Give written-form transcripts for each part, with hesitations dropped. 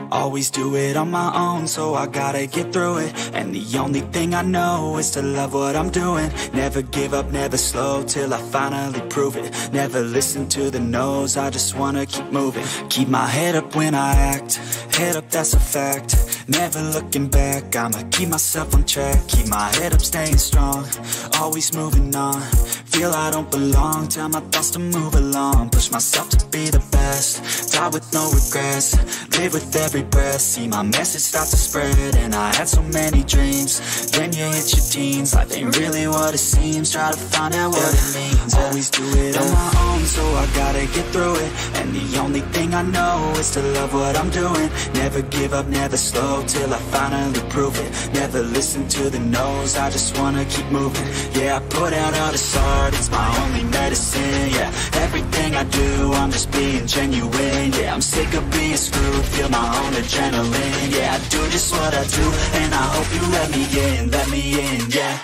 Always do it on my own, so I gotta get through it. And the only thing I know is to love what I'm doing. Never give up, never slow, till I finally prove it. Never listen to the no's, I just wanna keep moving. Keep my head up when I act, head up, that's a fact. Never looking back, I'ma keep myself on track. Keep my head up, staying strong, always moving on. Feel I don't belong, tell my thoughts to move along. Push myself to be the best, die with no regrets. Live with every breath, see my message start to spread. And I had so many dreams, then you hit your teens. Life ain't really what it seems, try to find out what it means. Always do it on my own, so I gotta get through it. And the only thing I know is to love what I'm doing. Never give up, never slow, till I finally prove it. Never listen to the no's, I just wanna keep moving. Yeah, I put out all this art, it's my only medicine. Yeah, everything I do, I'm just being genuine. Yeah, I'm sick of being screwed, feel my own adrenaline. Yeah, I do just what I do, and I hope you let me in, yeah.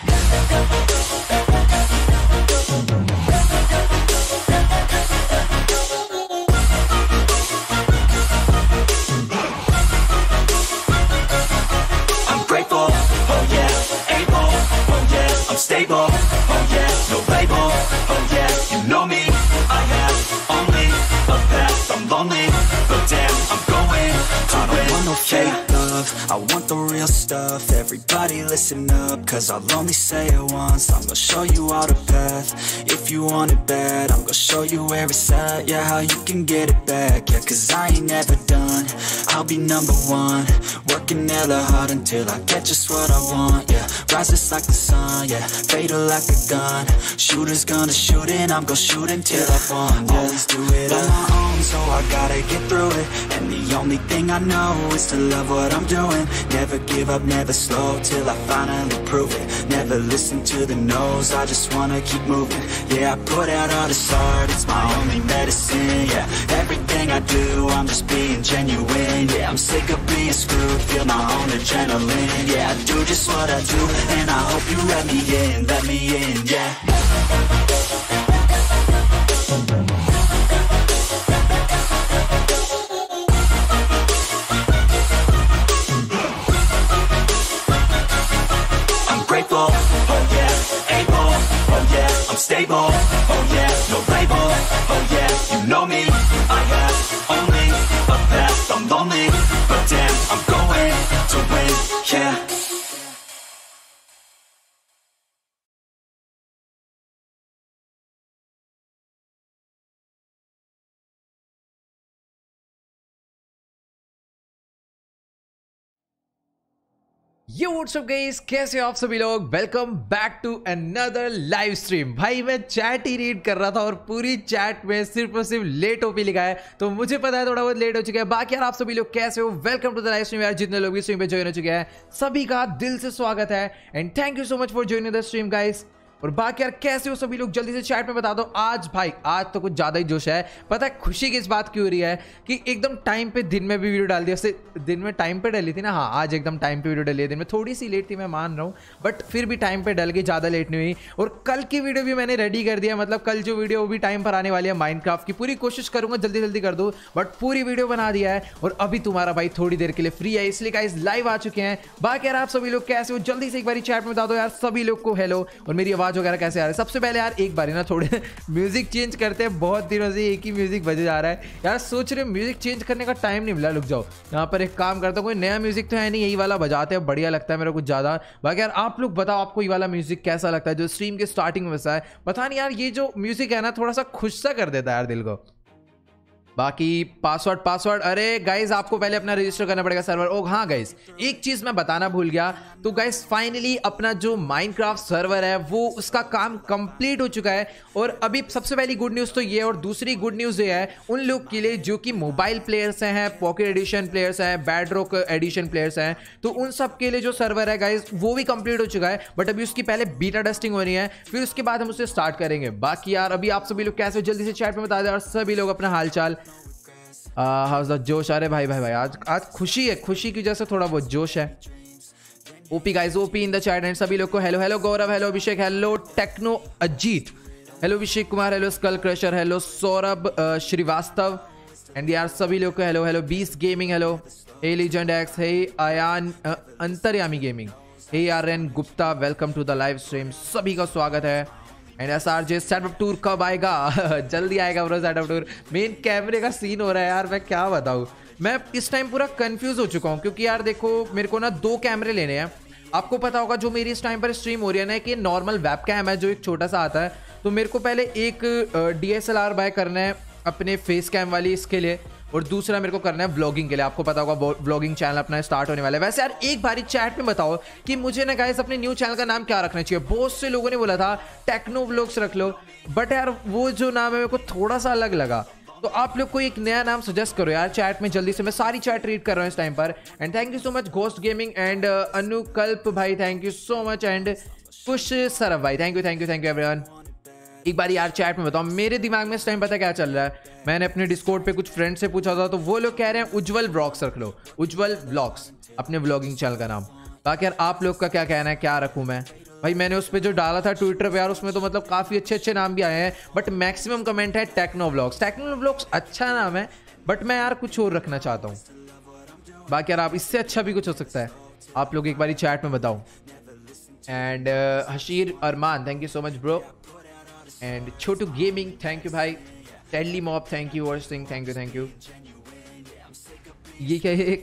I'm grateful, oh yeah, able, oh yeah, I'm stable, oh yeah, no label, oh yeah, you know me, I have only a past, I'm lonely, but damn, I'm going to I don't want no fake love, I want the real stuff. Everybody listen up, cause I'll only say it once. I'm gonna show you all the path, if you want it bad. I'm gonna show you where it's at, yeah, how you can get it back. Yeah, cause I ain't never done, I'll be number one. Working hella hard until I get just what I want, yeah. Rises like the sun, yeah, fatal like a gun. Shooters gonna shoot and I'm gonna shoot until I won, yeah. Always do it on my own, so I gotta get through it. And the only thing I know is to love what I'm doing. Never give up, never slow, till I finally prove it. Never listen to the no's, I just wanna keep moving. Yeah, I put out all this art, it's my only medicine. Yeah, everything I do, I'm just being genuine. Yeah, I'm sick of being screwed, feel my own adrenaline. Yeah, I do just what I do, and I hope you let me in, yeah. Grateful, oh yeah, able, oh yeah, I'm stable, oh yeah, no label, oh yeah, you know me, I have only a past, I'm lonely, but damn, I'm going to win, yeah. ये what's up guys, कैसे हो आप सभी लोग। Welcome back to another live stream. भाई मैं chat ही read कर रहा था और पूरी चैट में सिर्फ और सिर्फ लेट ओपी लिखा है, तो मुझे पता है थोड़ा बहुत लेट हो चुका है। बाकी यार आप सभी लोग कैसे हो, welcome to the live stream. यार जितने लोग इस स्ट्रीम पे ज्वाइन हो चुके हैं सभी का दिल से स्वागत है and thank you so much for joining the stream guys. और बाकी यार कैसे हो सभी लोग, जल्दी से चैट में बता दो। आज भाई आज तो कुछ ज़्यादा ही जोश है। पता है खुशी की इस बात की हो रही है कि एकदम टाइम पे दिन में भी वीडियो डाल दिया। वैसे दिन में टाइम पे डली थी ना, हाँ आज एकदम टाइम पे वीडियो डली है। दिन में थोड़ी सी लेट थी मैं मान रहा हूँ, बट फिर भी टाइम पे डल गई, ज़्यादा लेट नहीं हुई। और कल की वीडियो भी मैंने रेडी कर दिया, मतलब कल जो वीडियो वो भी टाइम पर आने वाली है। माइनक्राफ्ट की पूरी कोशिश करूँगा जल्दी जल्दी कर दूँ, बट पूरी वीडियो बना दिया है। और अभी तुम्हारा भाई थोड़ी देर के लिए फ्री है, इसलिए गाइस लाइव आ चुके हैं। बाकी यार आप सभी लोग कैसे हो, जल्दी से एक बार चैट में बता दो यार सभी लोग को हेलो। और मेरी आवाज़ वगैरह कैसे आ रही है। सबसे पहले यार एक बार ना थोड़े म्यूजिक चेंज करते हैं, बहुत दिनों से एक ही म्यूजिक बजे जा रहा है यार। सोच रहे म्यूजिक चेंज करने का टाइम नहीं मिला, रुक जाओ यहाँ पर एक काम करता हूँ। कोई नया म्यूजिक तो है नहीं, यही वाला बजाते हैं, बढ़िया लगता है मेरा कुछ ज़्यादा। बाकी यार आप लोग बताओ आपको ये वाला म्यूजिक कैसा लगता है जो स्ट्रीम के स्टार्टिंग में वैसा है। पता नहीं यार ये जो म्यूजिक है ना थोड़ा सा खुश सा कर देता है यार दिल को। बाकी पासवर्ड अरे गाइज आपको पहले अपना रजिस्टर करना पड़ेगा सर्वर। ओ हाँ गाइज एक चीज मैं बताना भूल गया, तो गाइज फाइनली अपना जो माइनक्राफ्ट सर्वर है वो उसका काम कंप्लीट हो चुका है। और अभी सबसे पहली गुड न्यूज़ तो ये है, और दूसरी गुड न्यूज़ ये है उन लोग के लिए जो कि मोबाइल प्लेयर्स हैं, पॉकेट एडिशन प्लेयर्स हैं, बेडरॉक एडिशन प्लेयर्स हैं, तो उन सब के लिए जो सर्वर है गाइज वो भी कंप्लीट हो चुका है। बट अभी उसकी पहले बीटा टेस्टिंग हो रही है, फिर उसके बाद हम उसे स्टार्ट करेंगे। बाकी यार अभी आप सभी लोग कैसे हो जल्दी से चैट में बता दें और सभी लोग अपना हालचाल। हाउस द जोश। अरे भाई आज खुशी है, खुशी की वजह से थोड़ा बहुत जोश है। OP guys, OP in the chat and सभी लोग को hello. Hello Gaurav, hello Abhishek, hello techno Ajit, hello Abhishek Kumar, hello skull crusher, hello Saurabh Srivastava, and यार सभी लोग को हेलो हेलो, बीस gaming hello, hey legend X, hey Ayaan Antaryami gaming, hey Aryan Gupta, welcome to the live stream, सभी का स्वागत है। एंड SRJ सेटअप टूर कब आएगा? जल्दी आएगा ब्रो सेटअप टूर। मेन कैमरे का सीन हो रहा है यार, मैं क्या बताऊँ, मैं इस टाइम पूरा कंफ्यूज हो चुका हूँ क्योंकि यार देखो मेरे को ना 2 कैमरे लेने हैं। आपको पता होगा जो मेरी इस टाइम पर स्ट्रीम हो रही है ना कि नॉर्मल वेब कैम है जो एक छोटा सा आता है, तो मेरे को पहले एक DSLR बाय करना है अपने फेस कैम वाली इसके लिए, और दूसरा मेरे को करना है व्लॉगिंग के लिए। आपको पता होगा व्लॉगिंग चैनल अपना स्टार्ट होने वाला है। वैसे यार एक बारी चैट में बताओ कि मुझे ना गाइस अपने न्यू चैनल का नाम क्या रखना चाहिए। बहुत से लोगों ने बोला था टेक्नो व्लॉग्स रख लो, बट यार वो जो नाम है मेरे को थोड़ा सा अलग लगा, तो आप लोग को एक नया नाम सजेस्ट करो यार चैट में जल्दी से। मैं सारी चैट रीड कर रहा हूँ इस टाइम पर। And thank you so much ghost gaming and Anukalp भाई, thank you so much, and Kush Saraf भाई, थैंक यू एवरीवन। एक बार यार चैट में बताओ, मेरे दिमाग में इस टाइम पता क्या चल रहा है। मैंने अपने डिस्कॉर्ड पे कुछ फ्रेंड से पूछा था तो वो लोग कह रहे हैं उज्जवल व्लॉग्स रख लो, उज्जवल व्लॉग्स अपने व्लॉगिंग चैनल का नाम। बाकी यार आप लोग का क्या कहना है, क्या रखूं मैं? भाई मैंने उस पर जो डाला था ट्विटर पे यार, उसमें तो मतलब काफ़ी अच्छे नाम भी आए हैं, बट मैक्सिमम कमेंट है टेक्नो व्लॉग्स। टेक्नो व्लॉग्स अच्छा नाम है, बट मैं यार कुछ और रखना चाहता हूँ। बाकी यार आप इससे अच्छा भी कुछ हो सकता है, आप लोग एक बार चैट में बताओ। And Hashir Arman, thank you so much bro. And Chhotu gaming, thank you भाई। Tele mob, thank you. और सिंह, थैंक यू। ये क्या है?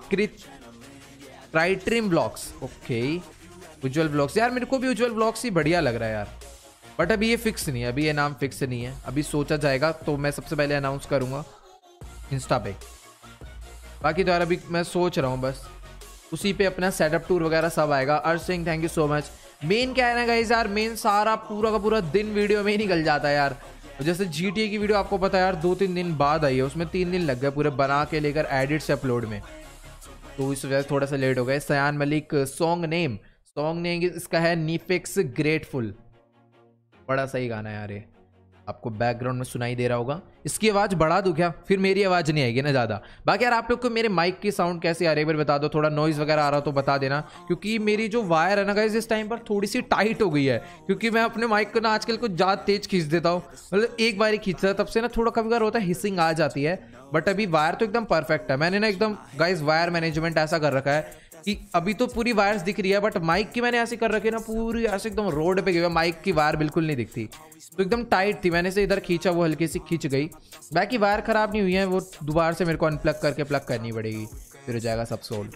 क्राइट्रिम ब्लॉग्स, ओके। उज्जवल ब्लॉग्स, यार मेरे को भी उज्जवल ब्लॉग्स ही बढ़िया लग रहा है यार, बट अभी ये फिक्स नहीं है, अभी ये नाम फिक्स नहीं है, अभी सोचा जाएगा तो मैं सबसे पहले अनाउंस करूंगा इंस्टा पे। बाकी तो यार अभी मैं सोच रहा हूँ, बस उसी पे अपना सेटअप टूर वगैरह सब आएगा। Arsh Singh, thank you so much. Main क्या है ना गाइस यार, मेन सारा पूरा का पूरा दिन वीडियो में ही निकल जाता है यार। जैसे GTA की वीडियो आपको पता है यार 2-3 दिन बाद आई है, उसमें 3 दिन लग गए पूरे बना के लेकर एडिट से अपलोड में, तो इस वजह से थोड़ा सा लेट हो गया। सयान मलिक, सॉन्ग नेम इसका है नीफिक्स ग्रेटफुल, बड़ा सही गाना है यार ये, आपको बैकग्राउंड में सुनाई दे रहा होगा। इसकी आवाज़ बढ़ा दूं क्या? फिर मेरी आवाज़ नहीं आएगी ना ज़्यादा। बाकी यार आप लोग को मेरे माइक की साउंड कैसी आ रही है एक बार बता दो, थोड़ा नॉइज़ वगैरह आ रहा हो तो बता देना, क्योंकि मेरी जो वायर है ना गाइस इस टाइम पर थोड़ी सी टाइट हो गई है, क्योंकि मैं अपने माइक को ना आजकल कुछ ज़्यादा तेज खींच देता हूँ, मतलब एक बार ही खींचता है, तब से ना थोड़ा कभी बार होता है हिसिंग आ जाती है। बट अभी वायर तो एकदम परफेक्ट है, मैंने ना एकदम गाइस वायर मैनेजमेंट ऐसा कर रखा है कि अभी तो पूरी वायर्स दिख रही है, बट माइक की मैंने ऐसे कर रखी है ना पूरी ऐसे एकदम रोड पे गई है, माइक की वायर बिल्कुल नहीं दिखती, तो एकदम टाइट थी, मैंने से इधर खींचा वो हल्की सी खींच गई। बाकी वायर खराब नहीं हुई है, वो दोबारा से मेरे को अनप्लग करके प्लग करनी पड़ेगी, फिर हो जाएगा सब sold.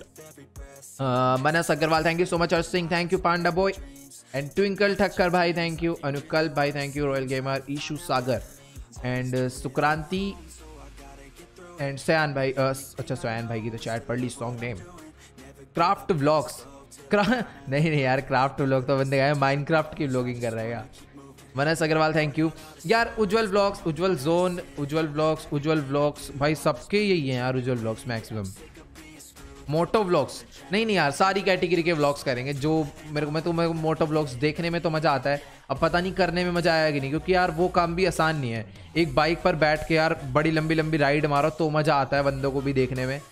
Manas Agarwal, thank you so much. Arsh Singh, thank you. Panda boy and twinkle Thakkar भाई, थैंक यू। अनुकल्प भाई, thank you. Royal gamer, Ishu Sagar and Sukranti and Sayan भाई, अच्छा सयान भाई की तो चैट पढ़ ली। सॉन्ग नेम क्राफ्ट व्लॉग्स, नहीं यार क्राफ्ट व्लॉग तो बंदे गए, माइनक्राफ्ट की व्लॉगिंग कर रहा है। मनस अग्रवाल, थैंक यू यार। Ujjwal vlogs, Ujjwal zone, Ujjwal vlogs भाई सबके यही हैं यार, Ujjwal vlogs maximum. Moto vlogs, नहीं यार सारी कैटेगरी के व्लॉग्स करेंगे जो मेरे को मोटो व्लॉग्स देखने में तो मज़ा आता है, अब पता नहीं करने में मज़ा आएगा कि नहीं, क्योंकि यार वो काम भी आसान नहीं है। एक बाइक पर बैठ के यार बड़ी लंबी राइड मारो तो मज़ा आता है बंदों को भी देखने में।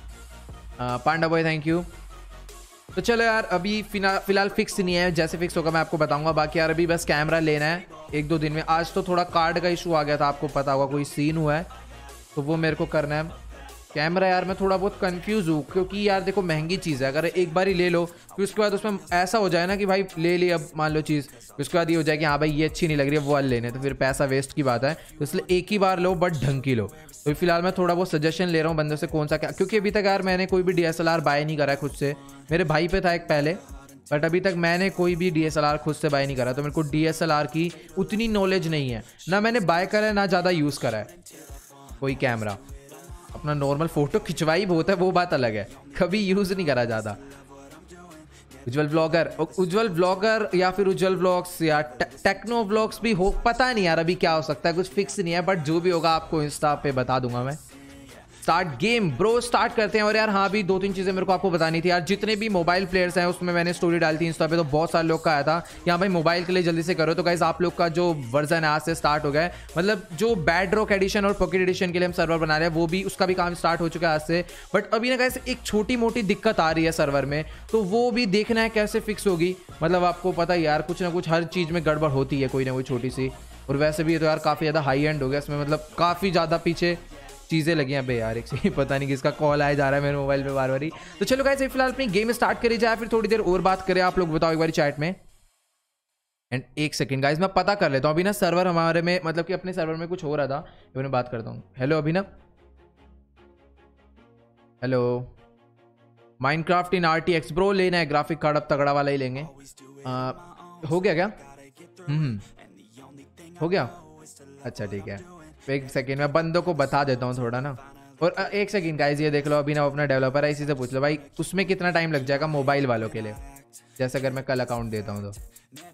Panda boy, thank you. तो चलो यार अभी फिलहाल फिक्स नहीं है, जैसे फिक्स होगा मैं आपको बताऊंगा। बाकी यार अभी बस कैमरा लेना है 1-2 दिन में। आज तो थोड़ा कार्ड का इशू आ गया था, आपको पता होगा कोई सीन हुआ है, तो वो मेरे को करना है। कैमरा यार मैं थोड़ा बहुत कंफ्यूज हूँ, क्योंकि यार देखो महंगी चीज़ है, अगर एक बार ही ले लो फिर उसके बाद उसमें ऐसा हो जाए ना कि भाई ले ली अब मान लो चीज़, उसके बाद ये हो जाए कि हाँ भाई ये अच्छी नहीं लग रही है वो वाले लेने, तो फिर पैसा वेस्ट की बात है। तो इसलिए एक ही बार लो बट ढंग की लो। तो फिलहाल मैं थोड़ा बहुत सजेशन ले रहा हूँ बंदों से कौन सा क्या, क्योंकि अभी तक यार मैंने कोई भी DSLR बाय नहीं करा है खुद से। मेरे भाई पे था एक पहले, बट अभी तक मैंने कोई भी DSLR खुद से बाय नहीं करा, तो मेरे को DSLR की उतनी नॉलेज नहीं है, ना मैंने बाय करा है ना ज़्यादा यूज़ करा है कोई कैमरा। अपना नॉर्मल फोटो खिंचवाई बहुत है, वो बात अलग है, कभी यूज़ नहीं करा ज़्यादा। उज्जवल ब्लॉगर या फिर उज्जवल व्लॉग्स या टेक्नो व्लॉग्स भी हो, पता नहीं यार अभी क्या हो सकता है, कुछ फिक्स नहीं है, बट जो भी होगा आपको इंस्टा पे बता दूंगा मैं। स्टार्ट गेम ब्रो, स्टार्ट करते हैं। और यार हाँ भी 2-3 चीज़ें मेरे को आपको बतानी थी यार। जितने भी मोबाइल प्लेयर्स हैं उसमें मैंने स्टोरी डाली थी इंस्टा पे, तो बहुत सारे लोग का आया था कि हाँ भाई मोबाइल के लिए जल्दी से करो। तो गाइस आप लोग का जो वर्जन है आज से स्टार्ट हो गया है, मतलब जो बैड रॉक एडिशन और पॉकेट एडिशन के लिए हम सर्वर बना रहे हैं वो भी उसका भी काम स्टार्ट हो चुका है आज से। बट अभी ना गाइस एक छोटी मोटी दिक्कत आ रही है सर्वर में, तो वो भी देखना है कैसे फिक्स होगी। मतलब आपको पता है यार कुछ ना कुछ हर चीज़ में गड़बड़ होती है कोई ना कोई छोटी सी। और वैसे भी ये तो यार काफ़ी ज़्यादा हाई एंड हो गया इसमें, मतलब काफ़ी ज़्यादा पीछे चीज़ें लगी हैं बे यार, एक से पता नहीं किसका कॉल आया जा रहा है मेरे मोबाइल पे बार बार ही। तो चलो गाइस फिलहाल अपनी गेम स्टार्ट करी जाए, फिर थोड़ी देर और बात करें। आप लोग बताओ एक बार चैट में। एंड एक सेकंड गाइस मैं पता कर लेता हूँ। अभी ना सर्वर हमारे में मतलब कि अपने सर्वर में कुछ हो रहा था, तो मैं बात करता हूँ। Hello Abhinav, hello. Minecraft in RTX bro लेना है, ग्राफिक कार्ड अब तगड़ा वाला ही लेंगे। हो गया क्या? हो गया, अच्छा ठीक है। एक सेकेंड मैं बंदों को बता देता हूँ थोड़ा ना। और एक सेकेंड गाइस ये देख लो, अभी ना अपना डेवलपर है, इसी से पूछ लो भाई उसमें कितना टाइम लग जाएगा मोबाइल वालों के लिए, जैसे अगर मैं कल अकाउंट देता हूँ तो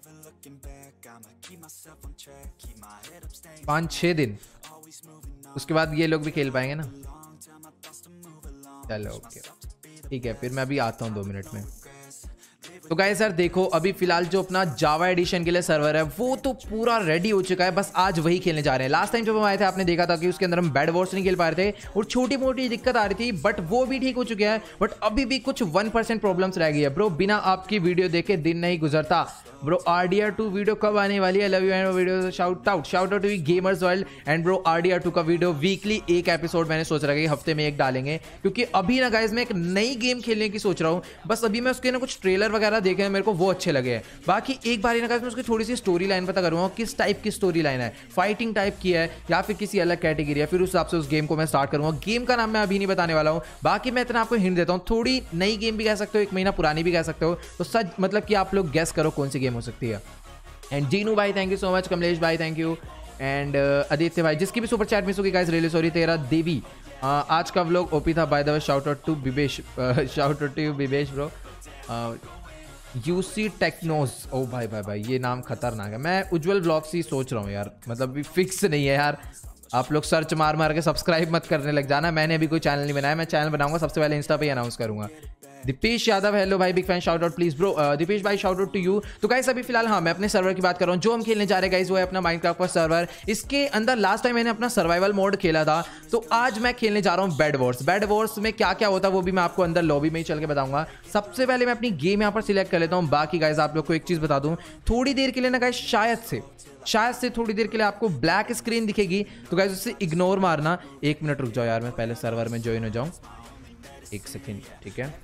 5-6 दिन, उसके बाद ये लोग भी खेल पाएंगे ना। चलो ओके ठीक है, फिर मैं अभी आता हूँ 2 मिनट में। तो गाइस सर देखो अभी फिलहाल जो अपना जावा एडिशन के लिए सर्वर है वो तो पूरा रेडी हो चुका है, बस आज वही खेलने जा रहे हैं। लास्ट टाइम जब हम आए थे आपने देखा था कि उसके अंदर हम बेड वॉर्स नहीं खेल पा रहे थे और छोटी मोटी दिक्कत आ रही थी, बट वो भी ठीक हो चुके हैं। बट अभी भी कुछ 1% प्रॉब्लम्स रह गई है ब्रो, बिना आपकी वीडियो देखे दिन नहीं गुजरता ब्रो। RDR2 वीडियो कब आने वाली है? Love you and video shout out to gamers world and bro RDR2 का वीडियो वीकली एक एपिसोड मैंने सोच रहा है कि हफ्ते में एक डालेंगे, क्योंकि अभी ना गाइस मैं एक नई गेम खेलने की सोच रहा हूँ। बस अभी मैं उसके ना कुछ ट्रेलर वगैरह देखे हैं, मेरे को वो अच्छे लगे हैं। बाकी एक बार ना गाइस मैं उसकी थोड़ी सी स्टोरी लाइन पता करूँगा, किस टाइप की स्टोरी लाइन है, फाइटिंग टाइप की है या फिर किसी अलग कैटेगरी है, फिर उस हिसाब से उस गेम को मैं स्टार्ट करूँगा। गेम का नाम मैं अभी नहीं बताने वाला हूँ, बाकी मैं इतना आपको हिंट देता हूँ, थोड़ी नई गेम भी कह सकते हो, 1 महीना पुरानी भी कह सकते हो। तो सच मतलब कि आप लोग गेस करो कौन सी गेम हो सकती है। एंड जीनू भाई thank you so much, Kamlesh भाई थैंक यू, एंड आदित्य भाई जिसकी भी सुपर चैट मिस होगी गाइस रियली सॉरी। तेरा देवी आज का व्लॉग ओपी था by the way, shout out to Bibesh, shout out to Bibesh bro. UC technos, ओ भाई भाई भाई ये नाम खतरनाक है। मैं उज्जवल व्लॉग्स ही सोच रहा हूँ यार, मतलब फिक्स नहीं है यार। आप लोग सर्च मार मार के सब्सक्राइब मत करने लग जाना, मैंने अभी कोई चैनल नहीं बनाया, मैं चैनल बनाऊंगा सबसे पहले इंस्टा पे अनाउंस करूंगा। दीपेश यादव हेलो भाई, big fan, shout out please bro. Deepesh भाई शाउट आउट टू यू। तो गाइस अभी फिलहाल हाँ मैं अपने सर्वर की बात कर रहा हूँ, जो हम खेलने जा रहे हैं गाइस वो है अपना माइनक्राफ्ट का सर्वर। इसके अंदर लास्ट टाइम मैंने अपना सर्वाइवल मोड खेला था, तो आज मैं खेलने जा रहा हूँ बेड वॉर्स। बेड वॉर्स में क्या क्या होता है वो भी मैं आपको अंदर लॉबी में ही चल के बताऊंगा। सबसे पहले मैं अपनी गेम यहाँ पर सिलेक्ट कर लेता हूँ। बाकी गाइस आप लोग को एक चीज बता दूं, थोड़ी देर के लिए ना गाइस शायद से थोड़ी देर के लिए आपको ब्लैक स्क्रीन दिखेगी, तो गाइस उससे इग्नोर मारना। 1 मिनट रुक जाओ यार, मैं पहले सर्वर में ज्वाइन हो जाऊं, 1 सेकेंड ठीक है।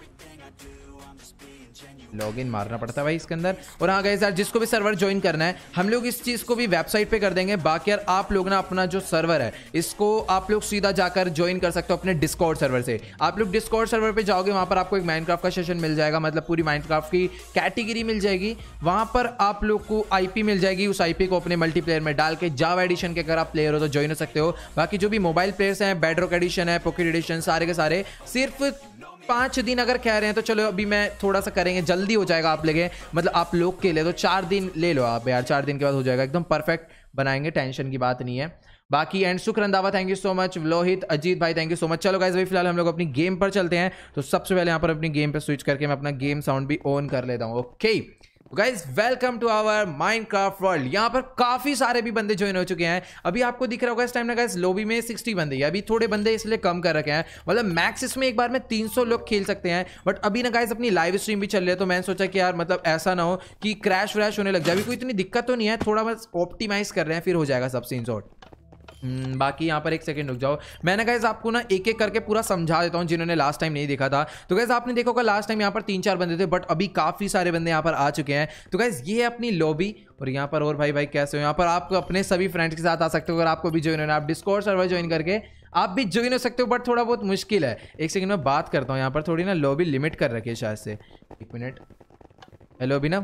लॉगिन मारना पड़ता है भाई इसके अंदर। और हाँ गाइस यार जिसको भी सर्वर ज्वाइन करना है हम लोग इस चीज़ को भी वेबसाइट पे कर देंगे। बाकी यार आप लोग ना अपना जो सर्वर है इसको आप लोग सीधा जाकर ज्वाइन कर सकते हो अपने डिस्कॉर्ड सर्वर से। आप लोग डिस्कॉर्ड सर्वर पे जाओगे, वहाँ पर आपको एक माइनक्राफ्ट का सेशन मिल जाएगा, मतलब पूरी माइनक्राफ्ट की कैटेगरी मिल जाएगी। वहाँ पर आप लोग को IP मिल जाएगी, उस IP को अपने मल्टीप्लेयर में डाल के जावा एडिशन के अगर आप प्लेयर हो तो ज्वाइन हो सकते हो। बाकी जो भी मोबाइल प्लेयर्स हैं, बेडरॉक एडिशन है, पॉकेट एडिशन, सारे के सारे सिर्फ 5 दिन अगर कह रहे हैं तो चलो अभी मैं थोड़ा सा करेंगे, जल्दी हो जाएगा आप लेंगे, मतलब आप लोग के लिए तो 4 दिन ले लो आप यार, 4 दिन के बाद हो जाएगा, एकदम परफेक्ट बनाएंगे, टेंशन की बात नहीं है। बाकी and Sukh Randhawa thank you so much, Lohit Ajit भाई थैंक यू सो मच। चलो गाइस भाई फिलहाल हम लोग अपनी गेम पर चलते हैं। तो सबसे पहले यहाँ पर अपनी गेम पे स्विच करके मैं अपना गेम साउंड भी ऑन कर लेता हूँ। Okay guys welcome to our Minecraft world. यहाँ पर काफी सारे भी बंदे ज्वाइन हो चुके हैं। अभी आपको दिख रहा होगा इस टाइम ना गाइस लॉबी में 60 बंदे हैं। अभी थोड़े बंदे इसलिए कम कर रखे हैं, मतलब मैक्स इसमें एक बार में 300 लोग खेल सकते हैं। बट अभी ना गाइस अपनी लाइव स्ट्रीम भी चल रही है, तो मैंने सोचा कि यार मतलब ऐसा ना हो कि क्रैश व्रैश होने लग जाए। अभी कोई इतनी दिक्कत तो नहीं है, थोड़ा बस ऑप्टिमाइज कर रहे हैं, फिर हो जाएगा सब सीन शॉट। बाकी यहाँ पर 1 सेकंड रुक जाओ, मैंने गाइस आपको ना एक एक करके पूरा समझा देता हूँ जिन्होंने लास्ट टाइम नहीं देखा था। तो गाइस आपने देखा होगा लास्ट टाइम यहाँ पर 3-4 बंदे थे, बट अभी काफ़ी सारे बंदे यहाँ पर आ चुके हैं। तो गाइस ये है अपनी लॉबी, और यहाँ पर और भाई कैसे हो, यहाँ पर आप अपने सभी फ्रेंड्स के साथ आ सकते हो। अगर आपको भी ज्वाइन होना है आप डिस्कॉर्ड सर्वर ज्वाइन करके आप भी ज्वाइन हो सकते हो, बट थोड़ा बहुत मुश्किल है। 1 सेकंड में बात करता हूँ, यहाँ पर थोड़ी ना लॉबी लिमिट कर रखी है शायद से। 1 मिनट, हेलो अभिनव,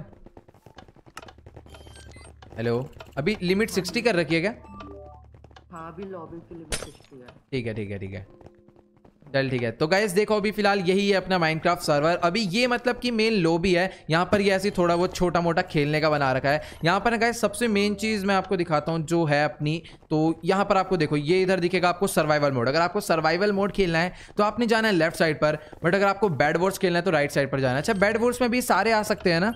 हेलो, अभी लिमिट 60 कर रखी है क्या? हाँ अभी लॉबी की लिमिट 60 है। ठीक है ठीक है ठीक है, चल ठीक है। तो गाइस देखो अभी फिलहाल यही है अपना माइनक्राफ्ट सर्वर। अभी ये मतलब कि मेन लॉबी है, यहाँ पर ये ऐसी थोड़ा बहुत छोटा मोटा खेलने का बना रखा है। यहाँ पर गाइस सबसे मेन चीज़ मैं आपको दिखाता हूँ जो है अपनी, तो यहाँ पर आपको देखो ये इधर दिखेगा आपको सर्वाइवल मोड। अगर आपको सर्वाइवल मोड खेलना है तो आपने जाना है लेफ्ट साइड पर, बट अगर आपको बेड वॉर्स खेलना है तो राइट साइड पर जाना है। अच्छा बेड वॉर्स में भी सारे आ सकते हैं ना?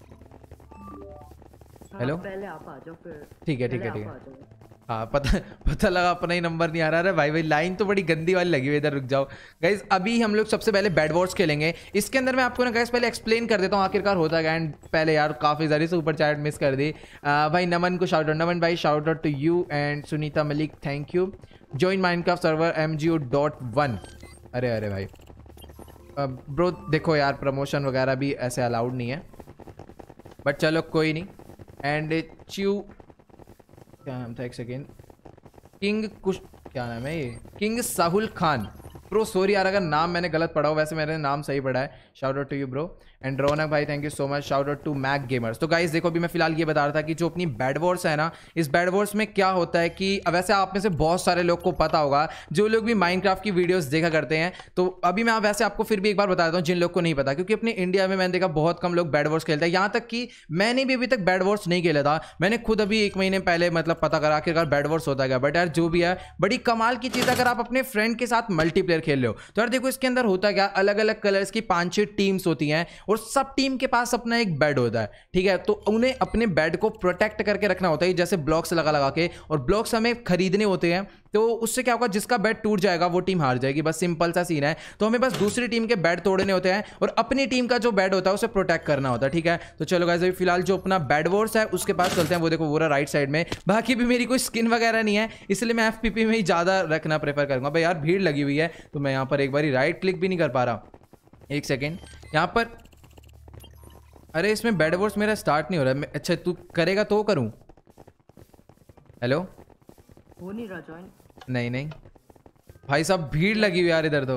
हेलो पहले आप आ जाओ फिर। ठीक है ठीक है ठीक है, हाँ पता लगा अपना ही नंबर नहीं आ रहा है भाई लाइन तो बड़ी गंदी वाली लगी हुई, इधर रुक जाओ। गाइज अभी हम लोग सबसे पहले बेड वॉर्स खेलेंगे। इसके अंदर मैं आपको ना गाइज पहले एक्सप्लेन कर देता हूँ आखिरकार होता है। एंड पहले यार काफ़ी सारी सुपर चैट मिस कर दी भाई। नमन को शाउट आउट, नमन भाई shout out to you, and Sunita Malik thank you. Join Minecraft server MGO.1। अरे अरे भाई ब्रो देखो यार प्रमोशन वगैरह भी ऐसे अलाउड नहीं है, बट चलो कोई नहीं। एंड च्यू क्या नाम था, एक सेकेंड, किंग कुछ क्या नाम है ये, king Sahul Khan. Bro sorry यार अगर नाम मैंने गलत पढ़ा हो, वैसे मैंने नाम सही पढ़ा है। Shout out to you bro. And Raunak भाई thank you so much, shout out to Mac gamers. तो गाइस देखो अभी मैं फिलहाल ये बता रहा था कि जो अपनी बैड वॉर्स है ना, इस बैड वॉर्स में क्या होता है कि वैसे आप में से बहुत सारे लोग को पता होगा, जो लोग भी माइनक्राफ्ट की वीडियोस देखा करते हैं। तो अभी मैं वैसे आपको फिर भी एक बार बता देता हूँ जिन लोग को नहीं पता, क्योंकि अपने इंडिया में मैंने देखा बहुत कम लोग बैड वॉर्स खेलते हैं। यहाँ तक कि मैंने भी अभी तक बैड वॉर्स नहीं खेला था, मैंने खुद अभी 1 महीने पहले मतलब पता करा आखिरकार बैड वॉर्स होता है। बट यार जो भी है बड़ी कमाल की चीज़, अगर आप अपने फ्रेंड के साथ मल्टीप्लेयर खेल रहे हो तो यार देखो इसके अंदर होता क्या, अलग अलग कलर्स की 5-6 टीम्स होती हैं और सब टीम के पास अपना एक बेड होता है, ठीक है। तो उन्हें अपने बेड को प्रोटेक्ट करके रखना होता है, जैसे ब्लॉक्स लगा लगा के, और ब्लॉक्स हमें खरीदने होते हैं। तो उससे क्या होगा, जिसका बेड टूट जाएगा वो टीम हार जाएगी, बस सिंपल सा सीन है। तो हमें बस दूसरी टीम के बेड तोड़ने होते हैं और अपनी टीम का जो बेड होता है उसे प्रोटेक्ट करना होता है, ठीक है। तो चलो गाइस अभी फिलहाल जो अपना बेड वॉर्स है उसके पास चलते हैं। वो देखो वो रहा राइट साइड में। बाकी भी मेरी कोई स्किन वगैरह नहीं है, इसलिए मैं FPP में ही ज़्यादा रखना प्रेफर करूँगा। भाई यार भीड़ लगी हुई है तो मैं यहाँ पर एक बार राइट क्लिक भी नहीं कर पा रहा। एक सेकेंड यहाँ पर, अरे इसमें बैड वॉर्स मेरा स्टार्ट नहीं हो रहा है। अच्छा तू करेगा तो करूं? हेलो हो नहीं रहा जॉइन। नहीं नहीं भाई साहब भीड़ लगी हुई यार इधर तो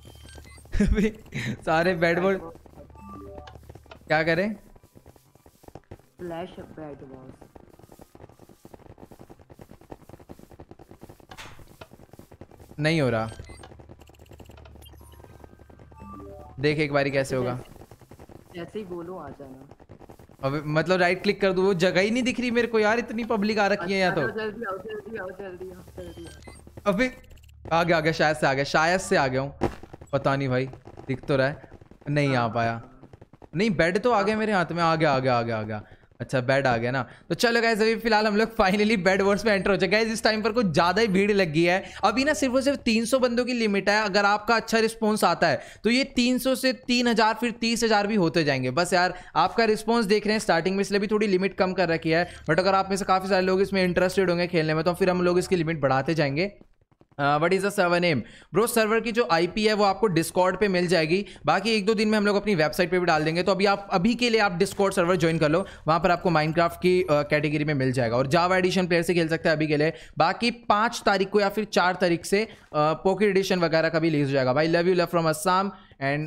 सारे बैड वॉर्स क्या करें? फ्लैश बैड वॉर्स नहीं हो रहा, देख एक बारी कैसे होगा। जैसे ही बोलो आ जाना। अब मतलब राइट क्लिक कर दूं, वो जगह ही नहीं दिख रही मेरे को यार, इतनी पब्लिक आ रखी है यहाँ तो। जल्दी आओ जल्दी आओ जल्दी आओ जल्दी आओ। अबे आ गया शायद से आ गया, शायद से आ गया हूँ, पता नहीं भाई, दिख तो रहा है। नहीं आ पाया, नहीं बेड तो आ गया मेरे हाथ में, आ गया आ गया आ गया आ गया। अच्छा बेड आ गया ना। तो चलो गाइस अभी फिलहाल हम लोग फाइनली बेड वॉर्स में एंटर हो चुके हैं। इस टाइम पर कुछ ज़्यादा ही भीड़ लग गई है। अभी ना सिर्फ और सिर्फ 300 बंदों की लिमिट है। अगर आपका अच्छा रिस्पॉन्स आता है तो ये 300 से 3000 फिर 30,000 भी होते जाएंगे। बस यार आपका रिस्पॉन्स देख रहे हैं स्टार्टिंग में, इसलिए भी थोड़ी लिमिट कम कर रखी है। बट अगर आप में से काफ़ी सारे लोग इसमें इंटरेस्टेड होंगे खेलने में तो फिर हम लोग इसकी लिमिट बढ़ाते जाएंगे। What is the server name bro? Server की जो IP है वो आपको डिस्कॉर्ड पे मिल जाएगी। बाकी 1-2 दिन में हम लोग अपनी वेबसाइट पे भी डाल देंगे। तो अभी आप अभी के लिए आप डिस्कॉर्ड सर्वर ज्वाइन कर लो, वहाँ पर आपको माइनक्राफ्ट की कैटेगरी में मिल जाएगा। और जावा एडिशन प्लेयर से खेल सकते हैं अभी के लिए। बाकी 5 तारीख को या फिर 4 तारीख से पॉकेट एडिशन वगैरह का भी रिलीज हो जाएगा। भाई love you, love from Assam and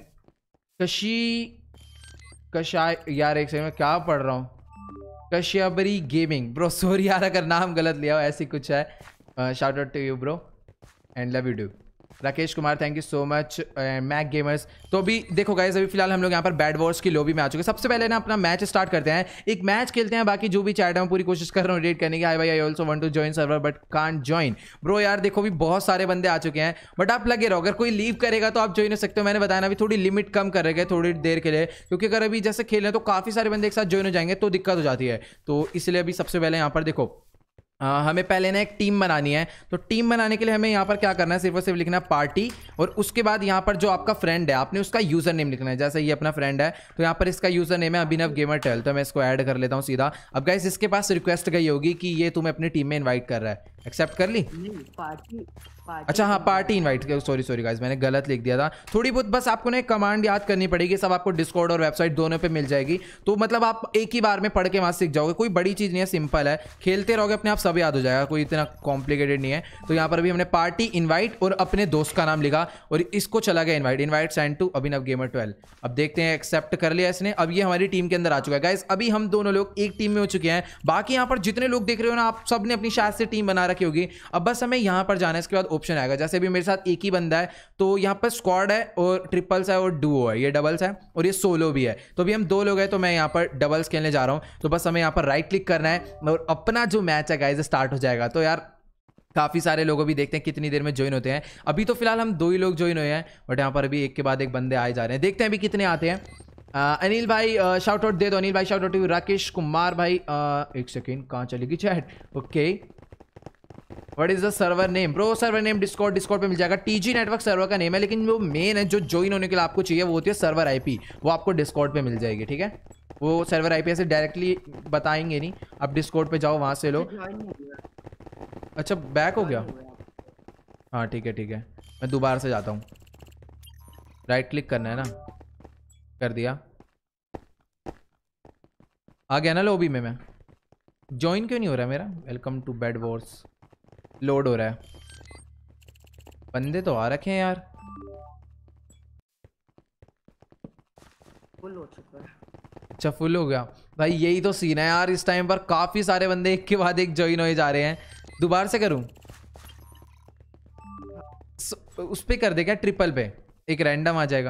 कशाय यार, एक सेकंड में क्या पढ़ रहा हूँ, कश्यबरी गेमिंग ब्रो। सॉरी यार अगर नाम गलत लिया हो, ऐसी कुछ है। Shout out to you bro and love you डू। Rakesh Kumar thank you so much, Mac gamers. तो अभी देखो गाइस अभी फिलहाल हम लोग यहाँ पर बैड वॉर्स की लॉबी में आ चुके हैं। सबसे पहले ना अपना मैच स्टार्ट करते हैं, एक मैच खेलते हैं। बाकी जो भी चैट है मैं पूरी कोशिश कर रहा हूँ रेड करने की। हाय भाई, I also want to join server but can't join bro. यार देखो भी बहुत सारे बंदे आ चुके हैं, बट आप लगे रहो, अगर कोई लीव करेगा तो आप ज्वाइन हो सकते हो। मैंने बताया ना अभी थोड़ी लिमिट कम कर रखे थोड़ी देर के लिए, क्योंकि अगर अभी जैसे खेल रहे हैं तो काफ़ी सारे बंदे एक साथ ज्वाइन हो जाएंगे तो दिक्कत हो जाती है। तो इसलिए अभी सबसे पहले यहाँ पर देखो हमें पहले ना एक टीम बनानी है। तो टीम बनाने के लिए हमें यहाँ पर क्या करना है, सिर्फ और सिर्फ लिखना है पार्टी, और उसके बाद यहाँ पर जो आपका फ्रेंड है आपने उसका यूजर नेम लिखना है। जैसे ये अपना फ्रेंड है तो यहाँ पर इसका यूजर नेम है अभिनव गेमर 12। तो मैं इसको ऐड कर लेता हूँ सीधा। अब गाइस इसके पास रिक्वेस्ट गई होगी कि ये तुम्हें अपनी टीम में इन्वाइट कर रहा है, एक्सेप्ट कर ली? पार्टी अच्छा हाँ पार्टी इनवाइट, सॉरी गाइस मैंने गलत लिख दिया था। थोड़ी बहुत बस आपको ना एक कमांड याद करनी पड़ेगी, सब आपको डिस्कॉर्ड और वेबसाइट दोनों पे मिल जाएगी। तो मतलब आप एक ही बार में पढ़ के वहाँ सीख जाओगे, कोई बड़ी चीज़ नहीं है, सिंपल है, खेलते रहोगे अपने आप सब याद हो जाएगा, कोई इतना कॉम्प्लिकेटेड नहीं है। तो यहाँ पर भी हमने पार्टी इन्वाइट और अपने दोस्त का नाम लिखा और इसको चला गया invite send to Abhinav gamer 12। अब देखते हैं एक्सेप्ट कर लिया इसने। अब ये हमारी टीम के अंदर आ चुका है गाइस। अभी हम दोनों लोग एक टीम में हो चुके हैं। बाकी यहाँ पर जितने लोग देख रहे हो ना आप सब ने अपनी शायद से टीम बना रखी होगी। अब बस हमें यहाँ पर जाना है, इसके बाद ऑप्शन आएगा। जैसे भी मेरे साथ एक ही बंदा है तो यहाँ पर स्क्वाड है और ट्रिपल्स है और डुओ है, ये डबल्स है और ये सोलो भी है। तो अभी हम 2 लोग हैं तो मैं यहाँ पर डबल्स खेलने जा रहा हूँ। तो बस हमें यहाँ पर राइट क्लिक करना है और अपना जो मैच है गाइस स्टार्ट हो जाएगा। तो यार काफ़ी सारे लोग भी देखते हैं कितनी देर में ज्वाइन होते हैं। अभी तो फिलहाल हम 2 ही लोग ज्वाइन हुए हैं, बट यहाँ पर अभी एक के बाद एक बंदे आए जा रहे हैं। देखते हैं अभी कितने आते हैं। अनिल भाई शाउट आउट दे दो, अनिल भाई shout out to Rakesh Kumar भाई। एक सेकेंड कहाँ चलेगी chat? Okay what is the server name bro? Server name Discord पे मिल जाएगा। TG नेटवर्क सर्वर का नेम है, लेकिन जो मेन है जो ज्वाइन होने के लिए आपको चाहिए वो होती है सर्वर IP, वो आपको डिस्कॉर्ड पे मिल जाएगी, ठीक है। वो सर्वर IP ऐसे डायरेक्टली बताएंगे नहीं, आप डिस्कॉर्ड पे जाओ वहां से लो। अच्छा बैक हो गया, हाँ ठीक है ठीक है, मैं दोबारा से जाता हूँ। राइट क्लिक करना है ना, कर दिया। आ गया ना लॉबी में मैं। ज्वाइन क्यों नहीं हो रहा है मेरा? Welcome to bed wars. Load हो रहा है। बंदे तो आ रखे हैं यार। फुल हो चुका है। अच्छा फुल हो गया भाई, यही तो सीन है यार। इस टाइम पर काफी सारे बंदे एक के बाद एक ज्वाइन हो जा रहे हैं। दोबारा से करूं? उस पे कर दे क्या, ट्रिपल पे? एक रैंडम आ जाएगा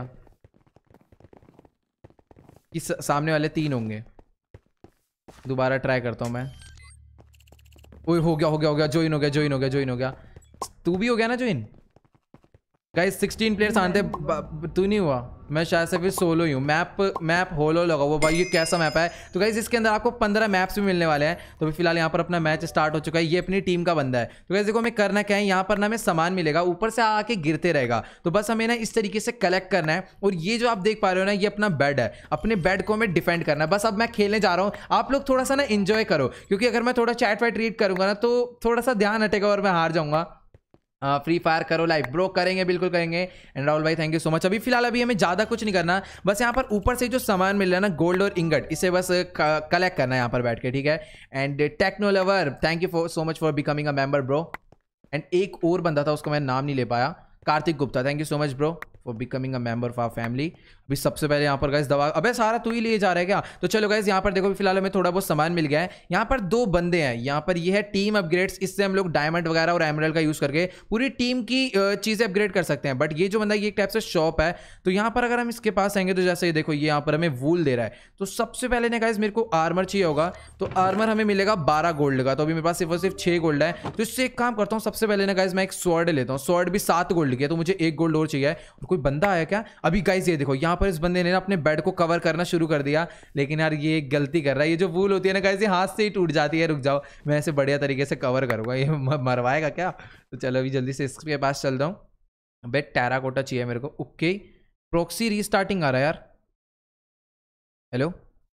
कि सामने वाले 3 होंगे। दोबारा ट्राई करता हूं मैं। ओए हो गया हो गया हो गया, ज्वाइन हो गया ज्वाइन हो गया ज्वाइन हो गया। तू भी हो गया ना ज्वाइन? गाइस 16 प्लेयर्स आते। तू नहीं हुआ? मैं शायद से फिर सोलो ही हूँ। मैप होलो लगा हुआ भाई, ये कैसा मैप है? तो गाइस इसके अंदर आपको 15 मैप्स भी मिलने वाले हैं। तो अभी फिलहाल यहाँ पर अपना मैच स्टार्ट हो चुका है। ये अपनी टीम का बंदा है। तो गाइस देखो हमें करना क्या है, यहाँ पर ना हमें सामान मिलेगा, ऊपर से आके गिरते रहेगा। तो बस हमें ना इस तरीके से कलेक्ट करना है। और ये जो आप देख पा रहे हो ना, ये अपना बेड है। अपने बेड को हमें डिफेंड करना है। बस अब मैं खेलने जा रहा हूँ, आप लोग थोड़ा सा ना इंजॉय करो, क्योंकि अगर मैं थोड़ा चैट वैट रीड करूंगा ना तो थोड़ा सा ध्यान हटेगा और मैं हार जाऊंगा। फ्री फायर करो लाइव ब्रो, करेंगे बिल्कुल करेंगे। एंड राहुल भाई थैंक यू सो मच। अभी फिलहाल हमें ज़्यादा कुछ नहीं करना, बस यहाँ पर ऊपर से जो सामान मिल रहा है ना, गोल्ड और इंगट, इसे बस कलेक्ट करना है यहाँ पर बैठ के, ठीक है। And techno lover thank you so much for becoming a member bro. And एक और बंदा था, उसको मैं नाम नहीं ले पाया, Kartik Gupta, thank you so much bro for becoming a member of our family. अभी सबसे पहले यहाँ पर गाइस दवा, अबे सारा तू ही लिए जा रहा है क्या? तो चलो गाइस यहाँ पर देखो फिलहाल हमें थोड़ा बहुत सामान मिल गया है। यहाँ पर 2 बंदे हैं। यहाँ पर ये है टीम अपग्रेड्स, इससे हम लोग डायमंड वगैरह और एमरल्ड का यूज करके पूरी टीम की चीजें अपग्रेड कर सकते हैं। बट ये जो बंदा, ये एक टाइप से शॉप है। तो यहाँ पर अगर हम इसके पास आएंगे तो जैसे ये देखो, ये यहाँ पर हमें वूल दे रहा है। तो सबसे पहले ना गाइस मेरे को आर्मर चाहिए होगा। तो आर्मर हमें मिलेगा 12 गोल्ड का। तो अभी मेरे पास सिर्फ और सिर्फ 6 गोल्ड है। तो इससे एक काम करता हूँ, सबसे पहले ना गाइस मैं एक स्वॉर्ड लेता हूँ। स्वॉर्ड भी 7 गोल्ड की है, तो मुझे 1 गोल्ड और चाहिए। और कोई बंदा आया क्या अभी? गाइस ये देखो, यहाँ पर इस बंदे ने ना अपने बेड को कवर करना शुरू कर दिया। लेकिन यार ये एक गलती कर रहा है। ये जो वूल होती है ना गाइस, ये हाथ से ही टूट जाती है। रुक जाओ, मैं ऐसे बढ़िया तरीके से कवर करूंगा। ये मरवाएगा क्या? तो चलो अभी जल्दी से इसके पास चलता हूँ। बेड टेराकोटा चाहिए मेरे को। ओके, प्रॉक्सी रीस्टार्टिंग आ रहा है यार। हेलो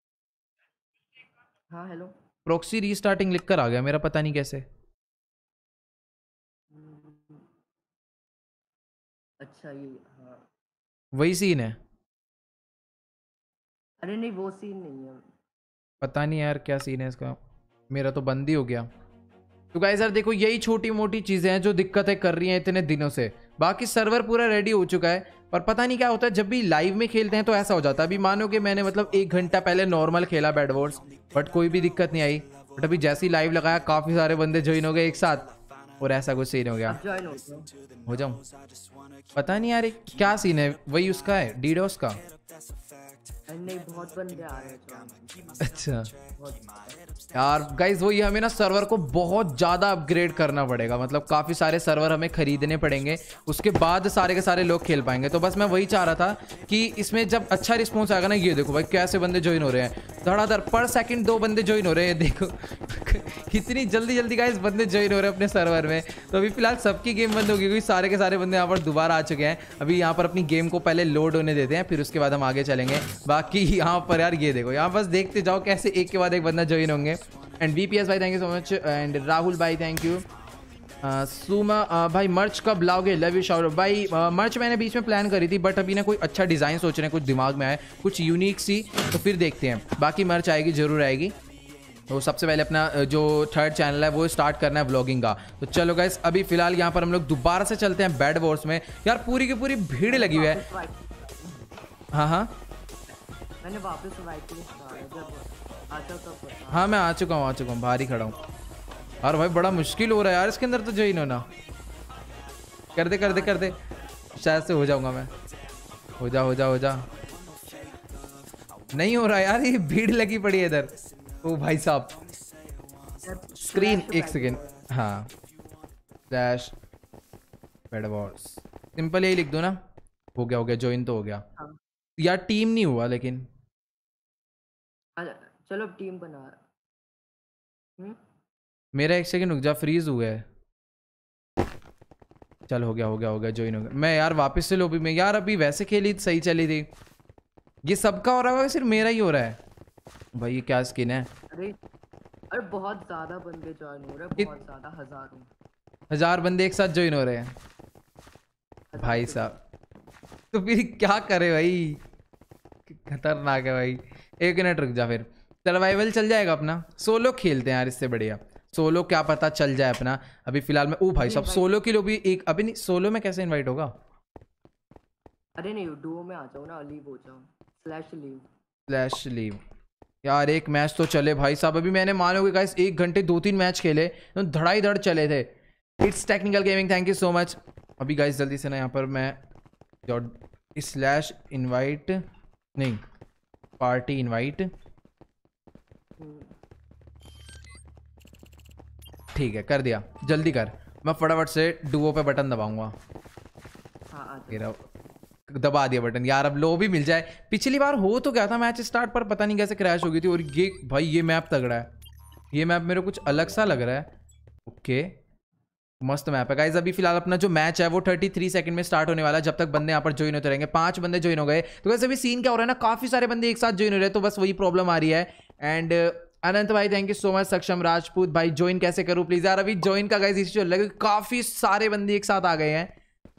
हाँ हेलो। प्रॉक्सी रीस्टार्टिंग लिख कर आ गया मेरा, पता नहीं कैसे। अच्छा ये हाँ, वही सीन है? अरे नहीं वो सीन नहीं है। पता नहीं यार क्या सीन है इसका। मेरा तो बंद ही हो गया। तो गाइस यार देखो, यही छोटी मोटी चीजें हैं जो दिक्कतें कर रही हैं इतने दिनों से। बाकी सर्वर पूरा रेडी हो चुका है, पर पता नहीं क्या होता है जब भी लाइव में खेलते हैं तो ऐसा हो जाता है। अभी मानो कि मैंने मतलब 1 घंटा पहले नॉर्मल खेला बेड वॉर्स, बट कोई भी दिक्कत नहीं आई। बट अभी जैसे ही लाइव लगाया, काफी सारे बंदे ज्वाइन हो गए एक साथ, और ऐसा कुछ सीन हो गया। ज्वाइन हो जाऊं? पता नहीं यार क्या सीन है। वही उसका है, डीडोस का। नहीं बहुत बंदे आ रहे हैं। अच्छा यार गाइज, वो ये हमें ना सर्वर को बहुत ज़्यादा अपग्रेड करना पड़ेगा। मतलब काफ़ी सारे सर्वर हमें खरीदने पड़ेंगे, उसके बाद सारे के सारे लोग खेल पाएंगे। तो बस मैं वही चाह रहा था कि इसमें जब अच्छा रिस्पॉन्स आएगा ना, ये देखो भाई कैसे बंदे ज्वाइन हो रहे हैं धड़ाधड़, पर सेकंड 2 बंदे ज्वाइन हो रहे हैं। देखो कितनी जल्दी जल्दी गाइज बंदे ज्वाइन हो रहे हैं अपने सर्वर में। तो अभी फिलहाल सबकी गेम बंद होगी, क्योंकि सारे के सारे बंदे यहाँ पर दोबारा आ चुके हैं। अभी यहाँ पर अपनी गेम को पहले लोड होने देते हैं, फिर उसके बाद हम आगे चलेंगे। बाकी यहाँ पर यार ये देखो, यहाँ बस देखते जाओ कैसे एक के बाद एक बंदा ज्वाइन होंगे। एंड VPS भाई thank you so much. And Rahul भाई थैंक यू। सुमा भाई मर्च कब लाओगे? लव यू शाउट भाई। मर्च मैंने बीच में प्लान करी थी, बट अभी ना कोई अच्छा डिज़ाइन सोच रहे हैं, कुछ दिमाग में आया कुछ यूनिक सी, तो फिर देखते हैं। बाकी मर्च आएगी, ज़रूर आएगी। तो सबसे पहले अपना जो 3rd चैनल है वो स्टार्ट करना है व्लॉगिंग का। तो चलो गाइस अभी फिलहाल यहाँ पर हम लोग दोबारा से चलते हैं बेड वॉर्स में। यार पूरी की पूरी भीड़ लगी हुई है। हाँ हाँ मैंने वापस हाँ मैं आ चुका हूँ बाहर ही खड़ा हूँ। और भाई बड़ा मुश्किल हो रहा है यार इसके अंदर तो ज्वाइन होना। कर दे शायद से हो जाऊंगा मैं। हो जा नहीं हो रहा यार, ये भीड़ लगी पड़ी है इधर। ओ भाई साहब स्क्रीन, एक सेकेंड। हाँ डैश बेड वॉर्स सिंपल यही लिख दो ना। हो गया ज्वाइन तो हो गया। यार टीम नहीं हुआ लेकिन। चलो टीम बना। मेरा 1 सेकंड रुक जा, फ्रीज हुआ है। चल हो गया ज्वाइन हो गया मैं। यार वापस से लॉबी में। यार अभी वैसे खेली सही चली थी। ये सबका हो रहा होगा, सिर्फ मेरा ही हो रहा है भाई? ये क्या स्किन है? अरे बहुत ज्यादा बंदे ज्वाइन हो रहे हैं, बहुत ज्यादा, हजारों। 1000 बंदे एक साथ ज्वाइन हो रहे हैं भाई साहब। तो फिर क्या करे भाई, खतरनाक है भाई। 1 मिनट रुक जा, फिर सर्वाइवल चल जाएगा अपना। सोलो खेलते हैं यार, इससे बढ़िया सोलो क्या पता चल जाए अपना। अभी फिलहाल में ओ भाई साहब सोलो के लिए भी एक, अभी नहीं सोलो में कैसे इनवाइट होगा? अरे नहीं डुओ में आ जाओ ना, लीव हो जाओ, /लीव यार। एक मैच तो चले भाई साहब। अभी मैंने मानोगे गाइस 1 घंटे 2-3 मैच खेले तो धड़ाई धड़ चले थे। It's technical gaming, thank you so much. अभी गाइस जल्दी से ना यहाँ पर मैं /इनवाइट नहीं पार्टी इनवाइट, ठीक है कर दिया। जल्दी कर, मैं फटाफट से डुओ पे बटन दबाऊंगा। हाँ दबा दिया बटन यार। अब लो भी मिल जाए। पिछली बार हो तो गया था मैच स्टार्ट पर, पता नहीं कैसे क्रैश हो गई थी। और ये भाई ये मैप तगड़ा है, ये मैप मेरे कुछ अलग सा लग रहा है। ओके मस्त मैप है गाइज। अभी फिलहाल अपना जो मैच है वो 33 सेकंड में स्टार्ट होने वाला है, जब तक बंदे यहाँ पर ज्वाइन होते रहेंगे। 5 बंदे ज्वाइन हो गए। तो वैसे अभी सीन क्या हो रहा है ना, काफी सारे बंदे एक साथ ज्वाइन हो रहे हैं, तो बस वही प्रॉब्लम आ रही है। एंड अनंत भाई थैंक यू सो मच। सक्षम राजपूत भाई ज्वाइन कैसे करूँ प्लीज यार? अभी ज्वाइन का गाइज इश्यू चल रहा है, काफी सारे बंदे एक साथ आ गए हैं।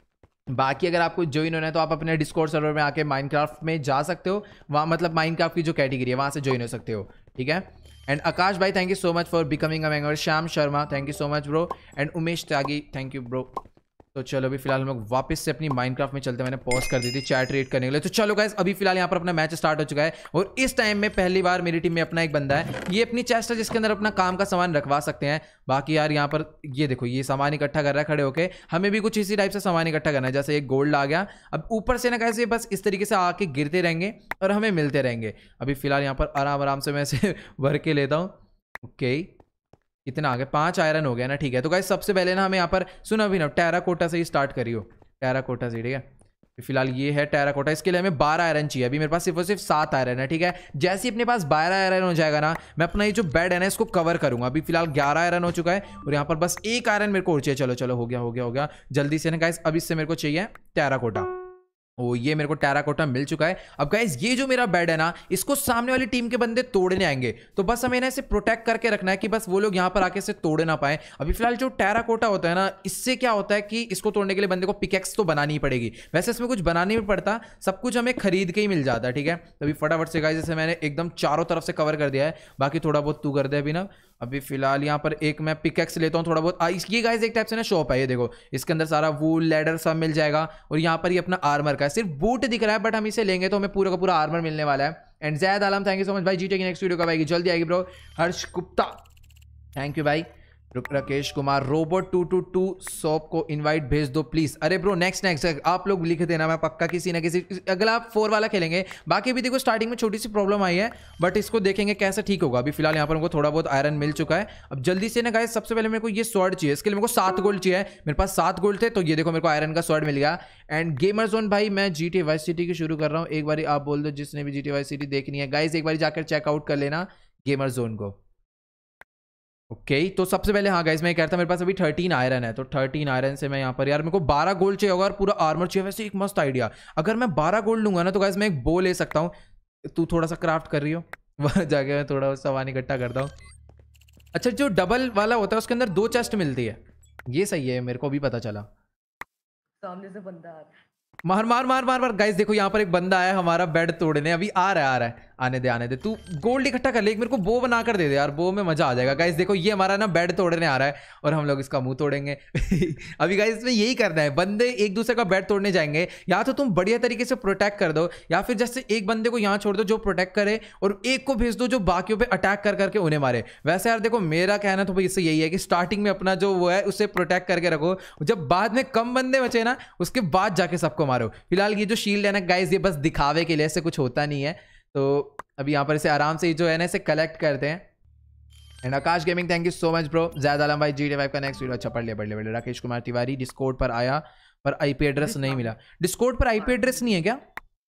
बाकी अगर आपको ज्वाइन होना है तो आप अपने डिस्कॉर्ड सर्वर में आके माइनक्राफ्ट में जा सकते हो, वहाँ मतलब माइनक्राफ्ट की जो कैटेगरी है वहाँ से ज्वाइन हो सकते हो, ठीक है। एंड आकाश भाई thank you so much for becoming a member. Shyam Sharma thank you so much bro. And Umesh Tyagi thank you bro. तो चलो अभी फिलहाल हम लोग वापस से अपनी माइनक्राफ्ट में चलते हैं। मैंने पॉज कर दी थी चैट रीड करने के लिए। तो चलो गाइस अभी फिलहाल यहाँ पर अपना मैच स्टार्ट हो चुका है और इस टाइम में पहली बार मेरी टीम में अपना एक बंदा है। ये अपनी चेस्ट है जिसके अंदर अपना काम का सामान रखवा सकते हैं। बाकी यार यहाँ पर ये देखो ये सामान इकट्ठा कर रहा है खड़े होके। हमें भी कुछ इसी टाइप से सामान इकट्ठा करना है। जैसे एक गोल्ड आ गया, अब ऊपर से ना कैसे बस इस तरीके से आके गिरते रहेंगे और हमें मिलते रहेंगे। अभी फिलहाल यहाँ पर आराम आराम से मैं इसे भर के लेता हूँ। ओके कितना आ गया? 5 आयरन हो गया ना, ठीक है। तो गाइस सबसे पहले ना हमें यहाँ पर सुनो अभी ना टेराकोटा से ही स्टार्ट करियो। टेराकोटा से, ठीक है। फिलहाल ये है टेराकोटा, इसके लिए हमें 12 आयरन चाहिए। अभी मेरे पास सिर्फ और सिर्फ 7 आयरन है, ठीक है। जैसे ही अपने पास 12 आयरन हो जाएगा ना, मैं अपना ये जो बेड है ना इसको कवर करूंगा। अभी फिलहाल 11 आयरन हो चुका है और यहाँ पर बस 1 आयरन मेरे को और चाहिए। चलो चलो हो गया हो गया हो गया जल्दी से ना गाइस। अब इससे मेरे को चाहिए टेराकोटा। ओ ये मेरे को टेराकोटा मिल चुका है। अब गाइस ये जो मेरा बेड है ना इसको सामने वाली टीम के बंदे तोड़ने आएंगे, तो बस हमें ना इसे प्रोटेक्ट करके रखना है कि बस वो लोग यहाँ पर आके इसे तोड़ ना पाए। अभी फिलहाल जो टेराकोटा होता है ना, इससे क्या होता है कि इसको तोड़ने के लिए बंदे को पिकेक्स तो बनानी ही पड़ेगी। वैसे इसमें कुछ बनाने नहीं पड़ता, सब कुछ हमें खरीद के ही मिल जाता है, ठीक है। तो अभी फटाफट से गाइस जैसे मैंने एकदम चारों तरफ से कवर कर दिया है। बाकी थोड़ा बहुत तू कर दे अभी ना। अभी फिलहाल यहाँ पर एक मैं पिकेक्स लेता हूँ थोड़ा बहुत। ये गाइस एक टाइप से ना शॉप है, ये देखो इसके अंदर सारा वूल लेडर सब मिल जाएगा। और यहाँ पर ये अपना आर्मर का है, सिर्फ बूट दिख रहा है बट हम इसे लेंगे तो हमें पूरा का पूरा आर्मर मिलने वाला है। And Zaid Alam thank you so much भाई। जीटे की नेक्स्ट वीडियो कब आएगी? जल्दी आएगी bro. Harsh Gupta thank you भाई। राकेश कुमार रोबोट 222 शॉप को इनवाइट भेज दो प्लीज। अरे ब्रो नेक्स्ट आप लोग लिख देना, मैं पक्का किसी ना किसी अगला 4 वाला खेलेंगे। बाकी भी देखो स्टार्टिंग में छोटी सी प्रॉब्लम आई है बट इसको देखेंगे कैसे ठीक होगा। अभी फिलहाल यहाँ पर हमको थोड़ा बहुत आयरन मिल चुका है। अब जल्दी से ना गाइस सबसे पहले मेरे को ये स्वॉर्ड चाहिए, इसके लिए मेरे को 7 गोल्ड चाहिए। मेरे पास 7 गोल्ड थे तो ये देखो मेरे को आयरन का स्वॉर्ड मिल गया। एंड गेमर जोन भाई मैं GTA वाइस सिटी की शुरू कर रहा हूँ, एक बार आप बोल दो जिसने भी GTA वाइस सिटी देखनी है। गाइस एक बार जाकर चेकआउट कर लेना गेमर जोन को। ओके तो सबसे पहले हाँ गाइस मैं कह रहा था मेरे पास अभी 13 आयरन है, तो 13 आयरन से मैं यहाँ पर यार मेरे को 12 गोल्ड चाहिए होगा और पूरा आर्मर चाहिए। वैसे एक मस्त आइडिया, अगर मैं 12 गोल्ड लूंगा ना तो गाइस मैं एक बो ले सकता हूँ। तू थोड़ा सा क्राफ्ट कर रही हो वहाँ जाके मैं थोड़ा सामान इकट्ठा करता हूँ। अच्छा जो डबल वाला होता है उसके अंदर 2 चेस्ट मिलती है, ये सही है, मेरे को भी पता चला। सामने से बंदा आ रहा है। मार मार मार मार मार गाइस देखो यहाँ पर एक बंदा है हमारा बेड तोड़ने। अभी आ रहा है आने दे तू गोल्ड इकट्ठा कर ले। एक मेरे को बो बना कर दे यार, बो में मजा आ जाएगा। गाइस देखो ये हमारा ना बेड तोड़ने आ रहा है और हम लोग इसका मुंह तोड़ेंगे अभी गाइस इसमें यही करना है, बंदे एक दूसरे का बेड तोड़ने जाएंगे। या तो तुम बढ़िया तरीके से प्रोटेक्ट कर दो या फिर जैसे एक बंदे को यहाँ छोड़ दो जो प्रोटेक्ट करे और एक को भेज दो जो बाकियों पे अटैक कर करके उन्हें मारे। वैसे यार देखो मेरा कहना तो भाई इससे यही है कि स्टार्टिंग में अपना जो वो है उसे प्रोटेक्ट करके रखो, जब बाद में कम बंदे बचे ना उसके बाद जाके सबको मारो। फिलहाल ये जो शील्ड है ना गाइस ये बस दिखावे के लिए, ऐसे कुछ होता नहीं है। तो अभी यहाँ पर इसे आराम से जो है ना इसे कलेक्ट करते हैं। And Akash gaming thank you so much bro. ज़्यादा आलम भाई GTA 5 का नेक्स्ट वीडियो अच्छा पढ़ लिया। राकेश कुमार तिवारी डिस्कॉर्ड पर आया पर IP एड्रेस नहीं मिला। डिस्कॉर्ड पर IP एड्रेस नहीं है क्या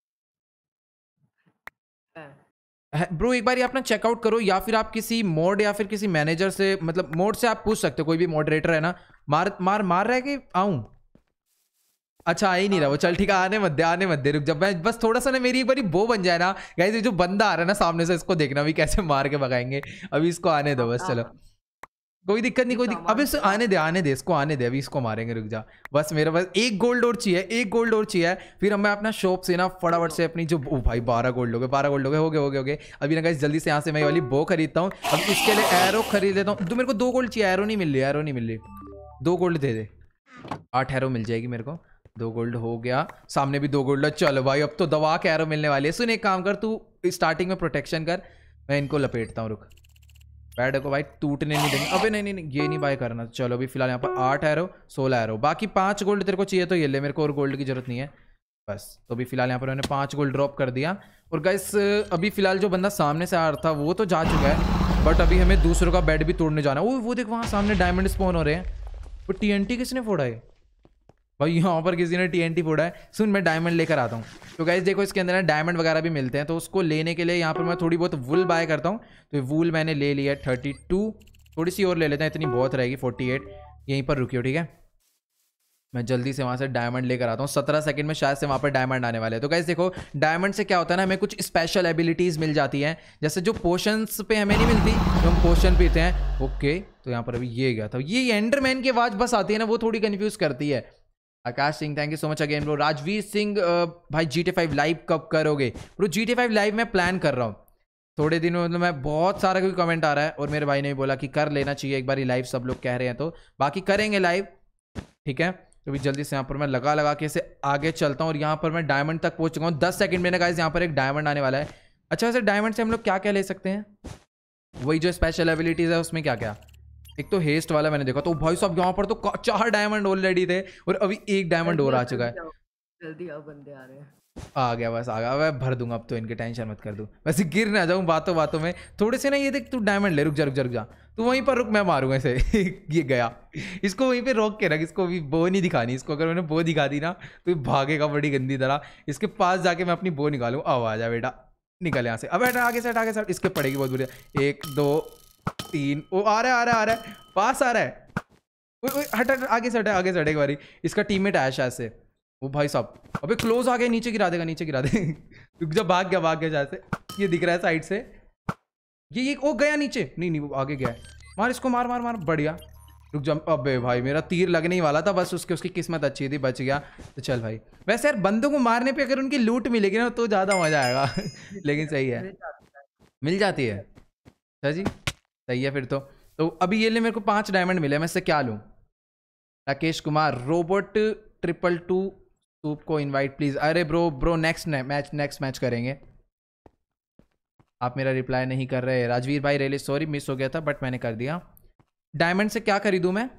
ब्रो? एक बार अपना चेकआउट करो या फिर आप किसी मोड या फिर किसी मैनेजर से, मतलब मोड से आप पूछ सकते हो, कोई भी मॉडरेटर है ना। मार रहा है कि आऊं? अच्छा आ ही नहीं रहा वो, चल ठीक है आने मत दे रुक। जब मैं बस थोड़ा सा ना मेरी एक बारी बो बन जाए ना गाइस, ये जो बंदा आ रहा है ना सामने से इसको देखना भी कैसे मार के भगाएंगे। अभी इसको आने दो बस, चलो कोई दिक्कत नहीं, कोई दिक्कत। अबे आने दे इसको, आने दे, अभी इसको मारेंगे, रुक जा। बस मेरे पास एक गोल्ड और चाहिए, एक गोल्ड और चाहिए, फिर मैं अपना शॉप से ना फटाफट से अपनी जो, ओ भाई 12 गोल्ड हो गए, 12 गोल्ड हो गए, हो गए। अभी ना गाइस जल्दी से यहाँ से मैं वाली बो खरीदता हूँ। अब इसके लिए एरो खरीद लेता हूँ। तो मेरे को 2 गोल्ड चाहिए, एरो नहीं मिल रही, एरो नहीं मिल रही। 2 गोल्ड दे दे, 8 एरो मिल जाएगी मेरे को। 2 गोल्ड हो गया, सामने भी 2 गोल्ड। चलो भाई अब तो दवा के एरो मिलने वाली है। सुन एक काम कर, तू स्टार्टिंग में प्रोटेक्शन कर, मैं इनको लपेटता हूँ, रुक। बैड को भाई टूटने नहीं देंगे। अबे नहीं, ये नहीं बाय करना। चलो अभी फिलहाल यहाँ पर 8 एरो, 16 एरो, बाकी 5 गोल्ड तेरे को चाहिए तो ये ले, मेरे को और गोल्ड की जरूरत नहीं है बस। तो अभी फिलहाल यहाँ पर मैंने 5 गोल्ड ड्रॉप कर दिया। और गाइस अभी फिलहाल जो बंदा सामने से आ रहा था वो तो जा चुका है, बट अभी हमें दूसरों का बेड भी तोड़ने जाना है। वो देख वहाँ सामने डायमंड स्पॉन हो रहे हैं। वो TNT किसने फोड़ा है भाई? यहाँ पर किसी ने TNT फोड़ा है। सुन मैं डायमंड लेकर आता हूँ। तो गाइस देखो इसके अंदर ना डायमंड वगैरह भी मिलते हैं, तो उसको लेने के लिए यहाँ पर मैं थोड़ी बहुत वूल बाय करता हूँ। तो वूल मैंने ले लिया 32, थोड़ी सी और ले लेते हैं, इतनी बहुत रहेगी 48। यहीं पर रुकियो, ठीक है, मैं जल्दी से वहाँ से डायमंड लेकर आता हूँ। 17 सेकंड में शायद से वहाँ पर डायमंड आने वाले हैं। तो गाइस देखो डायमंड से क्या होता है ना, हमें कुछ स्पेशल एबिलिटीज़ मिल जाती हैं, जैसे जो पोशंस पे हमें नहीं मिलती, तो हम पोशन पीते हैं। ओके तो यहाँ पर अभी ये गया था, ये एंडरमैन की आवाज़ बस आती है ना, वो थोड़ी कन्फ्यूज करती है। Akash Singh thank you so much again bro. Rajveer Singh भाई GTA 5 लाइव कब करोगे ब्रो? GTA 5 लाइव मैं प्लान कर रहा हूँ थोड़े दिनों, मतलब मैं बहुत सारा कोई कमेंट आ रहा है और मेरे भाई ने भी बोला कि कर लेना चाहिए एक बार लाइव, सब लोग कह रहे हैं, तो बाकी करेंगे लाइव, ठीक है। तो भी जल्दी से यहाँ पर मैं लगा के इसे आगे चलता हूँ और यहाँ पर मैं डायमंड तक पहुँच चुका हूँ। 10 सेकंड में ना गाइस यहाँ पर एक डायमंड आने वाला है। अच्छा वैसे डायमंड से हम लोग क्या क्या ले सकते हैं? वही जो स्पेशल एबिलिटीज़ है उसमें क्या क्या? एक तो हेस्ट वाला मैंने देखा, तो भाई साहब यहाँ पर तो 4 डायमंड ऑलरेडी थे और अभी 1 डायमंड और आ चुका है। जल्दी आओ, बंदे आ रहे हैं। आ गया, बस आ गया, मैं भर दूंगा अब तो, इनके टेंशन मत कर दूँ, वैसे गिर ना जाऊँ बातों बातों में थोड़े से ना। ये देख तू डायमंड ले, रुक जा तू वहीं पर रुक, मैं मारूंगा इसे। ये गया, इसको वहीं पे रोक के रख, इसको भी बो नहीं दिखानी। इसको अगर मैंने बो दिखा दी ना तो भागेगा बड़ी गंदी तरह। इसके पास जाके मैं अपनी बो निकालूँ। अब आ जा बेटा, निकल यहाँ से। अब बेटा आगे से इसके पड़ेगी बहुत बढ़िया। 1 2 3, वो आ रहा है पास आ रहा है। हट आगे से हट एक बारी। इसका टीममेट आया शायद से। वो भाई साहब अबे क्लोज आ गया, नीचे गिरा दे। रुक जा, भाग गया शायद से। ये दिख रहा है साइड से, ये ओ गया नीचे। नहीं वो आगे गया है। मार इसको, मार बढ़िया। रुक जा, अबे भाई मेरा तीर लगने ही वाला था, बस उसकी किस्मत अच्छी थी, बच गया। तो चल भाई, वैसे यार बंदों को मारने पे अगर उनकी लूट मिलेगी ना तो ज़्यादा मजा आएगा। लेकिन सही है, मिल जाती है। अच्छा जी सही है फिर तो अभी ये ले, मेरे को 5 डायमंड मिले, मैं इससे क्या लूँ? राकेश कुमार रोबोट 222 सूप को इनवाइट प्लीज। अरे ब्रो नेक्स्ट मैच करेंगे। आप मेरा रिप्लाई नहीं कर रहे। राजवीर भाई रियली सॉरी, मिस हो गया था बट मैंने कर दिया। डायमंड से क्या खरीदूं मैं?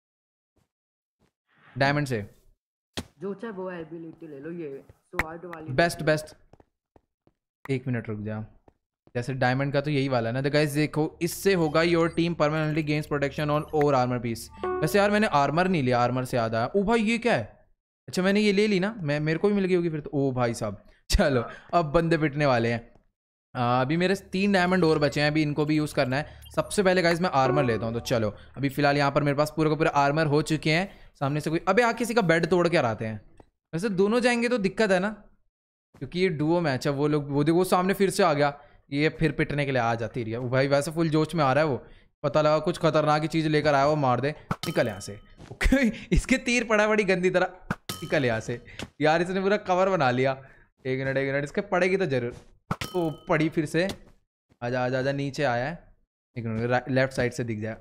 डायमंड से जो चाहे वो एबिलिटी ले लो, ये स्वार्ड वाली बेस्ट। 1 मिनट रुक जा। जैसे डायमंड का तो यही वाला है ना। तो गाइस देखो, इससे होगा your team permanently gains protection on और आर्मर पीस। वैसे यार मैंने आर्मर नहीं लिया, आर्मर से याद आया। ओ भाई ये क्या है? अच्छा मैंने ये ले ली ना, मेरे को भी मिल गई होगी फिर तो। ओ भाई साहब चलो अब बंदे पिटने वाले हैं। अभी मेरे 3 डायमंड और बचे हैं, अभी इनको भी यूज़ करना है। सबसे पहले गाइस मैं आर्मर लेता हूँ। तो चलो अभी फिलहाल यहाँ पर मेरे पास पूरा का पूरा आर्मर हो चुके हैं। सामने से कोई अबे आ किसी का बेड तोड़ के आते हैं। वैसे दोनों जाएंगे तो दिक्कत है ना, क्योंकि ये डुओ मैच है। वो लोग वो देखो सामने फिर से आ गया, ये फिर पिटने के लिए आ जाती रही है। भाई वैसे फुल जोश में आ रहा है वो, पता लगा कुछ खतरनाक चीज़ लेकर आया, वो मार दे। निकल यहाँ से। इसके तीर पड़ा बड़ी गंदी तरह। निकल यहाँ से यार, इसने पूरा कवर बना लिया। एक मिनट इसके पड़ेगी तो जरूर। ओ पड़ी फिर से। आजा नीचे आया है। एक मिनट लेफ्ट साइड से दिख जाए।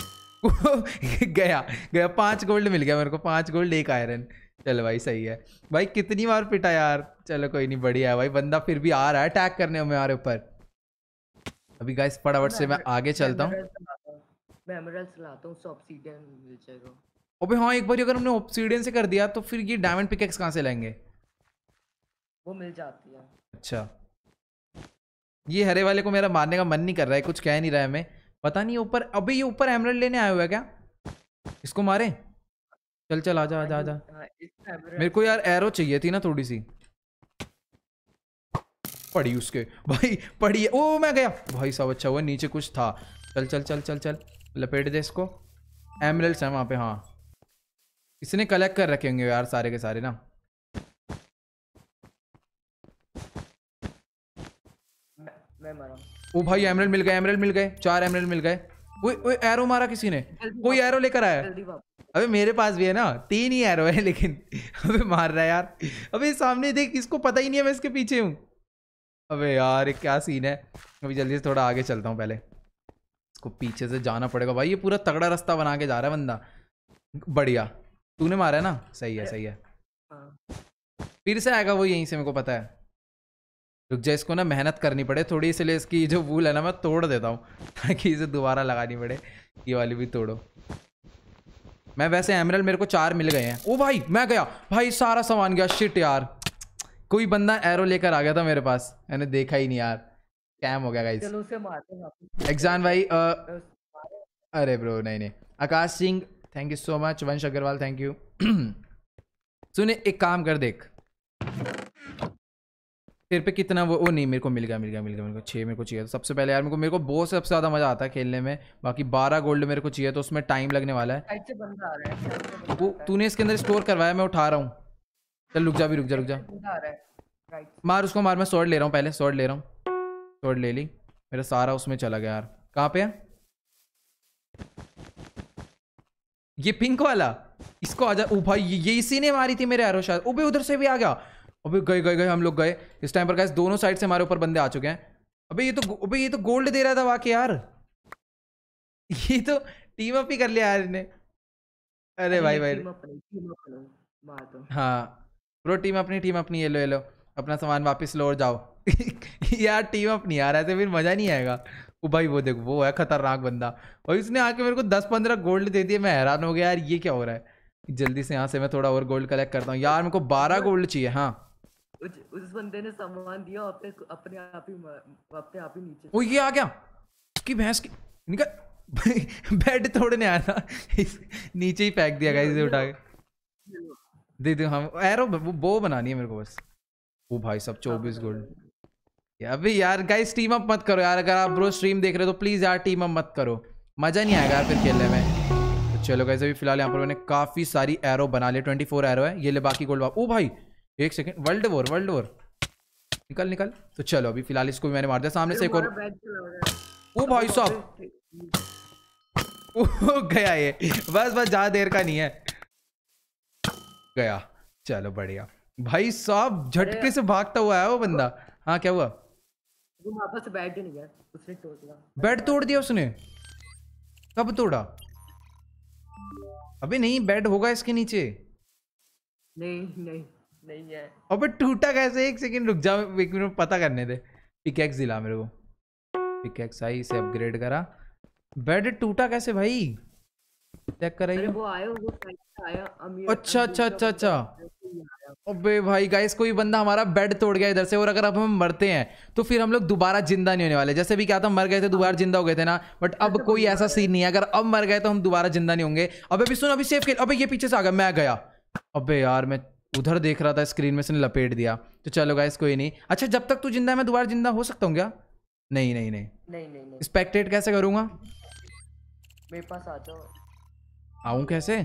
गया 5 गोल्ड मिल गया मेरे को, 5 गोल्ड 1 आयरन। चलो भाई सही है भाई, कितनी बार पिटा यार। चलो कोई नहीं, बढ़िया है भाई। बंदा फिर भी आ रहा है अटैक करने में हमारे ऊपर। अभी गाइस फटाफट से मैं आगे चलता हूँ। मैं एमराल्ड्स लाता हूँ, सो ऑब्सीडियन मिल जाएगा। अबे हाँ, एक बार अगर हमने ऑब्सीडियन से कर दिया तो फिर ये डायमंड पिकेक्स कहाँ से लाएंगे? वो मिल जाती है। अच्छा ये हरे वाले को मेरा मारने का मन नहीं कर रहा है, कुछ कह नहीं रहा है। मैं पता नहीं ऊपर, अबे ये ऊपर एमराल्ड लेने आया हुआ है क्या? इसको मारे। चल आजा। मेरे को यार एरो चाहिए थी ना थोड़ी सी। पड़ी उसके भाई, पड़ी है। ओ मैं गया भाई साहब। अच्छा हुआ नीचे कुछ था। चल लपेट दे इसको। एमराल्ड्स है वहाँ पे। हाँ इसने कलेक्ट कर रखे होंगे यार सारे के सारे ना। मैं मरा। ओ भाई एमराल्ड मिल गए, 4 एमराल्ड मिल गए। ओए ओए एरो मारा किसी ने, जल्दी कोई एरो लेकर आया। जल्दी वापस। अबे मेरे पास भी है ना, 3 ही एरो है लेकिन अबे मार रहा है यार। अबे सामने देख, इसको पता ही नहीं है मैं इसके पीछे हूँ। अबे यार ये क्या सीन है। अभी जल्दी से थोड़ा आगे चलता हूँ, पहले इसको पीछे से जाना पड़ेगा भाई। ये पूरा तगड़ा रास्ता बना के जा रहा है बंदा। बढ़िया, तूने मारा है ना, सही है सही है। हाँ। फिर से आएगा वो यहीं से, मेरे को पता है। रुक जा, इसको ना मेहनत करनी पड़े थोड़ी, इसलिए इसकी जो वूल है ना मैं तोड़ देता हूँ ताकि इसे दोबारा लगानी पड़े। ये वाली भी तोड़ो। मैं वैसे एमरल्ड मेरे को 4 मिल गए हैं। ओ भाई मैं गया भाई, सारा सामान गया। शिट यार, कोई बंदा एरो लेकर आ गया था मेरे पास, मैंने देखा ही नहीं यार। कैम हो गया गाइस। चलो उसे मारते हैं वापस। एग्जाम भाई मारे। अरे ब्रो नहीं नहीं। Akash Singh thank you so much. Vansh Agarwal thank you. सुने एक काम कर, देख तेरे पे कितना वो नहीं, मेरे को मिल गया 6 मेरे को चाहिए। तो सबसे पहले यार मेरे को बहुत सबसे ज़्यादा मज़ा आता है खेलने में। बाकी 12 गोल्ड मेरे को चाहिए, तो उसमें टाइम लगने वाला है। साइड से बंदा आ रहा है, साइड से बंदा वो आ रहा है। तूने इसके अंदर स्टोर करवाया, मैं उठा रहा हूँ। चल रुक जा, भी रुक जा। बंदा आ रहा है राइट। मार उसको मार, मैं स्वॉर्ड ले रहा हूँ, पहले स्वॉर्ड ले रहा हूँ। स्वॉर्ड ले ली, मेरा सारा उसमें चला गया यार। कहाँ पे है ये पिंक वाला? इसको आजा। ओ भाई ये इसी ने मारी थी मेरे एरो शायद। ओबे उधर से भी आ गया। अबे गए हम लोग गए। इस टाइम पर गाइस दोनों साइड से हमारे ऊपर बंदे आ चुके हैं। अबे ये तो गोल्ड दे रहा था वाकई यार। ये तो टीम अप ही कर लिया यार इन्हें। अरे भाई टीम अप नहीं, मार दो। हाँ ब्रो, टीम अपनी। ये लो अपना सामान वापस लो और जाओ। यार टीम अप नहीं आ रहा है, तो फिर मजा नहीं आएगा। ओ भाई वो देखो, वो है खतरनाक बंदा, और इसने आके मेरे को 10-15 गोल्ड दे दिए। मैं हैरान हो गया यार, ये क्या हो रहा है। जल्दी से यहाँ से मैं थोड़ा और गोल्ड कलेक्ट करता हूँ यार। मेरे को 12 गोल्ड चाहिए। हाँ उस बंदे ने सामान दिया, अपने आप ही नीचे। वो ये आ गया, उसकी भैंस की निकल। बेड तोड़ने आया था, नीचे ही फेंक दिया गाइस, इसे उठा के दे दो। हम एरो वो बनानी है मेरे को बस। ओ भाई सब 24 गोल्ड। अभी यार गाइस टीम अप मत करो यार। अगर आप ब्रो स्ट्रीम देख रहे हो तो प्लीज यार टीम अप मत करो, मजा नहीं आएगा यार फिर खेलने में। तो चलो गाइस, अभी फिलहाल यहाँ पर मैंने काफी सारी एरो बना ली। 24 एरो है। ये ले बाकी गोल्ड। ओ भाई एक सेकंड, वर्ल्ड वॉर निकल। तो चलो अभी फिलहाल इसको भी मैंने मार दिया। सामने से एक और। ओ भाई साहब गया ये। बस ज्यादा देर का नहीं है, गया। चलो बढ़िया भाई साहब, झटके से भागता हुआ है वो बंदा। हाँ क्या हुआ? वो वापस बैठ नहीं गया, उसने तोड़ दिया। बेड तोड़ दिया उसने? कब तोड़ा? अबे नहीं, बेड होगा इसके नीचे। नहीं है। अबे टूटा कैसे? एक सेकंड रुक जा, एक मिनट पता करने दे। पिकैक्स दिला मेरे को। पिकैक्स आई से अपग्रेड करा। बेड टूटा कैसे भाई? चेक कर रही अरे वो आया, वो साइड से आया अमीर। अच्छा। अबे भाई गाइस, कोई बंदा हमारा बेड तोड़ गया इधर से, और अगर अब हम मरते हैं तो फिर हम लोग दोबारा जिंदा नहीं होने वाले। जैसे भी क्या था, मर गए थे दोबारा जिंदा हो गए थे ना, बट अब कोई ऐसा सीन नहीं है। अगर अब मर गए तो हम दोबारा जिंदा नहीं होंगे। अबे अभी सुन, अभी सेफ खेल। अबे ये पीछे से आ गया, मैं गया। अबे यार मैं उधर देख रहा था स्क्रीन में, इसने लपेट दिया। तो चलो गाइस कोई नहीं। अच्छा जब तक तू जिंदा है मैं दोबारा जिंदा हो सकता हूँ क्या? नहीं। स्पेक्टेट कैसे करूंगा? मेरे पास आ जाओ। आऊं कैसे?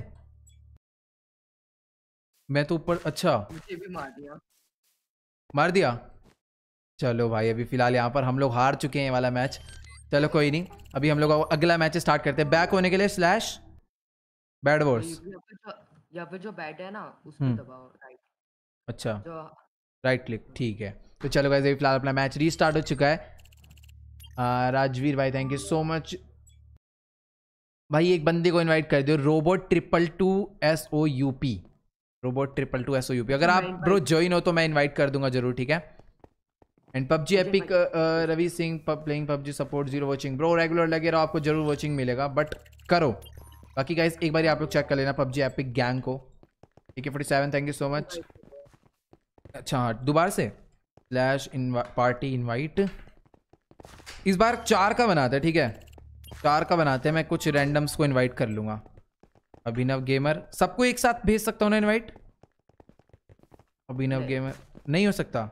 मैं तो ऊपर। अच्छा मुझे भी मार दिया। चलो भाई अभी फिलहाल यहाँ पर हम लोग हार चुके हैं ये वाला मैच। चलो कोई नहीं, अभी हम लोग अगला मैच स्टार्ट करते हैं। बैक होने के लिए स्लैश बैड वॉर्स। या फिर जो बैट है ना उसको दबाओ राइट। अच्छा राइट क्लिक, ठीक है। तो चलो गाइस अभी फिलहाल अपना मैच रीस्टार्ट हो चुका है। राजवीर भाई थैंक यू सो मच भाई। एक बंदे को इनवाइट कर दियो, रोबोट 222 SOUP। Robot 222 SOUP। अगर आप ब्रो ज्वाइन हो तो मैं इनवाइट कर दूंगा जरूर, ठीक है। And PUBG epic Ravi Singh playing PUBG support 0 watching. Bro regular लगे रहो, आपको जरूर वॉचिंग मिलेगा, बट करो। बाकी गाइस एक बार आप लोग चेक कर लेना पबजी एपिक गैंग को। AK47 thank you so much. अच्छा हाँ दोबारा से स्लैश पार्टी इनवाइट। इस बार 4 का बनाते हैं, ठीक है 4 का बनाते हैं। मैं कुछ रैंडम्स को इनवाइट कर लूंगा। अभिनव गेमर, सबको एक साथ भेज सकता हूँ ना इनवाइट? अभिनव गेमर नहीं हो सकता,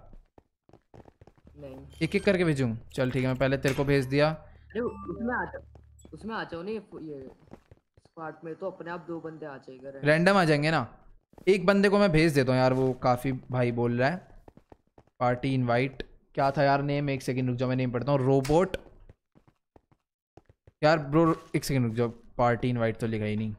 एक एक करके भेजूं? चल ठीक है, मैं पहले तेरे को भेज दिया। उसमें आ जाओ नहीं, ये स्क्वाड में तो अपने आप 2 बंदे आ जाएंगे, रैंडम आ जाएंगे ना। एक बंदे को मैं भेज देता हूँ यार, वो काफी भाई बोल रहा है। पार्टी इनवाइट क्या था यार नेम? एक सेकंड रुक जाओ, मैं नेम पढ़ता हूँ। रोबोट यार ब्रो एक सेकंड रुक जाओ, पार्टी इनवाइट तो लिखा ही नहीं।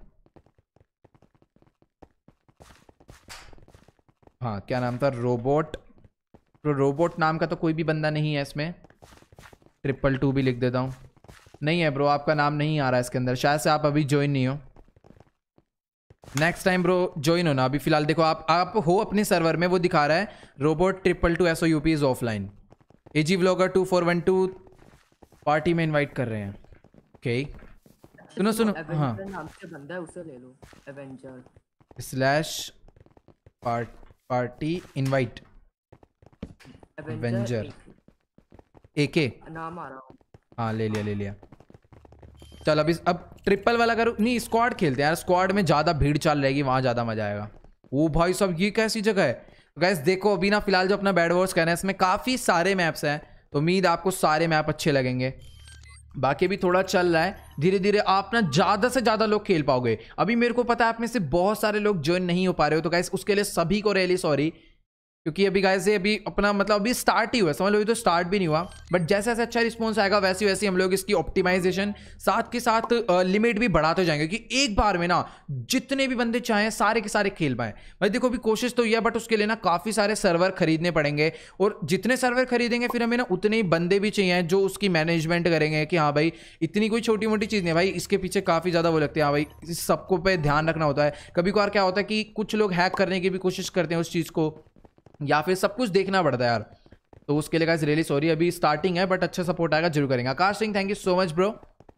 हाँ क्या नाम था, रोबोट। तो रोबोट नाम का तो कोई भी बंदा नहीं है इसमें। 222 भी लिख देता हूँ। नहीं है ब्रो, आपका नाम नहीं आ रहा है इसके अंदर, शायद से आप अभी ज्वाइन नहीं हो। नेक्स्ट टाइम ब्रो ज्वाइन हो ना। अभी फिलहाल देखो आप हो अपने सर्वर में, वो दिखा रहा है robot 222 SOUP is offline. AG vlogger 2412 party में इनवाइट कर रहे हैं। ओके सुनो सुनो, हाँ नाम से बंदा है, उसे ले लो, avenger party invite avenger AK नाम आ रहा। हाँ ले लिया। चल अब ट्रिपल वाला करो, नहीं स्क्वाड खेलते हैं यार, स्क्वाड में ज़्यादा भीड़ चाल रहेगी, वहाँ ज़्यादा मजा आएगा। वो भाई साहब ये कैसी जगह है गाइस, देखो अभी ना फिलहाल जो अपना बैड वॉर्स करना है इसमें काफ़ी सारे मैप्स हैं, तो उम्मीद आपको सारे मैप अच्छे लगेंगे। बाकी भी थोड़ा चल रहा है, धीरे धीरे आप ना ज़्यादा से ज़्यादा लोग खेल पाओगे। अभी मेरे को पता है आप में से बहुत सारे लोग ज्वाइन नहीं हो पा रहे हो, तो गाइस उसके लिए सभी को रियली सॉरी, क्योंकि अभी गाइस ये अभी अपना मतलब अभी स्टार्ट ही हुआ है, समझ लो अभी तो स्टार्ट भी नहीं हुआ। बट जैसे जैसे अच्छा रिस्पॉन्स आएगा वैसे वैसे हम लोग इसकी ऑप्टिमाइजेशन साथ के साथ लिमिट भी बढ़ाते जाएंगे, कि एक बार में ना जितने भी बंदे चाहें सारे के सारे खेल पाएं। भाई देखो अभी कोशिश तो ये है, बट उसके लिए ना काफ़ी सारे सर्वर खरीदने पड़ेंगे, और जितने सर्वर खरीदेंगे फिर हमें ना उतने ही बंदे भी चाहिए जो उसकी मैनेजमेंट करेंगे, कि हाँ भाई इतनी कोई छोटी मोटी चीज़ नहीं भाई, इसके पीछे काफ़ी ज़्यादा वो लगती है। हाँ भाई इस सबको पे ध्यान रखना होता है। कभी कभार क्या होता है कि कुछ लोग हैक करने की भी कोशिश करते हैं उस चीज़ को, या फिर सब कुछ देखना पड़ता है यार, तो उसके लिए गाइस रियली सॉरी। अभी स्टार्टिंग है बट अच्छा सपोर्ट आएगा जरूर करेंगे। Akash Singh thank you so much bro.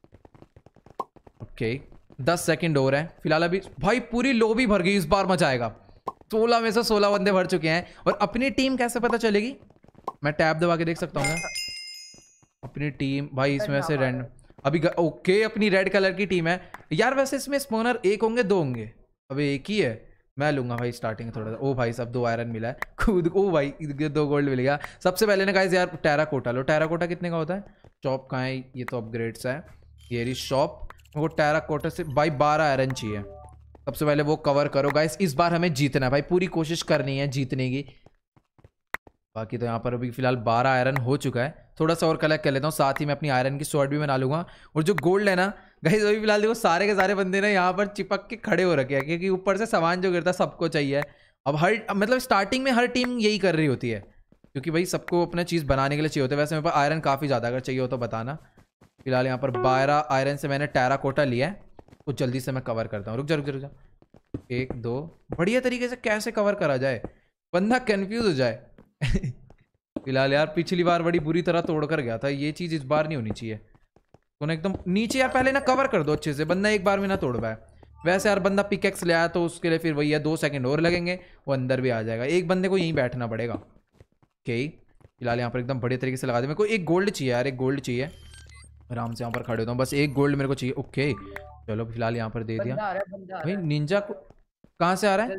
Okay 10 second और है फिलहाल। अभी भाई पूरी लॉबी भर गई, इस बार मजा आएगा। 16 में से 16 बंदे भर चुके हैं। और अपनी टीम कैसे पता चलेगी, मैं टैब दबा के देख सकता हूँ अपनी टीम। भाई इसमें से रैंडम अभी ओके अपनी रेड कलर की टीम है यार। वैसे इसमें स्पॉनर एक होंगे दो होंगे, अभी एक ही है। मैं लूंगा भाई स्टार्टिंग थोड़ा सा। ओ भाई सब 2 आयरन मिला है खुद। ओ भाई 2 गोल्ड मिल गया। सबसे पहले ना गाइस यार टेराकोटा लो। टेराकोटा कितने का होता है, शॉप कहाँ है, ये तो अपग्रेड्स है, ये रही शॉप। वो टेराकोटा से भाई 12 आयरन चाहिए। सबसे पहले वो कवर करो गाइस, इस बार हमें जीतना है भाई, पूरी कोशिश करनी है जीतने की। बाकी तो यहाँ पर अभी फिलहाल 12 आयरन हो चुका है, थोड़ा सा और कलेक्ट कर लेता हूँ, साथ ही मैं अपनी आयरन की स्वॉर्ड भी बना लूंगा। और जो गोल्ड है ना गाइस अभी फिलहाल देखो सारे के सारे बंदे ना यहाँ पर चिपक के खड़े हो रखे हैं, क्योंकि ऊपर से सामान जो गिरता है सबको चाहिए। अब हर मतलब स्टार्टिंग में हर टीम यही कर रही होती है, क्योंकि भाई सबको अपना चीज़ बनाने के लिए चाहिए होता है। वैसे मेरे पास आयरन काफ़ी ज़्यादा, अगर चाहिए हो तो बताना। फिलहाल यहाँ पर 12 आयरन से मैंने टेराकोटा लिया है, तो जल्दी से मैं कवर करता हूँ। रुक जा 1 2 बढ़िया तरीके से कैसे कवर करा जाए, बंदा कन्फ्यूज हो जाए फिलहाल यार पिछली बार बड़ी बुरी तरह तोड़ कर गया था, ये चीज़ इस बार नहीं होनी चाहिए। तो ना एकदम नीचे यार पहले ना कवर कर दो अच्छे से, बंदा एक बार में ना तोड़ पाए। वैसे यार बंदा पिकेक्स ले आया तो उसके लिए फिर वही है 2 सेकंड और लगेंगे, वो अंदर भी आ जाएगा। एक बंदे को यहीं बैठना पड़ेगा। ओके फिलहाल यहाँ पर एकदम बढ़िया तरीके से लगा दे। मेरे को एक गोल्ड चाहिए यार, एक गोल्ड चाहिए। आराम से यहाँ पर खड़े होता हूँ, बस एक गोल्ड मेरे को चाहिए। ओके चलो फिलहाल यहाँ पर दे दिया। भाई निंजा को कहाँ से आ रहा है,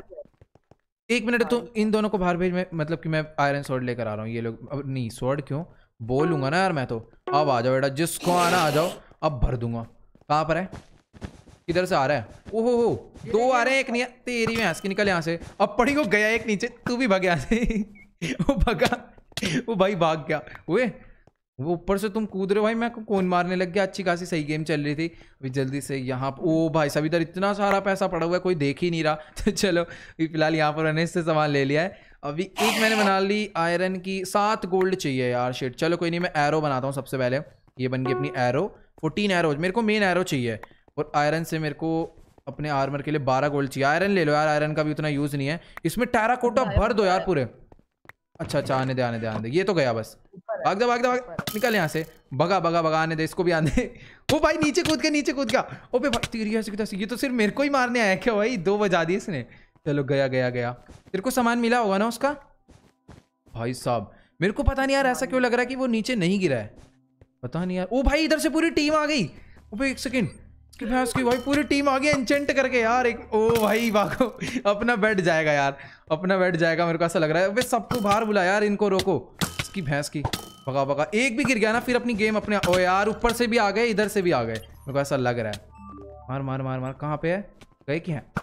1 मिनट तो इन दोनों को बाहर भेज। मैं मतलब कि मैं आयरन स्वॉर्ड लेकर आ रहा हूँ। ये लोग अब नहीं स्वॉर्ड क्यों बोलूंगा ना यार मैं तो। अब आ जाओ बेटा, जिसको आना आ जाओ, अब भर दूंगा। कहाँ पर है, किधर से आ रहा है, ओहो हो 2 आ रहे हैं, एक नहीं तेरी में हंस के निकल यहाँ से। अब पड़ी को गया एक नीचे, तू भी भाग यहाँ से वो भगा, वो भाई भाग गया। वो ऊपर से तुम कूद रहे हो भाई, मैं कौन मारने लग गया। अच्छी खासी सही गेम चल रही थी। अभी जल्दी से यहाँ ओ भाई सब इधर इतना सारा पैसा पड़ा हुआ है, कोई देख ही नहीं रहा तो चलो फिलहाल यहाँ पर मैंने इससे सामान ले लिया है। अभी एक मैंने बना ली आयरन की, 7 गोल्ड चाहिए यार शिट। चलो कोई नहीं, मैं एरो बनाता हूँ सबसे पहले। ये बन गई अपनी एरो, 14 एरो। मेरे को मेन एरो चाहिए, और आयरन से मेरे को अपने आर्मर के लिए 12 गोल्ड चाहिए। आयरन ले लो यार, आयरन का भी उतना यूज़ नहीं है। इसमें टेराकोटा भर दो यार पूरे। अच्छा आने दे। ये तो गया बस, भाग निकल यहाँ से, भगा आने दे, इसको भी आने दे। वो भाई नीचे कूद गया। ओबे भाई तेरी ऐसी, ये तो सिर्फ मेरे को ही मारने आया क्या भाई, 2 बजा दिए इसने। चलो गया। तेरे को सामान मिला होगा ना उसका। भाई साहब मेरे को पता नहीं यार ऐसा क्यों लग रहा है कि वो नीचे नहीं गिरा है, पता नहीं यार। ओ भाई इधर से पूरी टीम आ गई। ओबे 1 सेकंड, इसकी भाई पूरी टीम आ गई एन्चेंट करके यार। एक ओ भाई भागो, अपना बेड जाएगा यार, अपना बेड जाएगा मेरे को ऐसा लग रहा है। अबे सबको बाहर बुला यार, इनको रोको। इसकी भैंस की भगा। एक भी गिर गया ना फिर अपनी गेम अपने। ओ यार ऊपर से भी आ गए, इधर से भी आ गए, मेरे को ऐसा लग रहा है। मार। कहाँ पे है, गए क्या है।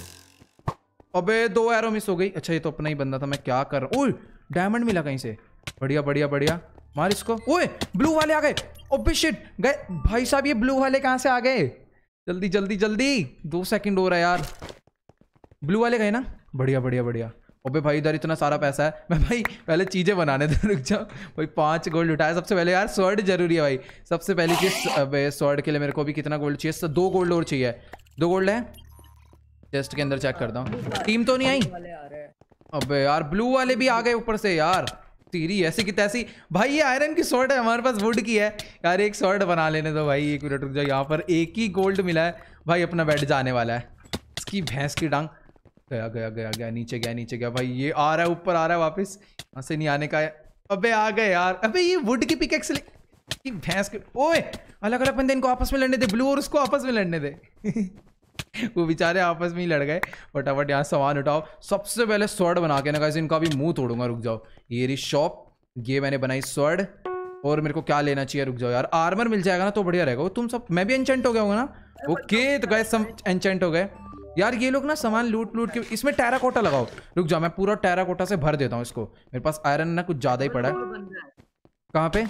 अबे 2 एरो मिस हो गई। अच्छा ये तो अपना ही बंदा था, मैं क्या कर रहा हूँ। ओए डायमंड मिला कहीं से, बढ़िया। मार इसको। ओए ब्लू वाले आ गए। ओबे शिट गए भाई साहब, ये ब्लू वाले कहाँ से आ गए? जल्दी जल्दी जल्दी, 2 सेकंड हो रहा है यार। ब्लू वाले गए ना, बढ़िया बढ़िया बढ़िया। ओबे भाई इधर इतना सारा पैसा है, मैं भाई पहले चीजें बनाने दे, रुक जाओ भाई। 5 गोल्ड उठाया सबसे पहले यार, स्वॉर्ड जरूरी है भाई, सबसे पहली चीज। अबे स्वॉर्ड के लिए मेरे को भी कितना गोल्ड चाहिए? 2 गोल्ड और चाहिए। 2 गोल्ड है, चेस्ट के अंदर चेक करता हूँ। टीम तो नहीं आई? अबे यार ब्लू वाले भी आ गए ऊपर से यार, तेरी ऐसी की तैसी। भाई ये आयरन की स्वॉर्ड है, हमारे पास वुड की है यार। एक स्वॉर्ड बना लेने दो भाई, 1 मिनट रुक जाओ। यहाँ पर 1 ही गोल्ड मिला है भाई, अपना बेड जाने वाला है। इसकी भैंस की डांग। गया गया गया गया, नीचे गया नीचे गया भाई। ये आ रहा है ऊपर, आ रहा है वापस, यहाँ से नहीं आने का है। अबे आ गए यार। अबे ये वुड की पिकेक्स की भैंस की। ओए अलग अलग बंदे, इनको आपस में लड़ने दे, ब्लू और उसको आपस में लड़ने दे। वो बेचारे आपस में ही लड़ गए। फटाफट यहाँ सामान उठाओ। सबसे पहले स्वॉर्ड बना के ना गाइस इनका भी मुंह तोड़ूंगा। रुक जाओ, ये रही शॉप, ये मैंने बनाई स्वॉर्ड। और मेरे को क्या लेना चाहिए? रुक जाओ यार, आर्मर मिल जाएगा ना तो बढ़िया रहेगा। वो तुम सब, मैं भी एंचेंट हो गया होगा ना? ओके तो गाइस सब एंचेंट हो गए यार। ये लोग ना सामान लूट लूट के, इसमें टेराकोटा लगाओ। रुक जाओ, मैं पूरा टेराकोटा से भर देता हूँ इसको। मेरे पास आयरन ना कुछ ज्यादा ही पड़ा है। कहाँ पे?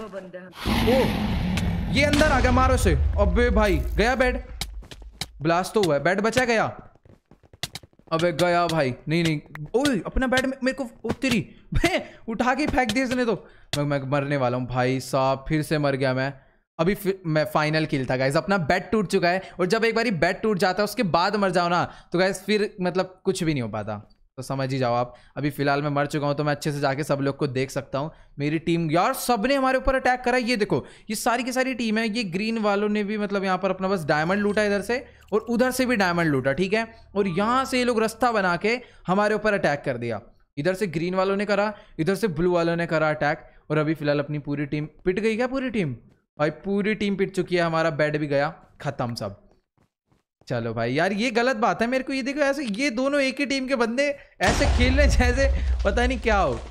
ओ ये अंदर आ गया, मारो इसे। अबे भाई गया बेड, ब्लास्ट तो हुआ है। बेड बचा गया? अबे गया भाई। नहीं नहीं, ओए अपना बेड में मेरे को तेरी उठा के फेंक दिया इसने तो। मैं मरने वाला हूँ भाई साहब, फिर से मर गया मैं। अभी मैं फाइनल किल था गाइस, अपना बेड टूट चुका है। और जब एक बारी बेड टूट जाता है उसके बाद मर जाओ ना तो गाइस फिर मतलब कुछ भी नहीं हो पाता, तो समझ ही जाओ आप। अभी फिलहाल मैं मर चुका हूं तो मैं अच्छे से जाके सब लोग को देख सकता हूं। मेरी टीम यार, सबने हमारे ऊपर अटैक करा। ये देखो, ये सारी की सारी टीम है। ये ग्रीन वालों ने भी मतलब यहाँ पर अपना बस डायमंड लूटा इधर से, और उधर से भी डायमंड लूटा, ठीक है। और यहाँ से ये लोग रास्ता बना के हमारे ऊपर अटैक कर दिया। इधर से ग्रीन वालों ने करा, इधर से ब्लू वालों ने करा अटैक। और अभी फिलहाल अपनी पूरी टीम पिट गई। क्या पूरी टीम? भाई पूरी टीम पिट चुकी है। हमारा बेड भी गया, खत्म सब। चलो भाई यार, ये गलत बात है। मेरे को ये देखो ऐसे, ये दोनों एक ही टीम के बंदे ऐसे खेल रहे जैसे पता नहीं क्या हो।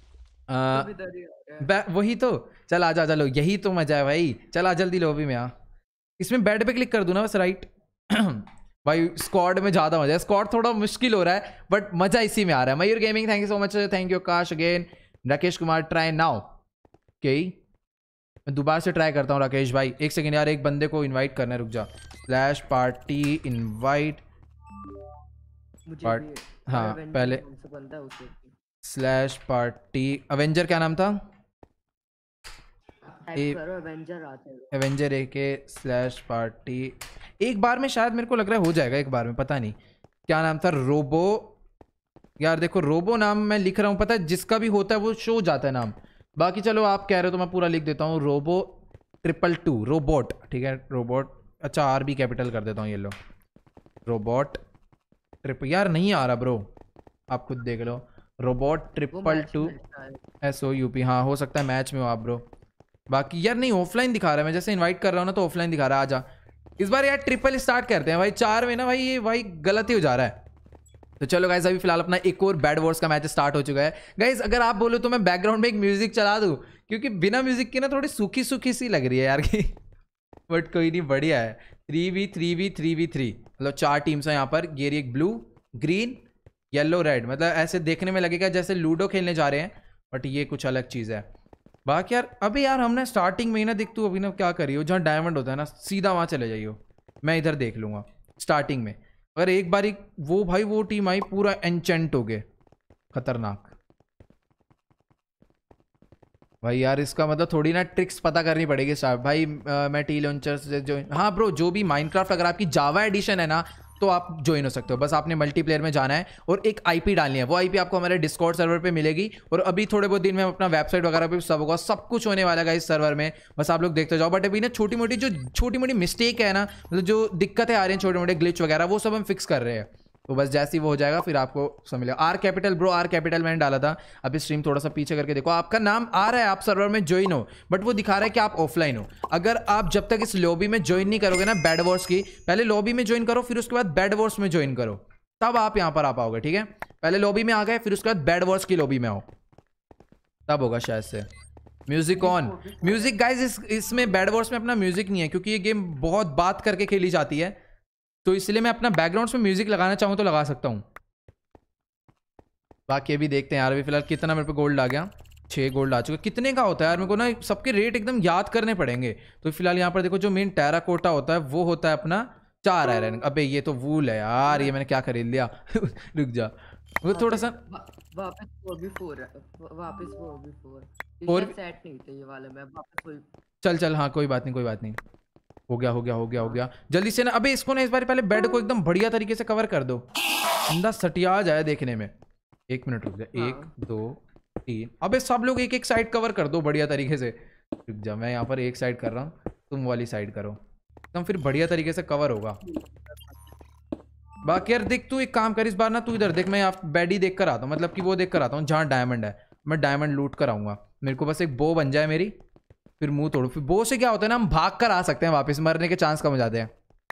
वही तो। चल आजा, चलो यही तो मजा है भाई। चल आ जल्दी लॉबी में आ। इसमें बेड पे क्लिक कर दूं ना बस, राइट। भाई स्क्वाड में ज्यादा मजा है, स्क्वाड थोड़ा मुश्किल हो रहा है बट मजा इसी में आ रहा है। Mayur gaming thank you so much, thank you काश again. Rakesh Kumar try now. Okay मैं दोबारा से ट्राई करता हूँ राकेश भाई। 1 सेकेंड यार, एक बंदे को इनवाइट करना है, रुक जा। स्लैश पार्टी इनवाइट पार्ट, हाँ पहले स्लैश पार्टी अवेंजर, क्या नाम था? एवेंजर ए के स्लैश पार्टी। एक बार में शायद मेरे को लग रहा है हो जाएगा, एक बार में पता नहीं क्या नाम था। रोबो यार देखो, रोबो नाम मैं लिख रहा हूँ, पता है जिसका भी होता है वो शो जाता है नाम। बाकी चलो आप कह रहे हो तो मैं पूरा लिख देता हूँ, रोबो 222 रोबोट, ठीक है रोबोट। अच्छा आर भी कैपिटल कर देता हूँ, ये लो रोबोट ट्रिप। यार नहीं आ रहा ब्रो, आप खुद देख लो। रोबोट 222 SOUP, हाँ हो सकता है मैच में हो आप ब्रो। बाकी यार नहीं ऑफलाइन दिखा रहा है, मैं जैसे इनवाइट कर रहा हूँ ना तो ऑफलाइन दिखा रहा है। आजा इस बार यार ट्रिपल स्टार्ट करते हैं भाई, 4 में ना भाई ये भाई गलत ही हो जा रहा है। तो चलो गाइज अभी फिलहाल अपना एक और बैड वॉर्स का मैच स्टार्ट हो चुका है। गाइज अगर आप बोलो तो मैं बैकग्राउंड में एक म्यूजिक चला दूं, क्योंकि बिना म्यूजिक के ना थोड़ी सूखी सूखी सी लग रही है यार की। बट कोई नहीं, बढ़िया है। 3v3 मतलब 4 टीम्स हैं यहाँ पर। ये एक ब्लू ग्रीन येलो रेड, मतलब ऐसे देखने में लगेगा जैसे लूडो खेलने जा रहे हैं, बट ये कुछ अलग चीज़ है। बाकी यार अभी यार हमने स्टार्टिंग में ही ना दिख, तू अभी ना क्या करियो, जहाँ डायमंड होता है ना सीधा वहाँ चले जाइयो, मैं इधर देख लूँगा स्टार्टिंग में। अगर एक बारी वो भाई वो टीम आई पूरा एंचेंट हो गए, खतरनाक भाई। यार इसका मतलब थोड़ी ना ट्रिक्स पता करनी पड़ेगी साहब भाई। मैं टी लॉन्चर से जो, हाँ ब्रो जो भी माइनक्राफ्ट अगर आपकी जावा एडिशन है ना तो आप ज्वाइन हो सकते हो। बस आपने मल्टीप्लेयर में जाना है और एक आईपी डालनी है, वो आईपी आपको हमारे डिस्कॉर्ड सर्वर पे मिलेगी। और अभी थोड़े बहुत दिन में अपना वेबसाइट वगैरह पे सब होगा, सब कुछ होने वाला है इस सर्वर में, बस आप लोग देखते जाओ। बट अभी ना छोटी मोटी मिस्टेक है ना, मतलब जो दिक्कतें आ रही हैं छोटे मोटे ग्लिच वगैरह, वो सब हम फिक्स कर रहे हैं। तो बस जैसे ही वो हो जाएगा फिर आपको समझ लेगा। R capital bro, R capital मैंने डाला था। अभी स्ट्रीम थोड़ा सा पीछे करके देखो, आपका नाम आ रहा है, आप सर्वर में ज्वाइन हो, बट वो दिखा रहा है कि आप ऑफलाइन हो। अगर आप जब तक इस लॉबी में ज्वाइन नहीं करोगे ना बैड वॉर्स की, पहले लॉबी में ज्वाइन करो फिर उसके बाद बैड वॉर्स में ज्वाइन करो, तब आप यहाँ पर आ पाओगे, ठीक है। पहले लॉबी में आ गए फिर उसके बाद बैड वॉर्स की लॉबी में आओ, तब होगा शायद से। म्यूजिक ऑन, म्यूजिक गाइज इसमें बैड वॉर्स में अपना म्यूजिक नहीं है, क्योंकि ये गेम बहुत बात करके खेली जाती है, तो इसलिए मैं अपना बैकग्राउंड में म्यूजिक लगाना चाहूँ तो लगा सकता हूँ। बाकी अभी देखते हैं यार, अभी फिलहाल कितना मेरे पे गोल्ड आ गया। 6 गोल्ड आ चुके। कितने का होता है यार, मेरे को ना सबके रेट एकदम याद करने पड़ेंगे। तो फिलहाल यहाँ पर देखो जो मेन टेराकोटा होता है वो होता है अपना 4 आयरन। अबे ये तो वूल है यार, ये मैंने क्या खरीद लिया। रुक जा, वो थोड़ा सा वापस 4v4 है, वापस 4v4। और सेट नहीं थे ये वाले में, वापस वही। चल चल, हाँ कोई बात नहीं कोई बात नहीं। हो गया हो गया हो गया हो गया, जल्दी से ना। अबे इसको ना इस बार पहले बेड को एकदम बढ़िया तरीके से कवर कर दो, बंदा सटिया जाए देखने में। 1 मिनट रुक जा, 1 2 3। अबे सब लोग एक एक साइड कवर कर दो बढ़िया तरीके से। रुक जा, मैं यहाँ पर एक साइड कर रहा हूँ, तुम वाली साइड करो, एकदम फिर बढ़िया तरीके से कवर होगा। बाकी यार देख, तू एक काम कर, इस बार ना तू इधर देख, मैं यहाँ बेड ही देख कर आता हूँ, मतलब कि वो देख कर आता हूँ जहाँ डायमंड है। मैं डायमंड लूट कर आऊँगा, मेरे को बस एक बो बन जाए मेरी, फिर मुंह तोड़ो। फिर बो से क्या होता है ना, हम भाग कर आ सकते हैं वापस, मरने के चांस कम हो जाते हैं।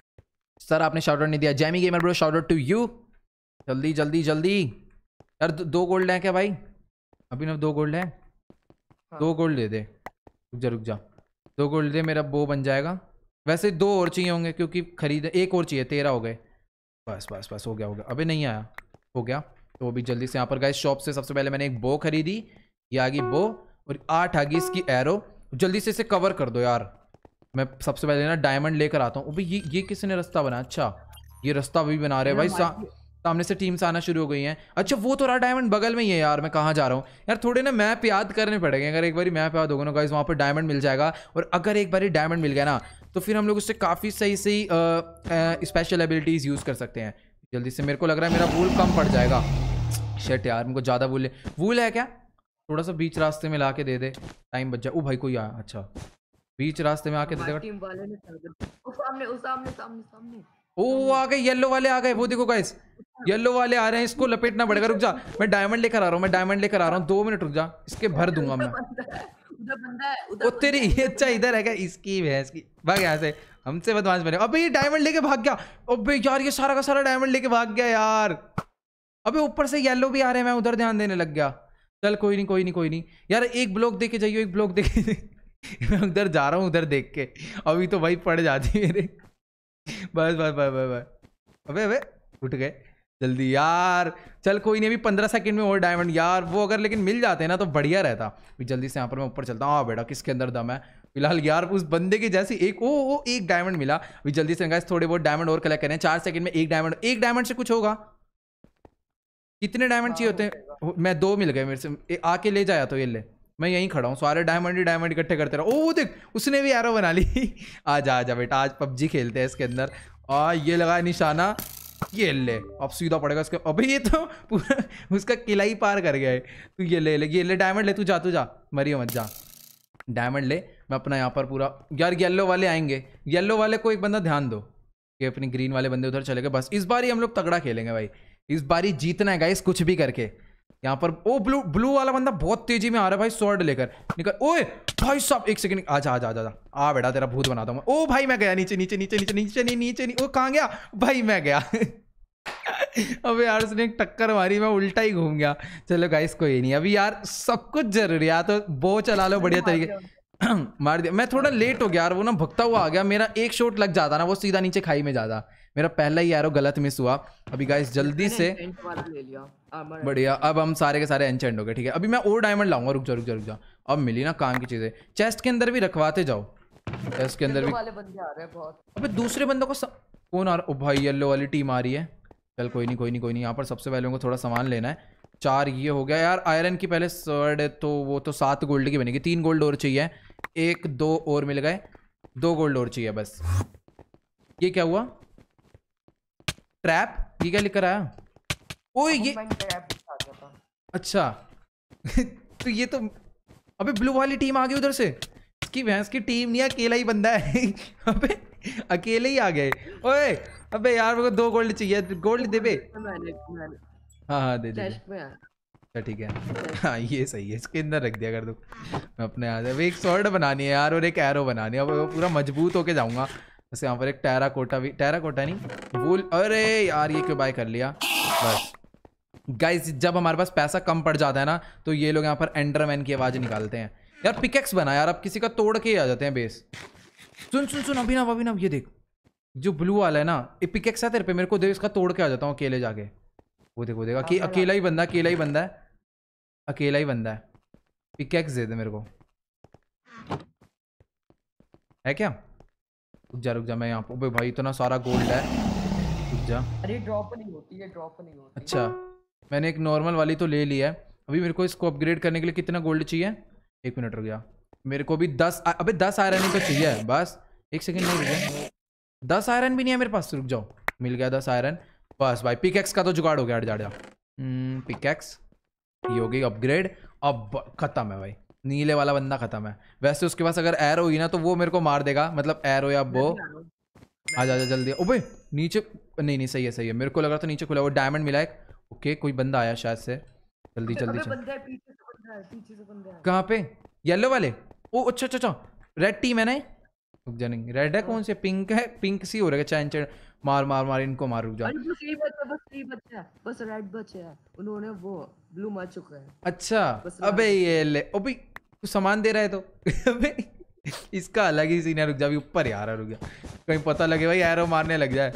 सर आपने शाउट आउट नहीं दिया, Jamie gamer bro, shout out to you. जल्दी जल्दी जल्दी यार, 2 गोल्ड है क्या भाई? अभी ना 2 गोल्ड है, 2 गोल्ड दे दे। रुक जा रुक जा, 2 गोल्ड दे, मेरा बो बन जाएगा। वैसे 2 और चाहिए होंगे क्योंकि खरीद, 1 और चाहिए, 13 हो गए। बस बस बस, हो गया हो गया। अबे नहीं आया, हो गया। तो अभी जल्दी से यहाँ पर गाइस शॉप से सबसे पहले मैंने एक बो खरीदी, ये आ गई बो, और 8 आ गई इसकी एरो। जल्दी से इसे कवर कर दो यार। मैं सबसे पहले ना डायमंड लेकर आता हूँ। अबे ये किसने रास्ता बनाया? अच्छा ये रास्ता भी बना रहे हैं भाई, सामने से टीम्स आना शुरू हो गई हैं। अच्छा वो तो रहा डायमंड बगल में ही है यार, मैं कहाँ जा रहा हूँ यार? थोड़े ना मैप याद करने पड़ेंगे। अगर एक बार मैप याद होगा ना गाइस, वहाँ पर डायमंड मिल जाएगा। और अगर एक बार डायमंड मिल गया ना, तो फिर हम लोग उससे काफ़ी सही सही स्पेशल एबिलिटीज़ यूज़ कर सकते हैं। जल्दी से, मेरे को लग रहा है मेरा वूल कम पड़ जाएगा। शेट यार, मेरे को ज़्यादा वूल है क्या? थोड़ा सा बीच रास्ते में ला के दे दे, टाइम बच जाए। ओ भाई कोई आया, अच्छा बीच रास्ते में आके दे देगा। टीम वाले ने सामने सामने सामने सामने। ओ आ गए, येलो वाले आ गए, वो देखो गाइस येलो वाले आ रहे हैं, इसको लपेटना पड़ेगा। रुक जा, मैं डायमंड लेकर आ रहा हूँ, मैं डायमंड लेकर आ रहा हूँ, 2 मिनट रुक जा, इसके भर दूंगा मैं। उधर बंदा है, ओ तेरी, अच्छा इधर है क्या? इसकी भैंस की, भाग यहाँ से, हमसे बदमाश बने। अबे ये डायमंड लेके भाग गया। अबे यार ये सारा का सारा डायमंड लेके भाग गया यार। अबे ऊपर से येलो भी आ रहे हैं, मैं उधर ध्यान देने लग गया। चल कोई नहीं कोई नहीं कोई नहीं यार, एक ब्लॉक देके जाइए, एक ब्लॉक देके। मैं उधर जा रहा हूँ, उधर देख के। अभी तो भाई पड़ जाती मेरे। बस बस बस बस बस। अबे अबे उठ गए जल्दी यार। चल कोई नहीं, अभी 15 सेकंड में और डायमंड यार, वो अगर लेकिन मिल जाते हैं ना तो बढ़िया रहता। जल्दी से यहाँ पर मैं ऊपर चलता हूँ। हाँ बेटा, किसके अंदर दम है फिलहाल यार? उस बंदे की जैसी एक डायमंड मिला। अभी जल्दी से गाइस थोड़े बहुत डायमंड और कलेक्ट करें। 4 सेकंड में एक डायमंड से कुछ होगा? कितने डायमंड चाहिए होते हैं? मैं 2 मिल गए मेरे से, आके ले जाया तो ये ले, मैं यहीं खड़ा हूँ, सारे डायमंड इकट्ठे करते रहो। ओ देख, उसने भी एरो बना ली। आजा आजा बेटा, आज पबजी खेलते हैं इसके अंदर। ये लगा निशाना, ये ले, अब सीधा पड़ेगा इसके। अबे ये तो पूरा उसका किला ही पार कर गया है। तू ये ले डायमंड ले, तू जा मरियो मत जा, डायमंड ले। मैं अपना यहाँ पर पूरा यार, येलो वाले आएंगे, येलो वाले को एक बंदा ध्यान दो कि अपनी ग्रीन वाले बंदे उधर चले गए। बस इस बार ही हम लोग तगड़ा खेलेंगे भाई, इस बार ही जीतना है गाइस, कुछ भी करके। यहाँ पर ओ ब्लू वाला बंदा बहुत तेजी में आ रहा है भाई, स्वॉर्ड लेकर निकल। ओए भाई साहब 1 सेकंड, आजा आजा आजा आ बेटा, तेरा भूत बनाता हूँ मैं। ओ भाई मैं गया नीचे नीचे नीचे नीचे नीचे नहीं नीचे नहीं, ओ कहाँ गया भाई? मैं गया। अबे यार उसने एक टक्कर मारी, मैं उल्टा ही घूम गया। चलो गाइस कोई नहीं, अभी यार सब कुछ जरूरी है, तो बो चला लो बढ़िया तरीके। मार दिया, मैं थोड़ा लेट हो गया यार, वो ना भगता हुआ आ गया, मेरा एक शॉट लग जाता ना, वो सीधा नीचे खाई में जाता, मेरा पहला ही एरो गलत मिस हुआ। अभी गाइस जल्दी से बढ़िया, अब हम सारे के सारे एंचेंट हो गए। ठीक है, अभी मैं और डायमंड लाऊंगा। रुक जा, अब मिली ना काम की चीजें। चेस्ट के अंदर भी रखवाते जाओ, चेस्ट के अंदर भी वाले बंदे आ रहे हैं बहुत। अबे दूसरे बंदों को कौन आ रहा? ओ भाई येलो वाली टीम आ रही है। चल कोई नहीं, यहाँ पर सबसे पहले उनको थोड़ा सामान लेना है। 4 ये हो गया यार, आयरन की पहले सर्ड है तो वो तो 7 गोल्ड की बनेगी। 3 गोल्ड और चाहिए, 1 2 और मिल गए, 2 गोल्ड और चाहिए बस। ये क्या हुआ? ट्रैप, ये क्या लिख कर आया? ओए ये अच्छा। तो ये तो, अबे ब्लू वाली टीम आ गई उधर से। इसकी भैंस की टीम नहीं, अकेला ही बंदा है। अबे अकेले ही आ गए। ओए अबे यार मेरे को 2 गोल्ड चाहिए, गोल्ड दे बे। हाँ दे दे। अच्छा ठीक है, हाँ ये सही है, इसके अंदर रख दिया कर दो। मैं अपने यहाँ से एक स्वॉर्ड बनानी है यार, और एक एरो बनानी है, अब पूरा मजबूत होके जाऊंगा। जैसे यहाँ पर एक टेराकोटा नहीं वूल। अरे यार ये क्यों बाय कर लिया? बस गाइस जब हमारे पास पैसा कम पड़ जाता है ना, तो ये लोग यहाँ पर एंडरमैन की आवाज निकालते हैं। यार पिकेक्स बना यार, अब किसी का तोड़ के आ जाते हैं बेस। सुन अभिनव ये देख, जो ब्लू वाला है ना, ये पिकेक्स है तेरे पे, मेरे को दे, इसका तोड़ के आ जाता हूँ अकेले जाके। वो देखो कि अकेला ही बंदा है। पिकैक्स दे दे मेरे को, है क्या? रुक जा मैं यहाँ पे, भाई इतना सारा गोल्ड है, रुक जा। अरे ड्रॉप नहीं होती है, ड्रॉप नहीं होती। अच्छा मैंने एक नॉर्मल वाली तो ले लिया है। अभी मेरे को इसको अपग्रेड करने के लिए कितना गोल्ड चाहिए? 1 मिनट रुक गया, मेरे को भी 10 अबे 10 आयरन ही तो चाहिए बस। 1 सेकंड नहीं, रुक गया, 10 आयरन भी नहीं है मेरे पास। रुक जाओ, मिल गया 10 आयरन बस भाई। पिकैक्स का तो जुगाड़ हो गया, हट जा। पिकैक्स ये हो गई अपग्रेड। अब खत्म है भाई, नीले वाला बंदा खत्म है। वैसे उसके पास अगर एरो हुई ना तो वो मेरे को मार देगा, मतलब एरो या बो। आ जा जल्दी। ओबे नीचे, नहीं सही है। मेरे को लग रहा था नीचे खुला, वो डायमंड मिला है। ओके कोई बंदा आया शायद से, जल्दी चल। कहाँ पे? येलो वाले? ओ अच्छा रेड टीम है ना? रुक जा, नहीं रेड है, कौन से? पिंक है, पिंक सी हो रहा है। चैन मार इनको मार। रुक जा, बस रेड बचे है, उन्होंने वो ब्लू मार चुका है। अच्छा अबे ये ले, अबे तू सामान दे रहा है तो अबे इसका अलग ही सीन है। रुक जा, अभी ऊपर यार, रुक जा, कहीं पता लगे भाई एरो मारने लग जाए।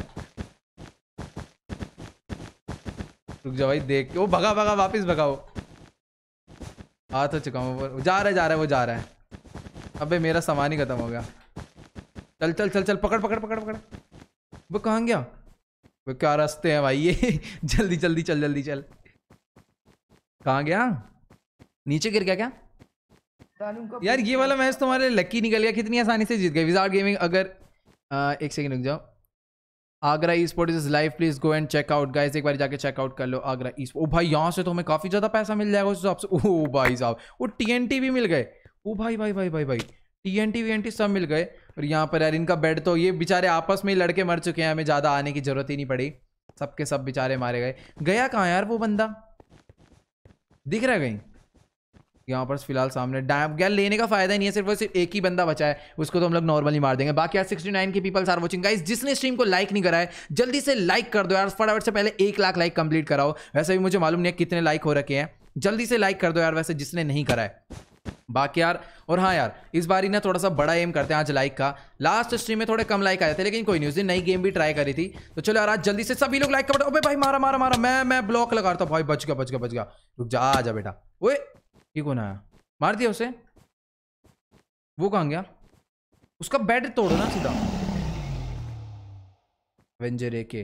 रुक जा भाई, देख के वो भगा वापस भगाओ। आ तो चुका हूँ, जा रहा है। अबे मेरा सामान ही खत्म हो गया। चल पकड़। वो कहाँ गया? वो क्या रास्ते हैं भाई ये जल्दी चल। कहाँ गया? नीचे गिर गया क्या? यार ये वाला मैच तुम्हारे लकी निकल गया, कितनी आसानी से जीत गए विजार्ड गेमिंग। अगर 1 सेकंड रुक जाओ। Agra e sport is live, please go and check out guys. एक बार जाके चेकआउट कर लो आगरा ई स्पोर्ट। ओ भाई यहाँ से तो हमें काफी ज्यादा पैसा मिल जाएगा उस हिसाब से। ओ भाई साहब, वो TNT भी मिल गए। ओ भाई TNT सब मिल गए। और यहाँ पर यार इनका बेड तो, ये बेचारे आपस में ही लड़के मर चुके हैं, हमें ज्यादा आने की जरूरत ही नहीं पड़ी, सबके सब बेचारे मारे गए। गया कहाँ यार वो बंदा? दिख रहा है कहीं? यहाँ पर फिलहाल सामने डैम गया, लेने का फायदा नहीं है, सिर्फ एक ही बंदा बचा है, उसको तो हम लोग नॉर्मली मार देंगे। बाकी यार 69 के पीपल्स आर वाचिंग गाइस। जिसने स्ट्रीम को लाइक नहीं करा है जल्दी से लाइक कर दो यार, फटाफट से पहले 1 लाख लाइक कंप्लीट कराओ। वैसे भी मुझे मालूम नहीं है कितने लाइक हो रखे हैं, जल्दी से लाइक कर दो यार वैसे जिसने नहीं करा है। बाकी यार, और हाँ यार इस बार ही ना थोड़ा सा बड़ा एम करते हैं आज लाइक का। लास्ट स्ट्रीम में थोड़े कम लाइक आए थे, लेकिन कोई नहीं, उस दिन नई गेम भी ट्राई करी थी। तो चलो यार आज जल्दी से सभी लोग लाइक कर। अबे भाई मारा मैं ब्लॉक लगा रहा था भाई, बच गया। रुक जा, आ जा बेटा। ओए ये कौन आया? मार दिया उसे। वो कहाँ गया? उसका बेड तोड़ो ना सीधा। एवेंजर AK,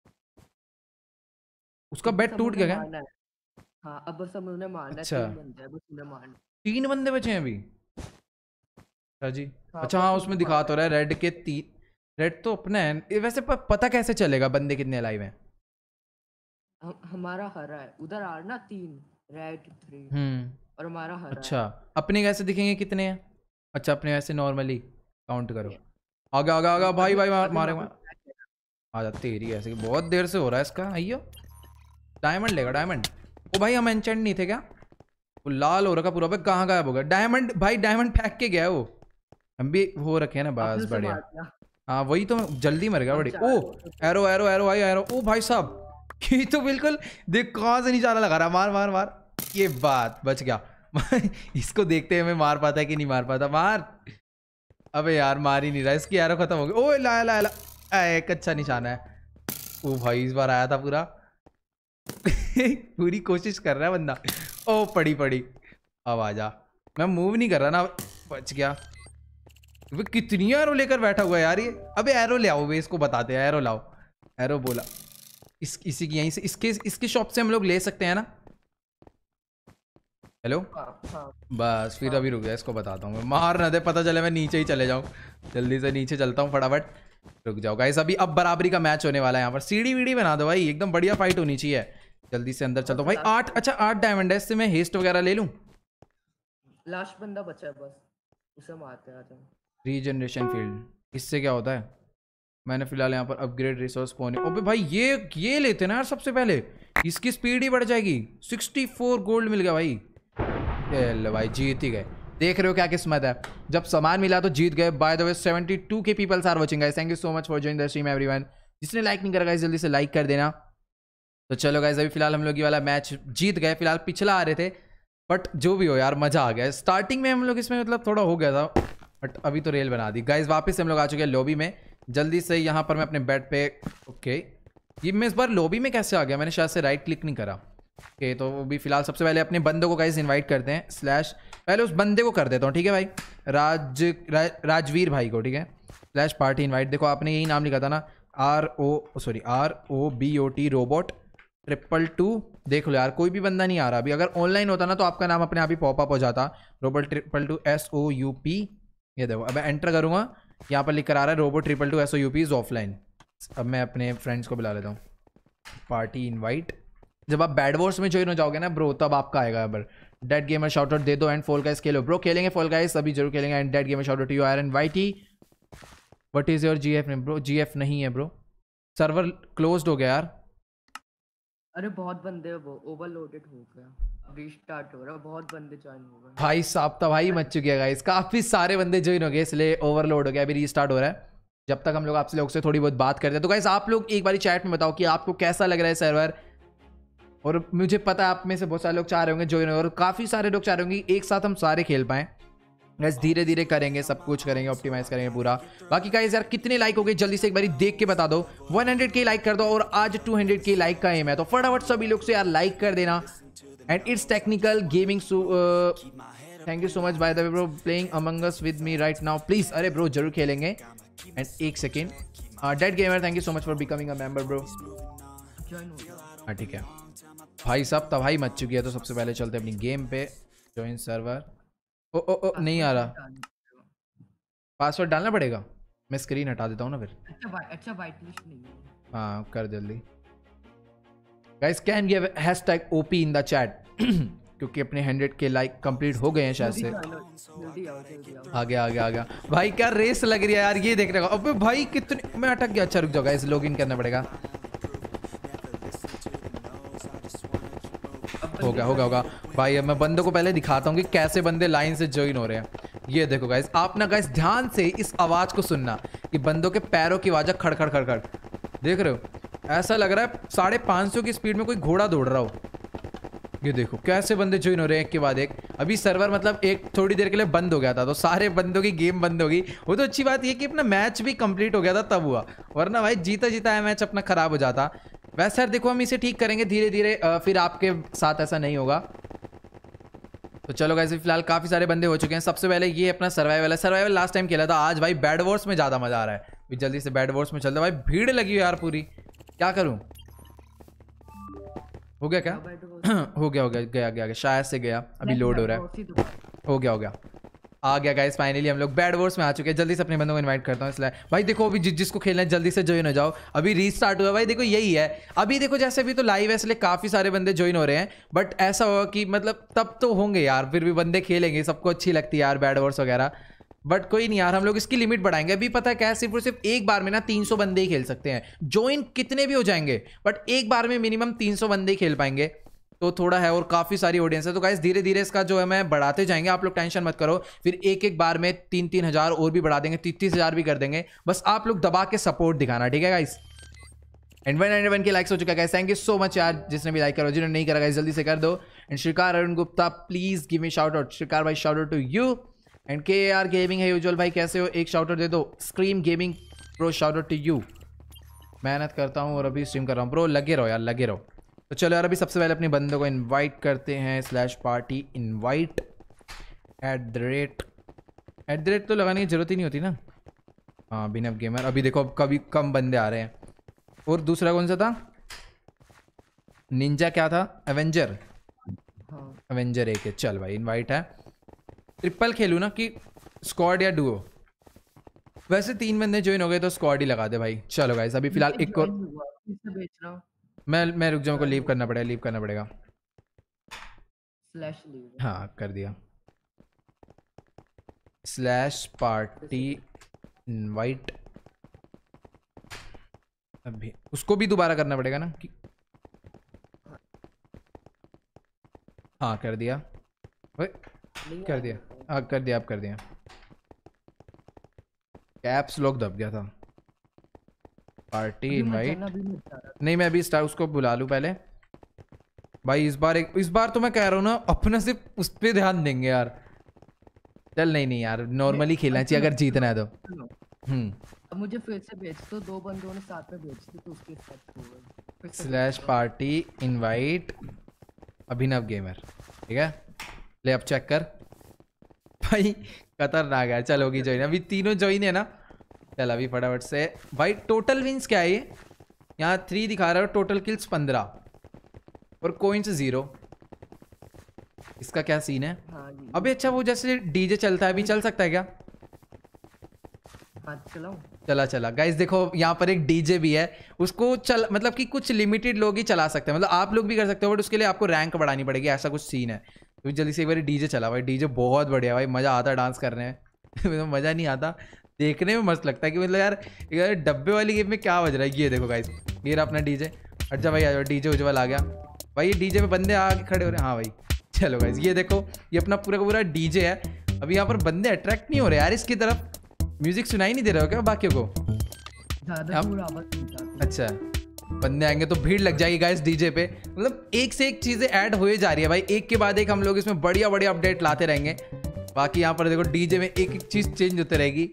उसका बेड टूट गया क्या? हाँ अब बस हम उन्हें मारना है। अच्छा 3 बंदे हैं, बस उन्हें मारना। 3 बंदे बचे हैं अभी? अच्छा जी। अच्छा हाँ उसमें दिखा तो रहा है रेड के 3। रेड तो अपना है वैसे, पता कैसे चलेगा बंदे कितने लाइव हैं? हमारा हरा है, उधर आ ना 3 रेड 3 और हमारा हरा। अच्छा अपने कैसे दिखेंगे कितने हैं? अच्छा अपने ऐसे नॉर्मली काउंट करो। आगा भाई मारे आ जा। तेरी ऐसे बहुत देर से हो रहा है इसका। आइयो डायमंड लेगा, डायमंड। ओ भाई हम एंचेंट नहीं थे क्या? वो लाल हो रखा पूरा। भाई कहाँ गायब हो गया डायमंड? भाई डायमंड फेंक के गया वो। हम भी हो रखे हैं ना बस, बढ़िया। हाँ वही तो, जल्दी मर गया बड़ी। ओ एरो भाई एरो। ओ भाई साहब ये तो बिल्कुल देख कहाँ से निशाना लगा रहा। मार। ये बात बच गया इसको देखते हुए मार पाता है कि नहीं मार पाता। मार। अबे यार मार ही नहीं रहा, इसकी एरो खत्म हो गई। ओ ला एक अच्छा निशाना है। ओ भाई इस बार आया था पूरा पूरी कोशिश कर रहा है बंदा। ओ पड़ी। अब आ जा। मैं मूव नहीं कर रहा ना, बच गया। वे कितनी एरो लेकर बैठा हुआ है यार ये। अबे एरो ले आओ, वे इसको बताते हैं। एरो लाओ। एरो बोला इसी की, यहीं से इसके शॉप से हम लोग ले सकते हैं ना? हेलो बस फिर अभी रुक गया, इसको बताता हूँ। मार ना दे, पता चले मैं नीचे ही चले जाऊँ। जल्दी से नीचे चलता हूँ फटाफट। रुक जाओ गाइस, अभी अब बराबरी का मैच होने वाला है। यहाँ पर सीढ़ी वीडी बना दो भाई, एकदम बढ़िया फाइट होनी चाहिए। जल्दी से अंदर चलता हूँ भाई। 8 डायमंड है, इससे मैं हेस्ट वगैरह ले लूँ। लास्ट बंदा बचा है बस, उसे मारते हैं। रीजनरेशन फील्ड, इससे क्या होता है? मैंने फिलहाल यहाँ पर अपग्रेड रिसोर्स पहुंचे। ओबे भाई ये लेते ना यार सबसे पहले, इसकी स्पीड ही बढ़ जाएगी। 64 गोल्ड मिल गया भाई। ले भाई जीत ही गए। देख रहे हो क्या किस्मत है, जब सामान मिला तो जीत गए। बाय द वे 72 के peoples are watching guys. Thank you so much for joining the stream everyone. जिसने लाइक नहीं करा गाइस जल्दी से लाइक कर देना। तो चलो गाइस अभी फिलहाल हम लोग ये वाला मैच जीत गए। फिलहाल पिछला आ रहे थे, बट जो भी हो यार मजा आ गया। स्टार्टिंग में हम लोग इसमें मतलब थोड़ा हो गया था, बट अभी तो रेल बना दी गाइस। वापस हम लोग आ चुके हैं लॉबी में। जल्दी से यहाँ पर मैं अपने बेड पे, ओके ये मैं इस बार लॉबी में कैसे आ गया? मैंने शायद से राइट क्लिक नहीं करा। ओके तो भी फिलहाल सबसे पहले अपने बंदों को गाइस इनवाइट करते हैं। पहले उस बंदे को कर देता हूँ, ठीक है भाई, राजवीर भाई को, ठीक है। स्लैश पार्टी इनवाइट, देखो आपने यही नाम लिखा था ना, ROBOT रोबोट 222। देख लो यार, कोई भी बंदा नहीं आ रहा अभी। अगर ऑनलाइन होता ना तो आपका नाम अपने आप ही पॉपअप हो जाता, रोबोट 222 SOUP। ये देखो, अब मैं एंटर करूँगा, यहाँ पर लिख कर आ रहा है रोबोट 222 SOUP इज ऑफलाइन। अब मैं अपने फ्रेंड्स को बुला लेता हूँ, पार्टी इनवाइट। जब आप बैड वॉर्स में ज्वाइन हो जाओगे ना ब्रो, तब आपका आएगा। अब डेड गेमर शाउट आउट दे दो एंड फॉल गाइस खेलो ब्रो, खेलेंगे फॉल गाइस अभी जरूर खेलेंगे। And dead gamer shout out to you iron whitey. What is your GF name bro? GF नहीं है ब्रो, सर्वर क्लोज्ड हो गया यार। अरे बहुत बंदे ओवरलोडेड हो गया, रीस्टार्ट हो रहा, बहुत बंदे ज्वाइन हो गए भाई साहब तबाही मच चुकी है गाइस, काफी सारे बंदे ज्वाइन हो गए, इसलिए ओवरलोड हो गया। अभी रीस्टार्ट हो रहा है। जब तक हम लोग आपसे लोग से थोड़ी बहुत बात करते हैं, तो गाइस आप लोग एक बारी चैट में बताओ कि आपको कैसा लग रहा है सर्वर। और मुझे पता है आप में से बहुत सारे लोग चाह रहे होंगे ज्वाइन, और काफ़ी सारे लोग चाह रहे होंगे एक साथ हम सारे खेल पाएँ। गाइस धीरे धीरे करेंगे, सब कुछ करेंगे, ऑप्टिमाइज करेंगे पूरा। बाकी गाइस यार कितने लाइक हो गए जल्दी से एक बारी देख के बता दो। 100K लाइक कर दो, और आज 200K लाइक का एम है, तो फटाफट सभी लोग से यार लाइक कर देना। And it's technical gaming, thank you so much by the way bro, playing Among Us with me right now please. अरे ब्रो जरूर खेलेंगे। एंड एक second, dead gamer thank you so much for becoming a member bro. हाँ ठीक है भाई साहब, तबाही मच चुकी है। तो सबसे पहले चलते अपनी गेम पे, ज्वाइन सर्वर। ओ नहीं आ रहा, पासवर्ड डालना पड़ेगा। मैं स्क्रीन हटा देता हूँ ना फिर। अच्छा वाइट लिस्ट नहीं है। हाँ कर जल्दी guys, can give #OP in the chat क्योंकि अपने 100K लाइक कंप्लीट हो गए हैं शायद से। आ गया भाई, क्या रेस लग रही है यार, ये देख रहे हो। अबे भाई कितने, मैं अटक गया। अच्छा रुक जाओ गाइस, लॉगिन करना पड़ेगा। होगा भाई। अब मैं बंदों को पहले दिखाता हूँ कि कैसे बंदे लाइन से ज्वाइन हो रहे हैं। ये देखो गाइस, आप ना गाइस ध्यान से इस आवाज को सुनना कि बंदों के पैरों की आवाज खड़ खड़ खड़ खड़, देख रहे हो? ऐसा लग रहा है 550 की स्पीड में कोई घोड़ा दौड़ रहा हो। ये देखो कैसे बंदे ज्वाइन हो रहे हैं एक के बाद एक। अभी सर्वर मतलब एक थोड़ी देर के लिए बंद हो गया था, तो सारे बंदों की गेम बंद हो गई। वो तो अच्छी बात ये कि अपना मैच भी कंप्लीट हो गया था तब हुआ, वरना भाई जीता है मैच अपना खराब हो जाता। वैसे यार देखो, हम इसे ठीक करेंगे धीरे धीरे, फिर आपके साथ ऐसा नहीं होगा। तो चलो गाइस, फिलहाल काफी सारे बंदे हो चुके हैं। सबसे पहले ये अपना सर्वाइवल है। सर्वाइवल लास्ट टाइम खेला था, आज भाई बैड वॉर्स में ज्यादा मजा आ रहा है। फिर जल्दी से बैड वॉर्स में चलते। भाई भीड़ लगी हुई यार पूरी, क्या करूं? हो गया क्या? हो गया शायद से गया, अभी लोड हो रहा है। हो गया आ गया गाइस, फाइनली हम लोग बैड वॉर्स में आ चुके हैं। जल्दी से अपने बंदों को इनवाइट करता हूँ। इसलिए भाई देखो, अभी जिसको खेलना है जल्दी से ज्वाइन हो जाओ, अभी रीस्टार्ट हुआ भाई। देखो यही है, अभी देखो जैसे अभी तो लाइव है इसलिए काफी सारे बंदे ज्वाइन हो रहे हैं, बट ऐसा होगा कि मतलब तब तो होंगे यार, फिर भी बंदे खेलेंगे, सबको अच्छी लगती है यार बैड वॉर्स वगैरह। बट कोई नहीं यार, हम लोग इसकी लिमिट बढ़ाएंगे। अभी पता है क्या, सिर्फ और सिर्फ एक बार में ना 300 बंदे ही खेल सकते हैं। ज्वाइन कितने भी हो जाएंगे, बट एक बार में मिनिमम 300 बंदे ही खेल पाएंगे, तो थोड़ा है। और काफी सारी ऑडियंस है, तो गाइस धीरे धीरे इसका जो है मैं बढ़ाते जाएंगे, आप लोग टेंशन मत करो। फिर एक बार में 3-3 हज़ार और भी बढ़ा देंगे, 30 हज़ार भी कर देंगे। बस आप लोग दबा के सपोर्ट दिखाना, ठीक है गाइस। एंड 191 के लाइक्स हो चुका है guys, thank you so much यार जिसने भी लाइक करो, जिन्होंने नहीं करा गाइस जल्दी से कर दो। And Shrikar Arun Gupta please give me shout out. Shrikar भाई shout out to you. And KR gaming है, उज्जवल भाई कैसे हो, एक शाउट आउट दे दो। Scream gaming pro shout out to you. मेहनत करता हूँ और अभी स्ट्रीम कर रहा हूँ ब्रो, लगे रहो यार लगे रहो। तो चलो यार, अभी सबसे पहले अपने बंदों को इनवाइट करते हैं। /party invite @ तो लगाने की जरूरत ही नहीं होती ना। हाँ बिनफ गेमर। अभी देखो, अब कभी कम बंदे आ रहे हैं। और दूसरा कौन सा था? निंजा क्या था? एवेंजर। एवेंजर एक है। चल भाई इनवाइट है। ट्रिपल खेलूँ ना कि स्क्वाड या डुओ? वैसे 3 बंदे ज्वाइन हो गए तो स्क्वाड ही लगा दे भाई। चलो गाइस, अभी फिलहाल एक और मैं रुक जाऊँ को लीव करना पड़ेगा। हाँ कर दिया। /party invite। अभी उसको भी दोबारा करना पड़ेगा ना कि? हाँ कर दिया। कर दिया। हाँ कर दिया, आप कर दिया। कैप्स लॉक दब गया था। पार्टी इनवाइट नहीं, मैं अभी उसको बुला लूँ पहले। भाई इस बार तो मैं कह रहा हूँ ना, अपना सिर्फ उस पर ध्यान देंगे यार। चल नहीं यार, नॉर्मली खेलना चाहिए अगर जीतना है तो। अब मुझे फिर से भेज तो, 2 बंदों ने साथ में भेज दी तो उसके साथ /party invite अभिनव गेमर, ठीक है। ले अब चेक कर, भाई खतरनाक है। चल होगी ज्वाइन, अभी तीनों ज्वाइन है ना। चल अभी फटाफट से भाई टोटल विन्स क्या है ये, यहाँ 3 दिखा रहा है, टोटल किल्स 15 और कॉइन्स 0। इसका क्या सीन है? हाँ जी। अबे अच्छा वो जैसे डीजे चलता है अभी, चल सकता है क्या? हाँ चलाओ। चला चला गाइस, देखो यहाँ पर एक डीजे भी है, उसको चल मतलब कि कुछ लिमिटेड लोग ही चला सकते हैं, मतलब आप लोग भी कर सकते हो बट उसके लिए आपको रैंक बढ़ानी पड़ेगी, ऐसा कुछ सीन है। तो जल्दी से एक बार डीजे चला भाई, डीजे बहुत बढ़िया भाई, मज़ा आता है डांस करने में। तो मज़ा नहीं आता, देखने में मस्त लगता है कि मतलब यार डब्बे वाली गेम में क्या बज रहा है। ये देखो गाइस, ये रहा अपना डीजे। अच्छा भाई आ जाओ, डीजे उज्जवल आ गया भाई, ये डीजे पे बंदे आके खड़े हो रहे हैं। हाँ भाई चलो गाइस, ये देखो ये अपना पूरा का पूरा डीजे है। अभी यहाँ पर बंदे अट्रैक्ट नहीं हो रहे यार इसकी तरफ, म्यूजिक सुनाई नहीं दे रहा हो क्या बाकियों को? ज़्यादा दूर आवाज़ नहीं जाती। अच्छा बंदे आएंगे तो भीड़ लग जाएगी गाइस डीजे पे, मतलब एक से एक चीजें ऐड हो जा रही है भाई, एक के बाद एक हम लोग इसमें बढ़िया बढ़िया अपडेट लाते रहेंगे। बाकी यहाँ पर देखो डीजे में एक एक चीज चेंज होती रहेगी।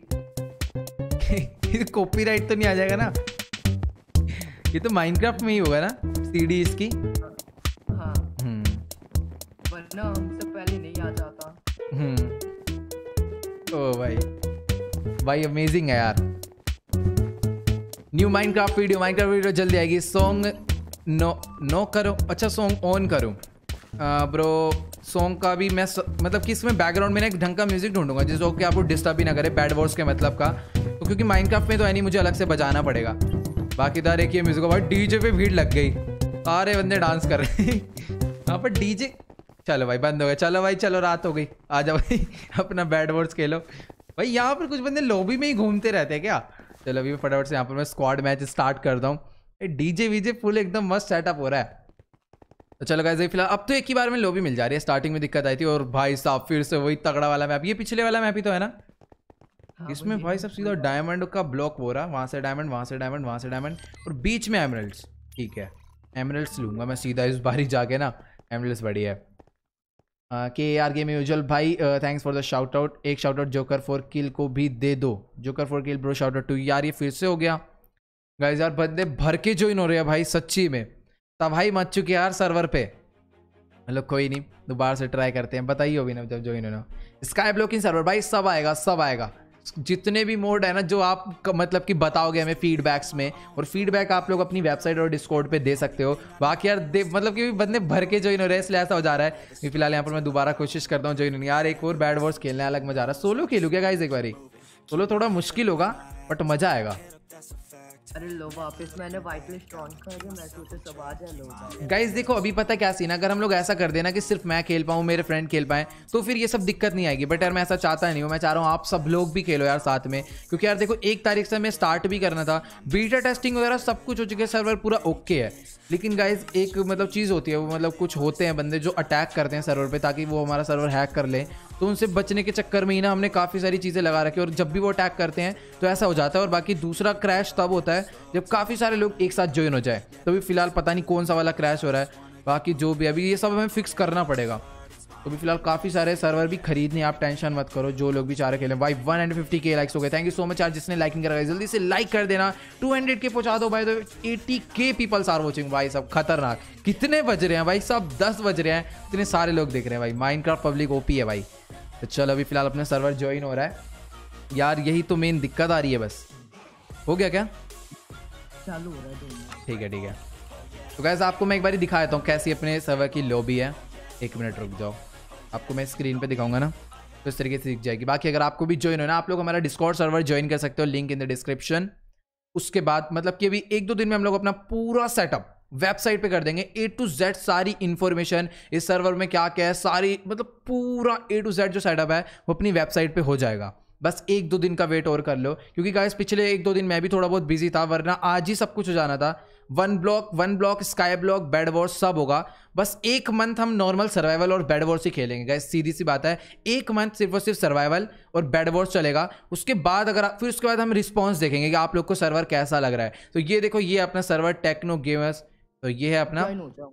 कॉपीराइट तो नहीं आ जाएगा ना? ये तो माइनक्राफ्ट में ही होगा ना सीडी इसकी? हाँ वरना हमसे पहले नहीं आ जाता। ओ भाई अमेजिंग है यार। न्यू माइनक्राफ्ट वीडियो जल्दी आएगी। सॉन्ग नो करो, अच्छा सॉन्ग ऑन करूँ ब्रो। सॉन्ग का भी मैं मतलब कि इसमें बैकग्राउंड में ना एक ढंग का म्यूजिक ढूंढूंगा जिसको कि आपको डिस्टर्ब भी ना करे, बैड वर्ड्स के मतलब का। तो क्योंकि माइनक्राफ्ट में तो है नहीं, मुझे अलग से बजाना पड़ेगा। बाकी दार एक ये म्यूजिक, भाई डीजे पे भीड़ लग गई, सारे बंदे डांस कर रहे हैं यहाँ पर डीजे। चलो भाई बंद हो गया, चलो भाई चलो रात हो गई, आ जाओ भाई अपना बैड वर्ड्स खेलो। भाई यहाँ पर कुछ बंदे लॉबी में ही घूमते रहते हैं क्या? चलो अभी फटाफट से यहाँ पर मैं स्क्वाड मैच स्टार्ट करता हूँ। डीजे वीजे फुल एकदम मस्त सेटअप हो रहा है। तो चलो गाइस फिलहाल अब तो एक ही बार में लॉबी मिल जा रही है, स्टार्टिंग में दिक्कत आई थी। और भाई साहब फिर से वही तगड़ा वाला मैप, ये पिछले वाला मैप ही तो है ना? हाँ, इसमें भाई सब सीधा डायमंड का ब्लॉक हो रहा है, वहाँ से डायमंड, वहाँ से डायमंड, वहाँ से डायमंड और बीच में एमरल्ड्स। ठीक है एमरल्ड्स लूँगा मैं सीधा इस बारी जाके ना, एमरल्ड्स बढ़िया है। के आर गेम यूजुअल भाई thanks for the shout out. एक shout out joker for kill को भी दे दो। Joker for kill bro shout out to. यार ये फिर से हो गया गाइस, यार बंदे भर के ज्वाइन हो रहे हैं भाई सच्ची में, तबाही मच चुकी है यार सर्वर पे। मतलब कोई नहीं दोबारा से ट्राई करते हैं, बताइए अभी ना जब ज्वाइन होना। स्काई ब्लॉकिंग सर्वर भाई सब आएगा सब आएगा, जितने भी मोड है ना जो आप मतलब कि बताओगे हमें फीडबैक्स में, और फीडबैक आप लोग अपनी वेबसाइट और डिस्कॉर्ड पे दे सकते हो। बाकी यार मतलब कि बंदे भर के ज्वाइन हो रहे हैं इसलिए ऐसा हो जा रहा है। फिलहाल यहाँ पर मैं दोबारा कोशिश करता हूँ ज्वाइन होने। यार एक और बैड वॉर्स खेलने अलग मजा आ रहा है। सोलो खेलूँ क्या गाइस? एक बारी सोलो थोड़ा मुश्किल होगा बट मजा आएगा। अरे लो वापस मैंने व्हाइट लिस्ट ऑन कर दिया, मैं सोचे सब आ जाए लोग। गाइस देखो अभी पता क्या सीन है, अगर हम लोग ऐसा कर देना कि सिर्फ मैं खेल पाऊँ मेरे फ्रेंड खेल पाए तो फिर ये सब दिक्कत नहीं आएगी। बट यार मैं ऐसा चाहता नहीं हूँ, मैं चाह रहा हूँ आप सब लोग भी खेलो यार साथ में। क्योंकि यार देखो 1 तारीख से मैं स्टार्ट भी करना था, बीटा टेस्टिंग वगैरह सब कुछ हो चुके हैं, सर्वर पूरा ओके है। लेकिन गाइज एक मतलब चीज़ होती है, वो मतलब कुछ होते हैं बंदे जो अटैक करते हैं सर्वर पे ताकि वो हमारा सर्वर हैक कर ले। तो उनसे बचने के चक्कर में ही ना हमने काफ़ी सारी चीज़ें लगा रखी है, और जब भी वो अटैक करते हैं तो ऐसा हो जाता है। और बाकी दूसरा क्रैश तब होता है जब काफ़ी सारे लोग एक साथ ज्वाइन हो जाए। तो अभी फिलहाल पता नहीं कौन सा वाला क्रैश हो रहा है, बाकी जो भी अभी ये सब हमें फिक्स करना पड़ेगा। तो भी फिलहाल काफ़ी सारे सर्वर भी खरीदने, आप टेंशन मत करो। जो लोग भी चाह रहे खेलें भाई 150K लाइक्स हो गए, थैंक यू सो मच यार जिसने लाइकिंग करा। जल्दी से लाइक कर देना, 200K पहुंचा दो भाई। तो 80K पीपल्स आर वॉचिंग भाई, सब खतरनाक। कितने बज रहे हैं भाई? सब 10 बज रहे हैं, इतने सारे लोग देख रहे हैं भाई। माइनक्राफ्ट पब्लिक ओपी है भाई। तो चलो अभी फिलहाल अपने सर्वर ज्वाइन हो रहा है यार, यही तो मेन दिक्कत आ रही है। बस हो गया क्या? चालू हो रहा है। ठीक है ठीक है। तो गाइस आपको मैं एक बार दिखा देता हूँ कैसी अपने सर्वर की लॉबी है। 1 मिनट रुक जाओ, आपको मैं स्क्रीन पे दिखाऊंगा ना तो इस तरीके से दिख जाएगी। बाकी अगर आपको भी ज्वाइन होना, आप लोग हमारा डिस्कॉर्ड सर्वर ज्वाइन कर सकते हो, लिंक इन द डिस्क्रिप्शन। उसके बाद मतलब कि अभी 1-2 दिन में हम लोग अपना पूरा सेटअप वेबसाइट पे कर देंगे, A to Z सारी इंफॉर्मेशन इस सर्वर में क्या क्या है, सारी मतलब पूरा A to Z जो सेटअप है वो अपनी वेबसाइट पे हो जाएगा। बस 1-2 दिन का वेट और कर लो, क्योंकि गाइस पिछले 1-2 दिन मैं भी थोड़ा बहुत बिजी था, वरना आज ही सब कुछ हो जाना था। One block sky block bed wars सब होगा। बस 1 मंथ हम नॉर्मल सर्वाइवल और बेड वॉर्स ही खेलेंगे गाइस, सीधी सी बात है। 1 मंथ सिर्फ और सिर्फ सर्वाइवल और बेड वॉर्स चलेगा। उसके बाद फिर उसके बाद हम रिस्पॉन्स देखेंगे कि आप लोग को सर्वर कैसा लग रहा है। तो ये देखो, ये अपना सर्वर टेक्नो गेमर्स, तो ये है अपना।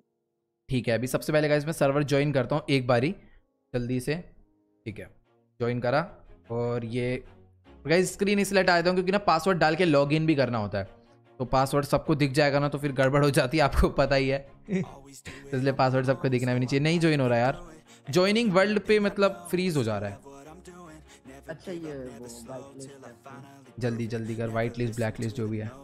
ठीक है, अभी सबसे पहले गाइस मैं सर्वर ज्वाइन करता हूँ एक बारी जल्दी से। ठीक है, ज्वाइन करा, और ये गाइस स्क्रीन इसलिए हटा देता हूँ क्योंकि ना पासवर्ड डाल के लॉगिन भी करना होता है। तो पासवर्ड सबको दिख जाएगा ना, तो फिर गड़बड़ हो जाती है, आपको पता ही है। तो इसलिए पासवर्ड सबको दिखना भी नहीं चाहिए। नहीं ज्वाइन हो रहा है यार, ज्वाइनिंग वर्ल्ड पे मतलब फ्रीज हो जा रहा है। अच्छा ये वो वाइट लिस्ट जल्दी जल्दी कर, वाइट लिस्ट ब्लैक लिस्ट जो भी है।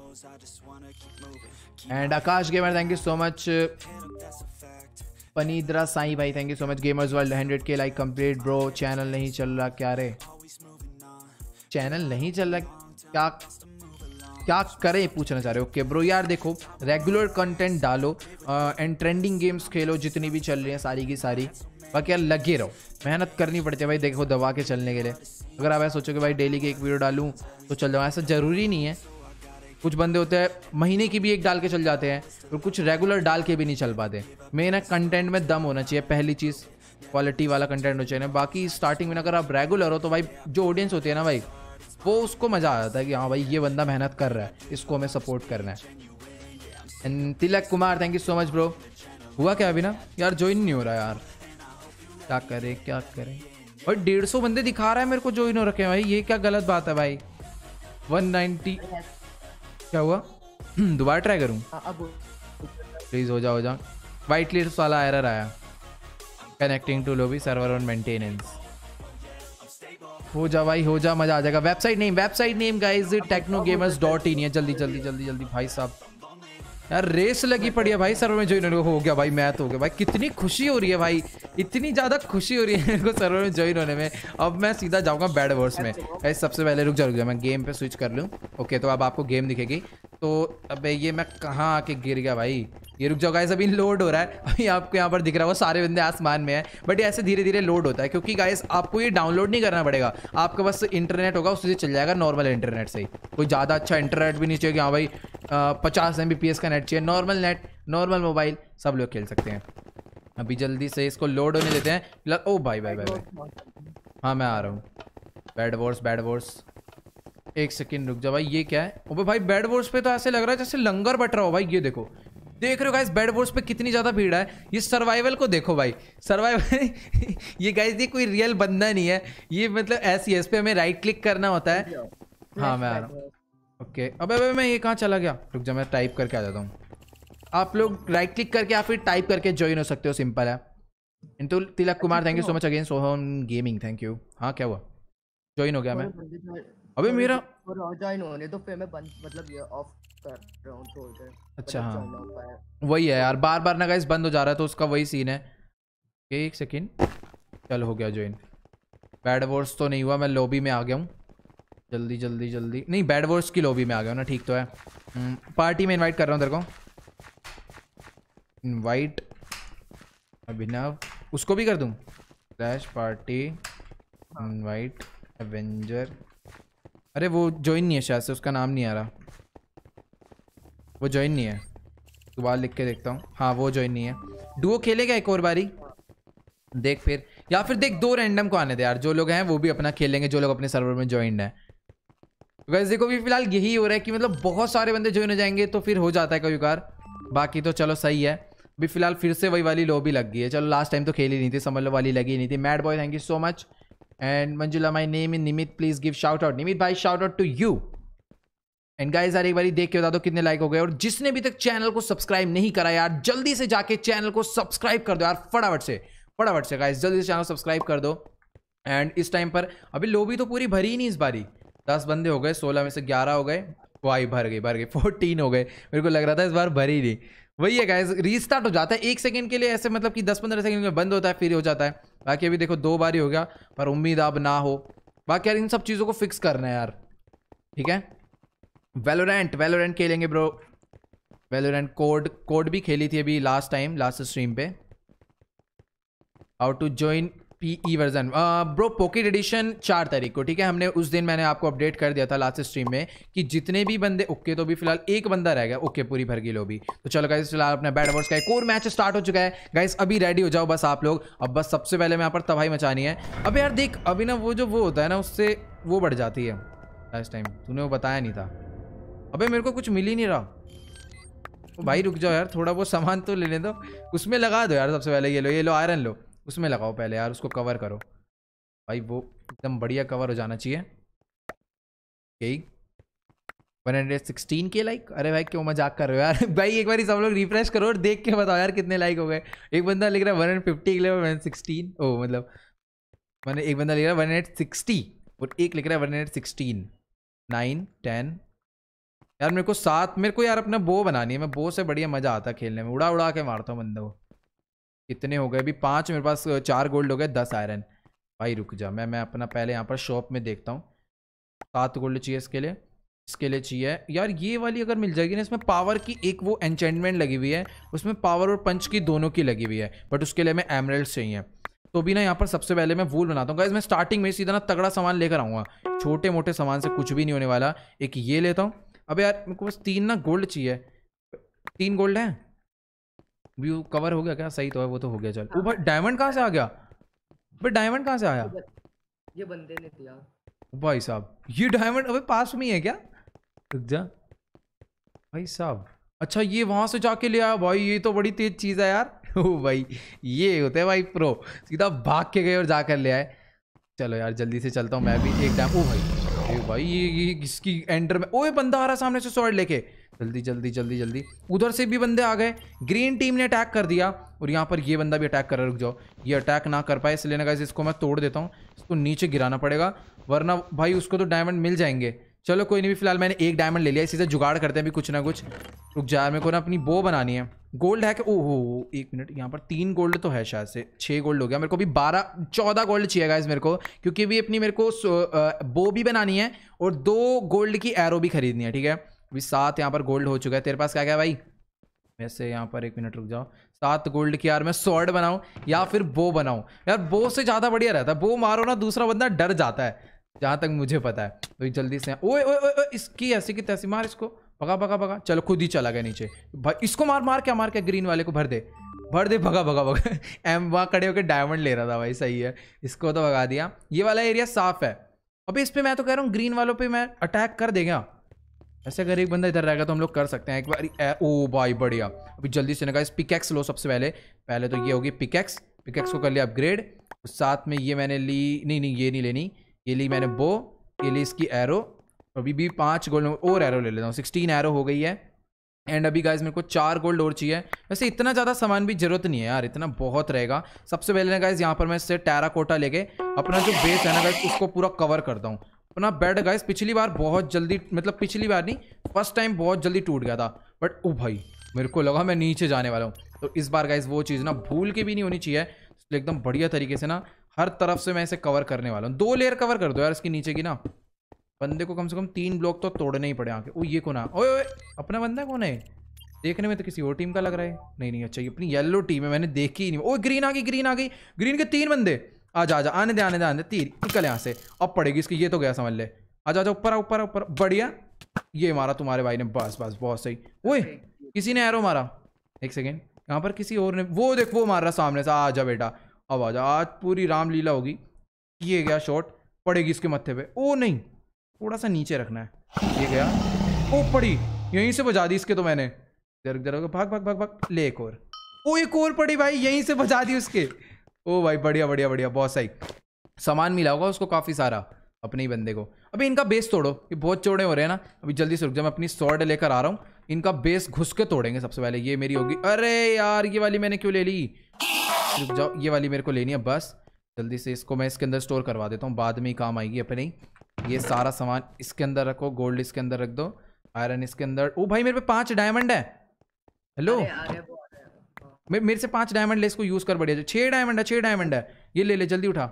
And Akash gamer thank you so much. Phanindra Sai भाई thank you so much. Gamers world 100K like complete bro. Channel नहीं चल रहा क्या रे? चैनल नहीं चल रहा क्या करें पूछना चाह रहे हो? ओके ब्रो यार देखो रेगुलर कंटेंट डालो एंड ट्रेंडिंग गेम्स खेलो जितनी भी चल रही हैं सारी की सारी। बाकी यार लगे रहो, मेहनत करनी पड़ती है भाई देखो दबा के चलने के लिए। अगर आप ऐसा सोचो कि भाई डेली की एक वीडियो डालूं तो चल जाऊँ, ऐसा ज़रूरी नहीं है। कुछ बंदे होते हैं महीने की भी एक डाल के चल जाते हैं और कुछ रेगुलर डाल के भी नहीं चल पाते। मेन है कंटेंट में दम होना चाहिए, पहली चीज़ क्वालिटी वाला कंटेंट होना चाहिए। बाकी स्टार्टिंग में अगर आप रेगुलर हो तो भाई जो ऑडियंस होती है ना भाई वो उसको मज़ा आ जाता है कि हाँ भाई ये बंदा मेहनत कर रहा है, इसको हमें सपोर्ट करना है। And Tilak Kumar thank you so much bro. हुआ क्या अभी ना यार ज्वाइन नहीं हो रहा यार, क्या करें भाई 150 बंदे दिखा रहा है मेरे को ज्वाइन हो रखे हैं भाई, ये क्या गलत बात है भाई। 190 क्या हुआ? दोबारा ट्राई करूँ? प्लीज़ हो जा। वाइट लिस्ट वाला एरर आया, connecting to lobby server on maintenance. हो जा भाई हो जा, मजा आ जाएगा। वेबसाइट नेम गाइस technogamers.in है। जल्दी भाई साहब यार रेस लगी पड़ी है भाई सर्वर में ज्वाइन हो गया भाई, मैथ हो गया भाई। कितनी खुशी हो रही है भाई, इतनी ज़्यादा खुशी हो रही है मेरे को सर्वर में ज्वाइन होने में। अब मैं सीधा जाऊँगा बैड वर्स में गाइस। सबसे पहले रुक जा मैं गेम पे स्विच कर लूँ। ओके तो अब आपको गेम दिखेगी। तो अबे ये मैं कहाँ आके गिर गया भाई, ये रुक जाओ गाइस अभी लोड हो रहा है। अभी आपको यहाँ पर दिख रहा है वो सारे बंदे आसमान में हैं, बट ये ऐसे धीरे धीरे लोड होता है क्योंकि गाइस आपको ये डाउनलोड नहीं करना पड़ेगा, आपका बस इंटरनेट होगा उससे चल जाएगा नॉर्मल इंटरनेट से ही। कोई ज़्यादा अच्छा इंटरनेट भी नहीं चाहिए कि हाँ भाई 50 Mbps का नेट चाहिए, नॉर्मल नेट नॉर्मल मोबाइल सब लोग खेल सकते हैं। अभी जल्दी से इसको लोड होने देते हैं फिलहाल। ओ भाई हाँ मैं आ रहा हूँ। बैड वॉर्स एक सेकेंड रुक जा भाई, ये क्या है? ओबे भाई बैड वॉर्स पे तो ऐसे लग रहा है जैसे लंगर बट रहा हो भाई। ये देखो देख रहे हो गाइस बैड वॉर्स पे कितनी ज्यादा भीड़ है। ये सर्वाइवल को देखो भाई, सर्वाइवल ये गाइस ये कोई रियल बंदा नहीं है, ये मतलब ऐसी है, इस पे हमें राइट क्लिक करना होता है। हाँ मैं आ रहा हूँ। ओके अबे मैं ये कहाँ चला गया? रुक जा मैं टाइप करके आ जाता हूँ। आप लोग राइट क्लिक करके या फिर टाइप करके ज्वाइन हो सकते हो, सिंपल है। Into Tilak Kumar thank you so much again. Sohan gaming thank you. हाँ क्या हुआ? ज्वाइन हो गया मैं। अबे मेरा ज्वाइन होने तो फिर मैं मतलब ये ऑफ कर रहा हूं छोड़ दे। अच्छा हाँ वही है यार, बार बार ना गाइस बंद हो जा रहा है तो उसका वही सीन है। एक सेकेंड चल हो गया ज्वाइन। बैड वॉर्स तो नहीं हुआ, मैं लॉबी में आ गया हूँ। जल्दी नहीं बैड वॉर्स की लॉबी में आ गया हूँ ना, ठीक तो है। पार्टी में इनवाइट कर रहा हूँ तेरे को। इनवाइट अभिनव उसको भी कर दूँ। Flash party invite avenger. अरे वो ज्वाइन नहीं है शायद से, उसका नाम नहीं आ रहा, वो ज्वाइन नहीं है। दोबारा लिख के देखता हूँ। हाँ वो ज्वाइन नहीं है। डुओ खेलेगा एक और बारी देख फिर, या फिर देख 2 रैंडम को आने दे यार, जो लोग हैं वो भी अपना खेलेंगे जो लोग अपने सर्वर में ज्वाइन है। वैसे देखो भी फिलहाल यही हो रहा है कि मतलब बहुत सारे बंदे ज्वाइन हो जाएंगे तो फिर हो जाता है कभी बार। बाकी तो चलो सही है। अभी फिलहाल फिर से वही वाली लॉबी लग गई है। चलो लास्ट टाइम तो खेली नहीं थी, समझ लो वाली लगी नहीं थी। Mad boy thank you so much. And Manjula my name in Nimit please give shout out. Nimit भाई shout out to you. And guys यार एक बारी देख के बता दो कितने लाइक हो गए, और जिसने भी तक चैनल को सब्सक्राइब नहीं करा यार जल्दी से जाके चैनल को सब्सक्राइब कर दो यार, फटाफट से गाइस जल्दी से चैनल सब्सक्राइब कर दो। एंड इस टाइम पर अभी लॉबी तो पूरी भरी ही नहीं इस बारी, 10 बंदे हो गए, 16 में से 11 हो गए, वाई भर गई 14 हो गए। मेरे को लग रहा था इस बार भरी नहीं। वही है गाइस रीस्टार्ट हो जाता है 1 सेकंड के लिए, ऐसे मतलब कि 10-15 सेकंड में बंद होता है फिर हो जाता है। बाकी अभी देखो 2 बार ही हो गया, पर उम्मीद अब ना हो। बाकी यार इन सब चीज़ों को फिक्स करना है यार, ठीक है। वैलोरेंट खेलेंगे ब्रो। वैलोरेंट कोड भी खेली थी अभी लास्ट टाइम, लास्ट स्ट्रीम पे। How to join PE version bro pocket edition 4 तारीख को, ठीक है। हमने उस दिन मैंने आपको अपडेट कर दिया था लास्ट स्ट्रीम में कि जितने भी बंदे ओके, तो भी फिलहाल 1 बंदा रह गया ओके, पूरी भर गई लॉबी। तो चलो गाइस फिलहाल अपना बैड वॉर्स का एक और मैच स्टार्ट हो चुका है गाइस, अभी रेडी हो जाओ बस आप लोग। अब बस सबसे पहले मैं यहाँ पर तबाही मचानी है। अब यार देख अभी ना वो होता है ना, उससे वो बढ़ जाती है। लास्ट टाइम तूने वो बताया नहीं था। अबे मेरे को कुछ मिल ही नहीं रहा। भाई रुक जाओ यार, थोड़ा वो सामान तो लेने दो, उसमें लगा दो यार। सबसे पहले ये लो आयरन लो, उसमें लगाओ पहले यार, उसको कवर करो भाई, वो एकदम बढ़िया कवर हो जाना चाहिए। यही 116 के लाइक। अरे भाई क्यों मजाक कर रहे हो यार भाई, एक बार सब लोग रिफ्रेश करो और देख के बताओ यार कितने लाइक हो गए। एक बंदा लिख रहा है 150 के लिए 116, ओ मतलब मैंने एक बंदा लिख रहा है 160 और एक लिख रहा है 116 9 10। यार मेरे को 7, मेरे को यार अपना बो बनानी है। मैं बो से बढ़िया मजा आता है खेलने में, उड़ा उड़ा के मारता हूँ बंदे को। कितने हो गए अभी? 5 मेरे पास, 4 गोल्ड हो गए, 10 आयरन। भाई रुक जा, मैं अपना पहले यहाँ पर शॉप में देखता हूँ। 7 गोल्ड चाहिए इसके लिए, इसके लिए चाहिए यार ये वाली अगर मिल जाएगी ना। इसमें पावर की एक वो एन्चेंटमेंट लगी हुई है, उसमें पावर और पंच की दोनों की लगी हुई है, बट उसके लिए हमें एमरल्ड्स चाहिए। तो भी ना यहाँ पर सबसे पहले मैं वूल बनाता हूँ गाइस। मैं स्टार्टिंग में सीधा ना तगड़ा सामान लेकर आऊँगा, छोटे मोटे सामान से कुछ भी नहीं होने वाला। एक ये लेता हूँ। अबे यार मेरे को बस 3 ना गोल्ड चाहिए। 3 गोल्ड है, व्यू कवर हो गया क्या? सही तो है, वो तो हो गया। चल ओ भाई डायमंड कहाँ से आ गया? भाई डायमंड कहाँ से आया? ये बंदे ने दिया भाई साहब। ये डायमंड अबे पास में ही है क्या? रुक जा भाई साहब। अच्छा ये वहां से जाके ले आया भाई, ये तो बड़ी तेज चीज है यार। ओ भाई ये होते हैं भाई प्रो, सीधा भाग के गए और जाकर ले आए। चलो यार जल्दी से चलता हूँ मैं भी। एक टाइम ओ भाई ये किसकी एंटर में? ओए बंदा आ रहा सामने से स्वॉर्ड लेके। जल्दी जल्दी जल्दी जल्दी। उधर से भी बंदे आ गए, ग्रीन टीम ने अटैक कर दिया और यहाँ पर ये बंदा भी अटैक कर रहा है। रुक जाओ, ये अटैक ना कर पाए इसलिए ना गाइस इसको मैं तोड़ देता हूँ। इसको नीचे गिराना पड़ेगा वरना भाई उसको तो डायमंड मिल जाएंगे। चलो कोई नहीं, भी फिलहाल मैंने एक डायमंड ले लिया, इसी से जुगाड़ करते हैं अभी कुछ ना कुछ। रुक जा, मेरे को ना अपनी बो बनानी है। गोल्ड है कि? ओहो एक मिनट, यहाँ पर 3 गोल्ड तो है शायद से, 6 गोल्ड हो गया। मेरे को भी 14 गोल्ड चाहिए गाइस मेरे को, क्योंकि भी अपनी मेरे को बो भी बनानी है और 2 गोल्ड की एरो भी खरीदनी है। ठीक है अभी 7 यहाँ पर गोल्ड हो चुका है। तेरे पास क्या क्या भाई? वैसे यहाँ पर 1 मिनट रुक जाओ। 7 गोल्ड की यार मैं स्वॉर्ड बनाऊँ या फिर बो बनाऊँ? यार बो से ज़्यादा बढ़िया रहता है। बो मारो ना दूसरा बंदा डर जाता है, जहाँ तक मुझे पता है। तो जल्दी से ओए ओए ओए इसकी ऐसी की तैसी मार इसको, भगा भगा भगा। चलो खुद ही चला गया नीचे भाई। इसको मार मार क्या ग्रीन वाले को भर दे भगा भगा भगा। एम वहाँ खड़े होकर डायमंड ले रहा था भाई। सही है, इसको तो भगा दिया। ये वाला एरिया साफ है। अभी इस पे मैं तो कह रहा हूँ ग्रीन वालों पे मैं अटैक कर देगा। ऐसे अगर एक बंदा इधर रहेगा तो हम लोग कर सकते हैं एक बार। ओ भाई बढ़िया। अभी जल्दी से ना गाइस पिकैक्स लो सबसे पहले तो ये होगी पिकैक्स को कर लिया अपग्रेड। साथ में ये मैंने ली, नहीं ये नहीं लेनी, ये ली मैंने बो, ये ली इसकी एरो। अभी भी 5 गोल्ड और एरो ले लेता हूँ, 16 एरो हो गई है। एंड अभी गाइज मेरे को 4 गोल्ड और चाहिए। वैसे इतना ज़्यादा सामान भी जरूरत नहीं है यार, इतना बहुत रहेगा। सबसे पहले ना गाइज यहाँ पर मैं इससे टेराकोटा लेके अपना जो बेस है ना गाइज उसको पूरा कवर करता हूँ। अपना बेड गाइज पिछली बार बहुत जल्दी, मतलब पिछली बार नहीं फर्स्ट टाइम बहुत जल्दी टूट गया था, बट ओ भाई मेरे को लगा मैं नीचे जाने वाला हूँ। तो इस बार गाइज वो चीज़ ना भूल के भी नहीं होनी चाहिए, इसलिए एकदम बढ़िया तरीके से ना हर तरफ से मैं इसे कवर करने वाला हूँ। 2 लेयर कवर कर दो यार इसकी नीचे की ना। बंदे को कम से कम 3 ब्लॉक तो तोड़ने ही पड़े आके। ओ ये कौन है? ओए अपना बंदा कौन है? देखने में तो किसी और टीम का लग रहा है। नहीं अच्छा ये अपनी येलो टीम है, मैंने देखी ही नहीं। ओ ग्रीन आ गई ग्रीन के 3 बंदे। आजा आने दे तीर निकल यहाँ से। अब पड़ेगी इसकी, ये तो गया समझ ले। आजा ऊपर बढ़िया। ये मारा तुम्हारे भाई ने, बस बहुत सही। ओए किसी ने एरो मारा, 1 सेकेंड। यहाँ पर किसी और ने, वो देख वो मार रहा सामने से। आजा बेटा अब आजा, आज पूरी रामलीला होगी। ये गया शॉट, पड़ेगी इसके मत्थे पे। ओ नहीं थोड़ा सा नीचे रखना है। ये गया, ओ पड़ी, यहीं से बजा दी इसके तो मैंने। जरा भाग ले एक और। ओ एक और पड़ी भाई, यहीं से बजा दी उसके। ओ भाई बढ़िया बहुत सही। सामान मिला होगा उसको काफी सारा अपने ही बंदे को। अभी इनका बेस तोड़ो, ये बहुत चौड़े हो रहे हैं ना। अभी जल्दी से रुक जा, मैं अपनी स्वॉर्ड लेकर आ रहा हूँ। इनका बेस घुस के तोड़ेंगे सबसे पहले। ये मेरी होगी। अरे यार ये वाली मैंने क्यों ले ली? रुक जाओ, ये वाली मेरे को लेनी है बस। जल्दी से इसको मैं इसके अंदर स्टोर करवा देता हूँ, बाद में ही काम आएगी अपने। ये सारा सामान इसके अंदर रखो, गोल्ड इसके अंदर रख दो, आयरन इसके अंदर। ओ भाई मेरे पे 5 डायमंड है। हेलो मेरे से 5 डायमंड ले, इसको यूज कर बढ़िया। 6 डायमंड है, ये ले जल्दी उठा।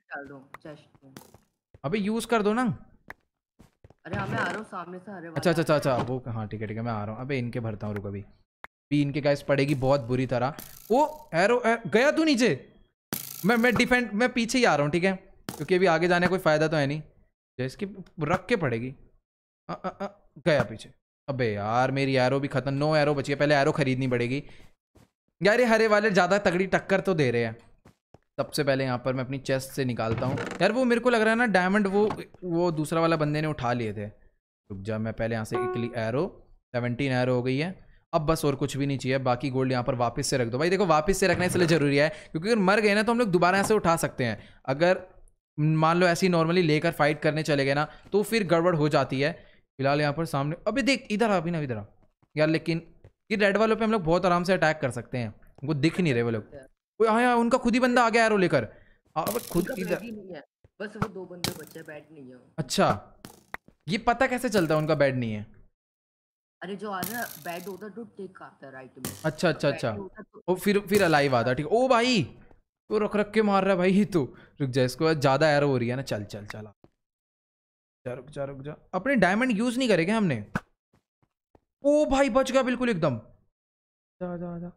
अबे यूज कर दो ना। अरे मैं आ रहा हूँ सामने से। अरे अच्छा वो हाँ ठीक है मैं आ रहा हूँ। अबे इनके भरता हूँ, रुक अभी इनके गाइस पड़ेगी बहुत बुरी तरह। ओ एरो गया तू नीचे। मैं डिफेंड, मैं पीछे ही आ रहा हूँ ठीक है, क्योंकि अभी आगे जाने कोई फायदा तो है नहीं। इसकी रख के पड़ेगी। गया पीछे। अबे यार मेरी एरो भी खत्म, 9 एरो बची है, पहले एरो खरीदनी पड़ेगी यार। ये हरे वाले ज्यादा तगड़ी टक्कर तो दे रहे हैं। सबसे पहले यहाँ पर मैं अपनी चेस्ट से निकालता हूँ यार। वो मेरे को लग रहा है ना डायमंड वो दूसरा वाला बंदे ने उठा लिए थे। रुक जा, मैं पहले यहाँ से एक एरो, 17 एरो हो गई है। अब बस और कुछ भी नहीं चाहिए, बाकी गोल्ड यहाँ पर वापस से रख दो भाई। देखो वापस से रखना इसलिए जरूरी है क्योंकि अगर मर गए ना तो हम लोग दोबारा यहाँ से उठा सकते हैं। अगर मान लो ऐसे ही नॉर्मली लेकर फाइट करने चले गए ना तो फिर गड़बड़ हो जाती है। फिलहाल यहाँ पर सामने, अभी देख इधर अभी ना इधर यार। लेकिन ये रेड वालों पे हम लोग बहुत आराम से अटैक कर सकते हैं, उनको दिख नहीं रहे वो लोग। हाँ उनका खुद ही बंदा आ गया एरो लेकर। खुद इधर बस वो 2 बंदे बचे, बैट नहीं है वो। अच्छा, ये पता कैसे चलता है उनका बेड नहीं है? अरे जो आता है बैट होता तो टिक आता है राइट में। अच्छा अब अच्छा बैट अच्छा। नहीं होता तो ओ फिर अलाइव आता, ठीक। ओ भाई तो रख रख के मार रहा है भाई तू। रुक जा, इसको ज्यादा एरो हो रही है ना। चल चल चल, रुक जा रुक जा। अपने डायमंड यूज नहीं करेंगे हमने। ओ भाई बच गया बिल्कुल एकदम। जा जा जा।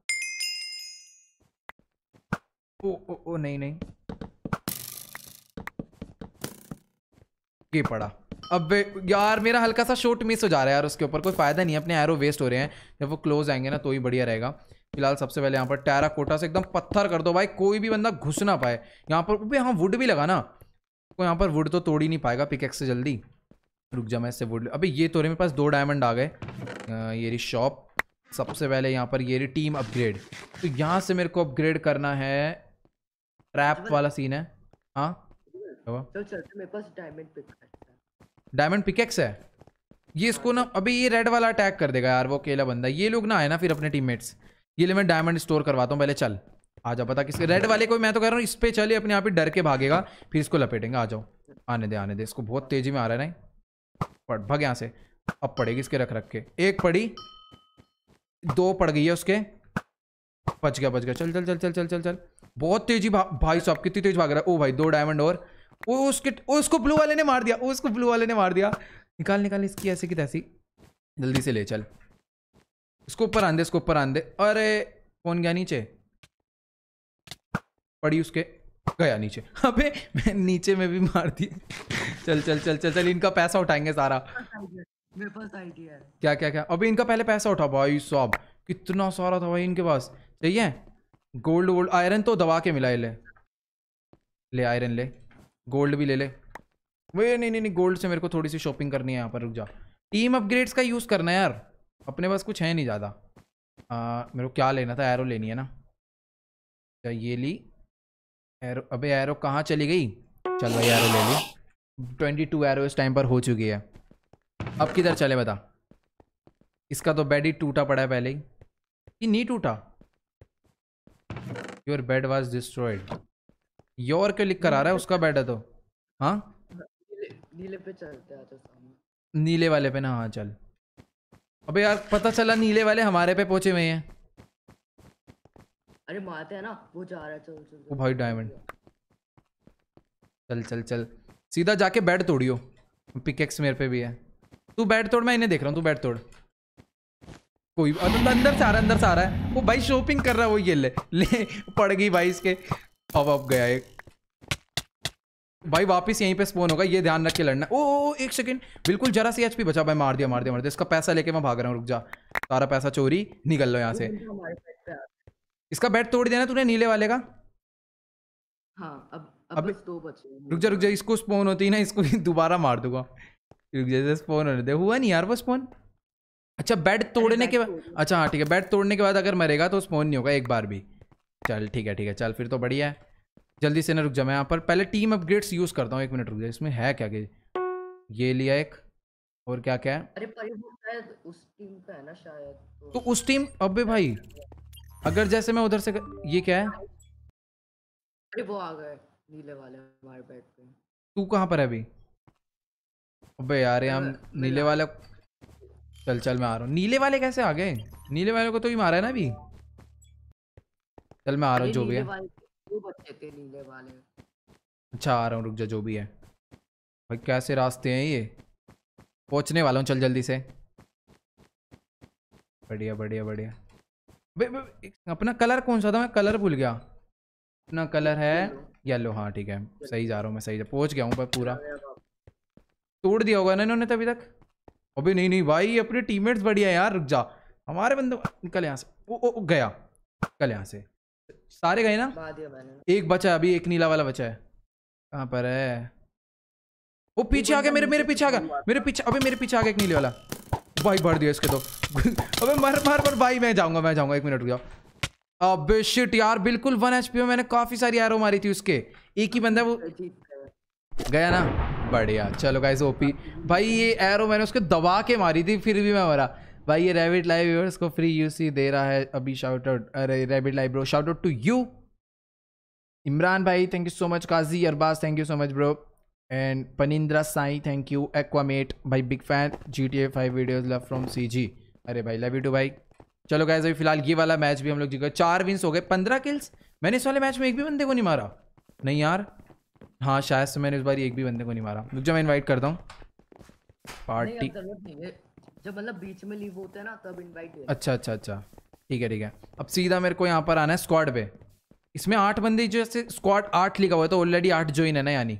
ओ नहीं नहीं, ये पड़ा। अब यार मेरा हल्का सा शॉट मिस हो जा रहा है यार उसके ऊपर। कोई फायदा नहीं है, अपने एरो वेस्ट हो रहे हैं। जब वो क्लोज आएंगे ना तो ही बढ़िया रहेगा। फिलहाल सबसे पहले यहाँ पर टेरा कोटा से एकदम पत्थर कर दो भाई, कोई भी बंदा घुस ना पाए यहाँ पर भी। हाँ वुड भी लगा ना, तो यहाँ पर वुड तो तोड़ ही नहीं पाएगा पिकेक्स से जल्दी। रुक जा, मैं इससे वुड अबे ये तो मेरे पास 2 डायमंड आ गए। ये रही शॉप। सबसे पहले यहाँ पर ये रही टीम अपग्रेड। तो यहाँ से मेरे को अपग्रेड करना है। ट्रैप वाला सीन है। हाँ चल चलते, मेरे पास डायमंड पिक है। डायमंड पिकेक्स है ये। इसको ना अभी ये रेड वाला अटैक कर देगा यार, वो अकेला बंदा। ये लोग ना आए ना फिर अपने टीममेट्स। ये ले मैं डायमंड स्टोर करवाता हूँ पहले। चल आ जाओ, पता किसके रेड वाले को मैं तो कह रहा हूँ इस पे चलिए, अपने आप ही डर के भागेगा, फिर इसको लपेटेंगे। आ जाओ, आने दे इसको। बहुत तेजी में आ रहा है नहीं, पड़ भाग यहाँ से। अब पड़ेगी इसके रख रख के। एक पड़ी, 2 पड़ गई है उसके। बच गया बच गया। चल चल चल चल चल चल चल। बहुत तेजी भाई साहब, कितनी तेज भाग रहा है। ओ भाई 2 डायमंड और। उसको ब्लू वाले ने मार दिया, उसको ब्लू वाले ने मार दिया। निकाल निकाल इसकी ऐसी की तैसी, जल्दी से ले चल। इसको ऊपर आन दे, इसको ऊपर आन दे। अरे कौन गया नीचे? पड़ी उसके, गया नीचे। अबे मैं नीचे में भी मार दी। चल चल चल चल चल, इनका पैसा उठाएंगे सारा। मेरे पास आइडिया है। क्या क्या क्या? अबे इनका पहले पैसा उठा भाई साहब, कितना सारा था भाई इनके पास। चाहिए गोल्ड वोल्ड? आयरन तो दबा के मिला है। ले आयरन ले, गोल्ड भी ले ले। वे नहीं नहीं नहीं, गोल्ड से मेरे को थोड़ी सी शॉपिंग करनी है यहाँ पर। रुक जा, टीम अपग्रेड्स का यूज़ करना है यार, अपने पास कुछ है नहीं ज़्यादा। मेरे को क्या लेना था? एरो लेनी है ना। क्या ये ली एरो? अबे एरो कहाँ चली गई? चल भाई एरो ले ली। 22 एरो इस टाइम पर हो चुकी है। अब किधर चले बता? इसका तो बेड ही टूटा पड़ा है पहले ही। ये नहीं टूटा। Your bed was destroyed. Your क्यों लिख कर आ रहा है? उसका बेड है तो। हाँ नीले पे चलते हैं तो सामने। नीले वाले पे ना। हाँ चल। अबे यार पता चला नीले वाले हमारे पे पहुंचे हुए हैं। अरे मारते हैं ना, वो जा रहा है। चल चल ओ भाई डायमंड। चल चल चल, सीधा जाके बेड तोड़ियो। पिकेक्स मेरे पे भी है। तू बेड तोड़, मैं इन्हें देख रहा हूँ। तू बेड तोड़। कोई अंदर से आ रहा है, अंदर से आ रहा है। वो भाई शॉपिंग कर रहा है वो। ये ले ले, पड़ गई भाई इसके। अब गया एक भाई। वापस यहीं पे स्पॉन होगा, ये ध्यान रख के लड़ना। ओ एक सेकंड, बिल्कुल जरा सी एचपी बचा भाई। मार दिया मार दिया मार दिया। इसका पैसा लेके मैं भाग रहा हूँ। रुक जा, सारा पैसा चोरी। निकल लो यहाँ से। इसका बेड तोड़ दिया ना तूने नीले वाले का? हाँ अब बस 2 बचे। रुक जा, इसको स्पॉन होती है ना, इसको दोबारा मार दूंगा। रुक जा, स्पॉन होने दे। हुआ नहीं यार वो स्पॉन। अच्छा बेड तोड़ने के बाद, अच्छा हाँ ठीक है, बेड तोड़ने के बाद अगर मरेगा तो स्पॉन नहीं होगा एक बार भी। चल ठीक है चल, फिर तो बढ़िया है। जल्दी से ना रुक जा, मैं यहाँ पर पहले टीम अपग्रेड्स यूज़ करता हूँ। 1 मिनट रुक जा। इसमें है क्या? ये लिया एक, और क्या क्या है? अरे पर वो शायद उस टीम का है ना शायद। तो उस टीम, अबे भाई अगर जैसे मैं उधर से ये क्या है? अरे वो आ गए नीले वाले हमारे बेड पे। तू कहाँ पर है अभी? अबे यार हम नीले वाले। चल चल मैं आ रहा हूँ। नीले वाले कैसे आ गए? नीले वाले को तो ही मारा है ना अभी। चल मैं आ रहा हूँ, जो भी है। वो बच्चे थे नीले वाले। अच्छा आ रहा हूँ, रुक जा। जो भी है भाई, कैसे रास्ते हैं ये? पहुँचने वाला हूँ, चल जल्दी से। बढ़िया बढ़िया बढ़िया। अपना कलर कौन सा था? मैं कलर भूल गया। अपना कलर है येलो। हाँ ठीक है, सही जा रहा हूँ मैं, सही पहुँच गया हूँ पर पूरा। तोड़ दिया होगा ना इन्होंने तभी तक। अबे नहीं नहीं भाई, अपने टीममेट्स बढ़िया है यार। रुक जा, हमारे बंदे। निकल यहाँ से। ओ गया। निकल यहाँ से। सारे गए ना? एक बचा है अभी, एक नीला वाला बचा है। कहाँ पर है वो? पीछे आ गया, मेरे पीछे आ गया। मेरे पीछे, अबे मेरे पीछे आ गया एक नीले वाला। भाई भर दिया इसके तो। अबे मर भाई। मैं जाऊंगा 1 मिनट रुक जाओ। अबे शिट यार, बिल्कुल 1 HP में मैंने काफी सारी एरो मारी थी उसके। एक ही बंदा वो गया ना। बढ़िया। चलो गाइस ओपी भाई, ये एरो मैंने उसके दबा के मारी थी, फिर भी मैं मरा भाई। ये रैबिट लाइव व्यूअर्स को फ्री यूसी दे रहा है अभी। Shout out. अरे rabbit live bro, shout out to you. Imran भाई thank you so much. Kazi Arbaz thank you so much bro. And Phanindra Sai thank you. Aquamate भाई big fan, GTA 5 videos love from CG। अरे भाई love you too भाई। चलो guys अभी फिलहाल ये वाला मैच भी हम लोग जीत गए, 4 विंस हो गए, 15 किल्स। मैंने इस वाले मैच में एक भी बंदे को नहीं मारा। नहीं यार, हाँ शायद से मैंने इस बार एक भी बंदे को नहीं मारा। रुक जा मैं इनवाइट करता हूँ पार्टी। जब मतलब बीच में लीव होता है ना तब इनवाइट। अच्छा अच्छा अच्छा ठीक है ठीक है। अब सीधा मेरे को यहाँ पर आना है स्क्वाड पे। इसमें 8 बंदे, जैसे स्क्वाड 8 लिखा हुआ है तो ऑलरेडी 8 ज्वाइन है ना यानी।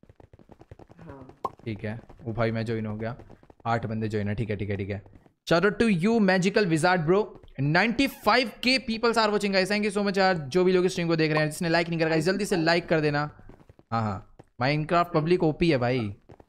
ठीक है वो भाई मैं ज्वाइन हो गया, 8 बंदे ज्वाइन है। ठीक है ठीक है ठीक है। Shout out to you magical wizard bro. 95K peoples are watching guys, thank you so much यार। जो भी लोग स्ट्रीम को देख रहे हैं, जिसने लाइक नहीं करा गाइस जल्दी से लाइक कर देना। हाँ हाँ माइनक्राफ्ट पब्लिक ओपी है भाई।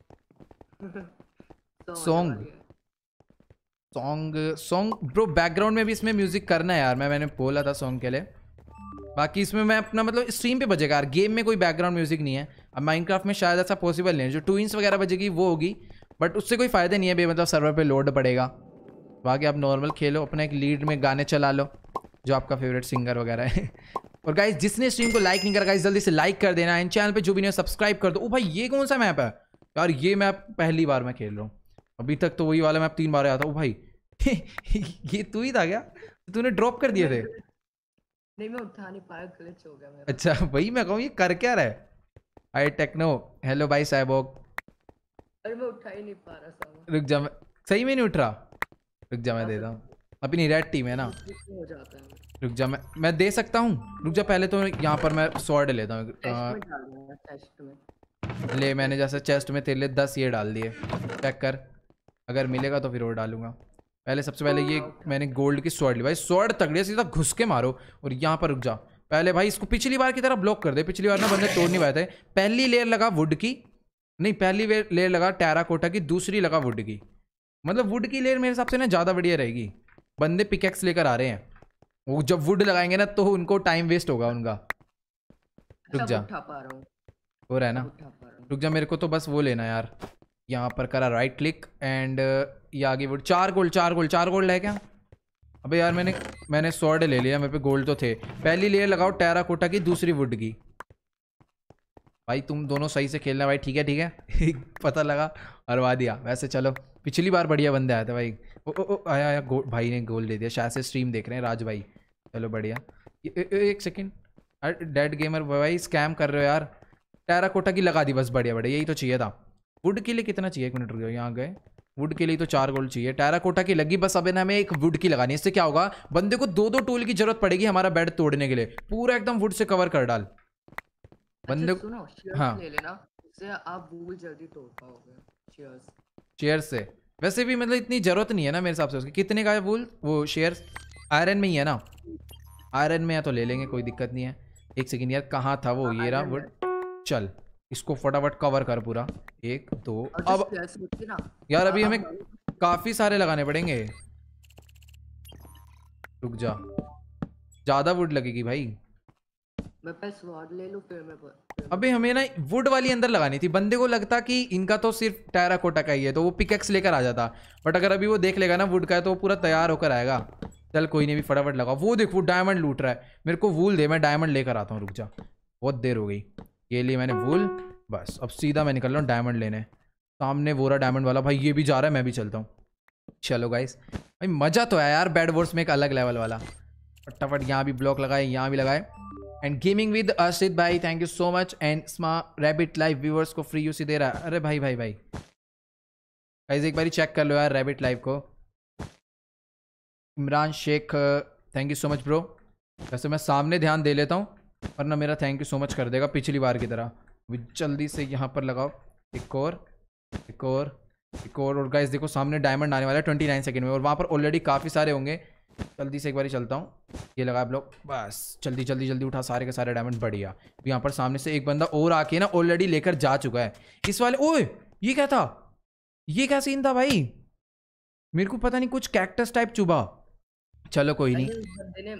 Song song song bro background में भी इसमें म्यूजिक करना है यार, मैंने बोला था सॉन्ग के लिए। बाकी इसमें मैं अपना मतलब स्ट्रीम पे बजेगा यार, गेम में कोई बैकग्राउंड म्यूजिक नहीं है। अब माइनक्राफ्ट में शायद ऐसा पॉसिबल नहीं है, जो ट्विंस वगैरह बजेगी वो होगी, बट उससे कोई फ़ायदा नहीं है भाई, मतलब सर्वर पे लोड पड़ेगा। बाकी आप नॉर्मल खेलो, अपना एक लीड में गाने चला लो जो आपका फेवरेट सिंगर वगैरह है। और गाइस जिसने स्ट्रीम को लाइक नहीं करा गाइस जल्दी से लाइक कर देना, एंड चैनल पे जो भी नहीं सब्सक्राइब कर दो। ओ भाई ये कौन सा मैप है यार, ये मैप पहली बार मैं खेल रहा हूँ, अभी तक तो वही वाला मैप 3 बार आया था। ओ भाई ये तू ही था क्या, तूने ड्रॉप कर दिए थे? नहीं मैं उठा नहीं पाया, ग्लिच हो गया मेरा। अच्छा वही मैं कहूँ ये कर क्या रहा है। आई टेक्नो हेलो भाई साहबोग। अरे मैं उठा ही नहीं पा रहा था। रुक जा मैं सही में नहीं उठ रहा, रुक जा मैं देता हूँ। अपनी रेड टीम है ना, हो जाता है। रुक जा मैं दे सकता हूँ। रुक जा पहले तो यहाँ पर मैं स्वॉर्ड लेता हूँ। ले मैंने जैसे चेस्ट में तेरे लिए 10 ये डाल दिए, चेक कर अगर मिलेगा तो फिर और डालूंगा। पहले सबसे पहले ये मैंने गोल्ड की स्वॉर्ड ली भाई, स्वॉर्ड तगड़े सीधा घुस के मारो। और यहाँ पर रुक जा पहले भाई, इसको पिछली बार की तरह ब्लॉक कर दे। पिछली बार ना बंदे तोड़ नहीं पाए थे। पहली लेयर लगा वुड की, नहीं पहली लेयर लगा टेराकोटा की, दूसरी लगा वुड की। मतलब वुड की लेयर मेरे हिसाब से ना ज़्यादा बढ़िया रहेगी। बंदे पिकेक्स लेकर आ रहे हैं, वो जब वुड लगाएंगे ना तो उनको टाइम वेस्ट होगा उनका। रुक जा हो रहा है ना, रुक जा मेरे को तो बस वो लेना यार। यहाँ पर करा राइट क्लिक एंड ये आगे वुड। 4 गोल्ड है क्या? अबे यार मैंने स्वॉर्ड ले लिया, मेरे पे गोल्ड तो थे। पहली लेयर लगाओ टेराकोटा की, दूसरी वुड की। भाई तुम दोनों सही से खेलना भाई, ठीक है पता लगा हरवा दिया। वैसे चलो पिछली बार बढ़िया बंदे आए थे भाई। ओ आया भाई ने गोल दे दिया, शायद से स्ट्रीम देख रहे हैं राज भाई। चलो बढ़िया। एक सेकेंड, डेड गेमर भाई स्कैम कर रहे हो यार। टेराकोटा की लगा दी बस, बढ़िया यही तो चाहिए था। वुड के लिए कितना चाहिए, 1 मिनट रुक जाओ, यहाँ गए। वुड के लिए तो 4 गोल्ड चाहिए, टेराकोटा की लगी बस। अब हमें एक वुड की लगानी है, इससे क्या होगा बंदे को 2 टूल की जरूरत पड़ेगी हमारा बेड तोड़ने के लिए। पूरा एकदम वुड से कवर कर डाल बंदे को। हाँ ले लेना, इससे आप वुड जल्दी तोड़ पाओगे। चेयर्स से वैसे भी मतलब इतनी जरूरत नहीं है ना मेरे हिसाब से उसकी। कितने का है वुल वो शेयर्स? आयरन में ही है ना, आयरन में है तो ले लेंगे, कोई दिक्कत नहीं है। एक सेकेंड यार कहाँ था वो, ये रहा वुड। चल इसको फटाफट कवर कर पूरा, 1 2। अब यार अभी हमें काफी सारे लगाने पड़ेंगे, रुक जा। ज्यादा वुड लगेगी भाई। मैं पहले स्वॉर्ड ले लूं फिर मैं अबे हमें ना वुड वाली अंदर लगानी थी। बंदे को लगता कि इनका तो सिर्फ टेराकोटा का ही है तो वो पिकेक्स लेकर आ जाता, बट अगर अभी वो देख लेगा ना वुड का है तो वो पूरा तैयार होकर आएगा। चल कोई नहीं, भी फटाफट लगा। वो देख वो डायमंड लूट रहा है, मेरे को वूल दे, मैं डायमंड लेकर आता हूँ। रुक जा बहुत देर हो गई। ये लिए मैंने वूल, बस अब सीधा मैं निकल रहा हूँ डायमंड लेने। सामने वो रहा डायमंड वाला भाई, ये भी जा रहा है, मैं भी चलता हूँ। चलो गाइस भाई मज़ा तो है यार बेड वॉर्स में, एक अलग लेवल वाला। फटाफट यहाँ भी ब्लॉक लगाए, यहाँ भी लगाए। एंड गेमिंग विद अर्शित भाई thank you so much. And स्मा रैबिट लाइव व्यूअर्स को फ्री यूसी दे रहा है। अरे भाई गाइस एक बार चेक कर लो यार रैबिट लाइव को। Imran Shaikh thank you so much bro. वैसे मैं सामने ध्यान दे लेता हूँ वरना मेरा थैंक यू सो मच कर देगा पिछली बार की तरह। जल्दी से यहाँ पर लगाओ, एक और। और गाइस देखो सामने डायमंड आने वाला है 29 सेकंड में, और वहाँ पर ऑलरेडी काफ़ी सारे होंगे। जल्दी से एक बार चलता हूँ, ये लगा ब्लॉक, बस जल्दी उठा सारे के सारे डायमंड। बढ़िया। यहाँ पर सामने से एक बंदा और आके ना ऑलरेडी लेकर जा चुका है इस वाले। ओए ये क्या था, ये क्या सीन था भाई, मेरे को पता नहीं कुछ कैक्टस टाइप चुभा। चलो कोई नहीं।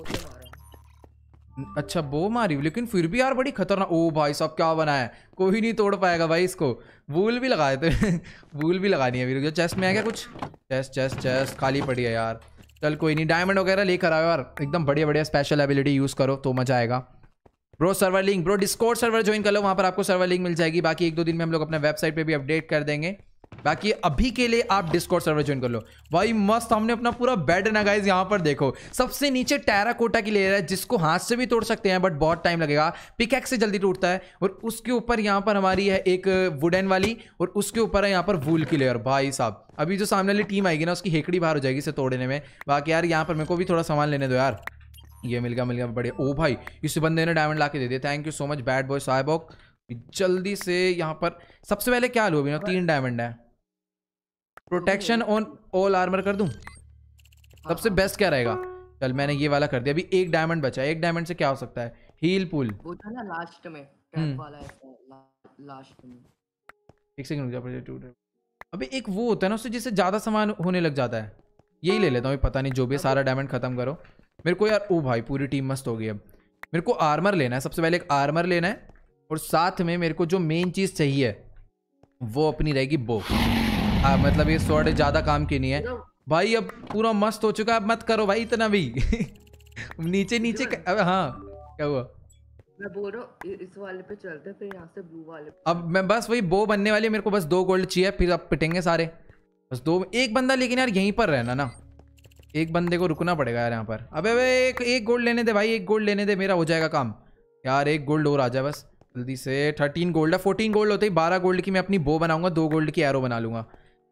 अच्छा बो मारी, लेकिन फिर भी यार बड़ी खतरनाक। ओ भाई साहब क्या बना है, कोई नहीं तोड़ पाएगा भाई इसको। वूल भी लगाए थे वूल भी लगानी है अभी। चेस्ट में है क्या कुछ? चेस्ट खाली पड़ी है यार। चल कोई नहीं, डायमंड वगैरह लेकर आओ यार, एकदम बढ़िया स्पेशल एबिलिटी यूज़ करो तो मज़ा आएगा। Bro server link, bro Discord server join कर लो, वहां पर आपको सर्वर लिंक मिल जाएगी। बाकी 1-2 दिन में हम लोग अपने वेबसाइट पे भी अपडेट कर देंगे। बाकी अभी के लिए आप डिस्कॉर्ड सर्वर ज्वाइन कर लो। भाई मस्त, हमने अपना पूरा बेड ना गाइस यहाँ पर देखो, सबसे नीचे टेराकोटा की लेयर है जिसको हाथ से भी तोड़ सकते हैं बट बहुत टाइम लगेगा, पिकैक्स से जल्दी टूटता है। और उसके ऊपर यहाँ पर हमारी है एक वुडन वाली, और उसके ऊपर है यहाँ पर वूल की लेयर। भाई साहब अभी जो सामने वाली टीम आएगी ना उसकी हेकड़ी बाहर हो जाएगी इसे तोड़ने में। बाकी यार यहाँ पर मेरे को भी थोड़ा सामान लेने दो यार। ये मिल गया बढ़िया। ओ भाई इस बंदे ने डायमंड ला के दे दिया, thank you so much bad boy साइबॉक। जल्दी से यहाँ पर सबसे पहले क्या लो, अभी ना 3 डायमंड है। प्रोटेक्शन ऑन ऑल आर्मर कर दूं, सबसे बेस्ट क्या रहेगा? चल मैंने ये वाला कर दिया। अभी 1 डायमंड बचा है, 1 डायमंड से क्या हो सकता है? हील पूल वो था ना लास्ट में टैप वाला लास्ट में। एक सेकंड रुक जा। अभी एक वो होता है ना उससे जिससे ज्यादा सामान होने लग जाता है, यही ले लेता हूँ। पता नहीं जो भी, सारा डायमंड खत्म करो मेरे को यार। ओ भाई पूरी टीम मस्त हो गई। अब मेरे को आर्मर लेना है, सबसे पहले एक आर्मर लेना है, और साथ में मेरे को जो मेन चीज चाहिए वो अपनी रहेगी बो। मतलब ये स्वॉर्ड ज्यादा काम की नहीं है भाई। अब पूरा मस्त हो चुका है, अब मत करो भाई इतना भी। नीचे नीचे अब हाँ क्या हुआ? मैं बोल रहा हूँ इस वाले पे चलते हैं, फिर यहाँ से ब्लू वाले पे। अब मैं बस वही बो बनने वाली है, मेरे को बस 2 गोल्ड चाहिए, फिर अब पिटेंगे सारे। बस 2, एक बंदा लेकिन यार यहीं पर रहना ना, एक बंदे को रुकना पड़ेगा यार यहाँ पर। अबे एक गोल्ड लेने दे भाई, एक गोल्ड लेने दे, मेरा हो जाएगा काम यार। 1 गोल्ड और आ जाए बस जल्दी से। 13 गोल्ड है, 14 गोल्ड होते ही 12 गोल्ड की मैं अपनी बो बनाऊंगा, 2 गोल्ड की एरो बना लूंगा।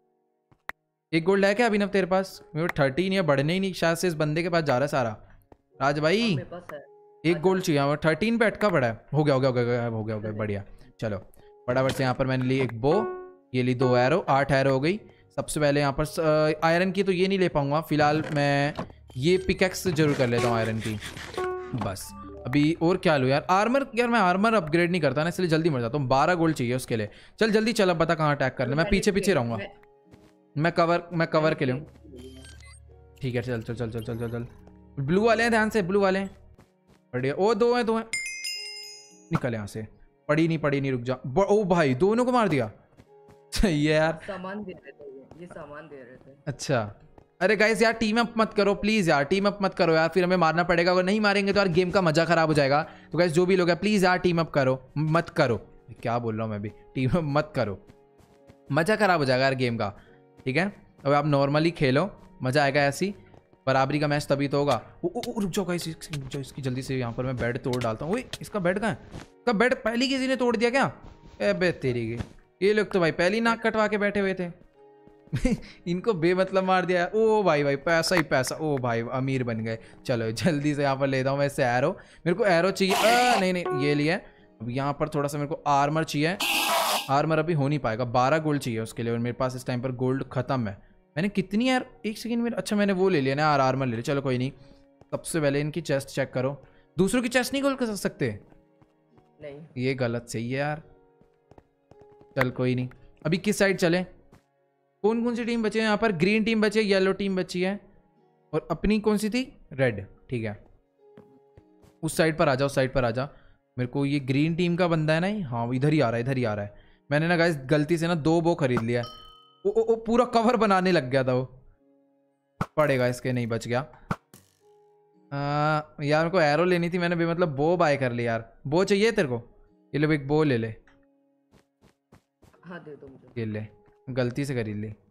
1 गोल्ड है क्या अभिनव तेरे पास? मेरे 13 या बढ़ने ही नहीं शायद से, इस बंदे के पास जा रहा है सारा। राज भाई 1 गोल्ड चाहिए, 13 पे अटका पड़ा है। हो गया बढ़िया। चलो फटाफट से यहाँ पर मैंने ली एक बो, ये ली 2 एरो, 8 एरो हो गई। सबसे पहले यहाँ पर आयरन की तो ये नहीं ले पाऊंगा फिलहाल, मैं ये पिकैक्स जरूर कर लेता हूँ आयरन की बस। अभी और क्या लूँ यार? आर्मर, यार मैं आर्मर अपग्रेड नहीं करता ना इसलिए जल्दी मर जाता हूँ। 12 गोल्ड चाहिए उसके लिए। चल जल्दी चल, अब बता कहाँ अटैक करना। मैं पीछे रहूंगा, मैं कवर के लिए हूँ। ठीक है चल। ब्लू वाले हैं, ध्यान से ब्लू वाले हैं। बढ़िया। ओ 2 हैं निकल यहाँ से। पड़ी नहीं रुक जा। ओ भाई दोनों को मार दिया। सही है यार, सामान दे रहे थे, ये सामान दे रहे थे। अच्छा अरे गाइस यार टीम अप मत करो प्लीज यार, टीम अप मत करो यार, फिर हमें मारना पड़ेगा। अगर नहीं मारेंगे तो यार गेम का मजा खराब हो जाएगा। तो गाइस जो भी लोग हैं प्लीज यार टीम अप करो, मत करो। क्या बोल रहा हूँ मैं भी, टीम अप मत करो, मजा खराब हो जाएगा यार गेम का। ठीक है अब आप नॉर्मली खेलो, मजा आएगा। ऐसी बराबरी का मैच तभी तो होगा। रुक जाओ गाइस, इसकी जल्दी से यहाँ पर मैं बेड तोड़ डालता हूँ। इसका बेड कहाँ है? इसका बेड पहले किसी ने तोड़ दिया क्या? अबे तेरी की, ये लोग तो भाई पहली नाक कटवा के बैठे हुए थे। इनको बेमतलब मार दिया। ओ भाई पैसा ही पैसा। ओ भाई अमीर बन गए। चलो जल्दी से यहाँ पर लेता हूँ वैसे एरो, मेरे को एरो चाहिए। नहीं ये लिया। अब यहाँ पर थोड़ा सा मेरे को आर्मर चाहिए। आर्मर अभी हो नहीं पाएगा, 12 गोल्ड चाहिए उसके लिए, और मेरे पास इस टाइम पर गोल्ड खत्म है। मैंने कितनी यार, 1 सेकंड में। अच्छा मैंने वो ले लिया ना यार, आर्मर ले लिया। चलो कोई नहीं, सबसे पहले इनकी चेस्ट चेक करो। दूसरों की चेस्ट नहीं खोल कर सकते? नहीं ये गलत सही है यार। चल कोई नहीं, अभी किस साइड चले? कौन सी टीम बची है यहाँ पर? ग्रीन टीम बची है, येलो टीम बची है, और अपनी कौन सी थी? रेड। ठीक है उस साइड पर आ जा, उस साइड पर आ जा। मेरे को ये ग्रीन टीम का बंदा है ना, हाँ इधर ही आ रहा है। मैंने ना गाइस गलती से ना 2 बो खरीद लिया। ओ पूरा कवर बनाने लग गया था वो। पड़ेगा इसके, नहीं बच गया। यार मेरे को एरो लेनी थी, मैंने मतलब बो बाय कर ली यार। बो चाहिए तेरे को? ये लो एक बो ले ले। हाँ दे दो मुझे। ये ले, गलती से खरीद ली।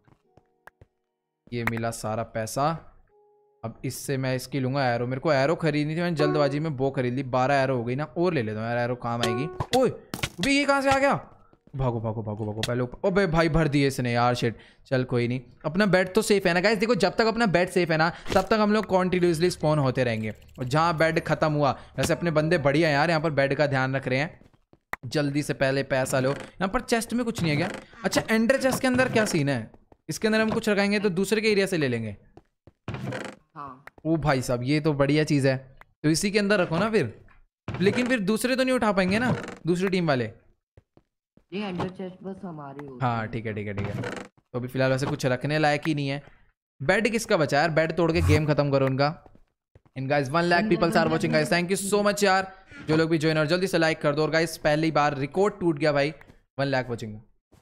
ये मिला सारा पैसा। अब इससे मैं इसकी लूंगा एरो। मेरे को एरो खरीदनी थी, मैंने जल्दबाजी में बो खरीद ली। 12 एरो हो गई ना, और ले लेता हूँ यार, एरो काम आएगी। ओए भी ये कहाँ से आ गया? भागो पहले। ओबे भाई भर दिए इसने यार, शिट। चल कोई नहीं, अपना बेड तो सेफ है ना गाइस। देखो जब तक अपना बेड सेफ है ना तब तक हम लोग कॉन्टिन्यूसली स्पॉन होते रहेंगे। और जहाँ बेड खत्म हुआ, वैसे अपने बंदे बढ़िया यार, यहाँ पर बेड का ध्यान रख रहे हैं। जल्दी से पहले पैसा लो। यहाँ पर चेस्ट में कुछ नहीं है क्या? अच्छा एंडर चेस्ट के अंदर क्या सीन है? इसके अंदर हम कुछ रखाएंगे तो दूसरे के एरिया से ले लेंगे। हाँ। ओ भाई साहब ये तो बढ़िया चीज़ है, तो इसी के अंदर रखो ना फिर। लेकिन फिर दूसरे तो नहीं उठा पाएंगे ना, दूसरी टीम वाले। ये एंडर चेस्ट बस हमारी होती हाँ ठीक है। तो अभी फिलहाल वैसे कुछ रखने लायक ही नहीं है। बेड किसका बचा यार? बेड तोड़ के गेम खत्म करो उनका। In guys 1 lakh peoples are watching guys, thank you so much यार जो लोग भी ज्वाइन, और जल्दी से लाइक कर दो। और गाइस पहली बार रिकॉर्ड टूट गया भाई, 1 लाख वाचिंग।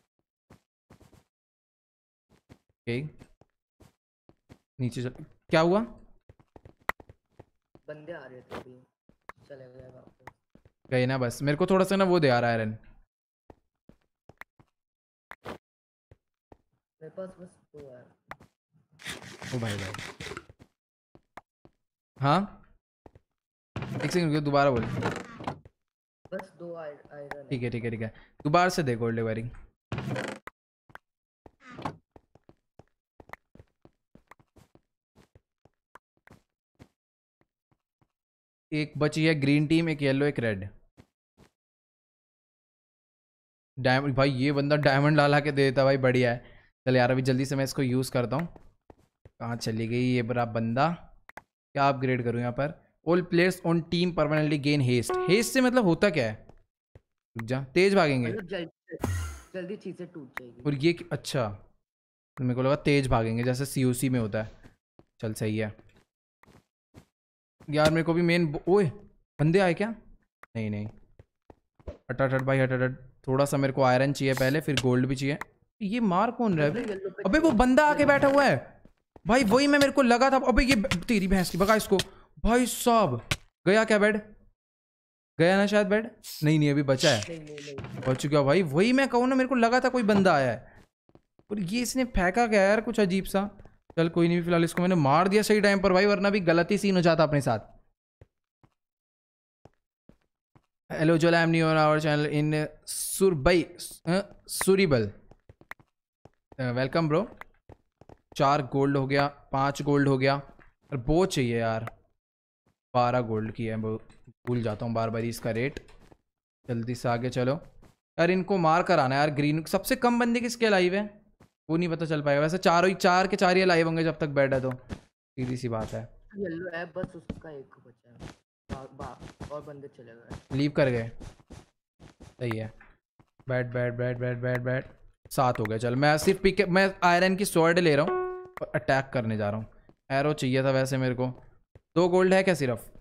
ओके नीचे चल, क्या हुआ? बंदे आ रहे थे अभी, चले गए वापस। गए ना बस, मेरे को थोड़ा सा ना वो दे यार आयरन। मेरे पास बस 2 है। ओ भाई भाई, हाँ एक सेकंड रुको, दोबारा बोल। बस 2 आयरन ठीक है। है ठीक है ठीक है, दोबारा से दे गोल्ड वायरिंग। एक बची है ग्रीन टीम, एक येलो, एक रेड। डायमंड भाई, ये बंदा डायमंड ला के दे देता भाई, बढ़िया है। चल यार अभी जल्दी से मैं इसको यूज़ करता हूँ। कहाँ चली गई ये बड़ा बंदा? क्या अपग्रेड करूँ यहाँ पर? All players on team permanently gain haste. Haste से मतलब होता क्या है? रुक जा, तेज भागेंगे मतलब जल्दी चीजें टूट जाएगी। और ये अच्छा, मेरे को लगा तेज भागेंगे जैसे सीओसी में होता है। चल सही है यार, मेरे को भी मेन ओए बंदे आए क्या? नहीं नहीं, हट हट हट भाई, हट हट हट। थोड़ा सा मेरे को आयरन चाहिए पहले, फिर गोल्ड भी चाहिए। ये मार कौन रहा है? अबे वो बंदा आके बैठा हुआ है भाई, वही मैं मेरे को लगा था। अबे ये तेरी भैंस की, भगा इसको भाई साहब। गया क्या बेड? गया ना शायद बेड? नहीं नहीं अभी बचा है। नहीं। बच चुका भाई, वही मैं कहूँ ना, मेरे को लगा था कोई बंदा आया है और ये इसने फेंका क्या यार कुछ अजीब सा। चल कोई नहीं, फिलहाल इसको मैंने मार दिया सही टाइम पर भाई, वरना भी गलत ही सीन हो जाता अपने साथ। हेलो जोल, I am new on our channel in सुरबई सुरीबल। Welcome bro. 4 गोल्ड हो गया, 5 गोल्ड हो गया, और वो चाहिए यार 12 गोल्ड की है, भूल जाता हूँ बार बार इसका रेट। जल्दी से आगे चलो यार, इनको मार कर आना यार। ग्रीन सबसे कम बंदे किसके लाइव है वो नहीं पता चल पाएगा। वैसे चारों ही 4 के 4 ही लाइव होंगे जब तक बैठ है, तो सीधी सी बात है। येलो है बस, उसका एक बचा है, और बंदे चले गए, लीव कर गए। सही है, बैठ बैठ बैठ बैठ बैठ बैठ। 7 हो गया। चल मैं सिर्फ पिक, मैं आयरन की स्वॉर्ड ले रहा हूँ और अटैक करने जा रहा हूँ। एरो चाहिए था वैसे मेरे को। 2 गोल्ड है क्या सिर्फ?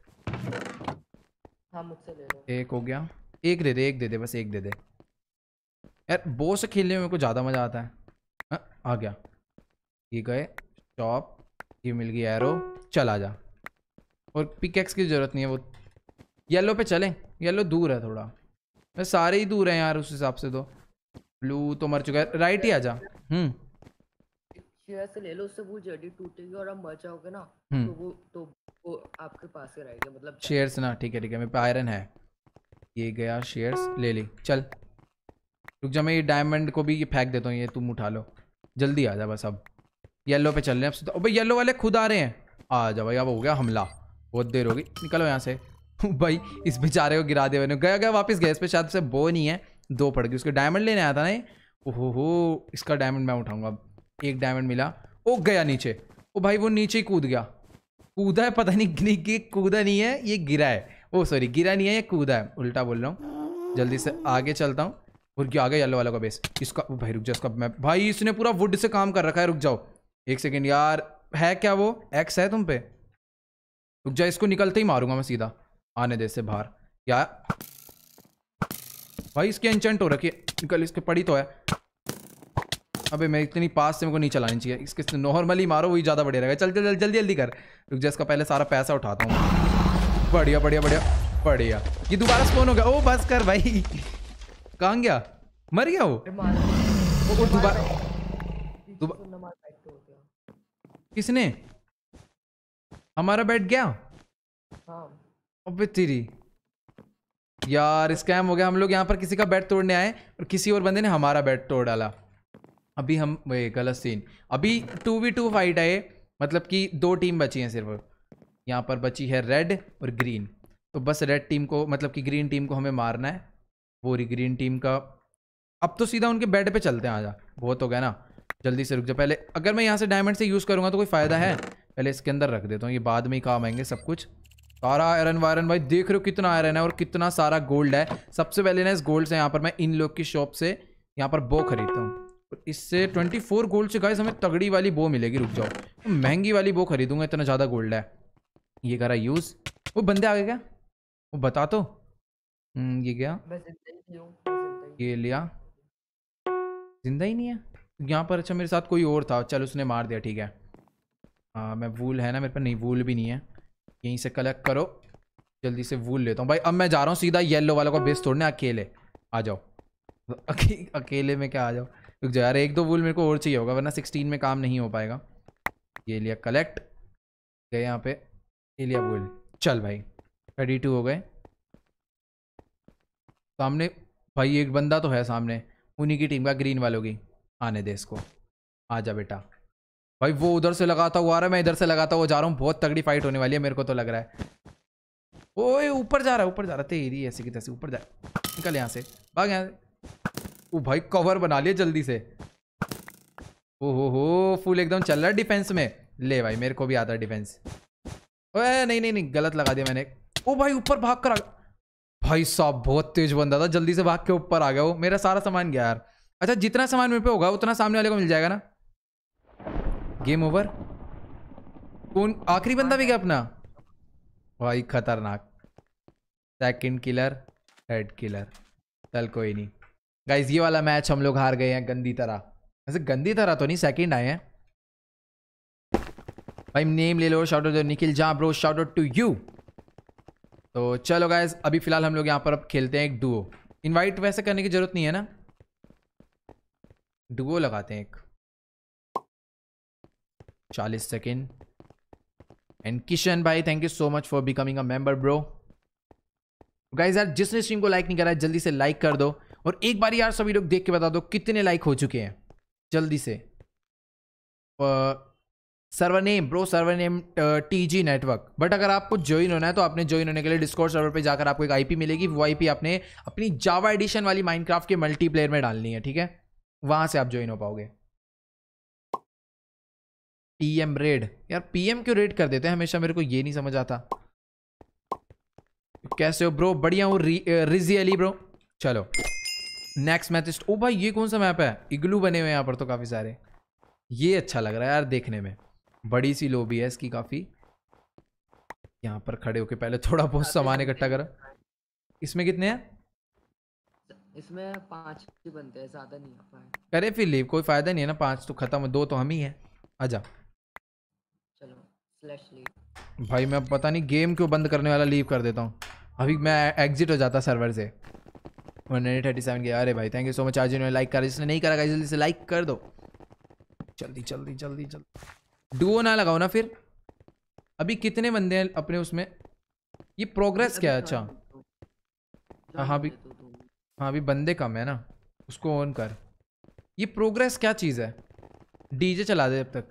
हाँ मुझसे ले लो। 1 हो गया, एक दे दे, एक दे दे, बस एक दे दे यार। बो से खेलने में मेरे को ज़्यादा मज़ा आता है। आ गया, ये गए चॉप, ये मिल गई एरो। चल आ जा, और पिकेक्स की ज़रूरत नहीं है। वो येलो पे चलें, येलो दूर है थोड़ा, मैं सारे ही दूर हैं यार उस हिसाब से। तो ब्लू तो मर चुका है, राइट ही आ जा। शेयर से ले लो, उससे वो जल्दी टूटेगी और आप मर जाओगे ना, तो वो आपके पास ही रहेगा, मतलब शेयर्स ना। ठीक है ठीक है, मेरे पे आयरन है। ये गया शेयर्स, ले ली। चल रुक जा, मैं ये डायमंड को भी ये फेंक देता हूँ, ये तुम उठा लो। जल्दी आ जा बस। अब येलो पे चल रहे हैं अब। अबे येलो वाले खुद आ रहे हैं। आ जा भाई, अब हो गया हमला, बहुत देर होगी, निकलो यहाँ से। भाई इस बेचारे को गिरा दिया मैंने। गया गया वापस गया, इस पे शायद से बो नहीं है। 2 पड़ गई, उसके डायमंड लेने आया था ना। ओहो हो, इसका डायमंड मैं उठाऊंगा। 1 डायमंड मिला। ओ गया नीचे। ओ भाई वो नीचे ही कूद गया। कूदा है, पता नहीं कि कूदा नहीं है, ये गिरा है। ओ सॉरी, गिरा नहीं है, ये कूदा है, उल्टा बोल रहा हूँ। जल्दी से आगे चलता हूँ। और क्या आ गया येलो वाला का बेस। इसका भाई रुक जा, इसका मैं भाई, इसने पूरा वुड से काम कर रखा है। रुक जाओ 1 सेकेंड यार, है क्या वो एक्स है तुम पे? रुक जा, इसको निकलते ही मारूंगा मैं सीधा। आने दे से बाहर यार। भाई इसके एंचेंट हो रखी है, निकल, इसके पड़ी तो है। अबे मैं इतनी पास से मेरे को नहीं चलानी चाहिए। इसके नॉर्मली मारो, वही ज़्यादा बढ़िया रहेगा। चल चल जल्दी जल्दी कर। रुक जा, इसका पहले सारा पैसा उठाता हूँ। बढ़िया बढ़िया बढ़िया बढ़िया। ये दोबारा स्पॉन हो गया। ओ बस कर भाई, कहाँ गया? मर गया वो दोबारा। किसने? हमारा बैठ गया। अबे तेरी यार, स्कैम हो गया। हम लोग यहाँ पर किसी का बेड तोड़ने आए और किसी और बंदे ने हमारा बेड तोड़ डाला। अभी हम वही गलत सीन। अभी 2v2 फाइट है, मतलब कि 2 टीम बची हैं सिर्फ। यहाँ पर बची है रेड और ग्रीन। तो बस रेड टीम को, मतलब कि ग्रीन टीम को हमें मारना है। वो ग्रीन टीम का अब तो सीधा उनके बेड पे चलते हैं। आजा, बहुत हो गया ना। जल्दी से रुक जा। पहले अगर मैं यहाँ से डायमंड से यूज़ करूँगा तो कोई फ़ायदा है? पहले इसके अंदर रख देता हूँ, ये बाद में ही काम आएंगे सब कुछ। सारा आयरन वायरन भाई, देख रहे हो कितना आयरन है और कितना सारा गोल्ड है। सबसे पहले ना इस गोल्ड से यहाँ पर मैं इन लोग की शॉप से यहाँ पर बो खरीदता हूँ। इससे 24 गोल्ड से गाइस हमें तगड़ी वाली बो मिलेगी। रुक जाओ, महंगी वाली बो खरीदूंगा, इतना ज़्यादा गोल्ड है। ये करा यूज़। वो बंदे आ गए क्या? वो बता तो। ये गया, ये लिया। जिंदा ही नहीं है यहाँ पर। अच्छा मेरे साथ कोई और था, चल उसने मार दिया, ठीक है। हाँ मैं वूल है ना मेरे पर? नहीं वूल भी नहीं है। यहीं से कलेक्ट करो। जल्दी से वूल लेता हूँ भाई। अब मैं जा रहा हूँ सीधा येलो वालों का बेस तोड़ने अकेले। आ जाओ। अकेले में क्या आ जाओ, रुक जाओ यार, 1-2 वूल मेरे को और चाहिए होगा वरना 16 में काम नहीं हो पाएगा। ये लिया कलेक्ट, गए यहाँ पे, ये लिया वूल। चल भाई 32 हो गए। सामने भाई एक बंदा तो है सामने, उन्हीं की टीम का, ग्रीन वालों की। आने दे इसको, आजा बेटा। भाई वो उधर से लगाता हुआ आ रहा है, मैं इधर से लगाता हुआ जा रहा हूँ। बहुत तगड़ी फाइट होने वाली है मेरे को तो लग रहा है। ओए ऊपर जा रहा है, ऊपर जा रहा है, तेरी ऐसे की तैसे ऊपर जा। निकल यहाँ से, भाग यहाँ से। ओ भाई कवर बना लिया जल्दी से। ओहो हो, फुल एकदम चल रहा है डिफेंस में। ले भाई मेरे को भी आता है डिफेंस। ओए नहीं नहीं नहीं, गलत लगा दिया मैंने। ओ भाई ऊपर भाग कर आ गया। भाई साहब बहुत तेज बंदा था, जल्दी से भाग के ऊपर आ गया वो। मेरा सारा सामान गया यार। अच्छा जितना सामान मेरे पे होगा उतना सामने वाले को मिल जाएगा ना। Game over. कौन आखिरी बंदा भी गया अपना? भाई खतरनाक। Second killer, third killer. चल कोई नहीं गाइज, ये वाला मैच हम लोग हार गए हैं गंदी तरह। वैसे गंदी तरह तो नहीं, सेकंड आए हैं भाई। नेम ले लो, शाउट आउट निखिल जहाँ bro, shout out to you. तो चलो गाइज अभी फिलहाल हम लोग यहाँ पर अब खेलते हैं एक डुओ। इनवाइट वैसे करने की जरूरत नहीं है ना, डुओ लगाते हैं एक। 40 सेकेंड। एंड किशन भाई thank you so much for becoming a member bro. Guys यार जिसने स्ट्रीम को लाइक नहीं करा है जल्दी से लाइक कर दो, और एक बार यार सभी लोग देख के बता दो कितने लाइक हो चुके हैं जल्दी से। Server name bro, server name TG network. But अगर आपको ज्वाइन होना है तो आपने ज्वाइन होने के लिए डिस्कॉर्ड सर्वर पे जाकर आपको एक IP मिलेगी। वो IP आपने अपनी जावा एडिशन वाली माइनक्राफ्ट के मल्टीप्लेयर में डालनी है, ठीक है? वहां से आप ज्वाइन हो पाओगे। PM रेड, यार PM क्यों रेड कर देते हैं हमेशा, मेरे को ये नहीं समझ आता। कैसे हो ब्रो? बढ़िया हूँ रिजी अली ब्रो। चलो नेक्स्ट मैच। ओ भाई ये कौन सा मैप है? इग्लू बने हुए हैं यहाँ पर तो काफी सारे। ये अच्छा लग रहा है यार देखने में, बड़ी सी लॉबी है इसकी काफी। यहाँ पर खड़े होके पहले थोड़ा बहुत सामान इकट्ठा करा। इसमें कितने हैं? इसमें 5 ही बनते हैं, ज्यादा नहीं आ पाए। करे फिर लीव, कोई फायदा नहीं है ना, 5 तो खत्म, 2 तो हम ही हैं। आजा चलो स्लैश लीव। भाई मैं पता नहीं गेम क्यों बंद करने वाला लीव कर देता हूँ। अभी मैं एग्जिट हो जाता सर्वर से। 137 के। अरे भाई थैंक यू सो मच। आज इन्होंने लाइक करा, जिसने नहीं करा जल्दी से लाइक कर दो। जल्दी जल्दी जल्दी जल्दी। डुओ ना लगाओ ना फिर। अभी कितने बंदे हैं अपने उसमें? ये प्रोग्रेस क्या है? अच्छा हाँ भी, हाँ अभी बंदे कम है ना, उसको ऑन कर। ये प्रोग्रेस क्या चीज़ है? डीजे चला दे जब तक।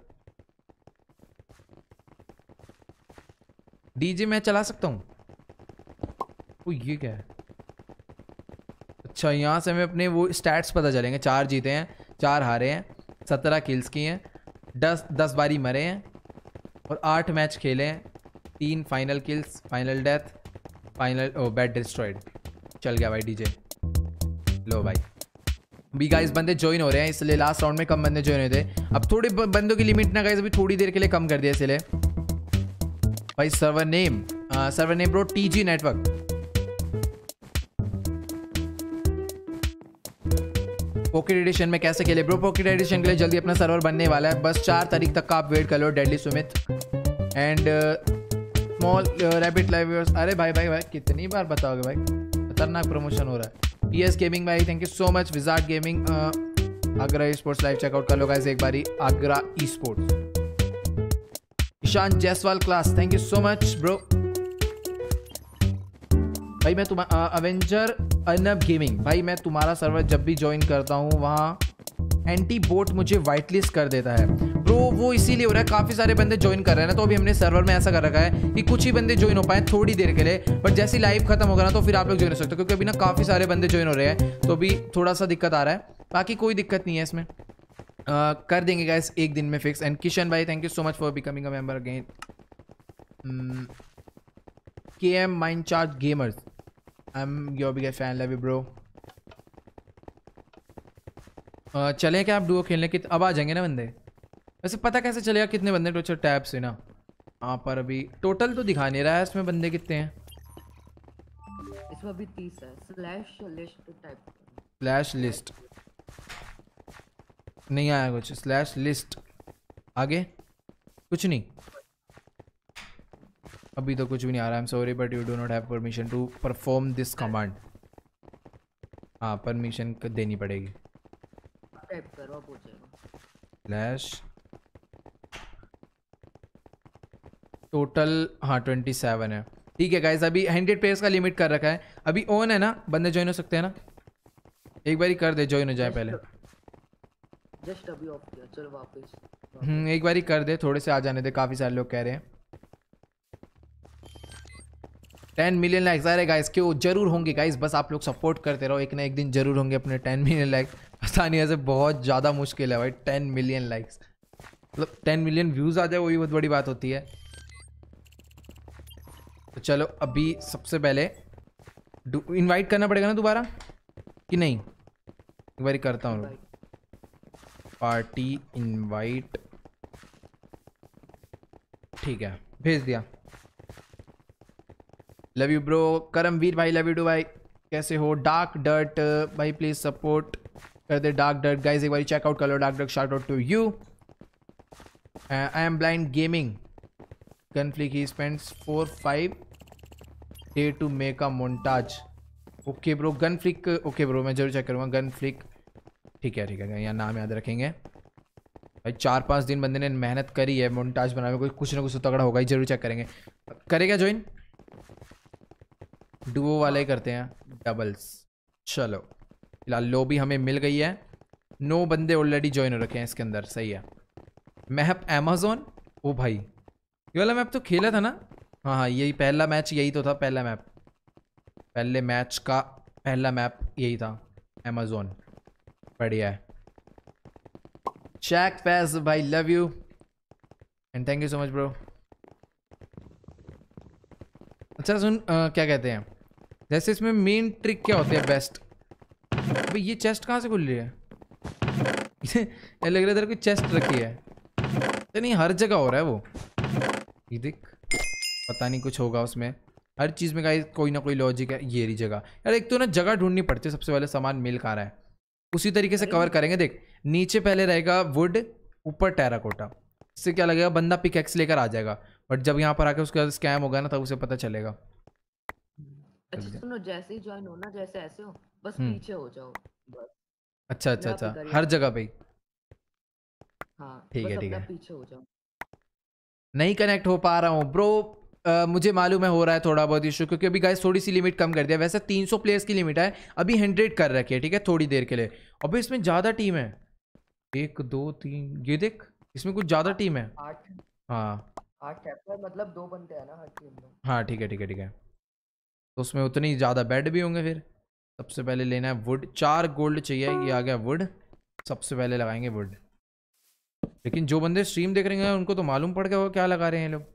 डीजे मैं चला सकता हूँ? ओ ये क्या है? अच्छा यहाँ से हमें अपने वो स्टैट्स पता चलेंगे। 4 जीते हैं, 4 हारे हैं, 17 किल्स किए हैं, 10 बारी मरे हैं, और 8 मैच खेले हैं, 3 final kills, final death, final bed destroyed. चल गया भाई डीजे। लो भाई अभी गाइस बंदे ज्वाइन हो रहे हैं, इसलिए लास्ट राउंड में कम बंदे ज्वाइन हुए थे। अब थोड़ी बंदों की लिमिट ना गाइस अभी थोड़ी देर के लिए कम कर दिया इसलिए। भाई server name bro TG network. Pocket edition में कैसे खेले ब्रो? पॉकेट एडिशन के लिए जल्दी अपना सर्वर बनने वाला है, बस 4 तारीख तक का आप वेट कर लो। Deadly Sumit and small rabbit live. अरे भाई भाई भाई कितनी बार बताओगे भाई, खतरनाक प्रमोशन हो रहा है। PS गेमिंग भाई thank you so much. Wizard gaming Agra esports live check out कर लो गाइस एक बारी। Agra esports. Ishan Jaiswal class thank you so much bro. भाई मैं तुम्हारा अवेंजर अनब गेमिंग भाई, मैं तुम्हारा सर्वर जब भी ज्वाइन करता हूँ वहाँ एंटी बोट मुझे वाइट लिस्ट कर देता है ब्रो। वो इसीलिए हो रहा है, काफ़ी सारे बंदे ज्वाइन कर रहे हैं ना, तो अभी हमने सर्वर में ऐसा कर रखा है कि कुछ ही बंदे ज्वाइन हो पाए थोड़ी देर के लिए, बट जैसे लाइव खत्म होगा ना तो फिर आप लोग ज्वाइन हो सकते हो, क्योंकि अभी ना काफ़ी सारे बंदे ज्वाइन हो रहे हैं, तो अभी थोड़ा सा दिक्कत आ रहा है। बाकी कोई दिक्कत नहीं है इसमें, कर देंगे गाइस एक दिन में फिक्स। एंड किशन भाई thank you so much for becoming a member again. KM mind charge gamers I am your biggest fan, love you bro. चलें क्या आप डुओ खेलने की? अब आ जाएंगे ना बंदे। वैसे पता कैसे चलेगा कितने बंदे? टोचर टैब से ना यहाँ पर अभी टोटल तो दिखा नहीं रहा है इसमें बंदे कितने हैं। इसमें अभी 30 है। Slash list type. Slash list नहीं आया कुछ। स्लैश लिस्ट आगे कुछ नहीं। अभी तो कुछ भी नहीं आ रहा। I am sorry but you do not have permission to perform this command. हाँ परमिशन देनी पड़ेगी। टाइप करो अब हो जाएगा। फ्लैश टोटल हाँ 27 है। ठीक है गाइज, अभी 100 प्लेयर्स का लिमिट कर रखा है। अभी ऑन है ना, बंदे ज्वाइन हो सकते हैं ना? एक बारी कर दे, ज्वाइन हो जाए पहले। जस्ट अभी ऑफ किया, चल वापस। एक बारी कर दे, थोड़े से आ जाने दे, काफ़ी सारे लोग कह रहे हैं। 10 मिलियन लाइक्स आ रहे गाइस, क्यों जरूर होंगे गाइस, बस आप लोग सपोर्ट करते रहो, एक ना एक दिन जरूर होंगे अपने 10 मिलियन लाइक्स। पता नहीं, ऐसे बहुत ज़्यादा मुश्किल है भाई 10 मिलियन लाइक्स, मतलब 10 मिलियन व्यूज़ आ जाए वही बहुत बड़ी बात होती है। तो चलो अभी सबसे पहले इनवाइट करना पड़ेगा ना दोबारा कि नहीं? एक बारी करता हूँ, पार्टी इनवाइट, ठीक है भेज दिया। लव यू ब्रो, करमवीर भाई लव यू टू भाई, कैसे हो? डार्क डर्ट भाई प्लीज सपोर्ट कर दे डार्क डर्ट गाइज, एक बार चेकआउट कर लो dark dirt, shout out to you. I am blind gaming gunflick, he spends 4-5 day to make a montage. Okay bro gunflick, okay bro मैं जरूर check करूँगा गनफ्लिक, ठीक है यहाँ नाम याद रखेंगे भाई। 4-5 दिन बंदे ने मेहनत करी है मोन्टाज बनाने में, कुछ ना कुछ तो तगड़ा होगा ही, जरूर चेक करेंगे। करेगा ज्वाइन? डुओ वाले ही करते हैं, डबल्स। चलो फिलहाल लॉबी हमें मिल गई है, 9 बंदे ऑलरेडी ज्वाइन हो रखे हैं इसके अंदर, सही है। मैप अमेज़न, ओ भाई ये वाला मैप तो खेला था ना? हाँ यही पहला मैच, यही तो था पहला मैप, पहले मैच का पहला मैप यही था, अमेज़न। बढ़िया है। शैक फैज भाई love you and thank you so much bro. अच्छा सुन, क्या कहते हैं, जैसे इसमें मेन ट्रिक क्या होती है बेस्ट? भाई ये चेस्ट कहाँ से खुल रही है? ये लग रहा है इधर कोई चेस्ट रखी है, तो नहीं हर जगह हो रहा है वो, ये देख, पता नहीं कुछ होगा उसमें, हर चीज़ में गाइस कोई ना कोई लॉजिक है। ये रही जगह यार, एक तो ना जगह ढूंढनी पड़ती है सबसे पहले, सामान मिल कहाँ रहा है, उसी तरीके से कवर करेंगे। देख नीचे पहले रहेगा वुड, ऊपर टेराकोटा, इससे क्या लगेगा बंदा पिकैक्स लेकर आ जाएगा, बट जब यहाँ पर आके उसके बाद स्कैम होगा ना तब उसे पता चलेगा। अच्छा सुनो, जैसे ही ज्वाइन हो ना, जैसे ऐसे हो बस पीछे हो जाओ बस। अच्छा हर जगह पे? हाँ ठीक बस है अपना पीछे हो जाओ। नहीं कनेक्ट हो पा रहा हूँ ब्रो, मुझे मालूम है हो रहा है थोड़ा बहुत इशू, क्योंकि अभी गाइस थोड़ी सी लिमिट कम कर दिया। वैसे 300 प्लेयर्स की लिमिट है, अभी 100 कर रखी है, ठीक है थोड़ी देर के लिए। अभी इसमें ज़्यादा टीम है, 1 2 3, ये देख इसमें कुछ ज़्यादा टीम है। 8 हाँ 8 मतलब 2 बनते हैं ना हर टीम में। हाँ ठीक है, तो उसमें उतनी ज़्यादा बेड भी होंगे। फिर सबसे पहले लेना है वुड, 4 गोल्ड चाहिए, ये आ गया वुड, सबसे पहले लगाएंगे वुड। लेकिन जो बंदे स्ट्रीम देख रहे हैं उनको तो मालूम पड़ गया वो क्या लगा रहे हैं लोग।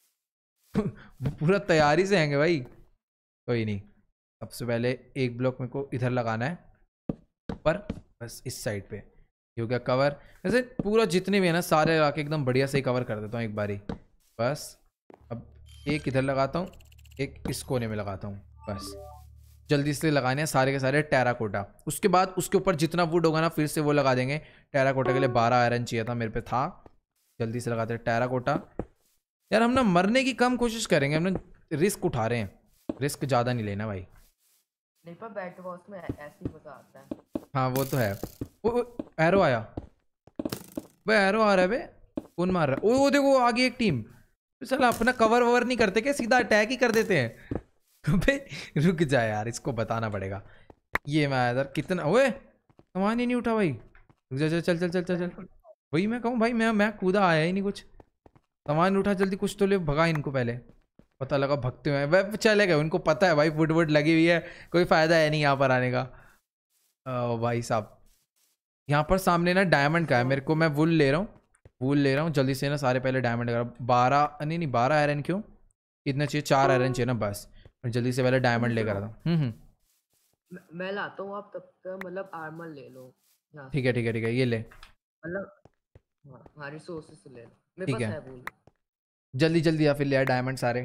वो पूरा तैयारी से आएंगे भाई, कोई नहीं। सबसे पहले एक ब्लॉक मेरे को इधर लगाना है ऊपर, बस इस साइड पे, ये हो गया कवर। वैसे पूरा जितने भी है ना सारे लगा के एकदम बढ़िया से ही कवर कर देता हूँ एक बारी, बस। अब एक इधर लगाता हूँ, एक इस कोने में लगाता हूँ, बस। जल्दी से लगाने हैं सारे के सारे टेराकोटा, उसके बाद उसके ऊपर जितना वुड होगा ना फिर से वो लगा देंगे। टेराकोटा के लिए 12 आयरन चाहिए था, मेरे पे था, जल्दी से लगाते हैं टेराकोटा। यार हम ना मरने की कम कोशिश करेंगे, हम ना रिस्क उठा रहे हैं, रिस्क ज़्यादा नहीं लेना भाई। नहीं पर बैट बॉस में ऐसे ही मजा आता है। हाँ वो तो है। वो एरो आया भाई, एरो आ रहा है बे, कौन मार रहा है? ओ देखो आगे एक टीम, चल अपना कवर ववर नहीं करते क्या, सीधा अटैक ही कर देते हैं। बे रुक जा यार, इसको बताना पड़ेगा। ये मैं इधर कितना, ओए सामान ही नहीं उठा भाई, रुक जा, चल चल चल चल चल, वही मैं कहूँ भाई, मैं कूदा आया ही नहीं, कुछ सामान उठा जल्दी, कुछ तो ले, भगा इनको पहले। पता लगा भगते हुए वह चले गए, उनको पता है भाई वुड वुड लगी हुई है, कोई फ़ायदा है नहीं यहाँ पर आने का। भाई साहब यहाँ पर सामने ना डायमंड का है, मेरे को मैं वुल ले रहा हूँ, वुल ले रहा हूँ जल्दी से ना, सारे पहले डायमंड का 12 नहीं 12 आयरन क्यों इतना चाहिए, 4 आयरन चाहिए ना बस, और जल्दी से पहले डायमंड लेकर आता हूँ। मैं लाता हूँ, आप तब तक मतलब आर्मर ले लो। ठीक है ये ले, मतलब हाँ रिसोर्सेस ले लो, मेरे ठीक पास है है वो। जल्दी जल्दी या फिर ले डायमंड सारे।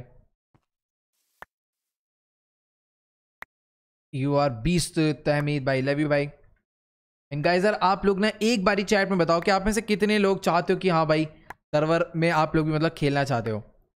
यू आर बीस्ट तहमीद भाई, लव यू भाई। एंड गाइस यार आप लोग ना एक बारी चैट में बताओ कि आप में से कितने लोग चाहते हो कि हाँ भाई सर्वर में आप लोग भी मतलब खेलना चाहते हो,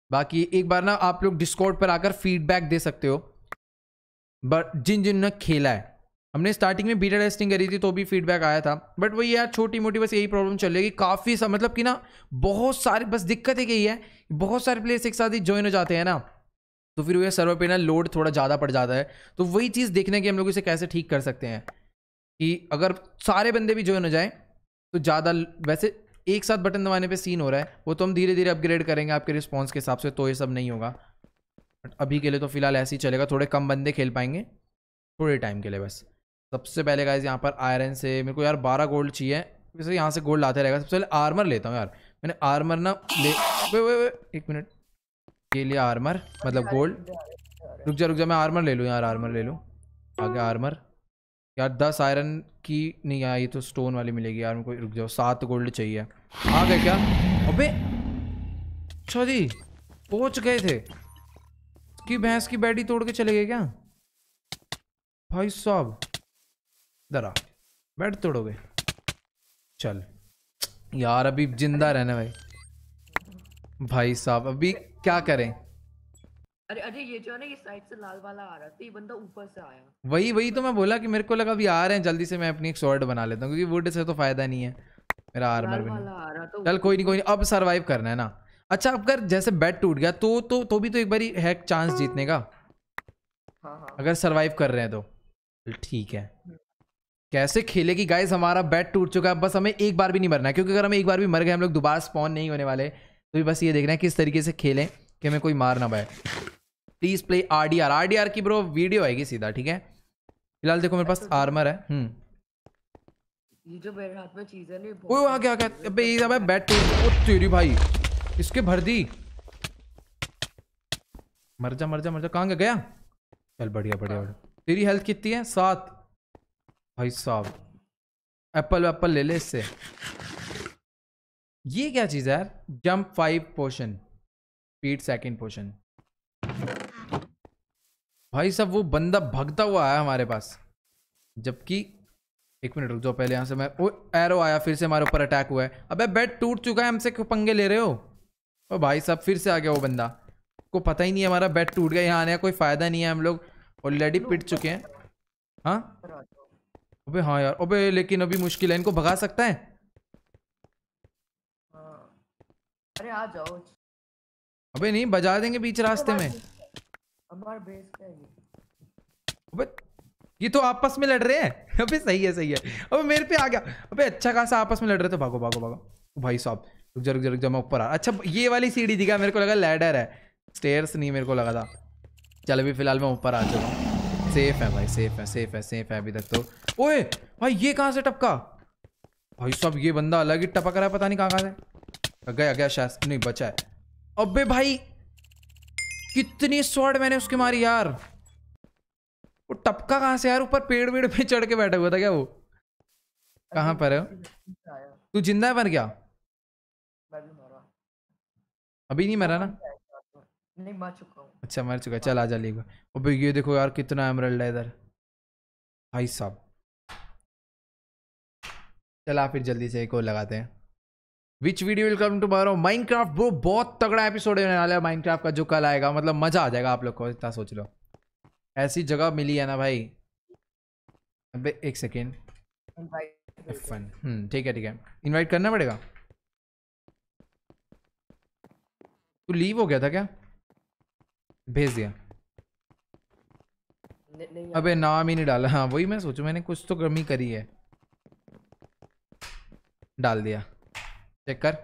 बाकी एक बार ना आप लोग डिस्कॉर्ड पर आकर फीडबैक दे सकते हो, बट जिन जिन ने खेला है। हमने स्टार्टिंग में बीटा टेस्टिंग करी थी तो भी फीडबैक आया था, बट वही यार छोटी मोटी बस यही प्रॉब्लम चल रही है कि काफ़ी सा मतलब कि ना बहुत सारे, बस दिक्कत एक यही है, बहुत सारे प्लेयर्स एक साथ ही ज्वाइन हो जाते हैं ना, तो फिर वो सर्वर पे ना लोड थोड़ा ज़्यादा पड़ जाता है। तो वही चीज़ देखने की हम लोग इसे कैसे ठीक कर सकते हैं कि अगर सारे बंदे भी ज्वाइन हो जाएं तो ज़्यादा, वैसे एक साथ बटन दबाने पे सीन हो रहा है, वो तो हम धीरे धीरे अपग्रेड करेंगे आपके रिस्पॉन्स के हिसाब से, तो ये सब नहीं होगा। बट अभी के लिए तो फिलहाल ऐसे ही चलेगा, थोड़े कम बंदे खेल पाएंगे थोड़े टाइम के लिए बस। सबसे पहले गाइस यहाँ पर आयरन से मेरे को यार 12 गोल्ड चाहिए, वैसे यहाँ से गोल्ड आते रहेगा। सबसे पहले आर्मर लेता हूँ यार, मैंने आर्मर ना ले एक मिनट, ये लिया आर्मर मतलब गोल्ड। रुक जा मैं आर्मर ले लूँ यार, आर्मर ले लूँ। आगे आर्मर यार 10 आयरन की नहीं आई तो स्टोन वाली मिलेगी यार मेरे को। रुक जाओ 7 गोल्ड चाहिए। आ गए क्या? अबे अच्छा जी पहुंच गए थे। कि भैंस की बैटी तोड़ के चले गए क्या भाई साहब? दरा बैट तोड़ोगे? चल यार अभी जिंदा रहना भाई साहब अभी क्या करें। अरे ये जो है ना, ये साइड से लाल वाला आ रहा था, ये बंदा ऊपर से आया। वही तो मैं बोला कि मेरे को लगा अभी आ रहे हैं, जल्दी से मैं अपनी एक स्वॉर्ड बना लेता हूँ क्योंकि वुड से तो फायदा नहीं है मेरा आर्मर भी नहीं। चल कोई नहीं अब सरवाइव करना है ना। अच्छा अगर जैसे बेड टूट गया तो भी तो एक बार ही है चांस जीतने का। हाँ। अगर सरवाइव कर रहे हैं तो ठीक है। कैसे खेलेगी गाइस? हमारा बेड टूट चुका है, बस हमें एक बार भी नहीं मरना है, क्योंकि अगर हम एक बार भी मर गए हम लोग दोबारा स्पॉन नहीं होने वाले। तो बस ये देखना है किस तरीके से खेलें कि हमें कोई मार ना पाए। प्लीज प्ले आरडीआर की ब्रो वीडियो आएगी सीधा, ठीक है? फिलहाल देखो मेरे पास आर्मर है। ये जो मेरे हाथ में चीज है ना, वो आ गया अबे ये सब है बैट टूट। ओ तेरी भाई इसके भर दी। मर जा कहाँ गया? चल बढ़िया। तेरी हेल्थ कितनी है? 7। भाई साहब एप्पल ले ले इससे। ये क्या चीज है यार? Jump 5 potion, speed 2nd potion. भाई साहब वो बंदा भगता हुआ आया हमारे पास, जबकि एक मिनट रुक जाओ पहले यहाँ से मैं। ओ एरो आया फिर से हमारे ऊपर अटैक हुआ है। अबे बेड टूट चुका है, हमसे क्यों पंगे ले रहे हो? ओ भाई साहब फिर से आ गया वो बंदा, को पता ही नहीं है हमारा बेड टूट गया। यहाँ आने का कोई फायदा नहीं है, हम लोग ऑलरेडी पिट चुके हैं। हाँ अबे हाँ यार, अबे लेकिन अभी मुश्किल है, इनको भगा सकता है? अरे आ जाओ। अबे नहीं बजा देंगे बीच रास्ते में। हमारा बेस क्या है? अबे ये तो आपस में लड़ रहे हैं। अबे सही है अबे मेरे पे आ गया। अबे अच्छा खासा आपस में लड़ रहे थे। भागो भाई साहब रुक जा मैं ऊपर आ। अच्छा ये वाली सीढ़ी दिखा, मेरे को लगा लैडर है, स्टेयर्स नहीं मेरे को लगा था। चल अभी फिलहाल मैं ऊपर आ चुका हूँ। सेफ है भाई, सेफ है अभी तक तो। ओए भाई ये कहाँ से टपका? भाई साहब ये बंदा अलग ही टपक रहा है, पता नहीं कहाँ से गया शायद नहीं बचा है। अबे भाई कितनी स्वॉर्ड मैंने उसके मारी यार। वो टपका कहाँ से यार? ऊपर पेड़ पे चढ़ के बैठा हुआ था क्या वो? कहाँ पर है तू? जिंदा है पर क्या? अभी नहीं मरा ना? नहीं मर चुका हूँ। अच्छा मर चुका, चल आजा लीगो। अबे ये देखो यार कितना एमरल्ड है इधर भाई साहब। चला फिर जल्दी से एक और लगाते हैं। Which video will come tomorrow? Minecraft bro बहुत तगड़ा एपिसोड होने वाला है माइनक्राफ्ट का जो कल आएगा, मतलब मजा आ जाएगा आप लोग को, इतना सोच लो। ऐसी जगह मिली है ना भाई। अबे एक सेकेंड ठीक है इनवाइट करना पड़ेगा। तू लीव हो गया था क्या? भेज दिया। नहीं अबे नाम ही नहीं डाला। हाँ वही मैं सोचूं, मैंने कुछ तो कमी करी है। डाल दिया, चेक कर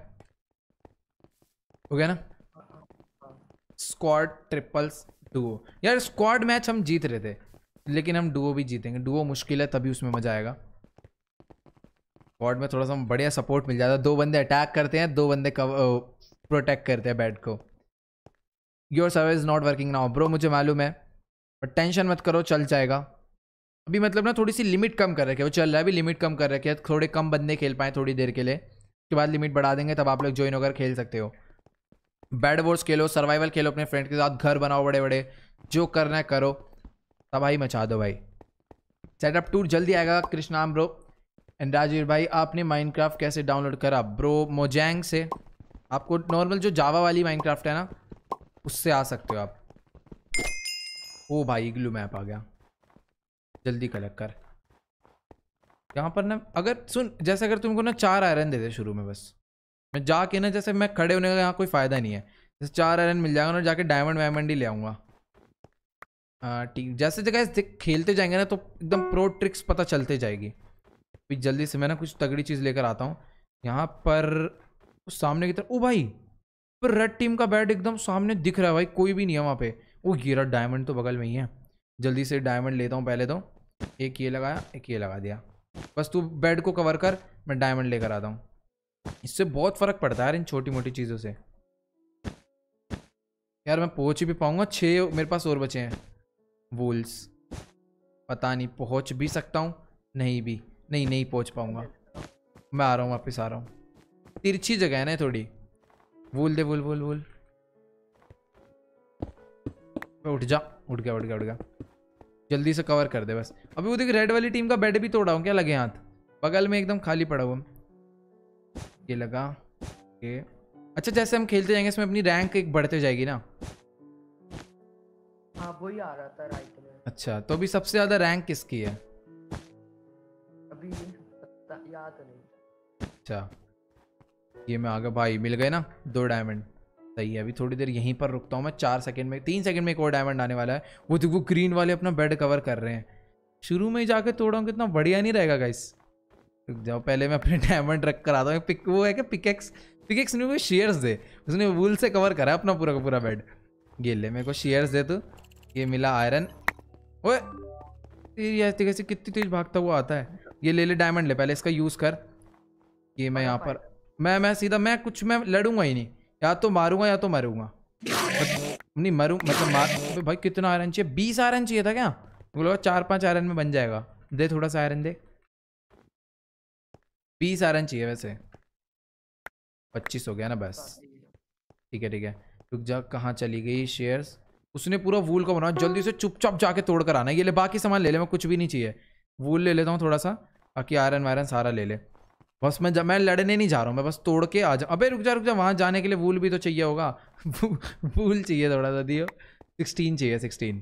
हो गया ना? Squad triples duo. यार स्क्वाड मैच हम जीत रहे थे, लेकिन हम डुओ भी जीतेंगे। डुओ मुश्किल है तभी उसमें मजा आएगा। स्क्वाड में थोड़ा सा बढ़िया सपोर्ट मिल जाता है। 2 बंदे अटैक करते हैं, 2 बंदे प्रोटेक्ट करते हैं बेड को। Your server is not working now bro, मुझे मालूम है बट टेंशन मत करो, चल जाएगा। अभी मतलब ना थोड़ी सी लिमिट कम कर रखे है, वो चल रहा है अभी लिमिट कम कर रखे है, थोड़े कम बंदे खेल पाए थोड़ी देर के लिए। उसके बाद लिमिट बढ़ा देंगे, तब आप लोग ज्वाइन होकर खेल सकते हो। बैड वॉर्स खेलो, सर्वाइवल खेलो अपने फ्रेंड के साथ, घर बनाओ बड़े बड़े, जो करना है करो, तबाही मचा दो भाई। सेटअप टूर जल्दी आएगा कृष्णाम ब्रो एंड राजीव भाई। आपने माइनक्राफ्ट कैसे डाउनलोड करा? ब्रो मोजैंग से। आपको नॉर्मल जो जावा वाली माइनक्राफ्ट है ना उससे आ सकते हो आप। ओ भाई इग्लू मैप आ गया, जल्दी कलेक्ट कर। यहाँ पर ना अगर सुन, जैसे अगर तुमको ना 4 आयरन दे दे शुरू में, बस मैं जाके ना, जैसे मैं खड़े होने का यहाँ कोई फायदा नहीं है, जैसे 4 आयरन मिल जाएगा ना, जाके डायमंड वायमंड ही ले आऊँगा। हाँ ठीक, जैसे जगह खेलते जाएंगे ना तो एकदम प्रो ट्रिक्स पता चलते जाएगी। फिर जल्दी से मैं ना कुछ तगड़ी चीज़ लेकर आता हूँ। यहाँ पर सामने की तरफ, ओ भाई पर रेड टीम का बैट एकदम सामने दिख रहा है भाई, कोई भी नहीं है वहाँ पे। ओ ये रहा डायमंड तो बगल में ही है, जल्दी से डायमंड लेता हूँ पहले तो। एक ये लगाया, एक ये लगा दिया, बस तू बेड को कवर कर, मैं डायमंड लेकर आता हूँ। इससे बहुत फर्क पड़ता है यार इन छोटी मोटी चीज़ों से। यार मैं पहुँच भी पाऊँगा, 6 मेरे पास और बचे हैं वूल्स, पता नहीं पहुँच भी सकता हूँ नहीं भी, नहीं पहुँच पाऊँगा। मैं आ रहा हूँ, वापस आ रहा हूँ। तिरछी जगह है ना थोड़ी। वूल दे, वूल वूल वूल, उठ जा, उठ गया। जल्दी से कवर कर दे बस। अभी वो देख रेड वाली टीम का बेड भी तोड़ा हूँ क्या, लगे हाथ, बगल में एकदम खाली पड़ा हुआ। ये लगा ये। अच्छा जैसे हम खेलते जाएंगे इसमें अपनी रैंक एक बढ़ते जाएगी ना। हाँ वही आ रहा था राइट में। अच्छा तो अभी सबसे ज्यादा रैंक किसकी है अभी याद नहीं। अच्छा ये मैं आ गया भाई, मिल गए ना 2 डायमंड, सही है। अभी थोड़ी देर यहीं पर रुकता हूँ मैं, 4 सेकंड में, 3 सेकंड में एक और डायमंड आने वाला है। वो देखो ग्रीन वाले अपना बेड कवर कर रहे हैं। शुरू में ही जाके तोड़ा हूँ, कितना बढ़िया नहीं रहेगा गाइस। रुक जाओ पहले मैं अपने डायमंड रख कर आता हूँ। वो है क्या पिकेक्स ने वो शेयर्स दे, उसने वूल से कवर करा अपना पूरा का पूरा बेड। ये ले मेरे को शेयर्स दे तू। ये मिला आयरन। ओए ऐसे कैसे कितनी तेज भागता हुआ आता है। ये ले ले डायमंड ले, पहले इसका यूज कर। ये मैं यहाँ पर मैं सीधा मैं लड़ूंगा ही नहीं, या तो मारूंगा या तो मरूंगा। नहीं मरूं मतलब मार भाई। कितना आयरन चाहिए, 20 आयरन चाहिए था क्या, मुझे लगा 4-5 आयरन में बन जाएगा। दे थोड़ा सा आयरन दे, 20 आयरन चाहिए वैसे, 25 हो गया ना बस। ठीक है रुक जा, कहाँ चली गई शेयर्स। उसने पूरा वूल का बनाया, जल्दी से चुपचाप जाके तोड़ कर आना। ये ले बाकी सामान ले ले, मैं कुछ भी नहीं चाहिए, वूल ले लेता हूँ थोड़ा सा, बाकी आयरन वायरन सारा ले ले। बस मैं लड़ने नहीं जा रहा हूँ, मैं बस तोड़ के आ जा। अबे रुक जा वहाँ जाने के लिए वूल भी तो चाहिए होगा। वूल चाहिए थोड़ा सा, दियो। 16 चाहिए, 16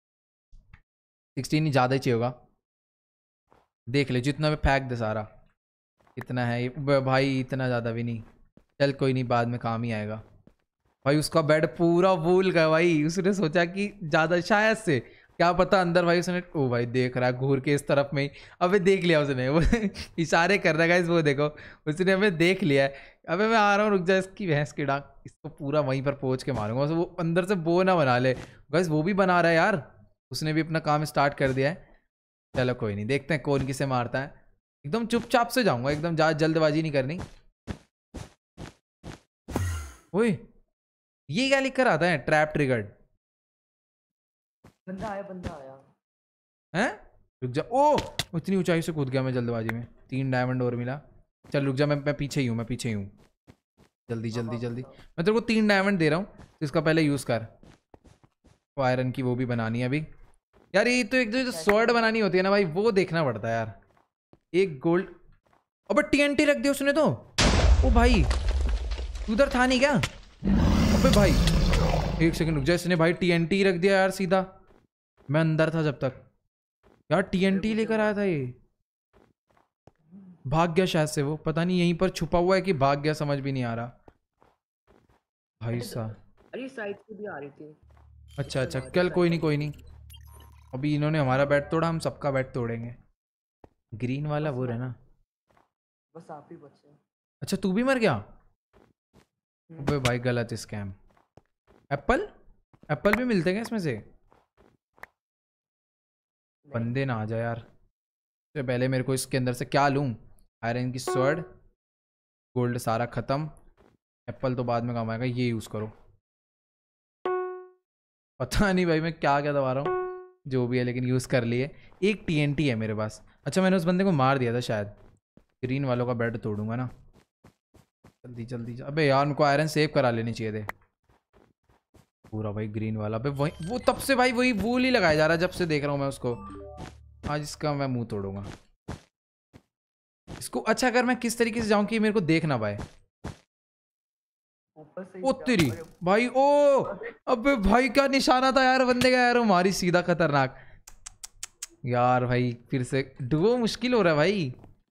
ही ज़्यादा ही चाहिए होगा। देख ले जितना भी फेंक दे सारा। कितना है ये भाई, इतना ज़्यादा भी नहीं, चल कोई नहीं, बाद में काम ही आएगा। भाई उसका बेड पूरा वूल का भाई, उसने सोचा कि ज़्यादा शायद से, क्या पता अंदर भाई उसने, ओ भाई देख रहा है घूर के इस तरफ में ही। अबे देख लिया उसने, वो इशारे कर रहा है वो देखो, उसने हमें देख लिया है। अबे मैं आ रहा हूँ, रुक जा, इसकी भैंस की डांग, इसको पूरा वहीं पर पहुँच के मारूंगा। वो अंदर से बो ना बना ले गाइस, वो भी बना रहा है यार, उसने भी अपना काम स्टार्ट कर दिया है। चलो कोई नहीं, देखते हैं कौन किसे मारता है। एकदम चुपचाप से जाऊंगा, एकदम जल्दबाजी नहीं करनी। ओए ये क्या लिख कर आता है, ट्रैप ट्रिगर्ड। बंदा आया हैं, रुक जा। ओ इतनी ऊंचाई से कूद गया मैं जल्दबाजी में। 3 डायमंड और मिला। चल रुक जा, मैं पीछे ही हूँ, जल्दी। मैं तेरे को 3 डायमंड दे रहा हूँ, तो इसका पहले यूज कर। वो आयरन की वो भी बनानी है अभी यार। ये तो एक जो स्वॉर्ड बनानी होती है ना भाई, वो देखना पड़ता है यार। एक गोल्ड, अबे TNT रख दिया उसने तो। ओ भाई उधर था नहीं क्या। अबे भाई 1 सेकंड रुक जा, इसने भाई TNT रख दिया यार सीधा। मैं अंदर था जब तक यार, TNT लेकर आया था ये। भाग गया शायद से वो, पता नहीं यहीं पर छुपा हुआ है कि भाग गया, समझ भी नहीं आ रहा भाई साहब। अरे साइड से भी आ रही थी। अच्छा चल कोई नहीं। अभी इन्होंने हमारा बैट तोड़ा, हम सबका बैट तोड़ेंगे। ग्रीन वाला वो है ना, बस आप ही बचे। अच्छा तू भी मर गया। अबे भाई गलत स्कैम। एप्पल भी मिलते हैं इसमें से। बंदे ना आ जाए यार। तो पहले मेरे को इसके अंदर से क्या लूं, आयरन की स्वॉर्ड, गोल्ड सारा खत्म, एप्पल तो बाद में काम आएगा, ये यूज करो। पता नहीं भाई मैं क्या दबा रहा हूँ, जो भी है लेकिन यूज कर लिए। एक TNT है मेरे पास। अच्छा मैंने उस बंदे को मार दिया था शायद। ग्रीन वालों का बेड तोड़ूंगा ना, जल्दी। अबे यार उनको आयरन सेव करा लेनी चाहिए थे पूरा भाई। ग्रीन वाला पे वही, वो तब से भाई वही वूल ही लगाया जा रहा है, जब से देख रहा हूँ मैं उसको। आज इसका मैं मुंह तोड़ूंगा इसको। अच्छा अगर मैं किस तरीके से जाऊं कि मेरे को देख ना पाए। ऊपर से ओ तेरी भाई, ओ अबे भाई क्या निशाना था यार बंदे का यार, हमारी सीधा खतरनाक यार भाई। फिर से डुओ मुश्किल हो रहा है भाई।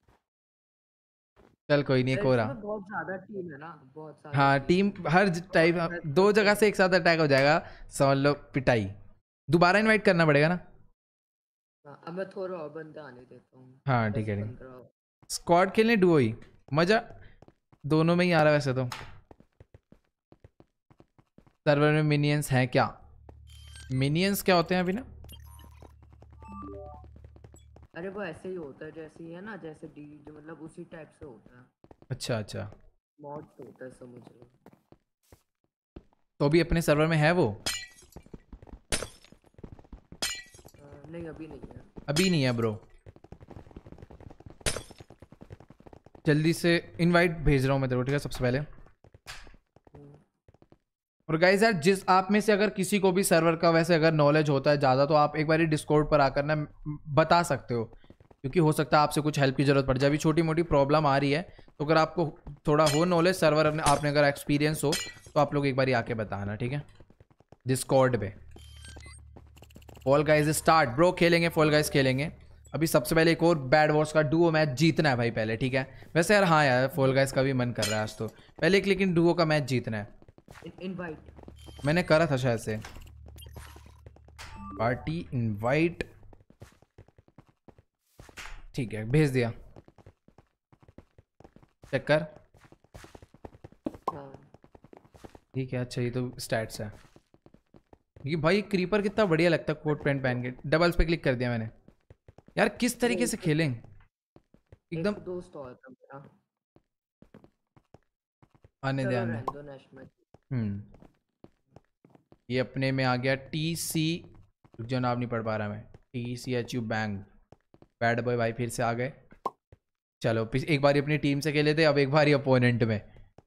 चल कोई नहीं, एक हो रहा। इसमें बहुत ज्यादा टीम है ना, बहुत सारी हाँ टीम टीम। हर टाइप, दो जगह से एक साथ अटैक हो जाएगा, समझ लो पिटाई। दोबारा इनवाइट करना पड़ेगा ना। हाँ, अब मैं थोड़ा और बंदे आने देता हूँ। हाँ ठीक 10 है, 15। स्क्वाड खेलने डुओ ही मजा दोनों में ही आ रहा है वैसे तो। सर्वर में मिनियंस हैं क्या? मिनियंस क्या होते हैं अभी ना? अरे वो ऐसे ही होता है जैसे ही है ना, जैसे डी जो मतलब उसी टाइप से होता है। अच्छा अच्छा, मॉड होता है, समझ लो। तो अभी अपने सर्वर में है वो? नहीं अभी नहीं है। अभी नहीं है ब्रो। जल्दी से इनवाइट भेज रहा हूँ मैं तेरे को, ठीक है सबसे पहले। और गाइस यार, जिस आप में से अगर किसी को भी सर्वर का वैसे अगर नॉलेज होता है ज़्यादा, तो आप एक बार डिस्कॉर्ड पर आकर ना बता सकते हो, क्योंकि हो सकता है आपसे कुछ हेल्प की ज़रूरत पड़ जाए। अभी छोटी मोटी प्रॉब्लम आ रही है, तो अगर आपको थोड़ा हो नॉलेज सर्वर अपने आपने अगर एक्सपीरियंस हो, तो आप लोग एक बार आके बताना, ठीक है डिस्कॉर्ड पे। फॉल गाइस स्टार्ट ब्रो, खेलेंगे फॉल गाइस खेलेंगे। अभी सबसे पहले एक और बैड वॉर्स का डुओ मैच जीतना है भाई पहले, ठीक है। वैसे यार हाँ यार, फॉल गाइस का भी मन कर रहा है आज तो पहले एक, लेकिन डुओ का मैच जीतना है। इनवाइट मैंने करा था शायद से पार्टी इनवाइट, ठीक है भेज दिया, चेक कर। ठीक है अच्छा, ये तो स्टैट्स है। ये भाई क्रीपर कितना बढ़िया लगता है कोट पैंट पहन के। डबल्स पे क्लिक कर दिया मैंने। यार किस तरीके से खेलें एकदम। एक दोस्त और था मेरा, आने दे आने। ये अपने में आ गया TC, जो नाम नहीं पढ़ पा रहा मैं, TCHU बैंक। बैड बॉय भाई फिर से आ गए। चलो एक बार अपनी टीम से खेले थे, अब एक बार अपोनेंट में।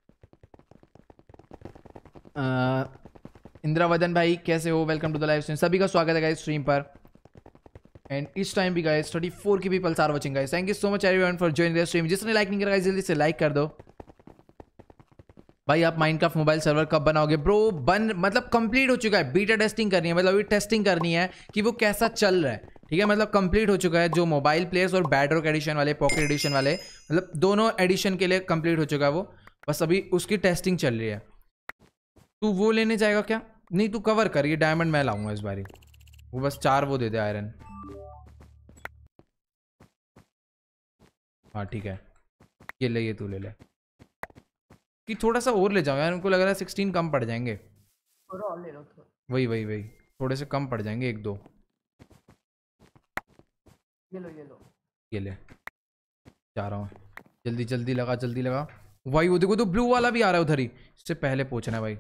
इंद्रावदन भाई कैसे हो? Welcome to the live stream. सभी का स्वागत है गाइस स्ट्रीम पर। एंड इस टाइम भी गाइस 34 की peoples are watching guys. Thank you so much everyone for joining the stream. जिसने लाइक नहीं करा गाइस जल्दी से लाइक कर दो भाई। आप माइनक्राफ्ट मोबाइल सर्वर कब बनाओगे ब्रो? मतलब कंप्लीट हो चुका है, बीटा टेस्टिंग करनी है, मतलब अभी टेस्टिंग करनी है कि वो कैसा चल रहा है, ठीक है। मतलब कंप्लीट हो चुका है, जो मोबाइल प्लेयर्स और बैडरॉक एडिशन वाले, पॉकेट एडिशन वाले, मतलब दोनों एडिशन के लिए कंप्लीट हो चुका है वो, बस अभी उसकी टेस्टिंग चल रही है। तू वो लेने जाएगा क्या? नहीं तू कवर कर, ये डायमंड मैं लाऊंगा इस बारी। वो बस 4 वो दे दे आयरन। हाँ ठीक है, ये ले, ये तू ले ले। कि थोड़ा सा और ले जाओ यार, उनको लग रहा है 16 कम पड़ जाएंगे। थोड़ा और ले लो थोड़ा। वही थोड़े से कम पड़ जाएंगे, 1 2। ये लो ये ले, जा रहा हूँ। जल्दी जल्दी लगा, जल्दी लगा भाई। वो देखो तो ब्लू वाला भी आ रहा है उधर ही, इससे पहले पहुंचना है भाई।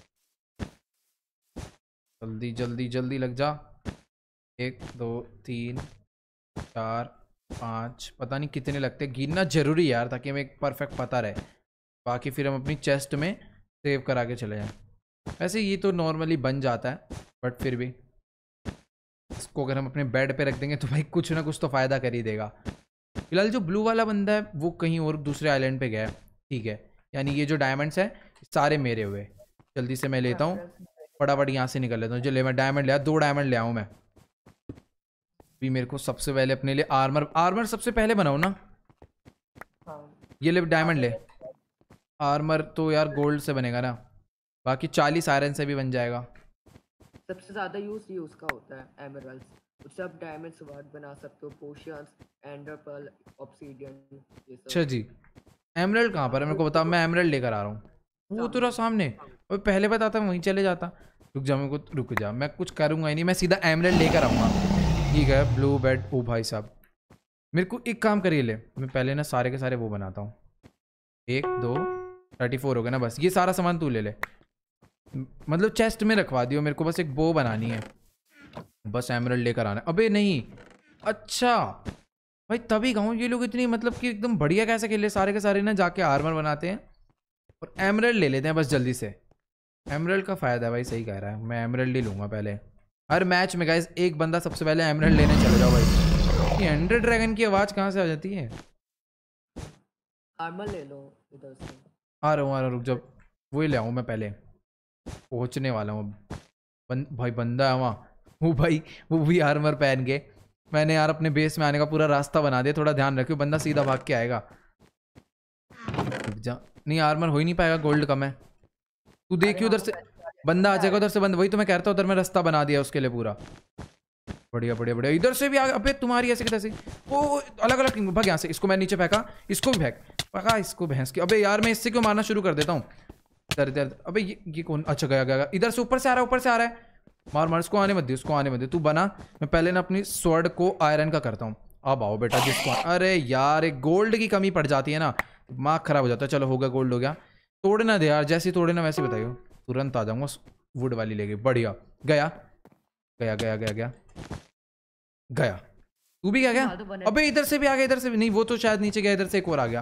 जल्दी जल्दी जल्दी लग जा। 1 2 3 4 5, पता नहीं कितने लगते, गिनना जरूरी है यार, ताकि हमें एक परफेक्ट पता रहे। बाकी फिर हम अपनी चेस्ट में सेव करा के चले जाएं। वैसे ये तो नॉर्मली बन जाता है, बट फिर भी इसको अगर हम अपने बेड पे रख देंगे तो भाई कुछ ना कुछ तो फ़ायदा कर ही देगा। फिलहाल जो ब्लू वाला बंदा है वो कहीं और दूसरे आइलैंड पे गया है, ठीक है। यानी ये जो डायमंड्स हैं सारे मेरे हुए। जल्दी से मैं लेता हूँ, फटाफट यहाँ से निकल लेता हूँ। चलिए मैं डायमंड लिया, 2 डायमंड ले आऊँ मैं। भी मेरे को सबसे पहले अपने लिए आर्मर सबसे पहले बनाओ ना। ये ले डायमंड ले। आर्मर तो यार गोल्ड से बनेगा ना, बाकी 40 आयरन से भी बन जाएगा। सबसे ज्यादा यूज ये उसका होता है एमराल्ड्स, उससे आप डायमंड स्वॉर्ड बना सकते हो, पोशंस, एंडर पर्ल, ऑब्सीडियन, ये सब। अच्छा जी, एमराल्ड कहाँ पर है मेरे को बता, मैं एमराल्ड लेकर आ रहा हूँ। वो तेरा सामने, और पहले बताता वहीं चले जाता। रुक जा, मेरे को रुक जा, मैं कुछ करूँगा ही नहीं, मैं सीधा एमराल्ड लेकर आऊँगा। ठीक है ब्लू बेड। ओ भाई साहब मेरे को एक काम करिए ले, मैं पहले ना सारे के सारे वो बनाता हूँ। 1 2 34 हो गया ना, बस ये सारा सामान तू ले ले, मतलब चेस्ट में रखवा दियो। मेरे को बस एक बो बनानी है, बस एमराल्ड लेकर आना। अबे नहीं, अच्छा भाई तभी कहूँ ये लोग इतनी मतलब कि एकदम बढ़िया कैसे खेले, सारे के सारे ना जाके आर्मर बनाते हैं और एमराल्ड ले लेते हैं बस जल्दी से। एमराल्ड का फ़ायदा है भाई, सही कह रहा है, मैं एमराल्ड ही लूँगा पहले हर मैच में गाइस। एक बंदा सबसे पहले एमराल्ड लेने चले जाओ भाई। ये एंडर ड्रैगन की आवाज़ कहाँ से आ जाती है? आर्मर ले लो इधर से। आ रहा हूँ रुक जाओ, वही ले आऊँ मैं, पहले पहुँचने वाला हूँ अब। भाई बंदा है वहाँ, वो भाई वो भी आर्मर पहन के। मैंने यार अपने बेस में आने का पूरा रास्ता बना दिया, थोड़ा ध्यान रखियो, बंदा सीधा भाग के आएगा। रुक जा, नहीं आर्मर हो ही नहीं पाएगा, गोल्ड कम है। तू देखियो उधर से बंदा आ जाएगा, उधर से बंदा, वही तो मैं कहता हूँ, उधर मैं रास्ता बना दिया उसके लिए पूरा। बढ़िया बढ़िया बढ़िया, इधर से भी आ। अबे तुम्हारी ऐसे कैसे, वो अलग अलग भाग यहाँ से। इसको मैं नीचे फेंका, इसको भी फेंक, पका इसको भैंस की। अबे यार मैं इससे क्यों मारना शुरू कर देता हूँ। इधर इधर, अबे ये कौन, अच्छा गया गया, इधर से ऊपर से आ रहा है, ऊपर से आ रहा है। मार मार, इसको आने मत दे, उसको आने मत दे, तू बना। मैं पहले ना अपनी स्वॉर्ड को आयरन का करता हूँ। अब आओ बेटा जिसको। अरे यार एक गोल्ड की कमी पड़ जाती है ना, दिमाग खराब हो जाता है। चलो हो गया, गोल्ड हो गया। तोड़े ना दे यार, जैसे तोड़े ना वैसे बताइयो, तुरंत आ जाऊंगा। वुड वाली ले गई, बढ़िया। गया गया गया गया गया गया। तू भी गया? अबे इधर से भी आ गया, इधर से भी नहीं, वो तो शायद नीचे गया, इधर से एक और आ गया।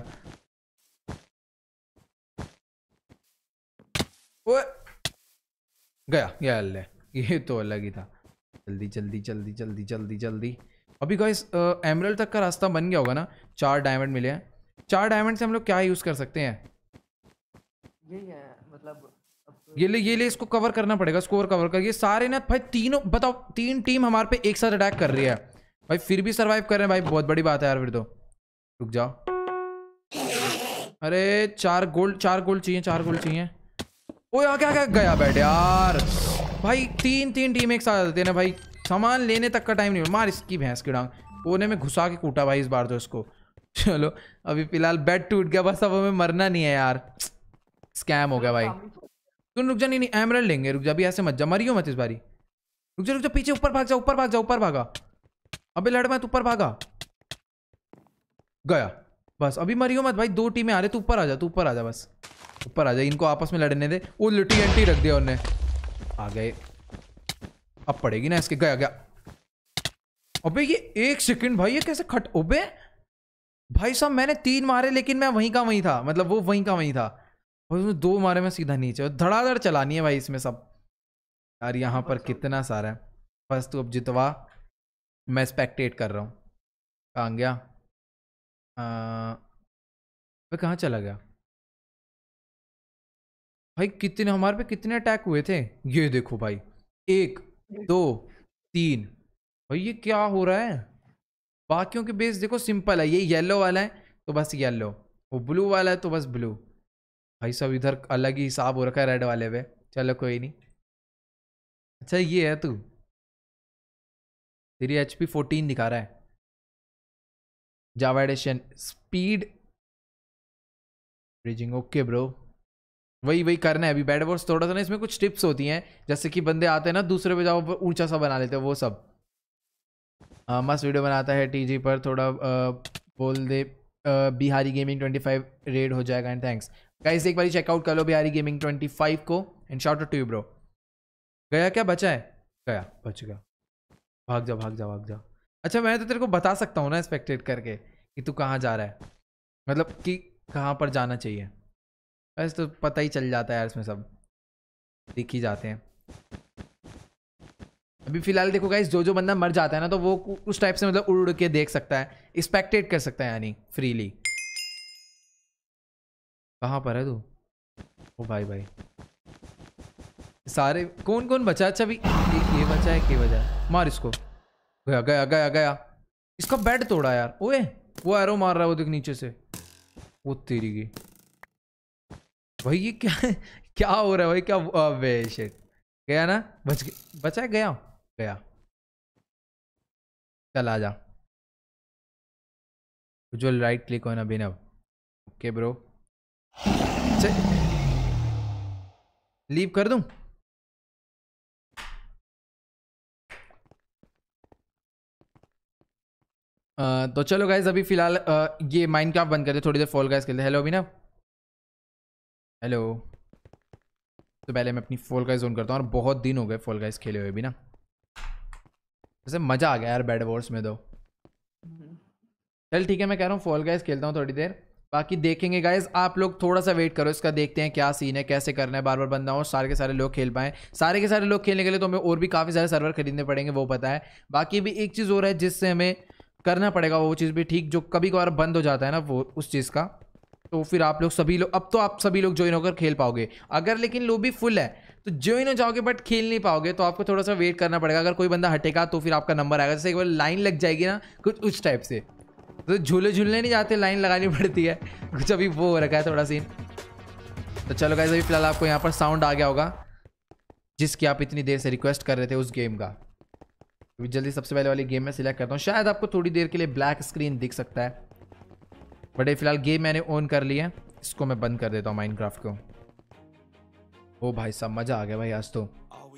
ओए गया गया, ले ये तो अलग ही था। जल्दी जल्दी जल्दी जल्दी जल्दी जल्दी। अभी गाइस एमरल्ड तक का रास्ता बन गया होगा ना। 4 डायमंड मिले हैं। 4 डायमंड से हम लोग क्या यूज कर सकते हैं? ये है मतलब ये ले इसको कवर करना पड़ेगा, स्कोर कवर कर। ये सारे ना भाई तीनों, बताओ 3 टीम हमारे पे एक साथ अटैक कर रही है भाई, फिर भी सरवाइव कर रहे हैं भाई, बहुत बड़ी बात है यार फिर तो। रुक जाओ, अरे 4 गोल्ड चाहिए, 4 गोल्ड चाहिए। ओ यार क्या क्या गया बैठ यार भाई, 3 टीम एक साथ आते हैं ना भाई, सामान लेने तक का टाइम नहीं। मार इसकी भैंस की डांग, कोने में घुसा के कूटा भाई इस बार तो इसको। चलो अभी फिलहाल बेड टूट गया, बस अब हमें मरना नहीं है यार, स्कैम हो गया भाई। तुम रुक जा, नहीं एमरल्ड लेंगे, रुक जा अभी, ऐसे मत जा, मरियो मत इस बारी। रुक जा पीछे, ऊपर भाग जा, ऊपर भाग जा, ऊपर भागा। अबे लड़ मत, ऊपर भागा। गया बस, अभी मरियो मत भाई, 2 टीमें आ रहे, तू ऊपर आ जा, तू ऊपर आ जा, बस ऊपर आ जा, इनको आपस में लड़ने दे। वो लिटी एंटी रख दिया उन्होंने, आ गए। अब पड़ेगी ना इसके। गया गया। अबे ये 1 सेकंड भाई, ये कैसे खट। अबे भाई साहब मैंने 3 मारे, लेकिन मैं वहीं का वहीं था, मतलब वो वहीं का वहीं था, और उसने 2 मारे मैं सीधा नीचे। धड़ाधड़ चलानी है भाई इसमें सब यार। यहाँ पर कितना सारा है, बस तू अब जितवा, मैं स्पेक्टेट कर रहा हूँ। कहाँ गया? वह कहाँ चला गया भाई? कितने हमारे पे कितने अटैक हुए थे, ये देखो भाई, 1 2 3। भाई ये क्या हो रहा है? बाकियों के बेस देखो सिंपल है, ये येलो वाला है तो बस येलो, वो ब्लू वाला है तो बस ब्लू। भाई सब इधर अलग ही हिसाब हो रखा है रेड वाले पे। चलो कोई नहीं। अच्छा ये है तू, तेरी HP 14 दिखा रहा है। Java edition speed bridging, okay bro, वही करना है अभी। बैड वॉर्स थोड़ा सा ना, इसमें कुछ टिप्स होती हैं, जैसे कि बंदे आते हैं ना दूसरे पे जाओ ऊंचा सा बना लेते हैं, वो सब। मस्त वीडियो बनाता है TG पर, थोड़ा बोल दे बिहारी गेमिंग 25 रेड हो जाएगा। एंड थैंक्स गाइस, एक बार चेकआउट कर लो बिहारी गेमिंग 25 को। And shout out to you bro. गया क्या? बचा है? गया, बच गया। भाग जा भाग जा भाग जा। अच्छा मैं तो तेरे को बता सकता हूँ ना स्पेक्टेट करके कि तू कहाँ जा रहा है, मतलब कि कहाँ पर जाना चाहिए। वैसे तो पता ही चल जाता है यार, इसमें सब दिख ही जाते हैं। अभी फिलहाल देखो गाइस, जो बंदा मर जाता है ना, तो वो उस टाइप से मतलब उड़ के देख सकता है, स्पेक्टेट कर सकता है यानी फ्रीली। कहाँ पर है तू? ओ भाई सारे कौन बचा? अच्छा अभी ये बचा है, क्या बचा है? मार इसको। गया गया गया गया, इसका बेड तोड़ा यार। ओए वो एरो मार रहा है, वो देख नीचे से, वो तेरी की भाई। ये क्या हो रहा है भाई? क्या? अबे शिट, गया ना, बचा है, गया चल आ जा। जो राइट क्लिक हो ना अभिनव, ओके ब्रो, लीव कर दूं? तो चलो गाइज अभी फिलहाल ये माइनक्राफ्ट बंद करते, थोड़ी देर फॉल गाइज खेलते। Hello Abhinav, hello. तो पहले मैं अपनी फॉल गाइज ऑन करता हूँ, और बहुत दिन हो गए फॉल गाइज खेले हुए भी ना। वैसे मजा आ गया यार बैड वॉर्स में तो। चल ठीक है, मैं कह रहा हूँ फॉल गाइज खेलता हूँ थोड़ी देर, बाकी देखेंगे गाइज। आप लोग थोड़ा सा वेट करो इसका, देखते हैं क्या सीन है, कैसे करना है, बार बार बंदा हो, सारे के सारे लोग खेल पाएँ। सारे के सारे लोग खेलने के लिए तो हमें और भी काफ़ी सारे सर्वर खरीदने पड़ेंगे, वो पता है। बाकी भी एक चीज़ हो रहा है जिससे हमें करना पड़ेगा, वो चीज़ भी ठीक, जो कभी कभार बंद हो जाता है ना, वो उस चीज़ का तो फिर आप लोग सभी लोग, अब तो आप सभी लोग ज्वाइन होकर खेल पाओगे। अगर लेकिन लॉबी फुल है तो ज्वाइन हो जाओगे बट खेल नहीं पाओगे, तो आपको थोड़ा सा वेट करना पड़ेगा। अगर कोई बंदा हटेगा तो फिर आपका नंबर आएगा। जैसे एक बार लाइन लग जाएगी ना कुछ उस टाइप से, तो झूले झूलने नहीं जाते, लाइन लगानी पड़ती है कुछ। अभी वो हो रखा है थोड़ा सीन। तो चलो गाइस, अभी फिलहाल आपको यहाँ पर साउंड आ गया होगा जिसकी आप इतनी देर से रिक्वेस्ट कर रहे थे उस गेम का। अभी जल्दी सबसे पहले वाली गेम में सिलेक्ट करता हूँ। शायद आपको थोड़ी देर के लिए ब्लैक स्क्रीन दिख सकता है, बट फिलहाल गेम मैंने ऑन कर लिया है। इसको मैं बंद कर देता हूँ माइनक्राफ्ट को। ओ भाई साहब मजा आ गया भाई आज तो।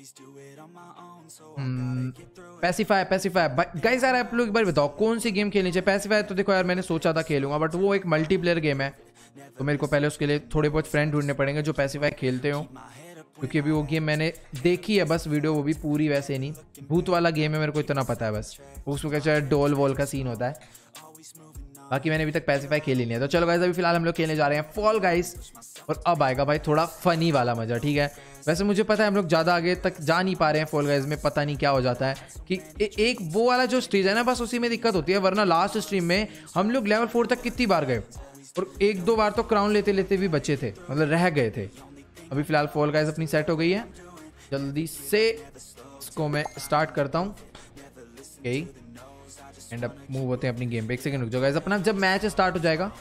पैसिफाई गाइस यार, आप लोग एक बार बताओ कौन सी गेम खेलनी चाहिए। पैसिफाई तो देखो यार, मैंने सोचा था खेलूंगा, बट वो एक मल्टीप्लेयर गेम है, तो मेरे को पहले उसके लिए थोड़े बहुत फ्रेंड ढूंढने पड़ेंगे जो पैसिफाई खेलते हो, क्योंकि अभी वो गेम मैंने देखी है बस वीडियो, वो भी पूरी वैसे नहीं। भूत वाला गेम है, मेरे को इतना पता है बस, उसमें क्या डोल वॉल का सीन होता है। बाकी मैंने अभी तक पैसिफाई खेल ही नहीं है। तो चलो गाइस, अभी फिलहाल हम लोग खेलने जा रहे हैं फॉल गाइस, और अब आएगा भाई थोड़ा फनी वाला मजा, ठीक है। वैसे मुझे पता है हम लोग ज़्यादा आगे तक जा नहीं पा रहे हैं फॉल गाइस में, पता नहीं क्या हो जाता है कि एक वो वाला जो स्टेज है ना, बस उसी में दिक्कत होती है, वरना लास्ट स्ट्रीम में हम लोग लेवल 4 तक कितनी बार गए, और 1-2 बार तो क्राउन लेते लेते भी बचे थे, मतलब रह गए थे। अभी फिलहाल फॉल गाइस अपनी सेट हो गई है, जल्दी से इसको मैं स्टार्ट करता हूँ। ओके, एंड अब मूव होते हैं अपनी गेम पे। एक सेकंड रुक जाओ गाइस, अपना जब मैच स्टार्ट हो जाएगा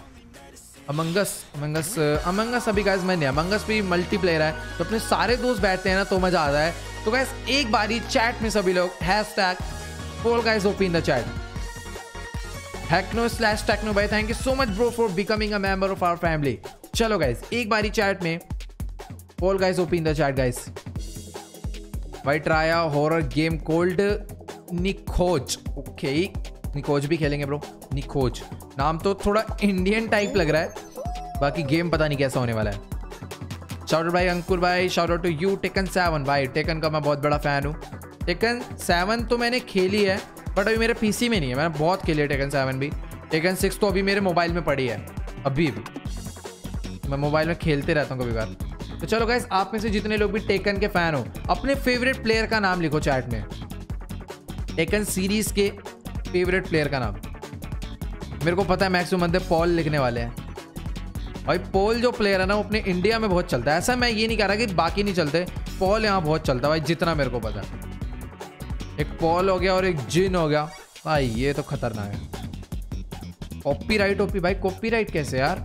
अमंगस अभी गाइस मैंने अमंगस भी मल्टीप्लेयर है, तो अपने सारे दोस्त बैठते हैं ना तो मजा आता है। तो गाइस एक बारी चैट में सभी लोग #FallGuysOP in the chat, Hackno/Techno भाई, thank you so much bro for becoming a member of our family. चलो गाइस एक बारी चैट में FallGuysOP in the chat guys. भाई try a horror game called Nikhoj. Okay, Nikhoj भी खेलेंगे ब्रो। निखोज नाम तो थोड़ा इंडियन टाइप लग रहा है, बाकी गेम पता नहीं कैसा होने वाला है। शाउट आउट भाई अंकुर भाई, shout out to you. Tekken 7 भाई, टेकन का मैं बहुत बड़ा फैन हूँ। टेकन 7 तो मैंने खेली है, बट अभी मेरे पीसी में नहीं है, मैंने बहुत खेली है टेकन 7 भी। टेकन 6 तो अभी मेरे मोबाइल में पड़ी है, अभी भी मैं मोबाइल में खेलते रहता हूँ कभी बार। तो चलो गाइस, आप में से जितने लोग भी टेकन के फैन हो, अपने फेवरेट प्लेयर का नाम लिखो चैट में, टेकन सीरीज के फेवरेट प्लेयर का नाम। मेरे को पता है मैक्सिमम बंदे पॉल लिखने वाले हैं। भाई पॉल जो प्लेयर है ना, वो अपने इंडिया में बहुत चलता है। ऐसा मैं ये नहीं कह रहा कि बाकी नहीं चलते, पॉल यहाँ बहुत चलता है भाई, जितना मेरे को पता है। एक पॉल हो गया और एक जिन हो गया भाई, ये तो खतरनाक है। कॉपीराइट ओपी भाई, कॉपीराइट कैसे यार,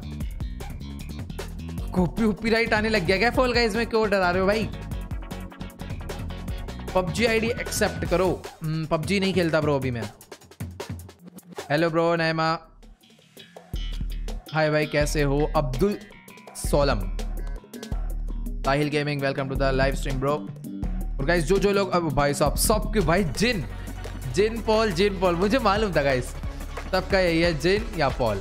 कॉपीराइट आने लग गया क्या फॉल गाइस में? क्यों डरा रहे हो भाई? पबजी आईडी एक्सेप्ट करो। पबजी नहीं खेलता ब्रो अभी मैं। हेलो ब्रो नैमा, हाय भाई कैसे हो? Abdul Solam, Sahil gaming, welcome to the live stream bro. और गाइस जो लोग, अब भाई साहब सबके भाई जिन पॉल मुझे मालूम था गाइस, सबका यही है, जिन या पॉल।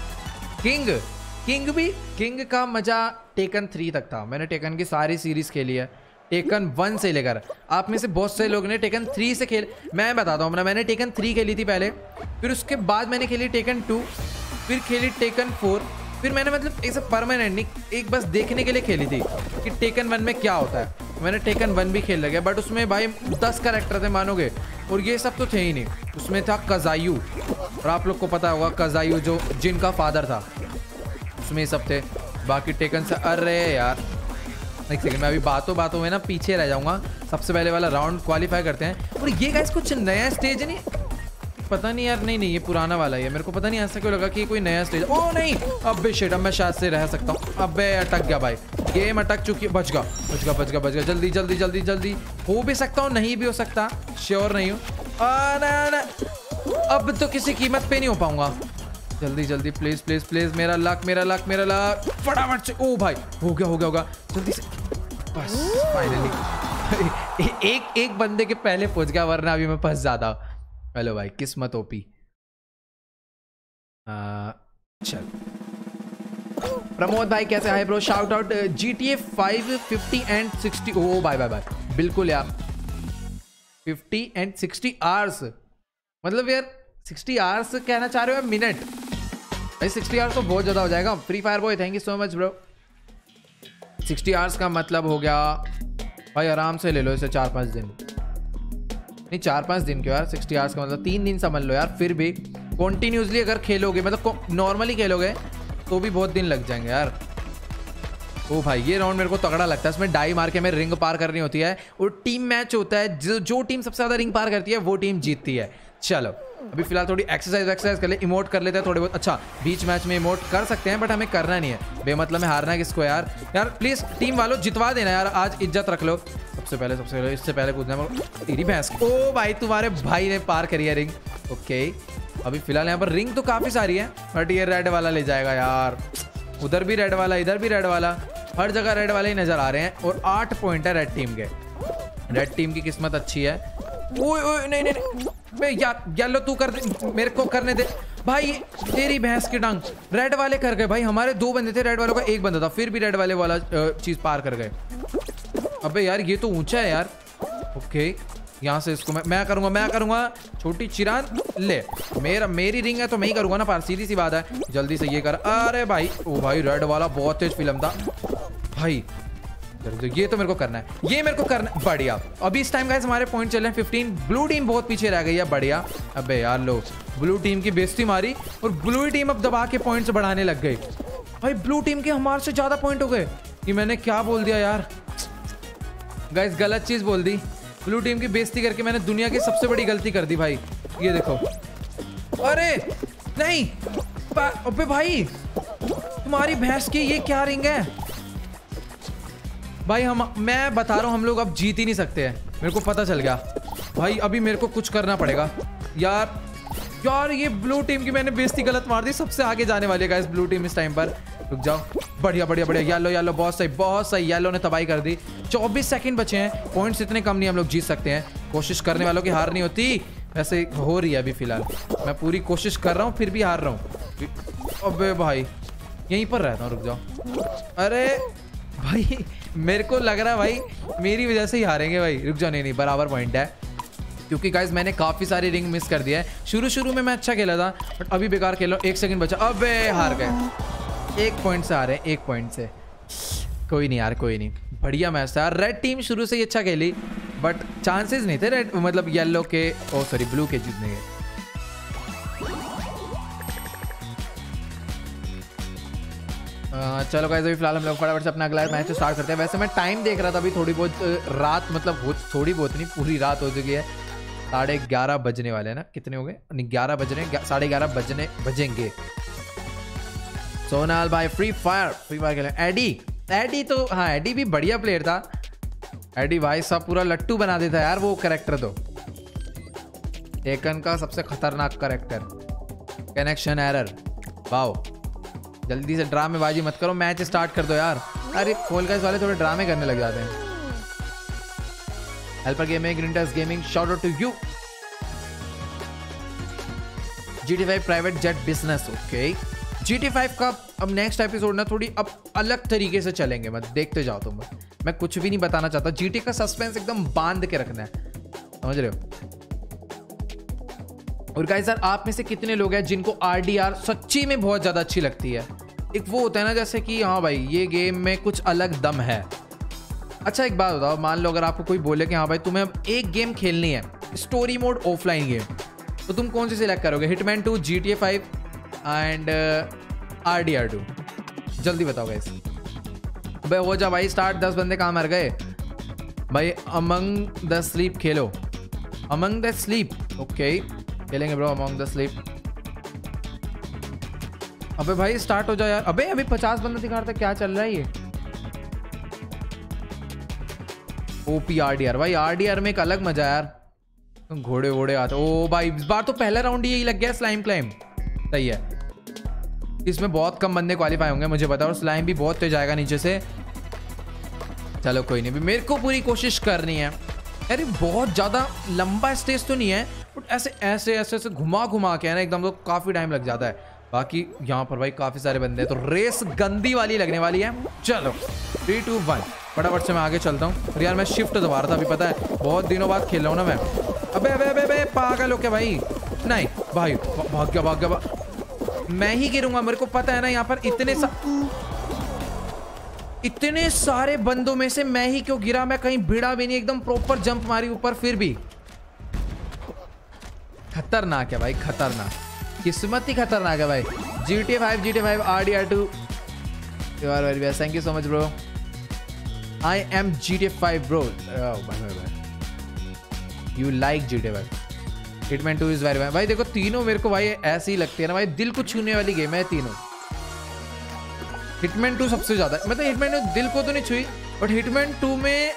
किंग का मजा टेकन 3 तक था। मैंने टेकन की सारी सीरीज खेली है, टेकन 1 से लेकर। आप में से बहुत से लोग ने टेकन 3 से खेल, मैं बताता हूँ, मैंने टेकन 3 खेली थी पहले, फिर उसके बाद मैंने खेली टेकन 2, फिर खेली टेकन 4, फिर मैंने मतलब ऐसे परमानेंट नहीं, एक बस देखने के लिए खेली थी कि टेकन 1 में क्या होता है। मैंने टेकन 1 भी खेल लगे, बट उसमें भाई 10 कैरेक्टर थे मानोगे, और ये सब तो थे ही नहीं। उसमें था कजायू, और आप लोग को पता होगा कजायू जो जिनका फादर था, उसमें सब थे। बाकी टेकन से, अरे यार एक सेकंड, मैं अभी बातों में ना पीछे रह जाऊंगा। सबसे पहले वाला राउंड क्वालिफाई करते हैं। और ये गाइस कुछ नया स्टेज है, नहीं पता नहीं यार, नहीं ये पुराना वाला है। मेरे को पता नहीं ऐसा क्यों लगा कि कोई नया स्टेज। ओ नहीं, अबे शिट, अब मैं शायद से रह सकता हूँ। अबे अटक गया भाई, गेम अटक चुकी है। बच गया। जल्दी हो भी सकता हूँ, नहीं भी हो सकता, श्योर नहीं हूँ। अब तो किसी कीमत पे नहीं हो पाऊंगा। जल्दी प्लीज, मेरा लक फटाफट से। ओ भाई हो गया जल्दी से, बस फाइनली एक बंदे के पहले पहुंच गया, वरना अभी मैं फंस जाता। हेलो भाई, किस्मत ओपी। चल प्रमोद भाई कैसे? Hi bro, shout out GTA 5 50 and 60। ओ बाय बिल्कुल यार, 50 and 60 आवर्स, मतलब यार 60 आवर्स कहना चाह रहे हो मिनट? भाई 60 आवर्स तो बहुत ज़्यादा हो जाएगा। Free fire boy thank you so much bro. 60 hours का मतलब हो गया भाई, आराम से ले लो इसे 4-5 दिन, नहीं 4-5 दिन क्यों यार, 60 आवर्स का मतलब 3 दिन समझ लो यार। फिर भी कॉन्टिन्यूसली अगर खेलोगे, मतलब नॉर्मली खेलोगे तो भी बहुत दिन लग जाएंगे यार। ओ भाई ये राउंड मेरे को तगड़ा लगता है, इसमें डाई मार के हमें रिंग पार करनी होती है और टीम मैच होता है, जो टीम सबसे ज्यादा रिंग पार करती है वो टीम जीतती है। चलो अभी फिलहाल थोड़ी एक्सरसाइज कर ले, इमोट कर लेते हैं थोड़े बहुत। अच्छा बीच मैच में इमोट कर सकते हैं बट हमें करना नहीं है, बेमतलब में हारना है किसको यार। यार प्लीज टीम वालों जितवा देना यार, आज इज्जत रख लो। सबसे पहले इससे पहले कूदना तेरी भैंस। ओ भाई तुम्हारे भाई ने पार करी है रिंग। ओके अभी फिलहाल यहाँ पर रिंग तो काफी सारी है बट ये रेड वाला ले जाएगा यार। उधर भी रेड वाला, इधर भी रेड वाला, हर जगह रेड वाले ही नजर आ रहे हैं और 8 पॉइंट है रेड टीम के। रेड टीम की किस्मत अच्छी है। ओए ओए नहीं यार येलो तू कर दे, मेरे को करने दे भाई। तेरी भैंस की टांग, रेड वाले कर गए भाई। हमारे 2 बंदे थे, रेड वालों का 1 बंदा था, फिर भी रेड वाले वाला चीज पार कर गए। अबे यार ये तो ऊंचा है यार। ओके यहाँ से इसको मैं करूंगा। छोटी चिरान ले, मेरी रिंग है तो मैं ही करूंगा ना पार, सीधी सी बात है। जल्दी से ये कर। अरे भाई ओ भाई रेड वाला बहुत तेज फिल्म था भाई। ये तो मेरे को करना है, बढ़िया। अभी इस टाइम गाइस हमारे पॉइंट चल रहे हैं 15। ब्लू टीम बहुत पीछे रह गई है, बढ़िया। अबे यार लो ब्लू टीम की बेइज्जती मारी और ब्लू टीम अब दबा के पॉइंट्स बढ़ाने लग गई भाई। ब्लू टीम के हमारे से ज्यादा पॉइंट हो गए। कि मैंने क्या बोल दिया यार गाइस, गलत चीज बोल दी। ब्लू टीम की बेइज्जती करके मैंने दुनिया की सबसे बड़ी गलती कर दी भाई। ये देखो, अरे नहीं अबे भाई तुम्हारी भैंस की ये क्या रिंग है भाई। मैं बता रहा हूँ हम लोग अब जीत ही नहीं सकते हैं, मेरे को पता चल गया भाई। अभी मेरे को कुछ करना पड़ेगा यार ये ब्लू टीम की मैंने बेइज्जती गलत मार दी। सबसे आगे जाने वाली है गाइस ब्लू टीम इस टाइम पर। रुक जाओ, बढ़िया। येलो बहुत सही। येलो ने तबाही कर दी। 24 सेकंड बचे हैं, पॉइंट्स इतने कम नहीं, हम लोग जीत सकते हैं। कोशिश करने वालों की हार नहीं होती, वैसे हो रही है अभी फिलहाल। मैं पूरी कोशिश कर रहा हूँ फिर भी हार रहा हूँ। अबे भाई यहीं पर रहता हूँ, रुक जाओ। अरे भाई मेरे को लग रहा है भाई मेरी वजह से ही हारेंगे भाई। रुक जाओ, नहीं बराबर पॉइंट है क्योंकि गाइस मैंने काफी सारी रिंग मिस कर दिया है। शुरू में मैं अच्छा खेला था बट अभी बेकार खेला। 1 सेकंड बचा, अबे हार गए। 1 पॉइंट से हारे, 1 पॉइंट से। कोई नहीं यार, कोई नहीं, बढ़िया मैच था। रेड टीम शुरू से ही अच्छा खेली बट चांसेस नहीं थे रेड मतलब येलो के ब्लू के जीतने के। चलो गाइस अभी फिलहाल हम लोग फटाफट से अपना अगला मैच स्टार्ट करते हैं। वैसे मैं टाइम देख रहा था अभी, थोड़ी बहुत रात मतलब थोड़ी बहुत नहीं पूरी रात हो चुकी है। 11:30 बजने वाले हैं ना, कितने हो गए? नहीं 11 बज रहे हैं, 11:30 बजेंगे। सोनाल भाई फ्री फायर खेले। एडी तो हाँ एडी भी बढ़िया प्लेयर था। एडी भाई सब पूरा लट्टू बना देता यार वो कैरेक्टर तो। टेकन का सबसे खतरनाक कैरेक्टर। Connection error, wow. जल्दी से ड्रामेबाजी मत करो, मैच स्टार्ट कर दो यार। अरे फॉल गाइस वाले थोड़े ड्रामे करने लग जाते हैं। Helper gaming, grinders gaming, shout out to you. GT5 private jet business. Okay GT5 का अब नेक्स्ट एपिसोड ना थोड़ी अब अलग तरीके से चलेंगे, मत देखते जाओ तुम। मैं कुछ भी नहीं बताना चाहता, GT का सस्पेंस एकदम बांध के रखना है, समझ रहे हो। और गाइस यार आप में से कितने लोग हैं जिनको RDR सच्ची में बहुत ज्यादा अच्छी लगती है? एक वो होता है ना जैसे कि हाँ भाई ये गेम में कुछ अलग दम है। अच्छा एक बात बताओ, मान लो अगर आपको कोई बोले कि हाँ भाई तुम्हें अब एक गेम खेलनी है स्टोरी मोड ऑफलाइन गेम, तो तुम कौन सी सिलेक्ट करोगे? Hitman 2, GTA 5 and RDR 2? जल्दी बताओ गाइस। भाई हो जा भाई स्टार्ट, 10 बंदे कहाँ मर गए भाई। अमंग द स्लीप खेलो, अमंग द स्लीप। ओके खेलेंगे ब्रो अमंग द स्लीप। अबे भाई स्टार्ट हो जाओ यार। अबे अभी 50 बंदा दिखा रहा था, क्या चल रहा है ये? OP RDR भाई, RDR में एक अलग मजा यार, घोड़े वोड़े आते। ओ भाई इस बार तो पहला राउंड यही लग गया, स्लाइम क्लाइम। सही है, इसमें बहुत कम बंदे क्वालिफाई होंगे मुझे पता, और स्लाइम भी बहुत तेज आएगा नीचे से। चलो कोई नहीं, मेरे को पूरी कोशिश करनी है। अरे बहुत ज्यादा लंबा स्टेज तो नहीं है बट ऐसे घुमा के है ना एकदम, तो काफी टाइम लग जाता है। बाकी यहाँ पर भाई काफी सारे बंदे हैं, तो रेस गंदी वाली लगने वाली है। चलो 3, 2, 1 फटाफट से मैं आगे चलता हूँ। और यार मैं शिफ्ट दबा रहा था अभी, पता है बहुत दिनों बाद खेल रहा हूँ ना मैं। अबे अबे अबे अबे पागल हो क्या भाई? नहीं भाई भाग गया मैं ही गिरूंगा, मेरे को पता है ना। यहाँ पर इतने सारे बंदों में से मैं ही क्यों गिरा? मैं कहीं भिड़ा भी नहीं, एकदम प्रॉपर जंप मारी ऊपर, फिर भी खतरनाक है भाई, खतरनाक। किस्मत ही खतरनाक है भाई। GTA 5 RDR2 you are very best, thank you so much bro. I am GTA 5 bro, you like GTA 5। Hitman 2 is very very भाई। देखो तीनों मेरे को भाई ऐसी ही लगती है ना भाई, दिल को छूने वाली गेम है तीनों। हिटमैन 2 सबसे ज्यादा, मतलब हिटमैन 2 दिल को तो नहीं छुई, बट हिटमैन 2 में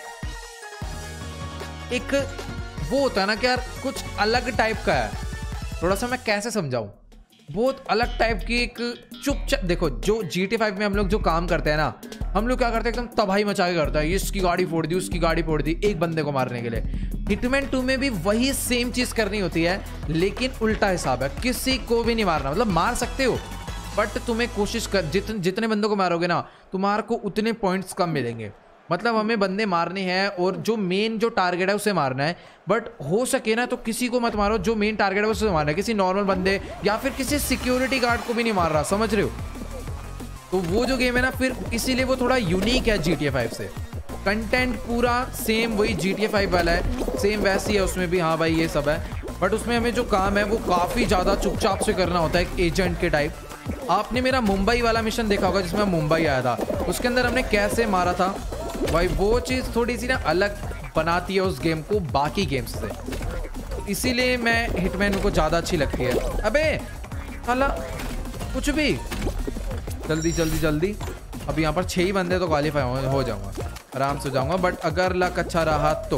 एक वो होता है ना कि यार कुछ अलग टाइप का है। थोड़ा सा मैं कैसे समझाऊं, बहुत अलग टाइप की एक चुपचाप। देखो जो GTA 5 में हम लोग जो काम करते हैं ना, हम लोग क्या करते हैं, एकदम तबाही मचा के करता है, इसकी गाड़ी फोड़ दी, उसकी गाड़ी फोड़ दी, एक बंदे को मारने के लिए। हिटमैन 2 में भी वही सेम चीज करनी होती है, लेकिन उल्टा हिसाब है, किसी को भी नहीं मारना। मतलब मार सकते हो बट तुम्हें कोशिश कर, जितने बंदों को मारोगे ना तुम्हारे को उतने पॉइंट्स कम मिलेंगे। मतलब हमें बंदे मारने हैं और जो मेन जो टारगेट है उसे मारना है, बट हो सके ना तो किसी को मत मारो, जो मेन टारगेट है उसे मारना है, किसी नॉर्मल बंदे या फिर किसी सिक्योरिटी गार्ड को भी नहीं मार रहा, समझ रहे हो। तो वो जो गेम है ना, फिर इसीलिए वो थोड़ा यूनिक है GTA 5 से। कंटेंट पूरा सेम वही GTA 5 वाला है, सेम वैसी है उसमें भी, हाँ भाई ये सब है, बट उसमें हमें जो काम है वो काफ़ी ज़्यादा चुपचाप से करना होता है, एक एजेंट के टाइप। आपने मेरा मुंबई वाला मिशन देखा होगा जिसमें मुंबई आया था, उसके अंदर हमने कैसे मारा था भाई, वो चीज़ थोड़ी सी ना अलग बनाती है उस गेम को बाकी गेम्स से, इसीलिए मैं हिटमैन को ज़्यादा अच्छी लगती है। अबे साला कुछ भी, जल्दी जल्दी जल्दी। अब यहाँ पर 6 ही बंदे तो क्वालिफाई हो जाऊंगा, आराम से जाऊंगा, बट अगर लक अच्छा रहा तो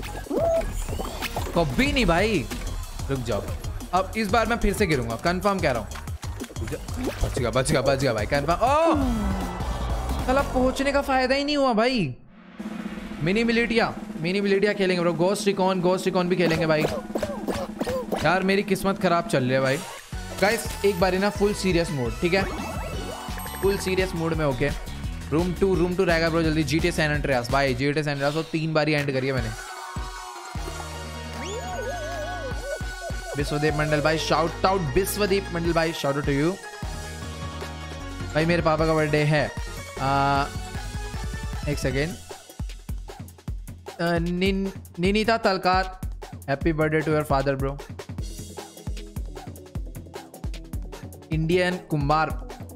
कभी नहीं भाई। रुक जाओ, अब इस बार मैं फिर से गिरूंगा, कंफर्म कह रहा हूँ। बच गया भाई, कंफर्म। ओह साला पहुंचने का फायदा ही नहीं हुआ भाई। मिनी मिलिटिया खेलेंगे ब्रो, गोस्ट रिकॉन भी खेलेंगे भाई। यार मेरी किस्मत खराब चल रही है भाई। गाइस एक बारी ना फुल सीरियस मोड, ठीक है, फुल सीरियस मोड में ओके। रूम टू रहेगा ब्रो जल्दी। GTA सैन एंड्रियास भाई, GTA सैन एंड्रियास 3 बारी एंड करी है मैंने। विश्वदीप मंडल भाई, शाउट आउट विश्वदीप मंडल भाई, शाउट आउट टू यू भाई। मेरे पापा का बर्थडे है, एक second, Ninita Talkar, happy birthday to your father bro. Indian Kumar,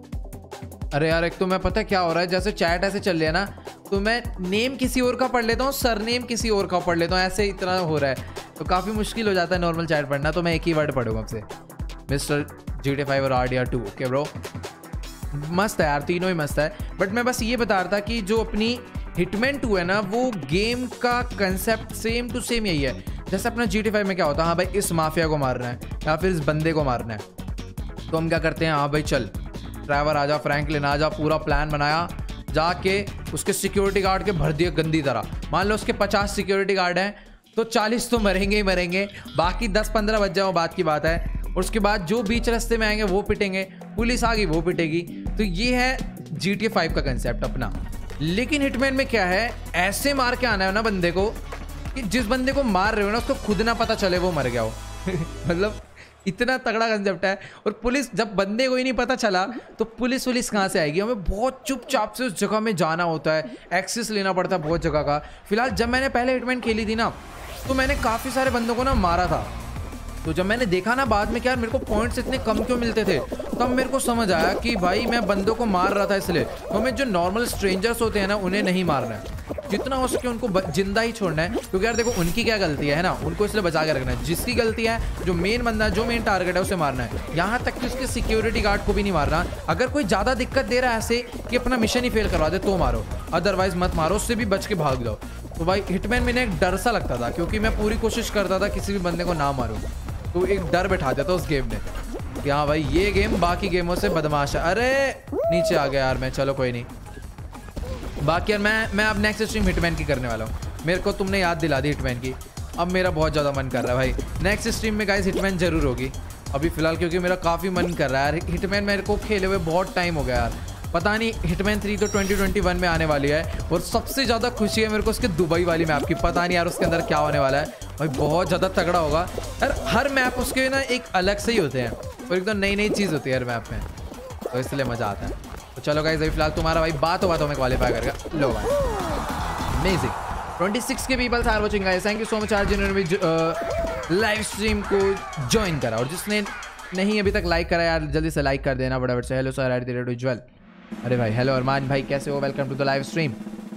अरे यार एक तो मैं पता क्या हो रहा है, जैसे चैट ऐसे चल रही है ना, तो मैं नेम किसी और का पढ़ लेता हूँ, सरनेम किसी और का पढ़ लेता हूँ, ऐसे इतना हो रहा है, तो काफ़ी मुश्किल हो जाता है नॉर्मल चैट पढ़ना। तो मैं एक ही वर्ड पढ़ूंगा आपसे, मिस्टर GTA 5 और RDR2। ओके ब्रो, मस्त है यार, तीनों ही मस्त है। बट मैं बस ये बता रहा था कि जो अपनी हिटमैन 2 है ना, वो गेम का कंसेप्ट सेम टू सेम यही है। जैसे अपना GTA 5 में क्या होता है, हाँ भाई इस माफिया को मारना है या फिर इस बंदे को मारना है, तो हम क्या करते हैं, हाँ भाई चल ड्राइवर आजा, फ्रैंकलिन आजा, पूरा प्लान बनाया, जाके उसके सिक्योरिटी गार्ड के भर दिए गंदी तरह। मान लो उसके 50 सिक्योरिटी गार्ड हैं तो 40 तो मरेंगे ही मरेंगे, बाकी 10-15 बच जाओ, बात की बात है। और उसके बाद जो बीच रास्ते में आएंगे वो पिटेंगे, पुलिस आ गई वो पिटेगी। तो ये है GTA 5 का कंसेप्ट अपना। लेकिन हिटमैन में क्या है, ऐसे मार के आना है ना बंदे को कि जिस बंदे को मार रहे हो ना उसको खुद ना पता चले वो मर गया हो। मतलब इतना तगड़ा कंसेप्ट है। और पुलिस, जब बंदे को ही नहीं पता चला तो पुलिस कहाँ से आएगी। हमें बहुत चुपचाप से उस जगह में जाना होता है, एक्सेस लेना पड़ता है बहुत जगह का। फिलहाल जब मैंने पहले हिटमैन खेली थी ना, तो मैंने काफ़ी सारे बंदों को ना मारा था। तो जब मैंने देखा ना बाद में कि यार मेरे को पॉइंट्स इतने कम क्यों मिलते थे, तब मेरे को समझ आया कि भाई मैं बंदों को मार रहा था इसलिए। तो हमें जो नॉर्मल स्ट्रेंजर्स होते हैं ना, उन्हें नहीं मारना है, जितना हो सके उनको जिंदा ही छोड़ना है। क्योंकि यार देखो उनकी क्या गलती है ना, उनको इसलिए बचा के रखना है। जिसकी गलती है, जो मेन बंदा है, जो मेन टारगेट है, उसे मारना है। यहाँ तक कि उसके सिक्योरिटी गार्ड को भी नहीं मारना। अगर कोई ज़्यादा दिक्कत दे रहा है ऐसे कि अपना मिशन ही फेल करवा दे तो मारो, अदरवाइज मत मारो, उससे भी बच के भाग जाओ। तो भाई हिटमैन में एक डर सा लगता था, क्योंकि मैं पूरी कोशिश करता था किसी भी बंदे को ना मारूं, तो एक डर बैठा देता उस गेम ने कि हाँ भाई ये गेम बाकी गेमों से बदमाश है। अरे नीचे आ गया यार मैं, चलो कोई नहीं। बाकी यार मैं अब नेक्स्ट स्ट्रीम हिटमैन की करने वाला हूँ। मेरे को तुमने याद दिला दी हिटमैन की, अब मेरा बहुत ज़्यादा मन कर रहा है भाई। नेक्स्ट स्ट्रीम में गाइस हिटमैन जरूर होगी अभी फ़िलहाल, क्योंकि मेरा काफ़ी मन कर रहा है यार। हिटमैन मेरे को खेले हुए बहुत टाइम हो गया यार, पता नहीं। हिटमैन 3 तो 2021 में आने वाली है, और सबसे ज़्यादा खुशी है मेरे को उसके दुबई वाली मैप की। पता नहीं यार उसके अंदर क्या होने वाला है भाई, बहुत ज़्यादा तगड़ा होगा यार। हर मैप उसके ना एक अलग से ही होते हैं, और एकदम नई चीज़ होती है हर मैप में, तो इसलिए मज़ा आता है। तो चलो गाइस अभी फिलहाल तुम्हारा भाई बातों में क्वालिफाई करेगा। लो भाई अमेजिंग 26 के peoples are watching guys, thank you so much यार जिन्होंने भी लाइव स्ट्रीम को ज्वाइन करा और जिसने नहीं अभी तक लाइक करा यार, जल्दी से लाइक कर देना फटाफट से। Hello sir @ Ujjwal. अरे भाई हेलो अरमान भाई, कैसे हो? Welcome to the live stream.